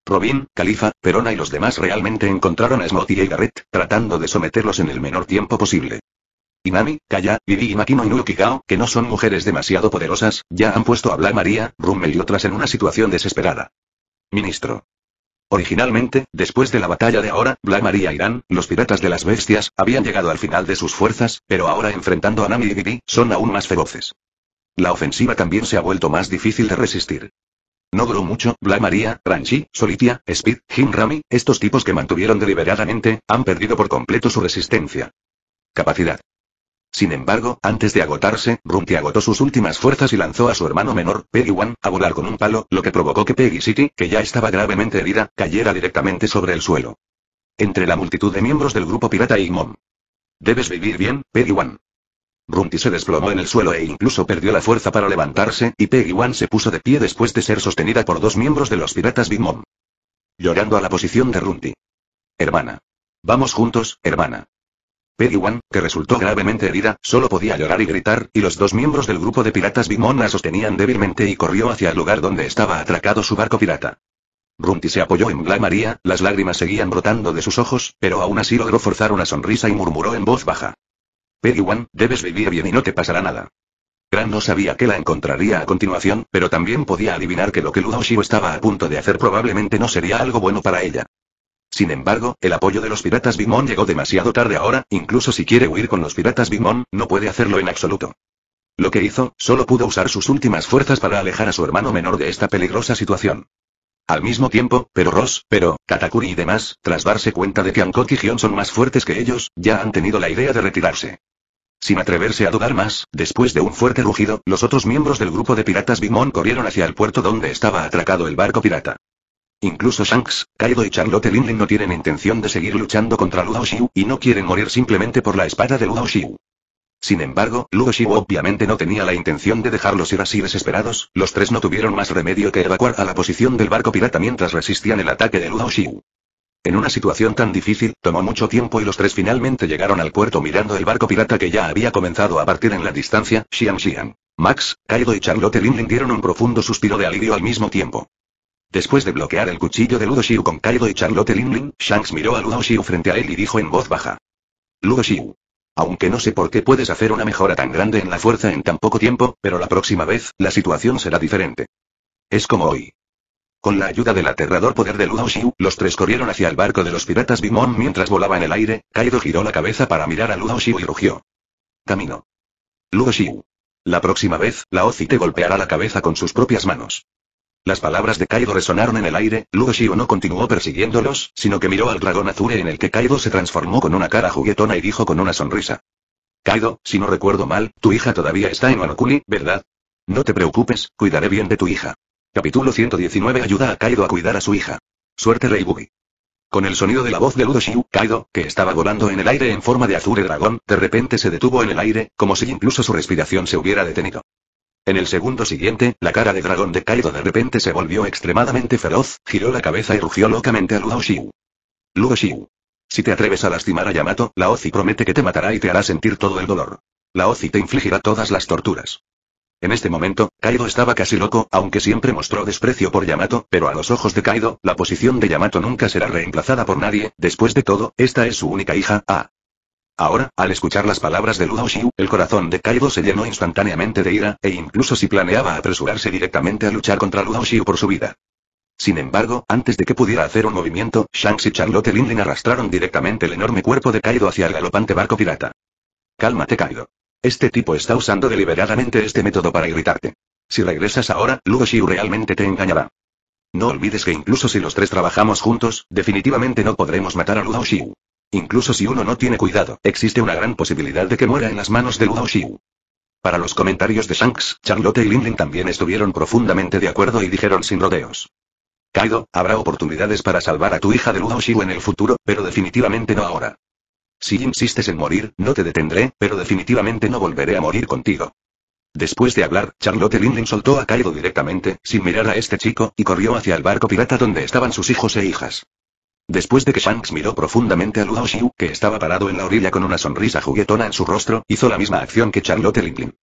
Robin, Khalifa, Perona y los demás realmente encontraron a Smokey y Garrett, tratando de someterlos en el menor tiempo posible. Inami, Kaya, Vivi y Makino Inukigao, que no son mujeres demasiado poderosas, ya han puesto a Black Maria, Rummel y otras en una situación desesperada. Ministro. Originalmente, después de la batalla de ahora, Black Maria e Irán, los piratas de las bestias, habían llegado al final de sus fuerzas, pero ahora enfrentando a Nami y Vivi, son aún más feroces. La ofensiva también se ha vuelto más difícil de resistir. No duró mucho, Black Maria, Ranchi, Solitia, Speed, Jin Rami, estos tipos que mantuvieron deliberadamente, han perdido por completo su resistencia. Capacidad. Sin embargo, antes de agotarse, Rumty agotó sus últimas fuerzas y lanzó a su hermano menor, Peggy One, a volar con un palo, lo que provocó que Peggy City, que ya estaba gravemente herida, cayera directamente sobre el suelo. Entre la multitud de miembros del grupo pirata y Mom. Debes vivir bien, Peggy One. Rumty se desplomó en el suelo e incluso perdió la fuerza para levantarse, y Peggy One se puso de pie después de ser sostenida por dos miembros de los piratas Big Mom. Llorando a la posición de Rumty. Hermana. Vamos juntos, hermana. Peggy One, que resultó gravemente herida, solo podía llorar y gritar, y los dos miembros del grupo de piratas Big Mom la sostenían débilmente y corrió hacia el lugar donde estaba atracado su barco pirata. Rumty se apoyó en Black Maria, las lágrimas seguían brotando de sus ojos, pero aún así logró forzar una sonrisa y murmuró en voz baja. Peggy One, debes vivir bien y no te pasará nada. Gran no sabía que la encontraría a continuación, pero también podía adivinar que lo que Luo Xiu estaba a punto de hacer probablemente no sería algo bueno para ella. Sin embargo, el apoyo de los piratas Big Mom llegó demasiado tarde ahora, incluso si quiere huir con los piratas Big Mom, no puede hacerlo en absoluto. Lo que hizo, solo pudo usar sus últimas fuerzas para alejar a su hermano menor de esta peligrosa situación. Al mismo tiempo, pero Ross, pero, Katakuri y demás, tras darse cuenta de que Hancock y Gion son más fuertes que ellos, ya han tenido la idea de retirarse. Sin atreverse a dudar más, después de un fuerte rugido, los otros miembros del grupo de piratas Big Mom corrieron hacia el puerto donde estaba atracado el barco pirata. Incluso Shanks, Kaido y Charlotte Linlin no tienen intención de seguir luchando contra Luo Xiu, y no quieren morir simplemente por la espada de Luo Xiu. Sin embargo, Luo Xiu obviamente no tenía la intención de dejarlos ir así desesperados, los tres no tuvieron más remedio que evacuar a la posición del barco pirata mientras resistían el ataque de Luo Xiu. En una situación tan difícil, tomó mucho tiempo y los tres finalmente llegaron al puerto mirando el barco pirata que ya había comenzado a partir en la distancia. Xian Xian, Max, Kaido y Charlotte Linlin dieron un profundo suspiro de alivio al mismo tiempo. Después de bloquear el cuchillo de Luo Xiu con Kaido y Charlotte Linlin, Shanks miró a Luo Xiu frente a él y dijo en voz baja. Luo Xiu. Aunque no sé por qué puedes hacer una mejora tan grande en la fuerza en tan poco tiempo, pero la próxima vez, la situación será diferente. Es como hoy. Con la ayuda del aterrador poder de Luo Xiu, los tres corrieron hacia el barco de los piratas Big Mom mientras volaba en el aire. Kaido giró la cabeza para mirar a Luo Xiu y rugió. Camino. Luo Xiu. La próxima vez, la Ozi te golpeará la cabeza con sus propias manos. Las palabras de Kaido resonaron en el aire. Luo Xiu no continuó persiguiéndolos, sino que miró al dragón azul en el que Kaido se transformó con una cara juguetona y dijo con una sonrisa. Kaido, si no recuerdo mal, tu hija todavía está en Wano Kuni, ¿verdad? No te preocupes, cuidaré bien de tu hija. Capítulo ciento diecinueve ayuda a Kaido a cuidar a su hija. Suerte Rey Buggy. Con el sonido de la voz de Luo Xiu, Kaido, que estaba volando en el aire en forma de azure dragón, de repente se detuvo en el aire, como si incluso su respiración se hubiera detenido. En el segundo siguiente, la cara de dragón de Kaido de repente se volvió extremadamente feroz, giró la cabeza y rugió locamente a Luo Xiu. Luo Xiu. Si te atreves a lastimar a Yamato, la Ozi promete que te matará y te hará sentir todo el dolor. La Ozi te infligirá todas las torturas. En este momento, Kaido estaba casi loco, aunque siempre mostró desprecio por Yamato, pero a los ojos de Kaido, la posición de Yamato nunca será reemplazada por nadie, después de todo, esta es su única hija, ah. Ahora, al escuchar las palabras de Luo Xiu, el corazón de Kaido se llenó instantáneamente de ira, e incluso si planeaba apresurarse directamente a luchar contra Luo Xiu por su vida. Sin embargo, antes de que pudiera hacer un movimiento, Shanks y Charlotte Linlin arrastraron directamente el enorme cuerpo de Kaido hacia el galopante barco pirata. Cálmate Kaido. Este tipo está usando deliberadamente este método para irritarte. Si regresas ahora, Luo Xiu realmente te engañará. No olvides que incluso si los tres trabajamos juntos, definitivamente no podremos matar a Luo Xiu. Incluso si uno no tiene cuidado, existe una gran posibilidad de que muera en las manos de Luo Xiu. Para los comentarios de Shanks, Charlotte y Linlin también estuvieron profundamente de acuerdo y dijeron sin rodeos. Kaido, habrá oportunidades para salvar a tu hija de Luo Xiu en el futuro, pero definitivamente no ahora. Si insistes en morir, no te detendré, pero definitivamente no volveré a morir contigo. Después de hablar, Charlotte Linlin soltó a Kaido directamente, sin mirar a este chico, y corrió hacia el barco pirata donde estaban sus hijos e hijas. Después de que Shanks miró profundamente a Luo Xiu, que estaba parado en la orilla con una sonrisa juguetona en su rostro, hizo la misma acción que Charlotte Linlin.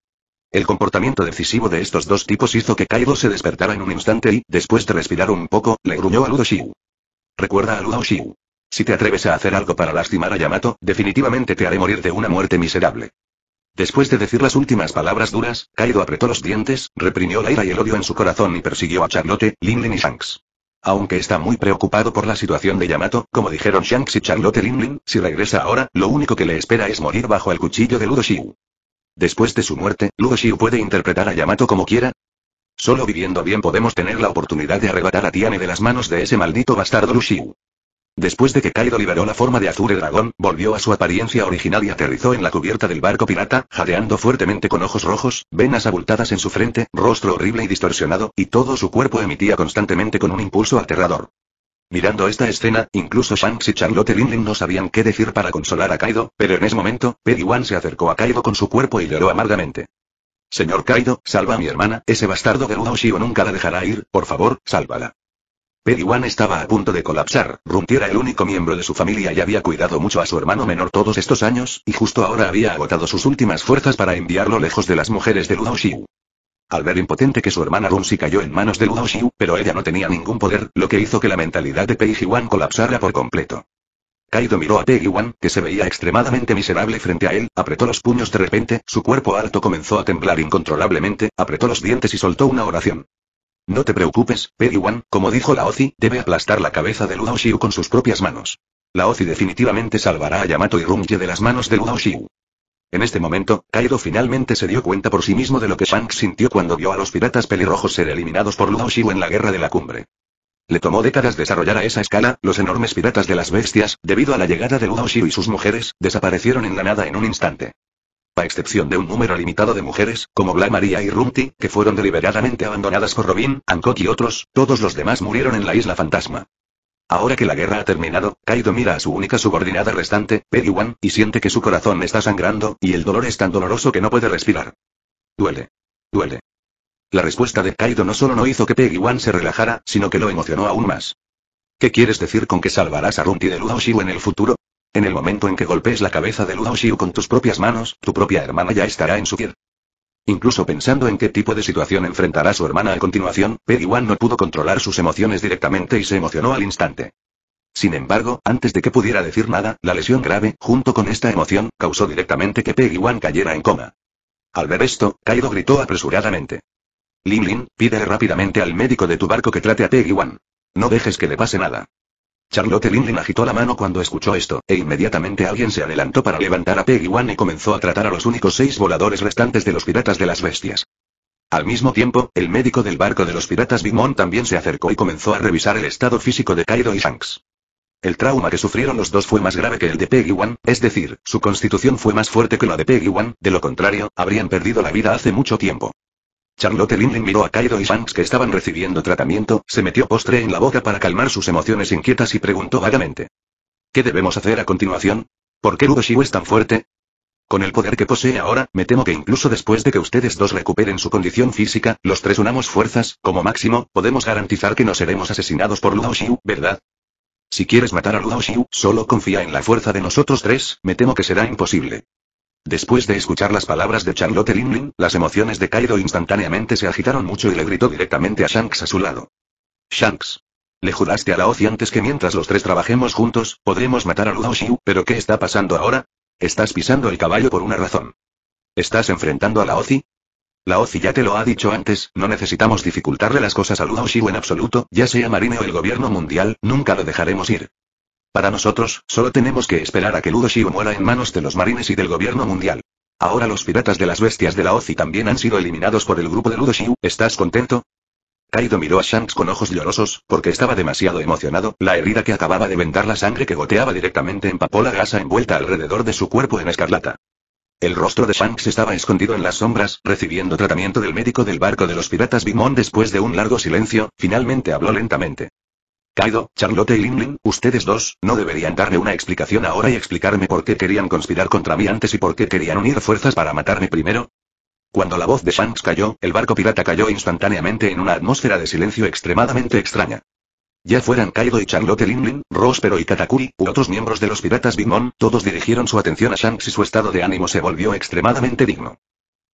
El comportamiento decisivo de estos dos tipos hizo que Kaido se despertara en un instante y, después de respirar un poco, le gruñó a Ludo Shiu. Recuerda a Ludo Shiu. Si te atreves a hacer algo para lastimar a Yamato, definitivamente te haré morir de una muerte miserable. Después de decir las últimas palabras duras, Kaido apretó los dientes, reprimió la ira y el odio en su corazón y persiguió a Charlotte, Linlin y Shanks. Aunque está muy preocupado por la situación de Yamato, como dijeron Shanks y Charlotte Linlin, si regresa ahora, lo único que le espera es morir bajo el cuchillo de Ludo Shiu. Después de su muerte, Ludo Shiu puede interpretar a Yamato como quiera. Solo viviendo bien podemos tener la oportunidad de arrebatar a Tiane de las manos de ese maldito bastardo Lu Shiu. Después de que Kaido liberó la forma de Azure Dragón, volvió a su apariencia original y aterrizó en la cubierta del barco pirata, jadeando fuertemente con ojos rojos, venas abultadas en su frente, rostro horrible y distorsionado, y todo su cuerpo emitía constantemente con un impulso aterrador. Mirando esta escena, incluso Shanks y Charlotte Linlin no sabían qué decir para consolar a Kaido, pero en ese momento, Peggy One se acercó a Kaido con su cuerpo y lloró amargamente. Señor Kaido, salva a mi hermana, ese bastardo de Ludo Shiu nunca la dejará ir, por favor, sálvala. Peggy One estaba a punto de colapsar. Rumty era el único miembro de su familia y había cuidado mucho a su hermano menor todos estos años, y justo ahora había agotado sus últimas fuerzas para enviarlo lejos de las mujeres de Ludo Shiu. Al ver impotente que su hermana Rumsy cayó en manos de Ludo Shiu, pero ella no tenía ningún poder, lo que hizo que la mentalidad de Peggy One colapsara por completo. Kaido miró a Peggy One, que se veía extremadamente miserable frente a él, apretó los puños de repente, su cuerpo alto comenzó a temblar incontrolablemente, apretó los dientes y soltó una oración. No te preocupes, Peggy One, como dijo Laozi, debe aplastar la cabeza de Ludo Shiu con sus propias manos. Laozi definitivamente salvará a Yamato y Rumsy de las manos de Ludo Shiu. En este momento, Kaido finalmente se dio cuenta por sí mismo de lo que Shanks sintió cuando vio a los piratas pelirrojos ser eliminados por Ludo Shiu en la guerra de la cumbre. Le tomó décadas desarrollar a esa escala, los enormes piratas de las bestias, debido a la llegada de Ludo Shiu y sus mujeres, desaparecieron en la nada en un instante. A excepción de un número limitado de mujeres, como Bla Maria y Rumty, que fueron deliberadamente abandonadas por Robin, Hancock y otros, todos los demás murieron en la isla fantasma. Ahora que la guerra ha terminado, Kaido mira a su única subordinada restante, Peggy One, y siente que su corazón está sangrando, y el dolor es tan doloroso que no puede respirar. Duele. Duele. La respuesta de Kaido no solo no hizo que Peggy One se relajara, sino que lo emocionó aún más. ¿Qué quieres decir con que salvarás a Rumty de Ludo Shiu en el futuro? En el momento en que golpees la cabeza de Ludo Shiu con tus propias manos, tu propia hermana ya estará en su piel. Incluso pensando en qué tipo de situación enfrentará su hermana a continuación, Peggy One no pudo controlar sus emociones directamente y se emocionó al instante. Sin embargo, antes de que pudiera decir nada, la lesión grave, junto con esta emoción, causó directamente que Peggy One cayera en coma. Al ver esto, Kaido gritó apresuradamente. Linlin, pídele rápidamente al médico de tu barco que trate a Peggy One. No dejes que le pase nada. Charlotte Linlin agitó la mano cuando escuchó esto, e inmediatamente alguien se adelantó para levantar a Peggy One y comenzó a tratar a los únicos seis voladores restantes de los piratas de las bestias. Al mismo tiempo, el médico del barco de los piratas Big Mom también se acercó y comenzó a revisar el estado físico de Kaido y Shanks. El trauma que sufrieron los dos fue más grave que el de Peggy One, es decir, su constitución fue más fuerte que la de Peggy One, de lo contrario, habrían perdido la vida hace mucho tiempo. Charlotte Linlin miró a Kaido y Shanks que estaban recibiendo tratamiento, se metió postre en la boca para calmar sus emociones inquietas y preguntó vagamente. ¿Qué debemos hacer a continuación? ¿Por qué Ludo Shiu es tan fuerte? Con el poder que posee ahora, me temo que incluso después de que ustedes dos recuperen su condición física, los tres unamos fuerzas, como máximo, podemos garantizar que no seremos asesinados por Ludo Shiu, ¿verdad? Si quieres matar a Ludo Shiu, solo confía en la fuerza de nosotros tres, me temo que será imposible. Después de escuchar las palabras de Charlotte Linlin, las emociones de Kaido instantáneamente se agitaron mucho y le gritó directamente a Shanks a su lado. Shanks. Le juraste a Laozi antes que mientras los tres trabajemos juntos, podremos matar a Ludo Shiu, pero ¿qué está pasando ahora? Estás pisando el caballo por una razón. ¿Estás enfrentando a Laozi? Laozi ya te lo ha dicho antes, no necesitamos dificultarle las cosas a Ludo Shiu en absoluto, ya sea Marine o el gobierno mundial, nunca lo dejaremos ir. Para nosotros, solo tenemos que esperar a que Ludo Shiu muera en manos de los marines y del gobierno mundial. Ahora los piratas de las bestias de Laozi también han sido eliminados por el grupo de Ludo Shiu, ¿estás contento? Kaido miró a Shanks con ojos llorosos, porque estaba demasiado emocionado, la herida que acababa de vendar la sangre que goteaba directamente empapó la gasa envuelta alrededor de su cuerpo en escarlata. El rostro de Shanks estaba escondido en las sombras, recibiendo tratamiento del médico del barco de los piratas Big Mom. Después de un largo silencio, finalmente habló lentamente. Kaido, Charlotte y Linlin, ustedes dos, no deberían darme una explicación ahora y explicarme por qué querían conspirar contra mí antes y por qué querían unir fuerzas para matarme primero. Cuando la voz de Shanks cayó, el barco pirata cayó instantáneamente en una atmósfera de silencio extremadamente extraña. Ya fueran Kaido y Charlotte Linlin, Róspero y Katakuri, u otros miembros de los piratas Big Mom, todos dirigieron su atención a Shanks y su estado de ánimo se volvió extremadamente digno.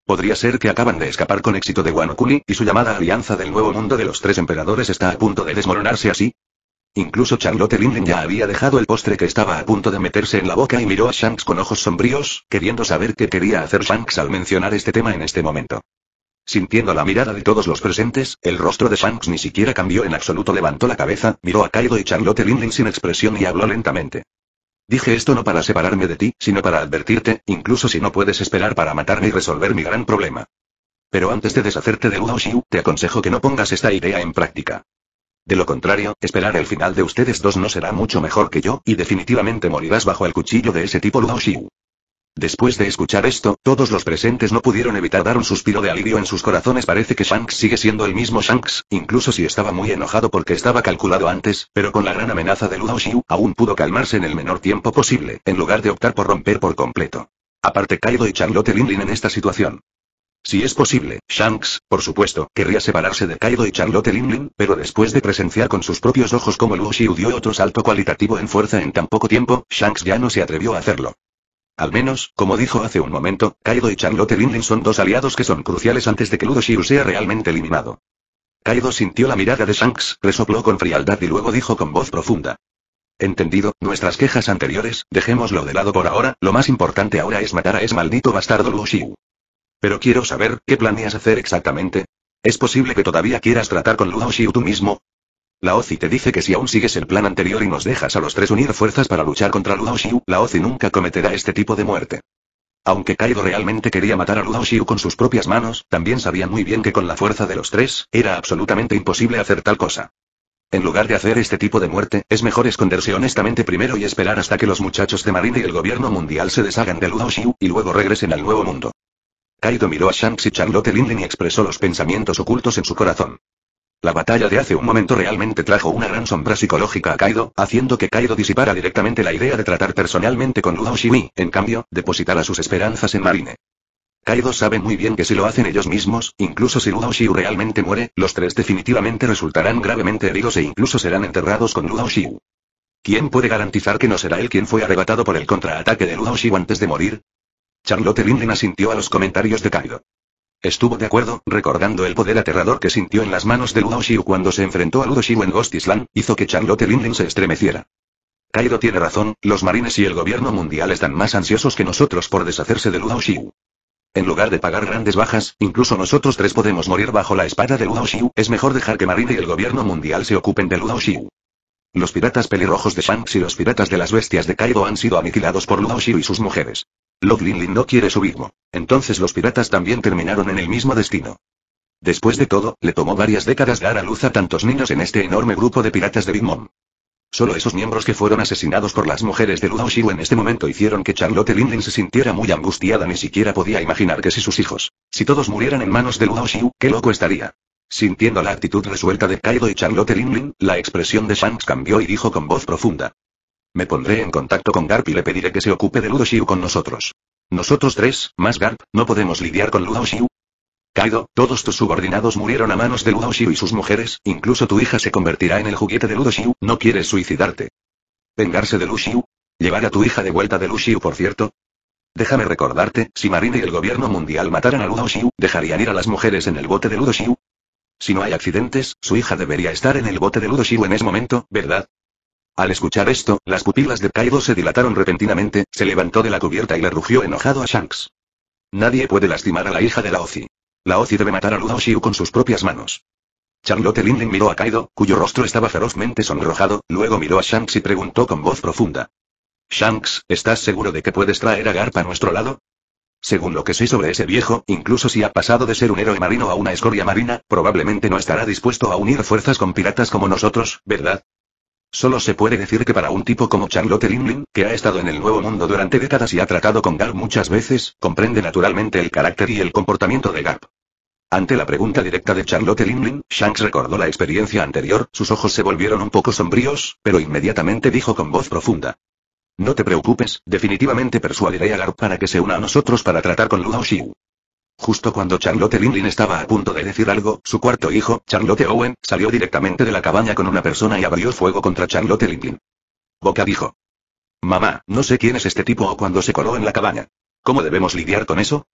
Podría ser que acaban de escapar con éxito de Wano Kuni, y su llamada alianza del nuevo mundo de los tres emperadores está a punto de desmoronarse así. Incluso Charlotte Lindley ya había dejado el postre que estaba a punto de meterse en la boca y miró a Shanks con ojos sombríos, queriendo saber qué quería hacer Shanks al mencionar este tema en este momento. Sintiendo la mirada de todos los presentes, el rostro de Shanks ni siquiera cambió en absoluto. Levantó la cabeza, miró a Kaido y Charlotte Lindley sin expresión y habló lentamente. Dije esto no para separarme de ti, sino para advertirte, incluso si no puedes esperar para matarme y resolver mi gran problema. Pero antes de deshacerte de Luo Xiu, te aconsejo que no pongas esta idea en práctica. De lo contrario, esperar el final de ustedes dos no será mucho mejor que yo, y definitivamente morirás bajo el cuchillo de ese tipo Luo Xiu. Después de escuchar esto, todos los presentes no pudieron evitar dar un suspiro de alivio en sus corazones. Parece que Shanks sigue siendo el mismo Shanks, incluso si estaba muy enojado porque estaba calculado antes, pero con la gran amenaza de Luo Xiu, aún pudo calmarse en el menor tiempo posible, en lugar de optar por romper por completo. Aparte Kaido y Charlotte Lindley en esta situación. Si es posible, Shanks, por supuesto, querría separarse de Kaido y Charlotte Lindley, pero después de presenciar con sus propios ojos cómo Luo Xiu dio otro salto cualitativo en fuerza en tan poco tiempo, Shanks ya no se atrevió a hacerlo. Al menos, como dijo hace un momento, Kaido y Charlotte Lindley son dos aliados que son cruciales antes de que Luo Xiu sea realmente eliminado. Kaido sintió la mirada de Shanks, resopló con frialdad y luego dijo con voz profunda. Entendido, nuestras quejas anteriores, dejémoslo de lado por ahora, lo más importante ahora es matar a ese maldito bastardo Luo Xiu. Pero quiero saber, ¿qué planeas hacer exactamente? ¿Es posible que todavía quieras tratar con Luo Xiu tú mismo? La Ozi te dice que si aún sigues el plan anterior y nos dejas a los tres unir fuerzas para luchar contra Luo Xiu, la Ozi nunca cometerá este tipo de muerte. Aunque Kaido realmente quería matar a Luo Xiu con sus propias manos, también sabía muy bien que con la fuerza de los tres, era absolutamente imposible hacer tal cosa. En lugar de hacer este tipo de muerte, es mejor esconderse honestamente primero y esperar hasta que los muchachos de Marine y el gobierno mundial se deshagan de Luo Xiu, y luego regresen al nuevo mundo. Kaido miró a Shanks y Charlotte Lindley y expresó los pensamientos ocultos en su corazón. La batalla de hace un momento realmente trajo una gran sombra psicológica a Kaido, haciendo que Kaido disipara directamente la idea de tratar personalmente con Luo Xiu y, en cambio, depositara sus esperanzas en Marine. Kaido sabe muy bien que si lo hacen ellos mismos, incluso si Luo Xiu realmente muere, los tres definitivamente resultarán gravemente heridos e incluso serán enterrados con Luo Xiu. ¿Quién puede garantizar que no será él quien fue arrebatado por el contraataque de Luo Xiu antes de morir? Charlotte Lindley asintió a los comentarios de Kaido. Estuvo de acuerdo, recordando el poder aterrador que sintió en las manos de Luo Xiu cuando se enfrentó a Luo Xiu en Ghost Island, hizo que Charlotte Lindley se estremeciera. Kaido tiene razón, los marines y el gobierno mundial están más ansiosos que nosotros por deshacerse de Luo Xiu. En lugar de pagar grandes bajas, incluso nosotros tres podemos morir bajo la espada de Luo Xiu, es mejor dejar que Marine y el gobierno mundial se ocupen de Luo Xiu. Los piratas pelirrojos de Shanks y los piratas de las bestias de Kaido han sido aniquilados por Luo Xiu y sus mujeres. Lord Lindley no quiere su mismo. Entonces los piratas también terminaron en el mismo destino. Después de todo, le tomó varias décadas dar a luz a tantos niños en este enorme grupo de piratas de Big Mom. Solo esos miembros que fueron asesinados por las mujeres de Luo Xiu en este momento hicieron que Charlotte Lindley se sintiera muy angustiada. Ni siquiera podía imaginar que si sus hijos, si todos murieran en manos de Luo Xiu, qué loco estaría. Sintiendo la actitud resuelta de Kaido y Charlotte Lindley, la expresión de Shanks cambió y dijo con voz profunda. Me pondré en contacto con Garp y le pediré que se ocupe de Luo Xiu con nosotros. Nosotros tres, más Garp, ¿no podemos lidiar con Luo Xiu? Kaido, todos tus subordinados murieron a manos de Luo Xiu y sus mujeres, incluso tu hija se convertirá en el juguete de Luo Xiu, ¿no quieres suicidarte? ¿Vengarse de Luo Xiu? ¿Llevar a tu hija de vuelta de Luo Xiu, por cierto? Déjame recordarte, si Marine y el gobierno mundial mataran a Luo Xiu, ¿dejarían ir a las mujeres en el bote de Luo Xiu? Si no hay accidentes, su hija debería estar en el bote de Luo Xiu en ese momento, ¿verdad? Al escuchar esto, las pupilas de Kaido se dilataron repentinamente, se levantó de la cubierta y le rugió enojado a Shanks. Nadie puede lastimar a la hija de la Ozi. La Ozi debe matar a Luo Xiu con sus propias manos. Charlotte Lindley miró a Kaido, cuyo rostro estaba ferozmente sonrojado, luego miró a Shanks y preguntó con voz profunda. Shanks, ¿estás seguro de que puedes traer a Garp a nuestro lado? Según lo que sé sobre ese viejo, incluso si ha pasado de ser un héroe marino a una escoria marina, probablemente no estará dispuesto a unir fuerzas con piratas como nosotros, ¿verdad? Solo se puede decir que para un tipo como Charlotte Lindley, que ha estado en el nuevo mundo durante décadas y ha tratado con Garp muchas veces, comprende naturalmente el carácter y el comportamiento de Garp. Ante la pregunta directa de Charlotte Lindley, Shanks recordó la experiencia anterior, sus ojos se volvieron un poco sombríos, pero inmediatamente dijo con voz profunda. No te preocupes, definitivamente persuadiré a Garp para que se una a nosotros para tratar con Luo Xiu. Justo cuando Charlotte Lindley estaba a punto de decir algo, su cuarto hijo, Charlotte Owen, salió directamente de la cabaña con una persona y abrió fuego contra Charlotte Lindley. Boca dijo. Mamá, no sé quién es este tipo o cuándo se coló en la cabaña. ¿Cómo debemos lidiar con eso?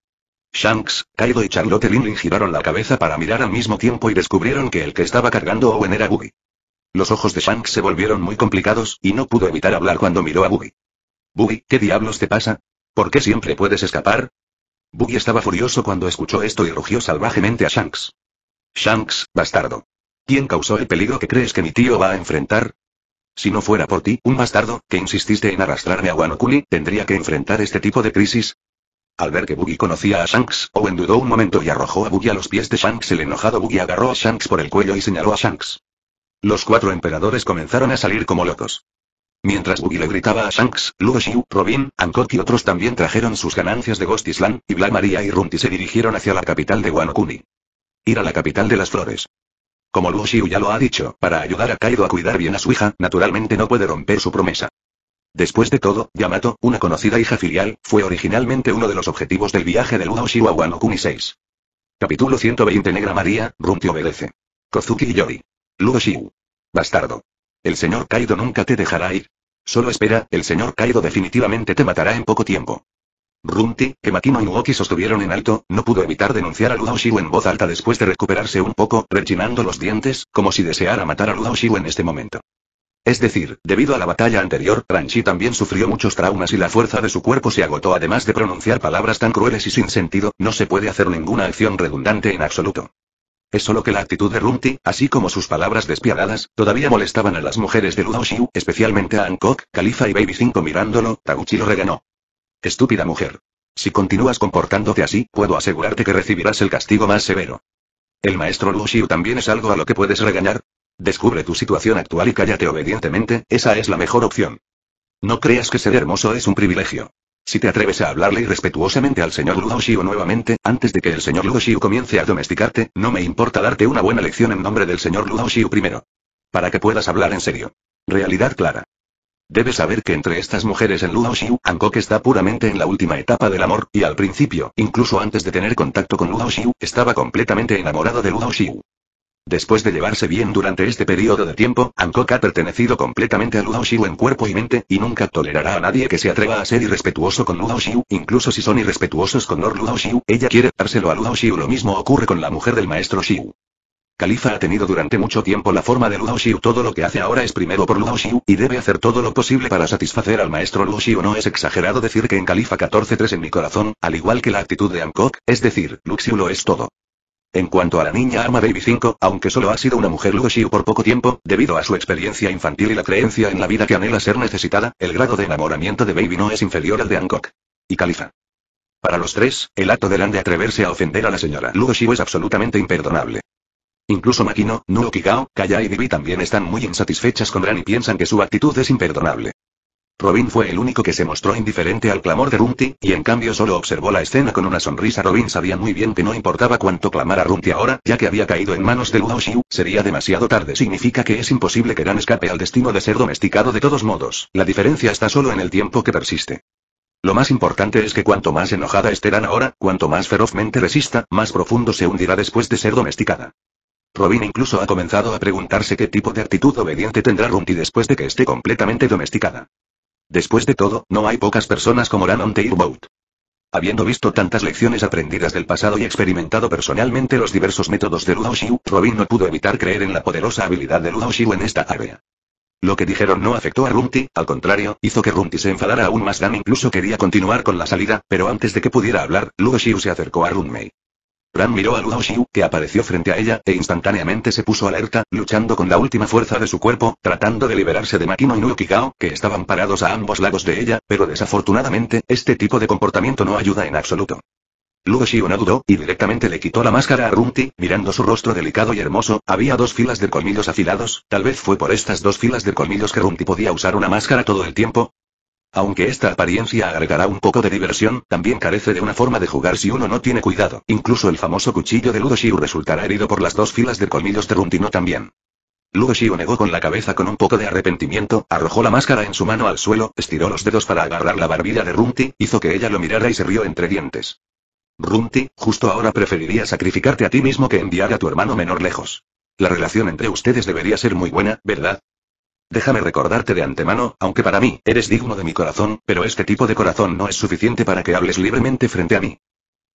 Shanks, Kaido y Charlotte Linlin giraron la cabeza para mirar al mismo tiempo y descubrieron que el que estaba cargando a Owen era Buggy. Los ojos de Shanks se volvieron muy complicados, y no pudo evitar hablar cuando miró a Buggy. Buggy, ¿qué diablos te pasa? ¿Por qué siempre puedes escapar? Buggy estaba furioso cuando escuchó esto y rugió salvajemente a Shanks. Shanks, bastardo. ¿Quién causó el peligro que crees que mi tío va a enfrentar? Si no fuera por ti, un bastardo, que insististe en arrastrarme a Wano Kuni, ¿tendría que enfrentar este tipo de crisis? Al ver que Buggy conocía a Shanks, Owen dudó un momento y arrojó a Buggy a los pies de Shanks. El enojado Buggy agarró a Shanks por el cuello y señaló a Shanks. Los cuatro emperadores comenzaron a salir como locos. Mientras Buggy le gritaba a Shanks, Luo Xiu, Robin, Hancock y otros también trajeron sus ganancias de Ghost Island, y Black Maria y Runty se dirigieron hacia la capital de Wano Kuni. Ir a la capital de las flores. Como Luo Xiu ya lo ha dicho, para ayudar a Kaido a cuidar bien a su hija, naturalmente no puede romper su promesa. Después de todo, Yamato, una conocida hija filial, fue originalmente uno de los objetivos del viaje de Luo Xiu a Wano Kuni seis. Capítulo ciento veinte. Negra María, Runty obedece. Kozuki y Yori. Luo Xiu. Bastardo. El señor Kaido nunca te dejará ir. Solo espera, el señor Kaido definitivamente te matará en poco tiempo. Runty, que Makino y Nuoki sostuvieron en alto, no pudo evitar denunciar a Luo Xiu en voz alta después de recuperarse un poco, rechinando los dientes, como si deseara matar a Luo Xiu en este momento. Es decir, debido a la batalla anterior, Quan Chi también sufrió muchos traumas y la fuerza de su cuerpo se agotó. Además de pronunciar palabras tan crueles y sin sentido, no se puede hacer ninguna acción redundante en absoluto. Es solo que la actitud de Runty, así como sus palabras despiadadas, todavía molestaban a las mujeres de Luo Xiu, especialmente a Hancock, Califa y Baby cinco. Mirándolo, Taguchi lo regañó. Estúpida mujer. Si continúas comportándote así, puedo asegurarte que recibirás el castigo más severo. ¿El maestro Luo Xiu también es algo a lo que puedes regañar? Descubre tu situación actual y cállate obedientemente, esa es la mejor opción. No creas que ser hermoso es un privilegio. Si te atreves a hablarle irrespetuosamente al señor Luo Xiu nuevamente, antes de que el señor Luo Xiu comience a domesticarte, no me importa darte una buena lección en nombre del señor Luo Xiu primero. Para que puedas hablar en serio. Realidad clara. Debes saber que entre estas mujeres en Luo Xiu, Hancock está puramente en la última etapa del amor, y al principio, incluso antes de tener contacto con Luo Xiu, estaba completamente enamorado de Luo Xiu. Después de llevarse bien durante este periodo de tiempo, Hancock ha pertenecido completamente a Luo Xiu en cuerpo y mente, y nunca tolerará a nadie que se atreva a ser irrespetuoso con Luo Xiu, incluso si son irrespetuosos con Lord Luo Xiu. Ella quiere dárselo a Luo Xiu. Lo mismo ocurre con la mujer del maestro Xiu. Califa ha tenido durante mucho tiempo la forma de Luo Xiu. Todo lo que hace ahora es primero por Luo Xiu, y debe hacer todo lo posible para satisfacer al maestro Luo Xiu. No es exagerado decir que en Califa catorce tres en mi corazón, al igual que la actitud de Hancock, es decir, Luo Xiu lo es todo. En cuanto a la niña arma Baby cinco, aunque solo ha sido una mujer Luo Xiu por poco tiempo, debido a su experiencia infantil y la creencia en la vida que anhela ser necesitada, el grado de enamoramiento de Baby no es inferior al de Hancock y Califa. Para los tres, el acto de Lan de atreverse a ofender a la señora Luo Xiu es absolutamente imperdonable. Incluso Makino, Nuo Kigao, Kaya y Bibi también están muy insatisfechas con Lan y piensan que su actitud es imperdonable. Robin fue el único que se mostró indiferente al clamor de Runty, y en cambio solo observó la escena con una sonrisa. Robin sabía muy bien que no importaba cuánto clamara Runty ahora, ya que había caído en manos de Luo Xiu, sería demasiado tarde. Significa que es imposible que Lan escape al destino de ser domesticado de todos modos. La diferencia está solo en el tiempo que persiste. Lo más importante es que cuanto más enojada esté Lan ahora, cuanto más ferozmente resista, más profundo se hundirá después de ser domesticada. Robin incluso ha comenzado a preguntarse qué tipo de actitud obediente tendrá Runty después de que esté completamente domesticada. Después de todo, no hay pocas personas como Lan on the Airboat. Habiendo visto tantas lecciones aprendidas del pasado y experimentado personalmente los diversos métodos de Luo Xiu, Robin no pudo evitar creer en la poderosa habilidad de Luo Xiu en esta área. Lo que dijeron no afectó a Runty, al contrario, hizo que Runty se enfadara aún más. Lan incluso quería continuar con la salida, pero antes de que pudiera hablar, Luo Xiu se acercó a Runmei. Lan miró a Luo Xiu, que apareció frente a ella, e instantáneamente se puso alerta, luchando con la última fuerza de su cuerpo, tratando de liberarse de Makino y Nuo Kigao, que estaban parados a ambos lados de ella, pero desafortunadamente, este tipo de comportamiento no ayuda en absoluto. Luo Xiu no dudó, y directamente le quitó la máscara a Runty, mirando su rostro delicado y hermoso. Había dos filas de colmillos afilados, tal vez fue por estas dos filas de colmillos que Runty podía usar una máscara todo el tiempo. Aunque esta apariencia agregará un poco de diversión, también carece de una forma de jugar si uno no tiene cuidado. Incluso el famoso cuchillo de Luo Xiu resultará herido por las dos filas de colmillos de Runty no también. Luo Xiu negó con la cabeza con un poco de arrepentimiento, arrojó la máscara en su mano al suelo, estiró los dedos para agarrar la barbilla de Runty, hizo que ella lo mirara y se rió entre dientes. Runty, justo ahora preferiría sacrificarte a ti mismo que enviar a tu hermano menor lejos. La relación entre ustedes debería ser muy buena, ¿verdad? Déjame recordarte de antemano, aunque para mí, eres digno de mi corazón, pero este tipo de corazón no es suficiente para que hables libremente frente a mí.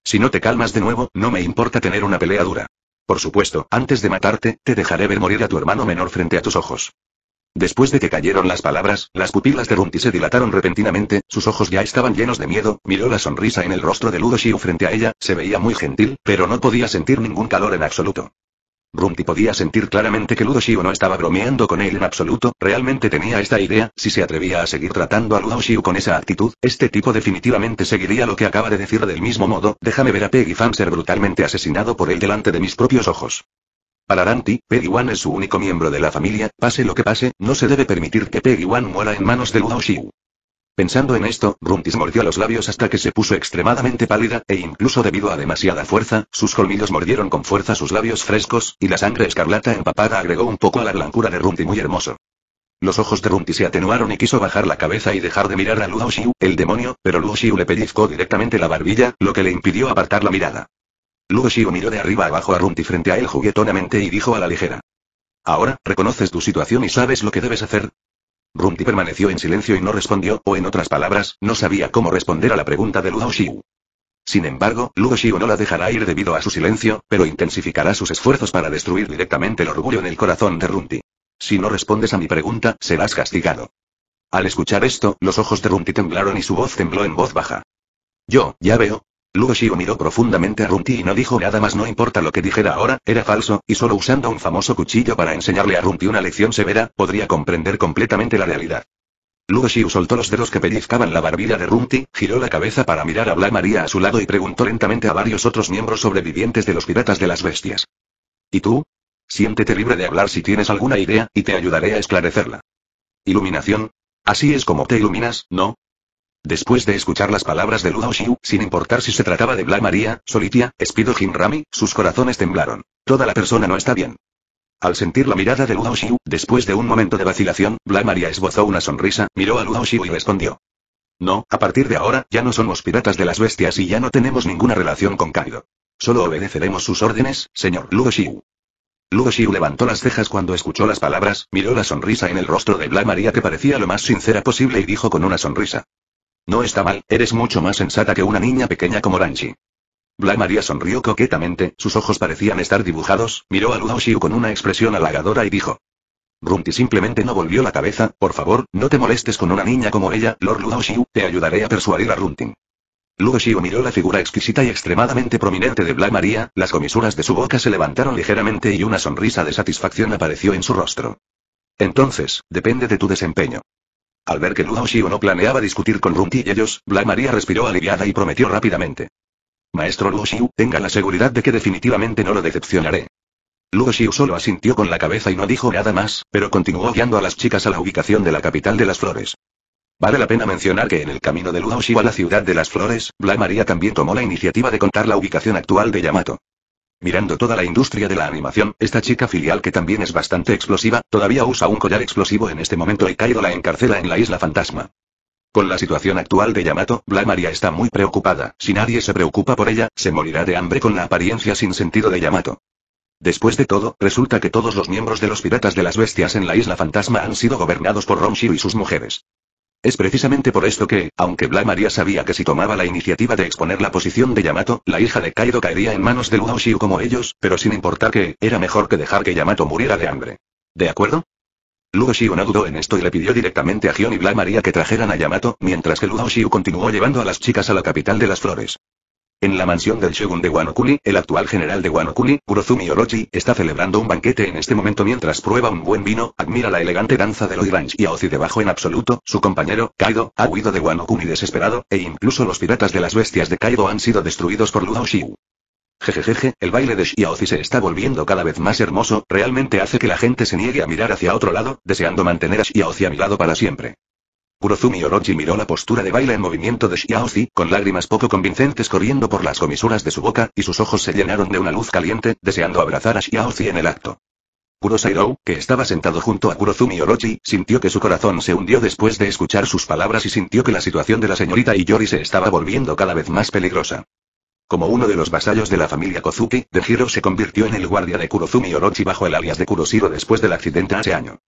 Si no te calmas de nuevo, no me importa tener una pelea dura. Por supuesto, antes de matarte, te dejaré ver morir a tu hermano menor frente a tus ojos. Después de que cayeron las palabras, las pupilas de Rumty se dilataron repentinamente, sus ojos ya estaban llenos de miedo, miró la sonrisa en el rostro de Ludo Xiu frente a ella, se veía muy gentil, pero no podía sentir ningún calor en absoluto. Rumty podía sentir claramente que Ludo Xiu no estaba bromeando con él en absoluto, realmente tenía esta idea, si se atrevía a seguir tratando a Ludo Xiu con esa actitud, este tipo definitivamente seguiría lo que acaba de decir del mismo modo, déjame ver a Peggy Fan ser brutalmente asesinado por él delante de mis propios ojos. Para Ranti, Peggy Wan es su único miembro de la familia, pase lo que pase, no se debe permitir que Peggy Wan muera en manos de Ludo Xiu. Pensando en esto, Rumty se mordió los labios hasta que se puso extremadamente pálida, e incluso debido a demasiada fuerza, sus colmillos mordieron con fuerza sus labios frescos, y la sangre escarlata empapada agregó un poco a la blancura de Rumty muy hermoso. Los ojos de Rumty se atenuaron y quiso bajar la cabeza y dejar de mirar a Ludo Xiu, el demonio, pero Ludo Xiu le pellizcó directamente la barbilla, lo que le impidió apartar la mirada. Ludo Xiu miró de arriba abajo a Rumty frente a él juguetonamente y dijo a la ligera. Ahora, ¿reconoces tu situación y sabes lo que debes hacer? Rumty permaneció en silencio y no respondió, o en otras palabras, no sabía cómo responder a la pregunta de Ludo Xiu. Sin embargo, Ludo Xiu no la dejará ir debido a su silencio, pero intensificará sus esfuerzos para destruir directamente el orgullo en el corazón de Rumty. Si no respondes a mi pregunta, serás castigado. Al escuchar esto, los ojos de Rumty temblaron y su voz tembló en voz baja. Yo, ya veo. Ludo Xiu miró profundamente a Rumty y no dijo nada más. No importa lo que dijera ahora, era falso, y solo usando un famoso cuchillo para enseñarle a Rumty una lección severa, podría comprender completamente la realidad. Ludo Xiu soltó los dedos que pellizcaban la barbilla de Rumty, giró la cabeza para mirar a Black Maria a su lado y preguntó lentamente a varios otros miembros sobrevivientes de los piratas de las bestias. ¿Y tú? Siéntete libre de hablar si tienes alguna idea, y te ayudaré a esclarecerla. ¿Iluminación? Así es como te iluminas, ¿no? Después de escuchar las palabras de Ludo Xiu, sin importar si se trataba de Black Maria, Solitia, Speedo Jin Rami, sus corazones temblaron. Toda la persona no está bien. Al sentir la mirada de Ludo Xiu, después de un momento de vacilación, Black Maria esbozó una sonrisa, miró a Ludo Xiu y respondió. No, a partir de ahora, ya no somos piratas de las bestias y ya no tenemos ninguna relación con Kaido. Solo obedeceremos sus órdenes, señor Ludo Xiu. Ludo Xiu levantó las cejas cuando escuchó las palabras, miró la sonrisa en el rostro de Black Maria que parecía lo más sincera posible y dijo con una sonrisa. No está mal, eres mucho más sensata que una niña pequeña como Ranchi. Black Maria sonrió coquetamente, sus ojos parecían estar dibujados, miró a Ludo Xiu con una expresión halagadora y dijo. Rumty simplemente no volvió la cabeza, por favor, no te molestes con una niña como ella, Lord Ludo Xiu, te ayudaré a persuadir a Rumty. Ludo Xiu miró la figura exquisita y extremadamente prominente de Black Maria, las comisuras de su boca se levantaron ligeramente y una sonrisa de satisfacción apareció en su rostro. Entonces, depende de tu desempeño. Al ver que Ludo Xiu no planeaba discutir con Rumty y ellos, Black Maria respiró aliviada y prometió rápidamente. Maestro Ludo Xiu, tenga la seguridad de que definitivamente no lo decepcionaré. Ludo Xiu solo asintió con la cabeza y no dijo nada más, pero continuó guiando a las chicas a la ubicación de la capital de las flores. Vale la pena mencionar que en el camino de Ludo Xiu a la ciudad de las flores, Black Maria también tomó la iniciativa de contar la ubicación actual de Yamato. Mirando toda la industria de la animación, esta chica filial que también es bastante explosiva, todavía usa un collar explosivo en este momento y Kaido la encarcela en la isla fantasma. Con la situación actual de Yamato, Black Maria está muy preocupada, si nadie se preocupa por ella, se morirá de hambre con la apariencia sin sentido de Yamato. Después de todo, resulta que todos los miembros de los piratas de las bestias en la isla fantasma han sido gobernados por Rom Xiu y sus mujeres. Es precisamente por esto que, aunque Black Maria sabía que si tomaba la iniciativa de exponer la posición de Yamato, la hija de Kaido caería en manos de Ludo Xiu como ellos, pero sin importar que, era mejor que dejar que Yamato muriera de hambre. ¿De acuerdo? Ludo Xiu no dudó en esto y le pidió directamente a Gion y Black Maria que trajeran a Yamato, mientras que Ludo Xiu continuó llevando a las chicas a la capital de las flores. En la mansión del Shogun de Wano Kuni, el actual general de Wano Kuni, Kurozumi Orochi, está celebrando un banquete en este momento mientras prueba un buen vino, admira la elegante danza de Lord Ranch y Aozi debajo en absoluto, su compañero, Kaido, ha huido de Wano Kuni desesperado, e incluso los piratas de las bestias de Kaido han sido destruidos por Ludo Xiu. Jejejeje, el baile de Xiaozi se está volviendo cada vez más hermoso, realmente hace que la gente se niegue a mirar hacia otro lado, deseando mantener a Xiaozi a mi lado para siempre. Kurozumi Orochi miró la postura de baile en movimiento de Xiaozi, con lágrimas poco convincentes corriendo por las comisuras de su boca, y sus ojos se llenaron de una luz caliente, deseando abrazar a Xiaozi en el acto. Kurosairou, que estaba sentado junto a Kurozumi Orochi, sintió que su corazón se hundió después de escuchar sus palabras y sintió que la situación de la señorita Iyori se estaba volviendo cada vez más peligrosa. Como uno de los vasallos de la familia Kozuki, Dejiro se convirtió en el guardia de Kurozumi Orochi bajo el alias de Kuroshiro después del accidente hace año.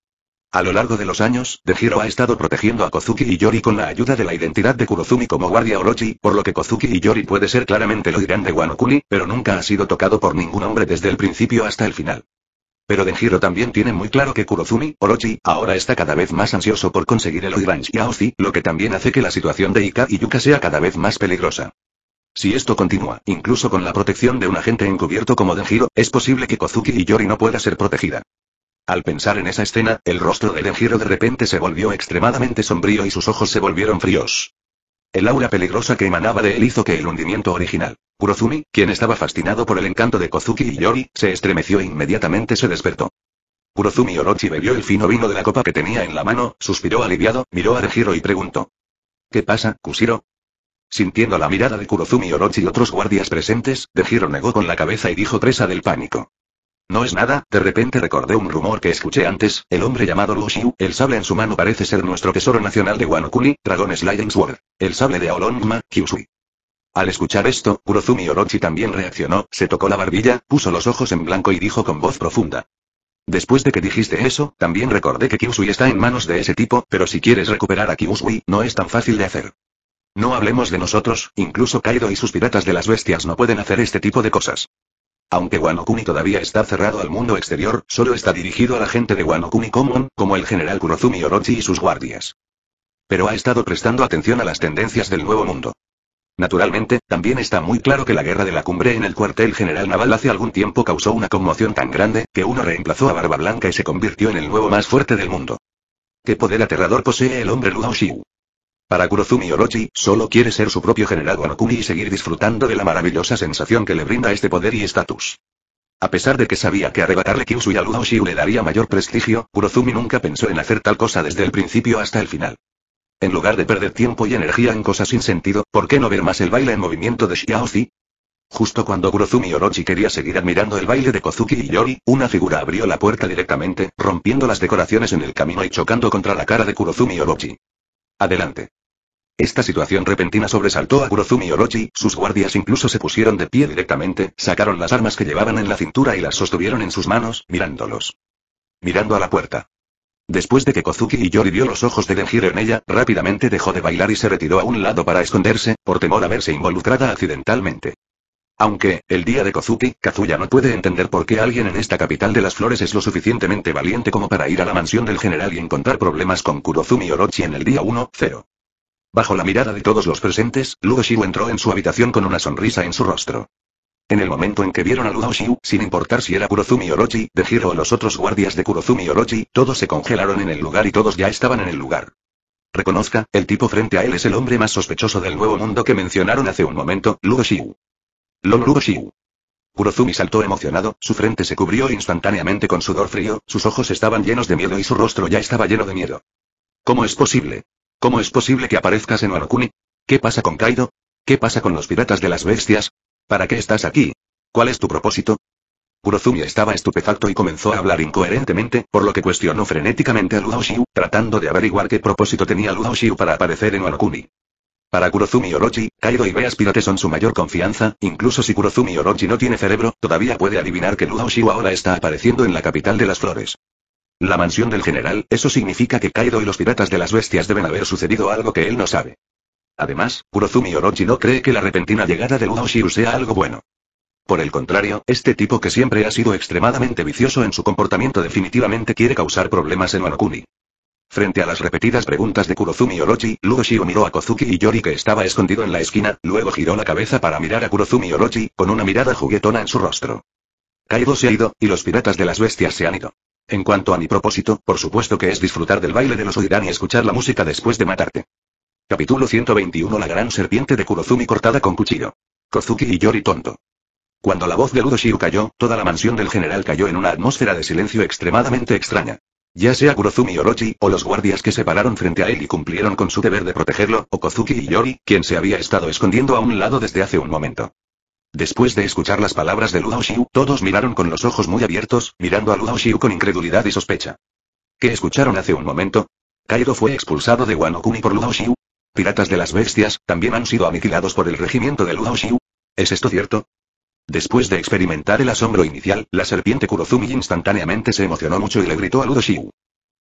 A lo largo de los años, Denjiro ha estado protegiendo a Kozuki y Yori con la ayuda de la identidad de Kurozumi como guardia Orochi, por lo que Kozuki y Yori puede ser claramente lo irán de Wano Kuni, pero nunca ha sido tocado por ningún hombre desde el principio hasta el final. Pero Denjiro también tiene muy claro que Kurozumi, Orochi, ahora está cada vez más ansioso por conseguir el Oiranshi Aoshi, lo que también hace que la situación de Ika y Yuka sea cada vez más peligrosa. Si esto continúa, incluso con la protección de un agente encubierto como Denjiro, es posible que Kozuki y Yori no pueda ser protegida. Al pensar en esa escena, el rostro de Denjiro de repente se volvió extremadamente sombrío y sus ojos se volvieron fríos. El aura peligrosa que emanaba de él hizo que el hundimiento original. Kurozumi, quien estaba fascinado por el encanto de Kozuki y Yori, se estremeció e inmediatamente se despertó. Kurozumi Orochi bebió el fino vino de la copa que tenía en la mano, suspiró aliviado, miró a Denjiro y preguntó: ¿Qué pasa, Kushiro? Sintiendo la mirada de Kurozumi Orochi y otros guardias presentes, Denjiro negó con la cabeza y dijo presa del pánico: No es nada, de repente recordé un rumor que escuché antes, el hombre llamado Luo Xiu, el sable en su mano parece ser nuestro tesoro nacional de Wano Kuni, Dragon Sliding Sword, el sable de Aolongma, Kyusui. Al escuchar esto, Kurozumi Orochi también reaccionó, se tocó la barbilla, puso los ojos en blanco y dijo con voz profunda: Después de que dijiste eso, también recordé que Kyusui está en manos de ese tipo, pero si quieres recuperar a Kyusui, no es tan fácil de hacer. No hablemos de nosotros, incluso Kaido y sus piratas de las bestias no pueden hacer este tipo de cosas. Aunque Wano Kuni todavía está cerrado al mundo exterior, solo está dirigido a la gente de Wano Kuni Common, como el general Kurozumi Orochi y sus guardias. Pero ha estado prestando atención a las tendencias del nuevo mundo. Naturalmente, también está muy claro que la guerra de la cumbre en el cuartel general naval hace algún tiempo causó una conmoción tan grande, que uno reemplazó a Barba Blanca y se convirtió en el nuevo más fuerte del mundo. ¿Qué poder aterrador posee el hombre Luo Xiu? Para Kurozumi Orochi, solo quiere ser su propio general Wano Kuni y seguir disfrutando de la maravillosa sensación que le brinda este poder y estatus. A pesar de que sabía que arrebatarle Kyusui a Luo Xiu le daría mayor prestigio, Kurozumi nunca pensó en hacer tal cosa desde el principio hasta el final. En lugar de perder tiempo y energía en cosas sin sentido, ¿por qué no ver más el baile en movimiento de Xiaozi? Justo cuando Kurozumi Orochi quería seguir admirando el baile de Kozuki y Yori, una figura abrió la puerta directamente, rompiendo las decoraciones en el camino y chocando contra la cara de Kurozumi Orochi. Adelante. Esta situación repentina sobresaltó a Kurozumi Orochi, sus guardias incluso se pusieron de pie directamente, sacaron las armas que llevaban en la cintura y las sostuvieron en sus manos, mirándolos. Mirando a la puerta. Después de que Kozuki y Yori vio los ojos de Denjiro en ella, rápidamente dejó de bailar y se retiró a un lado para esconderse, por temor a verse involucrada accidentalmente. Aunque, el día de Kozuki, Kazuya no puede entender por qué alguien en esta capital de las flores es lo suficientemente valiente como para ir a la mansión del general y encontrar problemas con Kurozumi Orochi en el día uno cero. Bajo la mirada de todos los presentes, Luo Xiu entró en su habitación con una sonrisa en su rostro. En el momento en que vieron a Luo Xiu, sin importar si era Kurozumi Orochi, Denjiro o los otros guardias de Kurozumi Orochi, todos se congelaron en el lugar y todos ya estaban en el lugar. Reconozca, el tipo frente a él es el hombre más sospechoso del nuevo mundo que mencionaron hace un momento, Luo Xiu. Lol Luo Xiu. Kurozumi saltó emocionado, su frente se cubrió instantáneamente con sudor frío, sus ojos estaban llenos de miedo y su rostro ya estaba lleno de miedo. ¿Cómo es posible? ¿Cómo es posible que aparezcas en Wano Kuni? ¿Qué pasa con Kaido? ¿Qué pasa con los piratas de las bestias? ¿Para qué estás aquí? ¿Cuál es tu propósito? Kurozumi estaba estupefacto y comenzó a hablar incoherentemente, por lo que cuestionó frenéticamente a Luo Xiu, tratando de averiguar qué propósito tenía Luo Xiu para aparecer en Wano Kuni. Para Kurozumi Orochi, Kaido y Beas Pirate son su mayor confianza, incluso si Kurozumi Orochi no tiene cerebro, todavía puede adivinar que Luo Xiu ahora está apareciendo en la capital de las flores. La mansión del general, eso significa que Kaido y los piratas de las bestias deben haber sucedido algo que él no sabe. Además, Kurozumi Orochi no cree que la repentina llegada de Luo Xiu sea algo bueno. Por el contrario, este tipo que siempre ha sido extremadamente vicioso en su comportamiento definitivamente quiere causar problemas en Wano Kuni. Frente a las repetidas preguntas de Kurozumi Orochi, Luo Xiu miró a Kozuki y Yori que estaba escondido en la esquina, luego giró la cabeza para mirar a Kurozumi Orochi, con una mirada juguetona en su rostro. Kaido se ha ido, y los piratas de las bestias se han ido. En cuanto a mi propósito, por supuesto que es disfrutar del baile de los Oiran y escuchar la música después de matarte. Capítulo ciento veintiuno La gran serpiente de Kurozumi cortada con cuchillo. Kozuki y Yori tonto. Cuando la voz de Luo Xiu cayó, toda la mansión del general cayó en una atmósfera de silencio extremadamente extraña. Ya sea Kurozumi Orochi, o los guardias que se pararon frente a él y cumplieron con su deber de protegerlo, o Kozuki y Yori, quien se había estado escondiendo a un lado desde hace un momento. Después de escuchar las palabras de Luo Xiu, todos miraron con los ojos muy abiertos, mirando a Luo Xiu con incredulidad y sospecha. ¿Qué escucharon hace un momento? ¿Kaido fue expulsado de Wano Kuni por Luo Xiu? ¿Piratas de las bestias también han sido aniquilados por el regimiento de Luo Xiu? ¿Es esto cierto? Después de experimentar el asombro inicial, la serpiente Kurozumi instantáneamente se emocionó mucho y le gritó a Luo Xiu.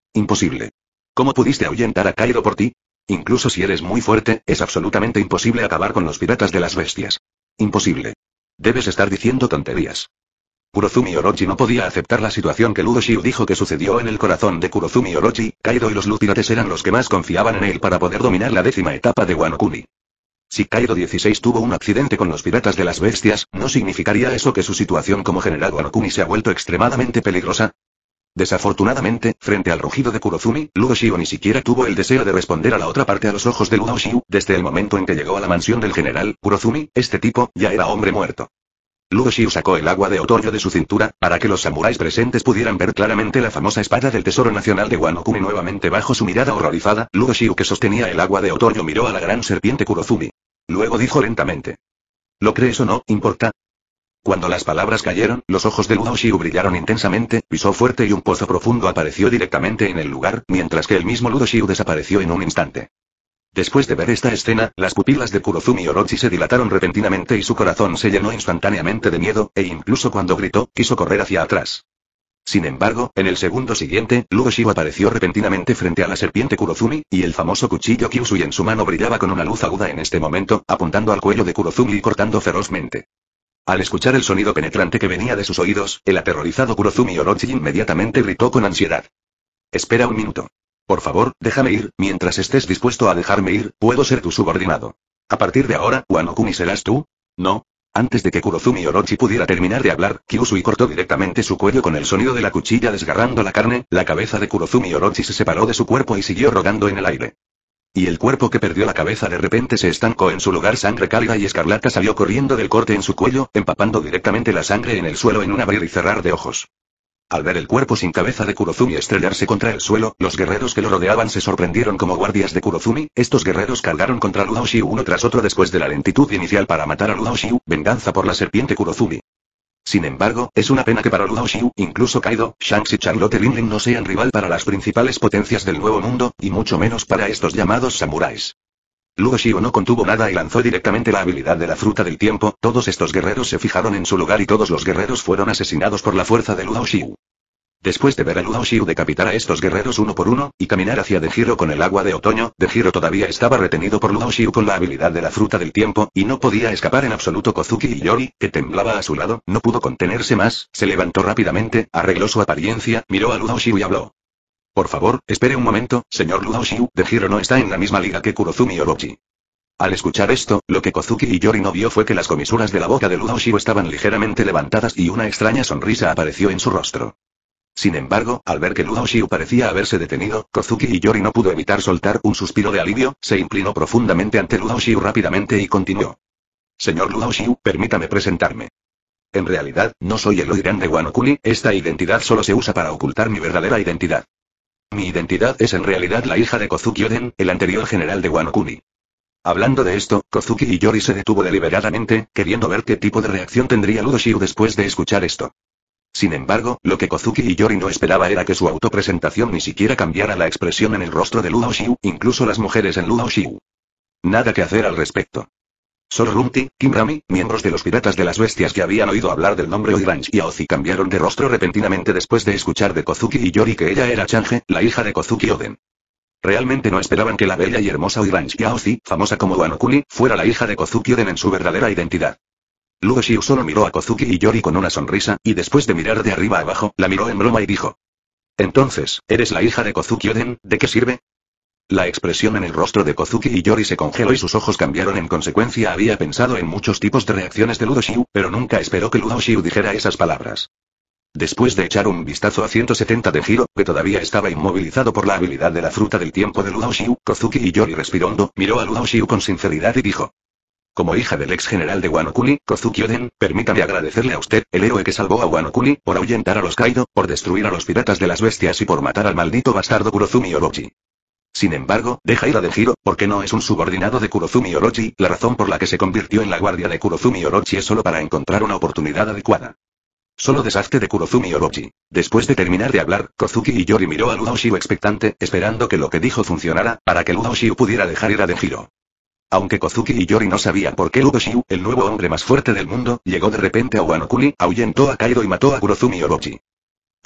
Imposible. ¿Cómo pudiste ahuyentar a Kaido por ti? Incluso si eres muy fuerte, es absolutamente imposible acabar con los piratas de las bestias. Imposible. Debes estar diciendo tonterías. Kurozumi Orochi no podía aceptar la situación que Ludo Shiu dijo que sucedió en el corazón de Kurozumi Orochi. Kaido y los Luz Pirates eran los que más confiaban en él para poder dominar la décima etapa de Wano Kuni. Si Kaido dieciséis tuvo un accidente con los piratas de las bestias, ¿no significaría eso que su situación como general Wano Kuni se ha vuelto extremadamente peligrosa? Desafortunadamente, frente al rugido de Kurozumi, Ludo Shiu ni siquiera tuvo el deseo de responder a la otra parte a los ojos de Ludo Shiu. Desde el momento en que llegó a la mansión del general Kurozumi, este tipo ya era hombre muerto. Ludo Shiu sacó el agua de otoño de su cintura, para que los samuráis presentes pudieran ver claramente la famosa espada del tesoro nacional de Wano Kuni nuevamente bajo su mirada horrorizada. Ludo Shiu, que sostenía el agua de otoño, miró a la gran serpiente Kurozumi. Luego dijo lentamente: ¿Lo crees o no, importa? Cuando las palabras cayeron, los ojos de Ludo Shiu brillaron intensamente, pisó fuerte y un pozo profundo apareció directamente en el lugar, mientras que el mismo Ludo Shiu desapareció en un instante. Después de ver esta escena, las pupilas de Kurozumi Orochi se dilataron repentinamente y su corazón se llenó instantáneamente de miedo, e incluso cuando gritó, quiso correr hacia atrás. Sin embargo, en el segundo siguiente, Ludo Shiu apareció repentinamente frente a la serpiente Kurozumi, y el famoso cuchillo Kyusui en su mano brillaba con una luz aguda en este momento, apuntando al cuello de Kurozumi y cortando ferozmente. Al escuchar el sonido penetrante que venía de sus oídos, el aterrorizado Kurozumi Orochi inmediatamente gritó con ansiedad: «Espera un minuto. Por favor, déjame ir, mientras estés dispuesto a dejarme ir, puedo ser tu subordinado. A partir de ahora, Wano Kuni serás tú». «No». Antes de que Kurozumi Orochi pudiera terminar de hablar, Kyusui cortó directamente su cuello con el sonido de la cuchilla desgarrando la carne. La cabeza de Kurozumi Orochi se separó de su cuerpo y siguió rodando en el aire. Y el cuerpo que perdió la cabeza de repente se estancó en su lugar. Sangre cálida y escarlata salió corriendo del corte en su cuello, empapando directamente la sangre en el suelo en un abrir y cerrar de ojos. Al ver el cuerpo sin cabeza de Kurozumi estrellarse contra el suelo, los guerreros que lo rodeaban se sorprendieron como guardias de Kurozumi. Estos guerreros cargaron contra Ludo Shiu uno tras otro después de la lentitud inicial para matar a Ludo Shiu, venganza por la serpiente Kurozumi. Sin embargo, es una pena que para Ludo Shiu, incluso Kaido, Shanks y Charlotte Linling no sean rival para las principales potencias del Nuevo Mundo, y mucho menos para estos llamados samuráis. Ludo Shiu no contuvo nada y lanzó directamente la habilidad de la fruta del tiempo. Todos estos guerreros se fijaron en su lugar y todos los guerreros fueron asesinados por la fuerza de Ludo Shiu. Después de ver a Ludo Shiu decapitar a estos guerreros uno por uno, y caminar hacia Denjiro con el agua de otoño, Denjiro todavía estaba retenido por Ludo Shiu con la habilidad de la fruta del tiempo, y no podía escapar en absoluto. Kozuki Iyori, que temblaba a su lado, no pudo contenerse más, se levantó rápidamente, arregló su apariencia, miró a Ludo Shiu y habló. «Por favor, espere un momento, señor Ludo Shiu, Denjiro no está en la misma liga que Kurozumi Orochi». Al escuchar esto, lo que Kozuki Iyori no vio fue que las comisuras de la boca de Ludo Shiu estaban ligeramente levantadas y una extraña sonrisa apareció en su rostro. Sin embargo, al ver que Ludo Shiu parecía haberse detenido, Kozuki Iyori no pudo evitar soltar un suspiro de alivio, se inclinó profundamente ante Ludo Shiu rápidamente y continuó. «Señor Ludo Shiu, permítame presentarme. En realidad, no soy el Oiran de Wano Kuni, esta identidad solo se usa para ocultar mi verdadera identidad. Mi identidad es en realidad la hija de Kozuki Oden, el anterior general de Wano Kuni». Hablando de esto, Kozuki Iyori se detuvo deliberadamente, queriendo ver qué tipo de reacción tendría Ludo Shiu después de escuchar esto. Sin embargo, lo que Kozuki Iyori no esperaba era que su autopresentación ni siquiera cambiara la expresión en el rostro de Ludo Shiu, incluso las mujeres en Ludo Shiu. Nada que hacer al respecto. Solo Rumty, Kim Rami, miembros de los piratas de las bestias que habían oído hablar del nombre Oirange y Aozi cambiaron de rostro repentinamente después de escuchar de Kozuki Iyori que ella era Change, la hija de Kozuki Oden. Realmente no esperaban que la bella y hermosa Oirange Aozi, famosa como Wano Kuni, fuera la hija de Kozuki Oden en su verdadera identidad. Ludo Shiu solo miró a Kozuki Iyori con una sonrisa, y después de mirar de arriba abajo, la miró en broma y dijo. «Entonces, ¿eres la hija de Kozuki Oden? ¿De qué sirve?» La expresión en el rostro de Kozuki Iyori se congeló y sus ojos cambiaron en consecuencia. Había pensado en muchos tipos de reacciones de Ludo Shiu, pero nunca esperó que Ludo Shiu dijera esas palabras. Después de echar un vistazo a ciento setenta de Denjiro, que todavía estaba inmovilizado por la habilidad de la fruta del tiempo de Ludo Shiu, Kozuki Iyori respiró hondo, miró a Ludo Shiu con sinceridad y dijo. Como hija del ex general de Wano Kuni, Kozuki Oden, permítame agradecerle a usted, el héroe que salvó a Wano Kuni, por ahuyentar a los Kaido, por destruir a los piratas de las bestias y por matar al maldito bastardo Kurozumi Orochi. Sin embargo, deja ir a Denjiro, porque no es un subordinado de Kurozumi Orochi. La razón por la que se convirtió en la guardia de Kurozumi Orochi es solo para encontrar una oportunidad adecuada. Solo deshazte de Kurozumi Orochi. Después de terminar de hablar, Kozuki Iyori miró a Ludo Shiu expectante, esperando que lo que dijo funcionara, para que Ludo Shiu pudiera dejar ir a Denjiro. Aunque Kozuki Iyori no sabía por qué Ludo Shiu, el nuevo hombre más fuerte del mundo, llegó de repente a Wano Kuni, ahuyentó a Kaido y mató a Kurozumi Orochi.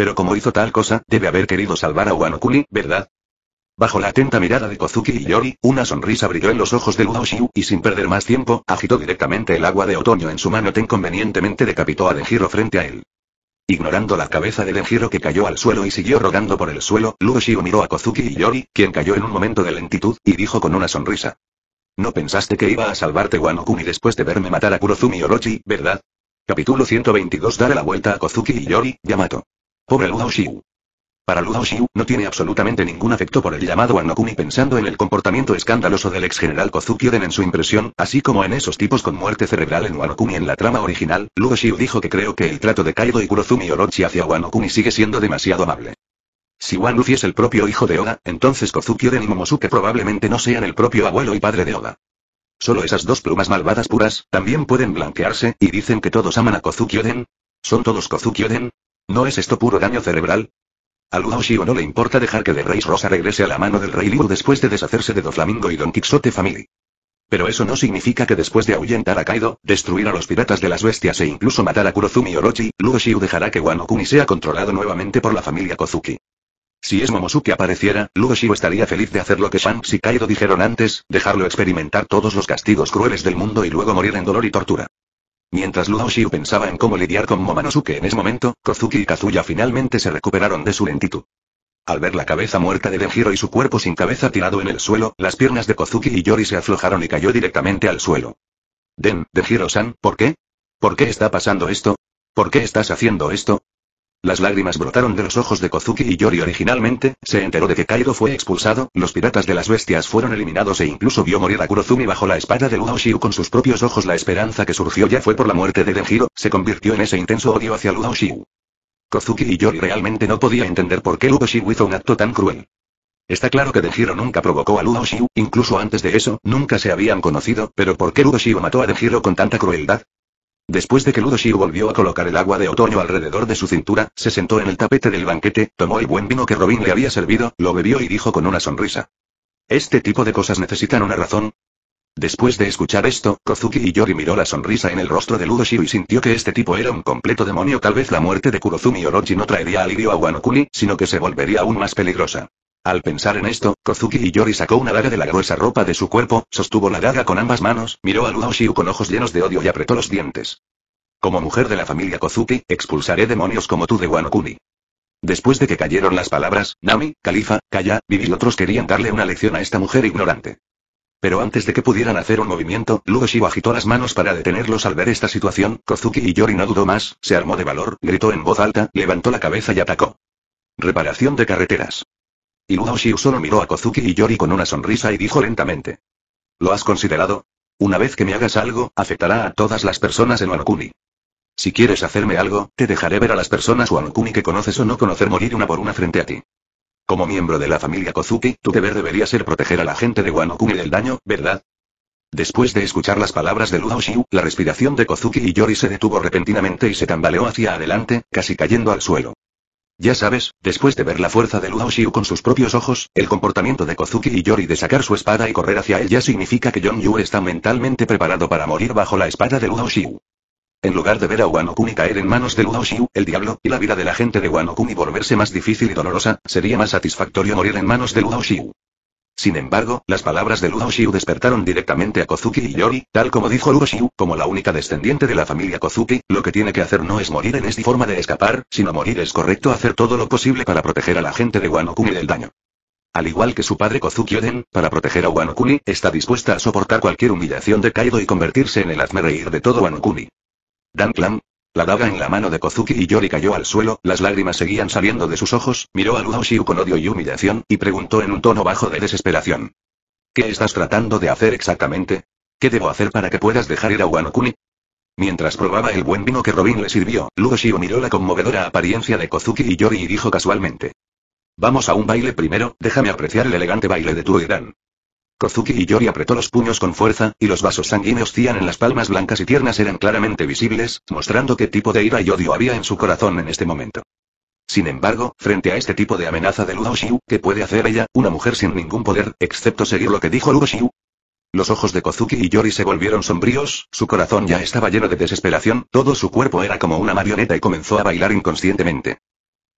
Pero como hizo tal cosa, debe haber querido salvar a Wano Kuni, ¿verdad? Bajo la atenta mirada de Kozuki y Yori, una sonrisa brilló en los ojos de Luo Xiu, y sin perder más tiempo, agitó directamente el agua de otoño en su mano e inconvenientemente decapitó a Denjiro frente a él. Ignorando la cabeza de Denjiro que cayó al suelo y siguió rodando por el suelo, Luo Xiu miró a Kozuki y Yori, quien cayó en un momento de lentitud, y dijo con una sonrisa. No pensaste que iba a salvarte Wano Kuni después de verme matar a Kurozumi Orochi, ¿verdad? Capítulo ciento veintidós. Dale la vuelta a Kozuki y Yori, Yamato. Pobre Luo Xiu. Para Luo Xiu, no tiene absolutamente ningún afecto por el llamado Wano Kuni pensando en el comportamiento escandaloso del ex general Kozuki Oden en su impresión, así como en esos tipos con muerte cerebral en Wano Kuni en la trama original. Luo Xiu dijo que creo que el trato de Kaido y Kurozumi Orochi hacia Wano Kuni sigue siendo demasiado amable. Si Wano Luffy es el propio hijo de Oda, entonces Kozuki Oden y Momosuke probablemente no sean el propio abuelo y padre de Oda. Solo esas dos plumas malvadas puras, también pueden blanquearse, y dicen que todos aman a Kozuki Oden. ¿Son todos Kozuki Oden? ¿No es esto puro daño cerebral? A Luo Xiu no le importa dejar que The Rey Rosa regrese a la mano del Rey Liu después de deshacerse de Doflamingo y Don Quixote Family. Pero eso no significa que después de ahuyentar a Kaido, destruir a los piratas de las bestias e incluso matar a Kurozumi Orochi, Luo Xiu dejará que Wano Kuni sea controlado nuevamente por la familia Kozuki. Si es Momosuke apareciera, Luo Xiu estaría feliz de hacer lo que Shanks y Kaido dijeron antes, dejarlo experimentar todos los castigos crueles del mundo y luego morir en dolor y tortura. Mientras Luo Xiu pensaba en cómo lidiar con Momonosuke en ese momento, Kozuki y Kazuya finalmente se recuperaron de su lentitud. Al ver la cabeza muerta de Denjiro y su cuerpo sin cabeza tirado en el suelo, las piernas de Kozuki y Yori se aflojaron y cayó directamente al suelo. Den, Denjiro-san, ¿por qué? ¿Por qué está pasando esto? ¿Por qué estás haciendo esto? Las lágrimas brotaron de los ojos de Kozuki y Yori originalmente, se enteró de que Kaido fue expulsado, los piratas de las bestias fueron eliminados e incluso vio morir a Kurozumi bajo la espada de Luo Xiu con sus propios ojos. La esperanza que surgió ya fue por la muerte de Denjiro, se convirtió en ese intenso odio hacia Luo Xiu. Kozuki y Yori realmente no podía entender por qué Luo Xiu hizo un acto tan cruel. Está claro que Denjiro nunca provocó a Luo Xiu, incluso antes de eso, nunca se habían conocido, pero ¿por qué Luo Xiu mató a Denjiro con tanta crueldad? Después de que Luo Xiu volvió a colocar el agua de otoño alrededor de su cintura, se sentó en el tapete del banquete, tomó el buen vino que Robin le había servido, lo bebió y dijo con una sonrisa. ¿Este tipo de cosas necesitan una razón? Después de escuchar esto, Kozuki y Yori miró la sonrisa en el rostro de Luo Xiu y sintió que este tipo era un completo demonio. Tal vez la muerte de Kurozumi Orochi no traería alivio a Wano Kuni, sino que se volvería aún más peligrosa. Al pensar en esto, Kozuki y Yori sacó una daga de la gruesa ropa de su cuerpo, sostuvo la daga con ambas manos, miró a Luo Xiu con ojos llenos de odio y apretó los dientes. Como mujer de la familia Kozuki, expulsaré demonios como tú de Wano Kuni. Después de que cayeron las palabras, Nami, Califa, Kaya, Vivi y otros querían darle una lección a esta mujer ignorante. Pero antes de que pudieran hacer un movimiento, Luo Xiu agitó las manos para detenerlos. Al ver esta situación, Kozuki y Yori no dudó más, se armó de valor, gritó en voz alta, levantó la cabeza y atacó. Reparación de carreteras. Y Luo Xiu solo miró a Kozuki y Yori con una sonrisa y dijo lentamente. ¿Lo has considerado? Una vez que me hagas algo, afectará a todas las personas en Wano Kuni. Si quieres hacerme algo, te dejaré ver a las personas Wano Kuni que conoces o no conocer morir una por una frente a ti. Como miembro de la familia Kozuki, tu deber debería ser proteger a la gente de Wano Kuni del daño, ¿verdad? Después de escuchar las palabras de Luo Xiu, la respiración de Kozuki y Yori se detuvo repentinamente y se tambaleó hacia adelante, casi cayendo al suelo. Ya sabes, después de ver la fuerza de Luo Xiu con sus propios ojos, el comportamiento de Kozuki y Yori de sacar su espada y correr hacia él ya significa que John Yu está mentalmente preparado para morir bajo la espada de Luo Xiu. En lugar de ver a Wano Kuni caer en manos de Luo Xiu, el diablo, y la vida de la gente de Wano Kuni volverse más difícil y dolorosa, sería más satisfactorio morir en manos de Luo Xiu. Sin embargo, las palabras de Luo Xiu despertaron directamente a Kozuki y Yori, tal como dijo Luo Xiu, como la única descendiente de la familia Kozuki, lo que tiene que hacer no es morir en esta forma de escapar, sino morir es correcto hacer todo lo posible para proteger a la gente de Wano Kuni del daño. Al igual que su padre Kozuki Oden, para proteger a Wano Kuni, está dispuesta a soportar cualquier humillación de Kaido y convertirse en el hazmerreír de todo Wano Kuni. Dan Clan. La daga en la mano de Kozuki y Yori cayó al suelo, las lágrimas seguían saliendo de sus ojos, miró a Luo Xiu con odio y humillación, y preguntó en un tono bajo de desesperación. ¿Qué estás tratando de hacer exactamente? ¿Qué debo hacer para que puedas dejar ir a Wano Kuni? Mientras probaba el buen vino que Robin le sirvió, Luo Xiu miró la conmovedora apariencia de Kozuki y Yori y dijo casualmente. Vamos a un baile primero, déjame apreciar el elegante baile de tu Irán. Kozuki y Yori apretó los puños con fuerza, y los vasos sanguíneos cían en las palmas blancas y tiernas eran claramente visibles, mostrando qué tipo de ira y odio había en su corazón en este momento. Sin embargo, frente a este tipo de amenaza de Luo Xiu, ¿qué puede hacer ella, una mujer sin ningún poder, excepto seguir lo que dijo Luo Xiu? Los ojos de Kozuki y Yori se volvieron sombríos, su corazón ya estaba lleno de desesperación, todo su cuerpo era como una marioneta y comenzó a bailar inconscientemente.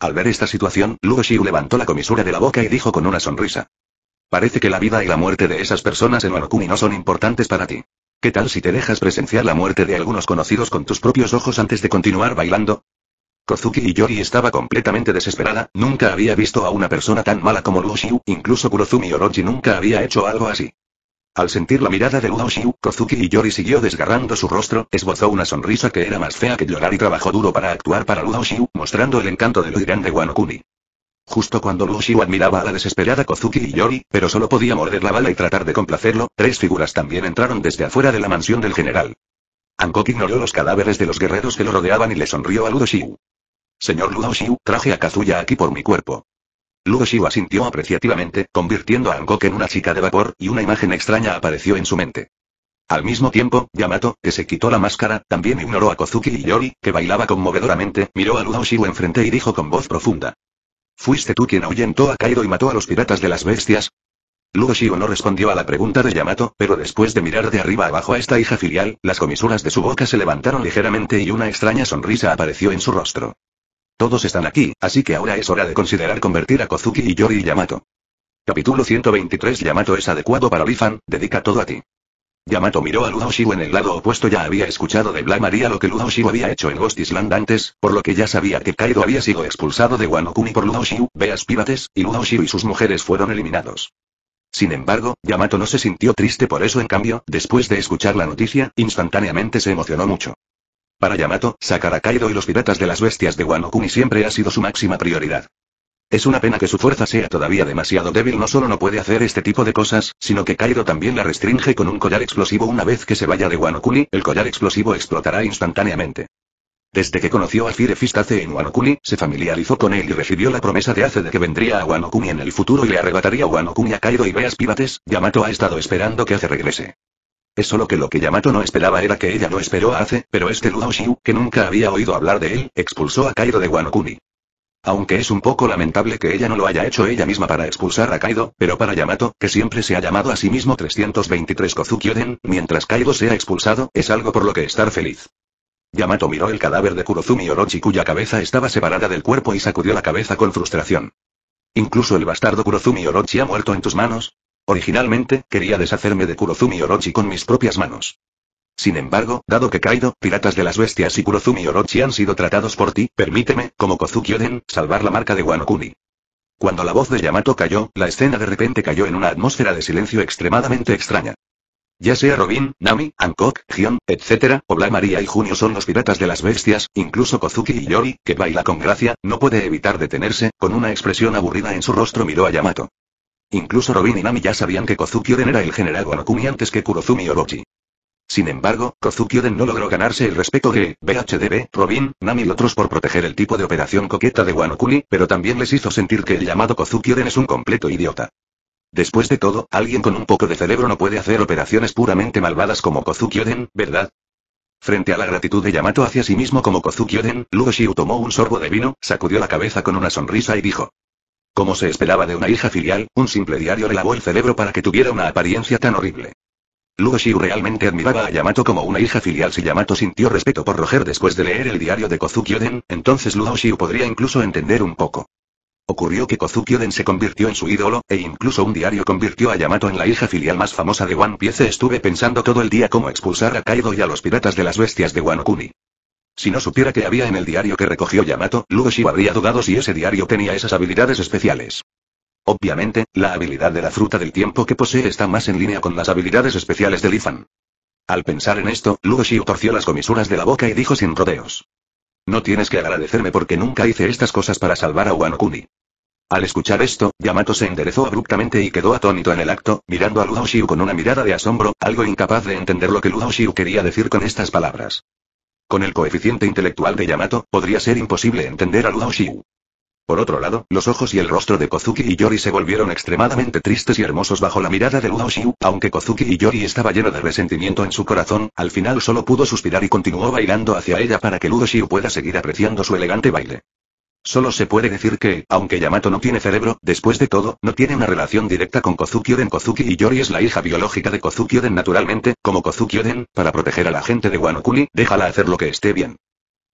Al ver esta situación, Luo Xiu levantó la comisura de la boca y dijo con una sonrisa. Parece que la vida y la muerte de esas personas en Wano Kuni no son importantes para ti. ¿Qué tal si te dejas presenciar la muerte de algunos conocidos con tus propios ojos antes de continuar bailando? Kozuki Iyori estaba completamente desesperada, nunca había visto a una persona tan mala como Luo Xiu, incluso Kurozumi Orochi nunca había hecho algo así. Al sentir la mirada de Luo Xiu, Kozuki Iyori siguió desgarrando su rostro, esbozó una sonrisa que era más fea que llorar y trabajó duro para actuar para Luo Xiu, mostrando el encanto del Oiran de Wano Kuni. Justo cuando Luo Xiu admiraba a la desesperada Kozuki Iyori, pero solo podía morder la bala y tratar de complacerlo, tres figuras también entraron desde afuera de la mansión del general. Hancock ignoró los cadáveres de los guerreros que lo rodeaban y le sonrió a Luo Xiu. Señor Luo Xiu, traje a Kazuya aquí por mi cuerpo. Luo Xiu asintió apreciativamente, convirtiendo a Hancock en una chica de vapor, y una imagen extraña apareció en su mente. Al mismo tiempo, Yamato, que se quitó la máscara, también ignoró a Kozuki Iyori, que bailaba conmovedoramente, miró a Luo Xiu enfrente y dijo con voz profunda. ¿Fuiste tú quien ahuyentó a Kaido y mató a los piratas de las bestias? Luo Xiu no respondió a la pregunta de Yamato, pero después de mirar de arriba abajo a esta hija filial, las comisuras de su boca se levantaron ligeramente y una extraña sonrisa apareció en su rostro. Todos están aquí, así que ahora es hora de considerar convertir a Kozuki Iyori y Yamato. Capítulo ciento veintitrés. Yamato es adecuado para Lifan, dedica todo a ti. Yamato miró a Luo Xiu en el lado opuesto. Ya había escuchado de Black Maria lo que Luo Xiu había hecho en Ghost Island antes, por lo que ya sabía que Kaido había sido expulsado de Wano Kuni por Luo Xiu, Beas Pirates, y Luo Xiu y sus mujeres fueron eliminados. Sin embargo, Yamato no se sintió triste por eso. En cambio, después de escuchar la noticia, instantáneamente se emocionó mucho. Para Yamato, sacar a Kaido y los piratas de las bestias de Wano Kuni siempre ha sido su máxima prioridad. Es una pena que su fuerza sea todavía demasiado débil. No solo no puede hacer este tipo de cosas, sino que Kaido también la restringe con un collar explosivo. Una vez que se vaya de Wano Kuni, el collar explosivo explotará instantáneamente. Desde que conoció a Fire Fist Ace en Wano Kuni, se familiarizó con él y recibió la promesa de Ace de que vendría a Wano Kuni en el futuro y le arrebataría Wano Kuni a Kaido y Beas Pirates. Yamato ha estado esperando que Ace regrese. Es solo que lo que Yamato no esperaba era que ella no esperó a Ace, pero este Luo Xiu, que nunca había oído hablar de él, expulsó a Kaido de Wano Kuni. Aunque es un poco lamentable que ella no lo haya hecho ella misma para expulsar a Kaido, pero para Yamato, que siempre se ha llamado a sí mismo trescientos veintitrés Kozuki Oden, mientras Kaido sea expulsado, es algo por lo que estar feliz. Yamato miró el cadáver de Kurozumi Orochi cuya cabeza estaba separada del cuerpo y sacudió la cabeza con frustración. ¿Incluso el bastardo Kurozumi Orochi ha muerto en tus manos? Originalmente, quería deshacerme de Kurozumi Orochi con mis propias manos. Sin embargo, dado que Kaido, piratas de las bestias y Kurozumi Orochi han sido tratados por ti, permíteme, como Kozuki Oden, salvar la marca de Wano Kuni. Cuando la voz de Yamato cayó, la escena de repente cayó en una atmósfera de silencio extremadamente extraña. Ya sea Robin, Nami, Hancock, Gion, etcétera, o Black Maria y Junio son los piratas de las bestias, incluso Kozuki Iyori, que baila con gracia, no puede evitar detenerse, con una expresión aburrida en su rostro miró a Yamato. Incluso Robin y Nami ya sabían que Kozuki Oden era el general Wano Kuni antes que Kurozumi Orochi. Sin embargo, Kozuki Oden no logró ganarse el respeto de B H D B, Robin, Nami y otros por proteger el tipo de operación coqueta de Wano Kuni, pero también les hizo sentir que el llamado Kozuki Oden es un completo idiota. Después de todo, alguien con un poco de cerebro no puede hacer operaciones puramente malvadas como Kozuki Oden, ¿verdad? Frente a la gratitud de Yamato hacia sí mismo como Kozuki Oden, Luo Xiu tomó un sorbo de vino, sacudió la cabeza con una sonrisa y dijo. Como se esperaba de una hija filial, un simple diario le lavó el cerebro para que tuviera una apariencia tan horrible. Luo Xiu realmente admiraba a Yamato como una hija filial. Si Yamato sintió respeto por Roger después de leer el diario de Kozuki Oden, entonces Luo Xiu podría incluso entender un poco. Ocurrió que Kozuki Oden se convirtió en su ídolo, e incluso un diario convirtió a Yamato en la hija filial más famosa de One Piece. Estuve pensando todo el día cómo expulsar a Kaido y a los piratas de las bestias de Wano Kuni. Si no supiera que había en el diario que recogió Yamato, Luo Xiu habría dudado si ese diario tenía esas habilidades especiales. Obviamente, la habilidad de la fruta del tiempo que posee está más en línea con las habilidades especiales de Lifan. Al pensar en esto, Luo Xiu torció las comisuras de la boca y dijo sin rodeos. No tienes que agradecerme porque nunca hice estas cosas para salvar a Wano Kuni. Al escuchar esto, Yamato se enderezó abruptamente y quedó atónito en el acto, mirando a Luo Xiu con una mirada de asombro, algo incapaz de entender lo que Luo Xiu quería decir con estas palabras. Con el coeficiente intelectual de Yamato, podría ser imposible entender a Luo Xiu. Por otro lado, los ojos y el rostro de Kozuki Iyori se volvieron extremadamente tristes y hermosos bajo la mirada de Luo Xiu. Aunque Kozuki Iyori estaba lleno de resentimiento en su corazón, al final solo pudo suspirar y continuó bailando hacia ella para que Luo Xiu pueda seguir apreciando su elegante baile. Solo se puede decir que, aunque Yamato no tiene cerebro, después de todo, no tiene una relación directa con Kozuki Oden. Kozuki Iyori es la hija biológica de Kozuki Oden naturalmente, como Kozuki Oden, para proteger a la gente de Wano Kuni, déjala hacer lo que esté bien.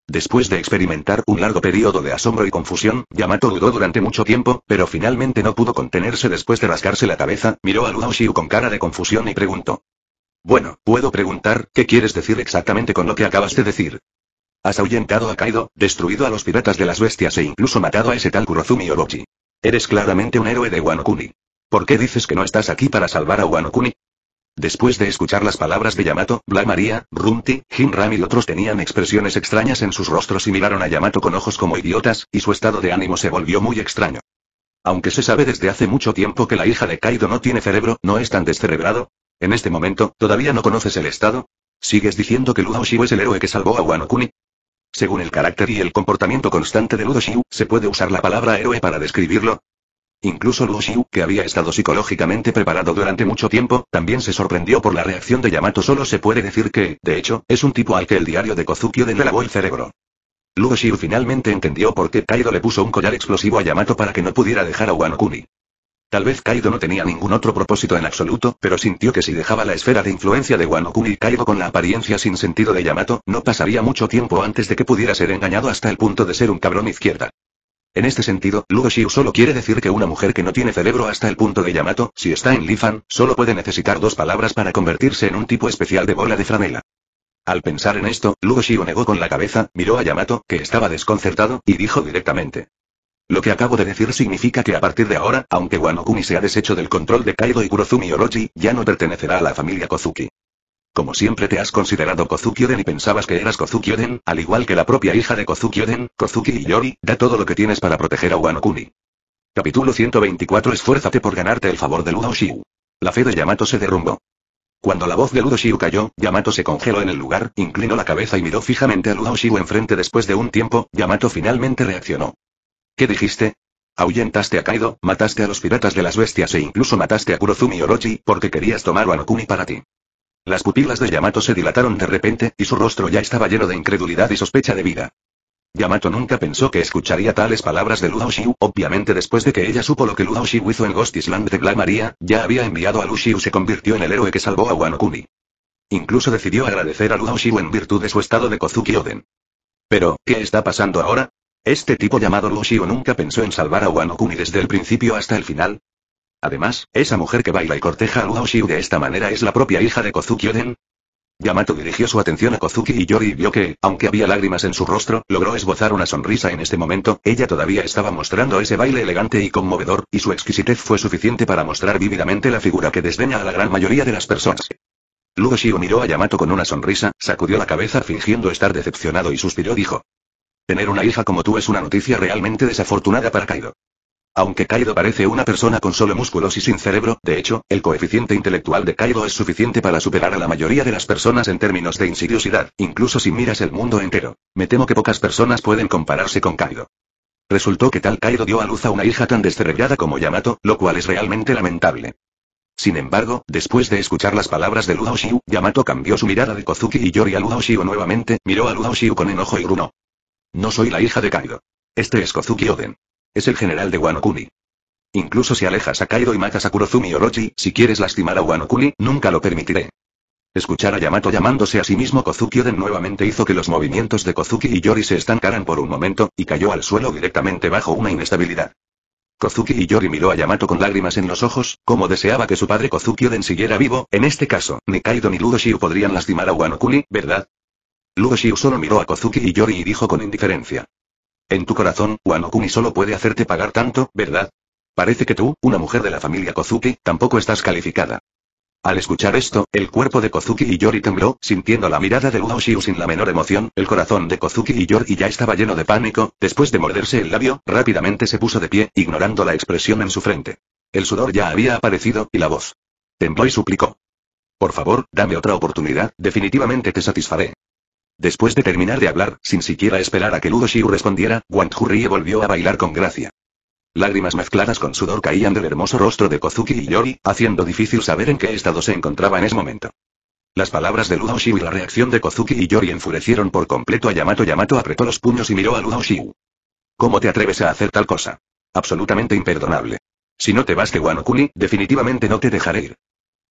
Después de experimentar un largo periodo de asombro y confusión, Yamato dudó durante mucho tiempo, pero finalmente no pudo contenerse después de rascarse la cabeza, miró a Luo Xiu con cara de confusión y preguntó. Bueno, puedo preguntar, ¿qué quieres decir exactamente con lo que acabas de decir? Has ahuyentado a Kaido, destruido a los piratas de las bestias e incluso matado a ese tal Kurozumi Orochi. Eres claramente un héroe de Wano Kuni. ¿Por qué dices que no estás aquí para salvar a Wano Kuni? Después de escuchar las palabras de Yamato, Black Maria, Runti, Jinram y otros tenían expresiones extrañas en sus rostros y miraron a Yamato con ojos como idiotas, y su estado de ánimo se volvió muy extraño. Aunque se sabe desde hace mucho tiempo que la hija de Kaido no tiene cerebro, ¿no es tan descerebrado? En este momento, ¿todavía no conoces el estado? ¿Sigues diciendo que Luo Xiu es el héroe que salvó a Wano Kuni? Según el carácter y el comportamiento constante de Luo Xiu, ¿se puede usar la palabra héroe para describirlo? Incluso Luo Xiu, que había estado psicológicamente preparado durante mucho tiempo, también se sorprendió por la reacción de Yamato. Solo se puede decir que, de hecho, es un tipo al que el diario de Kozuki Oden le lavó el cerebro. Luo Xiu finalmente entendió por qué Kaido le puso un collar explosivo a Yamato para que no pudiera dejar a Wano Kuni. Tal vez Kaido no tenía ningún otro propósito en absoluto, pero sintió que si dejaba la esfera de influencia de Wano Kuni y Kaido con la apariencia sin sentido de Yamato, no pasaría mucho tiempo antes de que pudiera ser engañado hasta el punto de ser un cabrón izquierda. En este sentido, Luo Xiu solo quiere decir que una mujer que no tiene cerebro hasta el punto de Yamato, si está en Lifan, solo puede necesitar dos palabras para convertirse en un tipo especial de bola de franela. Al pensar en esto, Luo Xiu negó con la cabeza, miró a Yamato, que estaba desconcertado, y dijo directamente. Lo que acabo de decir significa que a partir de ahora, aunque Wano Kuni se ha deshecho del control de Kaido y Kurozumi Orochi, ya no pertenecerá a la familia Kozuki. Como siempre te has considerado Kozuki Oden y pensabas que eras Kozuki Oden, al igual que la propia hija de Kozuki Oden, Kozuki Iyori, da todo lo que tienes para proteger a Wano Kuni. Capítulo ciento veinticuatro. Esfuérzate por ganarte el favor de Luo Xiu. La fe de Yamato se derrumbó. Cuando la voz de Luo Xiu cayó, Yamato se congeló en el lugar, inclinó la cabeza y miró fijamente a Luo Xiu enfrente. Después de un tiempo, Yamato finalmente reaccionó. ¿Qué dijiste? Ahuyentaste a Kaido, mataste a los piratas de las bestias e incluso mataste a Kurozumi Orochi, porque querías tomar Wano Kuni para ti. Las pupilas de Yamato se dilataron de repente, y su rostro ya estaba lleno de incredulidad y sospecha de vida. Yamato nunca pensó que escucharía tales palabras de Luo Xiu. Obviamente después de que ella supo lo que Luo Xiu hizo en Ghost Island de Black Maria, ya había enviado a Luo Xiu. Se convirtió en el héroe que salvó a Wano Kuni. Incluso decidió agradecer a Luo Xiu en virtud de su estado de Kozuki Oden. Pero, ¿qué está pasando ahora? ¿Este tipo llamado Luo Xiu nunca pensó en salvar a Wano Kuni desde el principio hasta el final? Además, esa mujer que baila y corteja a Luo Xiu de esta manera es la propia hija de Kozuki Oden. Yamato dirigió su atención a Kozuki Iyori y vio que, aunque había lágrimas en su rostro, logró esbozar una sonrisa en este momento. Ella todavía estaba mostrando ese baile elegante y conmovedor, y su exquisitez fue suficiente para mostrar vívidamente la figura que desdeña a la gran mayoría de las personas. Luo Xiu miró a Yamato con una sonrisa, sacudió la cabeza fingiendo estar decepcionado y suspiró. Dijo: tener una hija como tú es una noticia realmente desafortunada para Kaido. Aunque Kaido parece una persona con solo músculos y sin cerebro, de hecho, el coeficiente intelectual de Kaido es suficiente para superar a la mayoría de las personas en términos de insidiosidad, incluso si miras el mundo entero. Me temo que pocas personas pueden compararse con Kaido. Resultó que tal Kaido dio a luz a una hija tan descerebrada como Yamato, lo cual es realmente lamentable. Sin embargo, después de escuchar las palabras de Luo Xiu, Yamato cambió su mirada de Kozuki Iyori a Luo Xiu nuevamente, miró a Luo Xiu con enojo y grunó. No soy la hija de Kaido. Este es Kozuki Oden. Es el general de Wano Kuni. Incluso si alejas a Kaido y matas a Kurozumi Orochi, si quieres lastimar a Wano Kuni, nunca lo permitiré. Escuchar a Yamato llamándose a sí mismo Kozuki Oden nuevamente hizo que los movimientos de Kozuki Iyori se estancaran por un momento, y cayó al suelo directamente bajo una inestabilidad. Kozuki Iyori miró a Yamato con lágrimas en los ojos, como deseaba que su padre Kozuki Oden siguiera vivo. En este caso, ni Kaido ni Luo Xiu podrían lastimar a Wano Kuni, ¿verdad? Luo Xiu solo miró a Kozuki Iyori y dijo con indiferencia. En tu corazón, Wano Kuni solo puede hacerte pagar tanto, ¿verdad? Parece que tú, una mujer de la familia Kozuki, tampoco estás calificada. Al escuchar esto, el cuerpo de Kozuki Iyori tembló, sintiendo la mirada de Luo Xiu sin la menor emoción. El corazón de Kozuki Iyori ya estaba lleno de pánico. Después de morderse el labio, rápidamente se puso de pie, ignorando la expresión en su frente. El sudor ya había aparecido, y la voz tembló y suplicó. Por favor, dame otra oportunidad, definitivamente te satisfaré. Después de terminar de hablar, sin siquiera esperar a que Luo Xiu respondiera, Wang Hurrie volvió a bailar con gracia. Lágrimas mezcladas con sudor caían del hermoso rostro de Kozuki Iyori, haciendo difícil saber en qué estado se encontraba en ese momento. Las palabras de Luo Xiu y la reacción de Kozuki Iyori enfurecieron por completo a Yamato. Yamato apretó los puños y miró a Luo Xiu. ¿Cómo te atreves a hacer tal cosa? Absolutamente imperdonable. Si no te vas de Wano Kuni, definitivamente no te dejaré ir.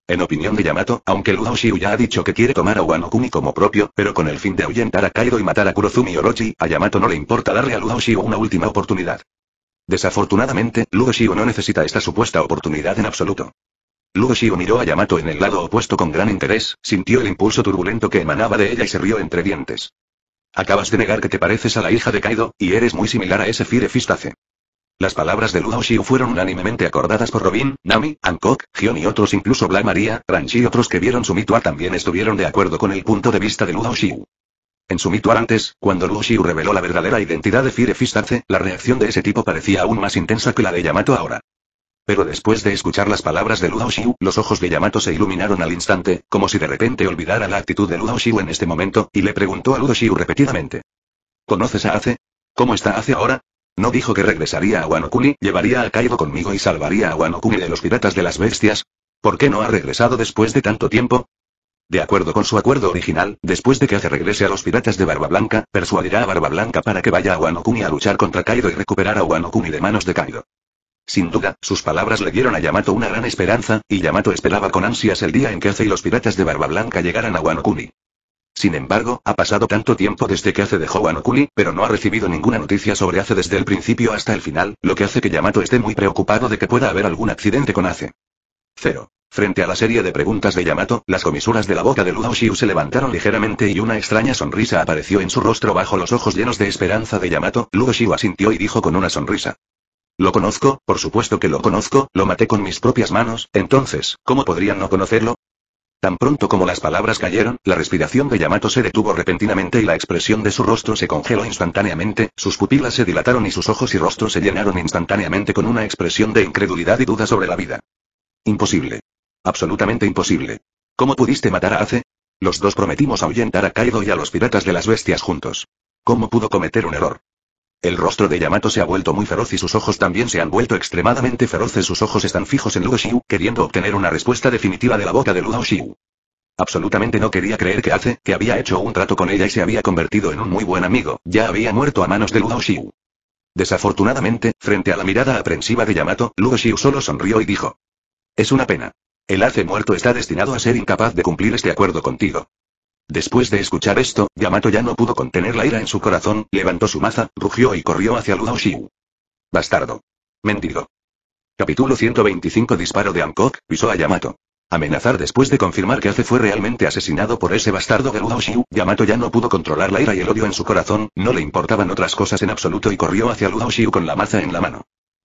En opinión de Yamato, aunque Luo Xiu ya ha dicho que quiere tomar a Wano Kuni como propio, pero con el fin de ahuyentar a Kaido y matar a Kurozumi Orochi, a Yamato no le importa darle a Luo Xiu una última oportunidad. Desafortunadamente, Luo Xiu no necesita esta supuesta oportunidad en absoluto. Luo Xiu miró a Yamato en el lado opuesto con gran interés, sintió el impulso turbulento que emanaba de ella y se rió entre dientes. Acabas de negar que te pareces a la hija de Kaido, y eres muy similar a ese Fire Fistace. Las palabras de Luo Xiu fueron unánimemente acordadas por Robin, Nami, Hancock, Gion y otros, incluso Black Maria, Ranchi y otros que vieron su Mituar también estuvieron de acuerdo con el punto de vista de Luo Xiu. En su Mituar antes, cuando Luo Xiu reveló la verdadera identidad de Fire Fistace, la reacción de ese tipo parecía aún más intensa que la de Yamato ahora. Pero después de escuchar las palabras de Luo Xiu, los ojos de Yamato se iluminaron al instante, como si de repente olvidara la actitud de Luo Xiu en este momento, y le preguntó a Luo Xiu repetidamente. ¿Conoces a Ace? ¿Cómo está Ace ahora? ¿No dijo que regresaría a Wano Kuni, llevaría a Kaido conmigo y salvaría a Wano Kuni de los piratas de las bestias? ¿Por qué no ha regresado después de tanto tiempo? De acuerdo con su acuerdo original, después de que Ace regrese a los piratas de Barba Blanca, persuadirá a Barba Blanca para que vaya a Wano Kuni a luchar contra Kaido y recuperar a Wano Kuni de manos de Kaido. Sin duda, sus palabras le dieron a Yamato una gran esperanza, y Yamato esperaba con ansias el día en que Ace y los piratas de Barba Blanca llegaran a Wano Kuni. Sin embargo, ha pasado tanto tiempo desde que Ace dejó Wano Kuni, pero no ha recibido ninguna noticia sobre Ace desde el principio hasta el final, lo que hace que Yamato esté muy preocupado de que pueda haber algún accidente con Ace. Cero. Frente a la serie de preguntas de Yamato, las comisuras de la boca de Luo Xiu se levantaron ligeramente y una extraña sonrisa apareció en su rostro bajo los ojos llenos de esperanza de Yamato. Luo Xiu asintió y dijo con una sonrisa. Lo conozco, por supuesto que lo conozco, lo maté con mis propias manos, entonces, ¿cómo podrían no conocerlo? Tan pronto como las palabras cayeron, la respiración de Yamato se detuvo repentinamente y la expresión de su rostro se congeló instantáneamente, sus pupilas se dilataron y sus ojos y rostro se llenaron instantáneamente con una expresión de incredulidad y duda sobre la vida. Imposible. Absolutamente imposible. ¿Cómo pudiste matar a Ace? Los dos prometimos ahuyentar a Kaido y a los piratas de las bestias juntos. ¿Cómo pudo cometer un error? El rostro de Yamato se ha vuelto muy feroz y sus ojos también se han vuelto extremadamente feroces. Sus ojos están fijos en Luo Xiu, queriendo obtener una respuesta definitiva de la boca de Luo Xiu. Absolutamente no quería creer que Ace, que había hecho un trato con ella y se había convertido en un muy buen amigo, ya había muerto a manos de Luo Xiu. Desafortunadamente, frente a la mirada aprensiva de Yamato, Luo Xiu solo sonrió y dijo. Es una pena. El Ace muerto está destinado a ser incapaz de cumplir este acuerdo contigo. Después de escuchar esto, Yamato ya no pudo contener la ira en su corazón, levantó su maza, rugió y corrió hacia Luo Xiu. Bastardo. Mendigo. Capítulo ciento veinticinco. Disparo de Hancock, pisó a Yamato. Amenazar después de confirmar que Ace fue realmente asesinado por ese bastardo de Luo Xiu, Yamato ya no pudo controlar la ira y el odio en su corazón, no le importaban otras cosas en absoluto y corrió hacia Luo Xiu con la maza en la mano.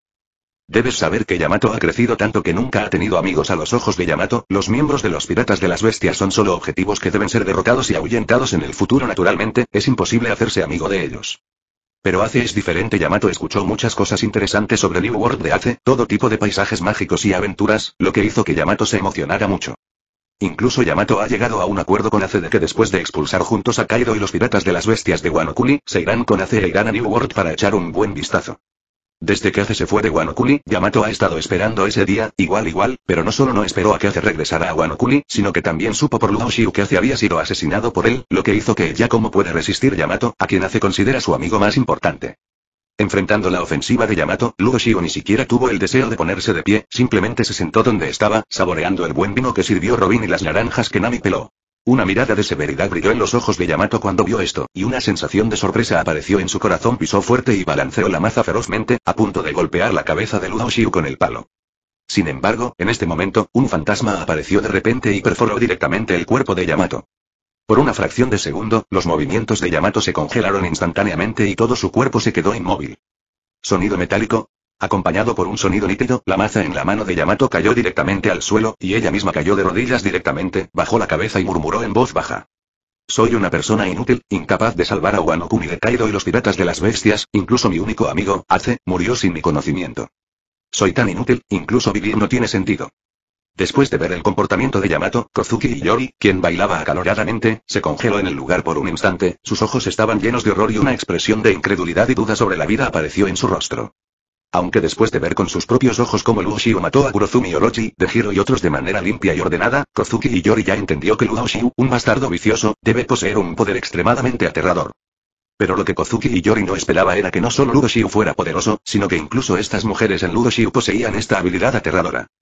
Debes saber que Yamato ha crecido tanto que nunca ha tenido amigos. A los ojos de Yamato, los miembros de los piratas de las bestias son solo objetivos que deben ser derrotados y ahuyentados en el futuro. Naturalmente, es imposible hacerse amigo de ellos. Pero Ace es diferente. Yamato escuchó muchas cosas interesantes sobre New World de Ace, todo tipo de paisajes mágicos y aventuras, lo que hizo que Yamato se emocionara mucho. Incluso Yamato ha llegado a un acuerdo con Ace de que después de expulsar juntos a Kaido y los piratas de las bestias de Wano Kuni, se irán con Ace e irán a New World para echar un buen vistazo. Desde que Ace se fue de Wano Kuni, Yamato ha estado esperando ese día, igual igual, pero no solo no esperó a que Ace regresara a Wano Kuni, sino que también supo por Luo Xiu que Ace había sido asesinado por él, lo que hizo que ya cómo puede resistir Yamato, a quien Ace considera su amigo más importante. Enfrentando la ofensiva de Yamato, Luo Xiu ni siquiera tuvo el deseo de ponerse de pie, simplemente se sentó donde estaba, saboreando el buen vino que sirvió Robin y las naranjas que Nami peló. Una mirada de severidad brilló en los ojos de Yamato cuando vio esto, y una sensación de sorpresa apareció en su corazón. Pisó fuerte y balanceó la maza ferozmente, a punto de golpear la cabeza de Luo Xiu con el palo. Sin embargo, en este momento, un fantasma apareció de repente y perforó directamente el cuerpo de Yamato. Por una fracción de segundo, los movimientos de Yamato se congelaron instantáneamente y todo su cuerpo se quedó inmóvil. Sonido metálico. Acompañado por un sonido nítido, la maza en la mano de Yamato cayó directamente al suelo, y ella misma cayó de rodillas directamente, bajó la cabeza y murmuró en voz baja. Soy una persona inútil, incapaz de salvar a Wano Kuni de Kaido y los piratas de las bestias, incluso mi único amigo, Ace, murió sin mi conocimiento. Soy tan inútil, incluso vivir no tiene sentido. Después de ver el comportamiento de Yamato, Kozuki y Yori, quien bailaba acaloradamente, se congeló en el lugar por un instante, sus ojos estaban llenos de horror y una expresión de incredulidad y duda sobre la vida apareció en su rostro. Aunque después de ver con sus propios ojos cómo Luo Xiu mató a Kurozumi Orochi, de Hiro y otros de manera limpia y ordenada, Kozuki y Yori ya entendió que Luo Xiu, un bastardo vicioso, debe poseer un poder extremadamente aterrador. Pero lo que Kozuki y Yori no esperaba era que no solo Luo Xiu fuera poderoso, sino que incluso estas mujeres en Luo Xiu poseían esta habilidad aterradora.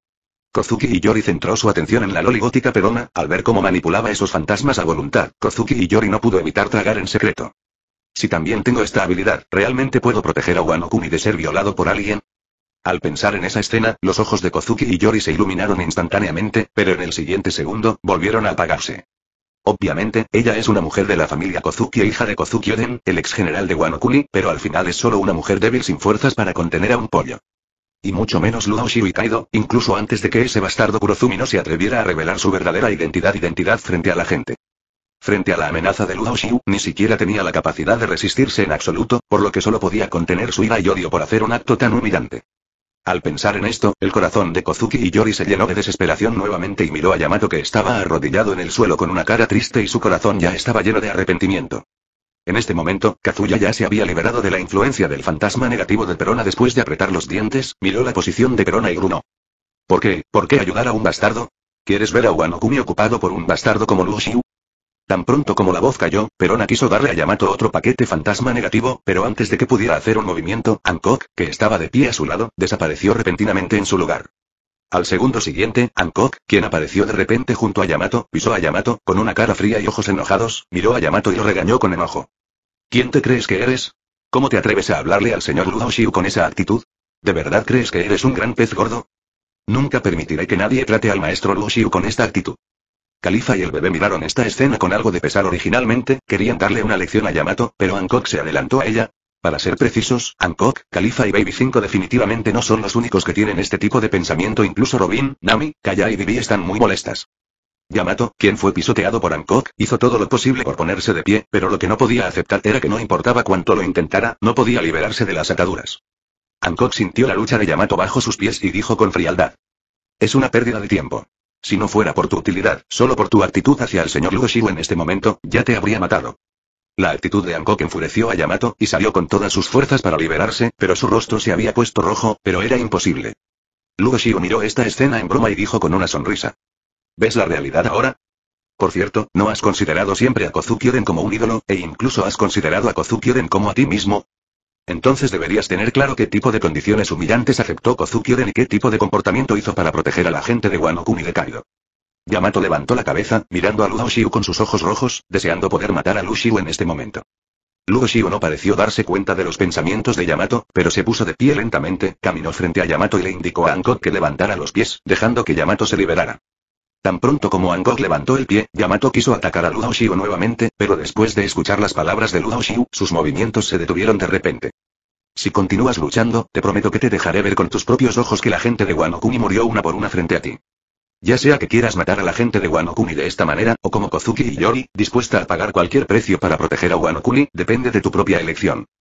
Kozuki Iyori centró su atención en la loli gótica perona, al ver cómo manipulaba esos fantasmas a voluntad. Kozuki Iyori no pudo evitar tragar en secreto. Si también tengo esta habilidad, ¿realmente puedo proteger a Wano Kuni de ser violado por alguien? Al pensar en esa escena, los ojos de Kozuki Iyori se iluminaron instantáneamente, pero en el siguiente segundo, volvieron a apagarse. Obviamente, ella es una mujer de la familia Kozuki e hija de Kozuki Oden, el ex general de Wano Kuni, pero al final es solo una mujer débil sin fuerzas para contener a un pollo. Y mucho menos Luo Shiu y Kaido, incluso antes de que ese bastardo Kurozumi no se atreviera a revelar su verdadera identidad identidad frente a la gente. Frente a la amenaza de Luo Shiu, ni siquiera tenía la capacidad de resistirse en absoluto, por lo que solo podía contener su ira y odio por hacer un acto tan humillante. Al pensar en esto, el corazón de Kozuki Iyori se llenó de desesperación nuevamente y miró a Yamato que estaba arrodillado en el suelo con una cara triste y su corazón ya estaba lleno de arrepentimiento. En este momento, Kazuya ya se había liberado de la influencia del fantasma negativo de Perona después de apretar los dientes, miró la posición de Perona y grunó. ¿Por qué? ¿Por qué ayudar a un bastardo? ¿Quieres ver a Wano Kuni ocupado por un bastardo como Luo Shiu? Tan pronto como la voz cayó, Perona quiso darle a Yamato otro paquete fantasma negativo, pero antes de que pudiera hacer un movimiento, Hancock, que estaba de pie a su lado, desapareció repentinamente en su lugar. Al segundo siguiente, Hancock, quien apareció de repente junto a Yamato, pisó a Yamato, con una cara fría y ojos enojados, miró a Yamato y lo regañó con enojo. ¿Quién te crees que eres? ¿Cómo te atreves a hablarle al señor Luo Shiu con esa actitud? ¿De verdad crees que eres un gran pez gordo? Nunca permitiré que nadie trate al maestro Luo Shiu con esta actitud. Califa y el bebé miraron esta escena con algo de pesar originalmente, querían darle una lección a Yamato, pero Hancock se adelantó a ella. Para ser precisos, Hancock, Califa y Baby cinco definitivamente no son los únicos que tienen este tipo de pensamiento, incluso Robin, Nami, Kaya y Bibi están muy molestas. Yamato, quien fue pisoteado por Hancock, hizo todo lo posible por ponerse de pie, pero lo que no podía aceptar era que no importaba cuánto lo intentara, no podía liberarse de las ataduras. Hancock sintió la lucha de Yamato bajo sus pies y dijo con frialdad. Es una pérdida de tiempo. Si no fuera por tu utilidad, solo por tu actitud hacia el señor Luo Shiu en este momento, ya te habría matado. La actitud de Hancock enfureció a Yamato, y salió con todas sus fuerzas para liberarse, pero su rostro se había puesto rojo, pero era imposible. Luo Shiu miró esta escena en broma y dijo con una sonrisa. ¿Ves la realidad ahora? Por cierto, ¿no has considerado siempre a Kozuki Oden como un ídolo, e incluso has considerado a Kozuki Oden como a ti mismo? Entonces deberías tener claro qué tipo de condiciones humillantes aceptó Kozuki Oden y qué tipo de comportamiento hizo para proteger a la gente de Wano Kuni de Kaido. Yamato levantó la cabeza, mirando a Luo Shiu con sus ojos rojos, deseando poder matar a Luo Shiu en este momento. Luo Shiu no pareció darse cuenta de los pensamientos de Yamato, pero se puso de pie lentamente, caminó frente a Yamato y le indicó a Hancock que levantara los pies, dejando que Yamato se liberara. Tan pronto como Hancock levantó el pie, Yamato quiso atacar a Luo Shiu nuevamente, pero después de escuchar las palabras de Luo Shiu, sus movimientos se detuvieron de repente. Si continúas luchando, te prometo que te dejaré ver con tus propios ojos que la gente de Wano Kuni murió una por una frente a ti. Ya sea que quieras matar a la gente de Wano Kuni de esta manera, o como Kozuki Iyori, dispuesta a pagar cualquier precio para proteger a Wano Kuni, depende de tu propia elección.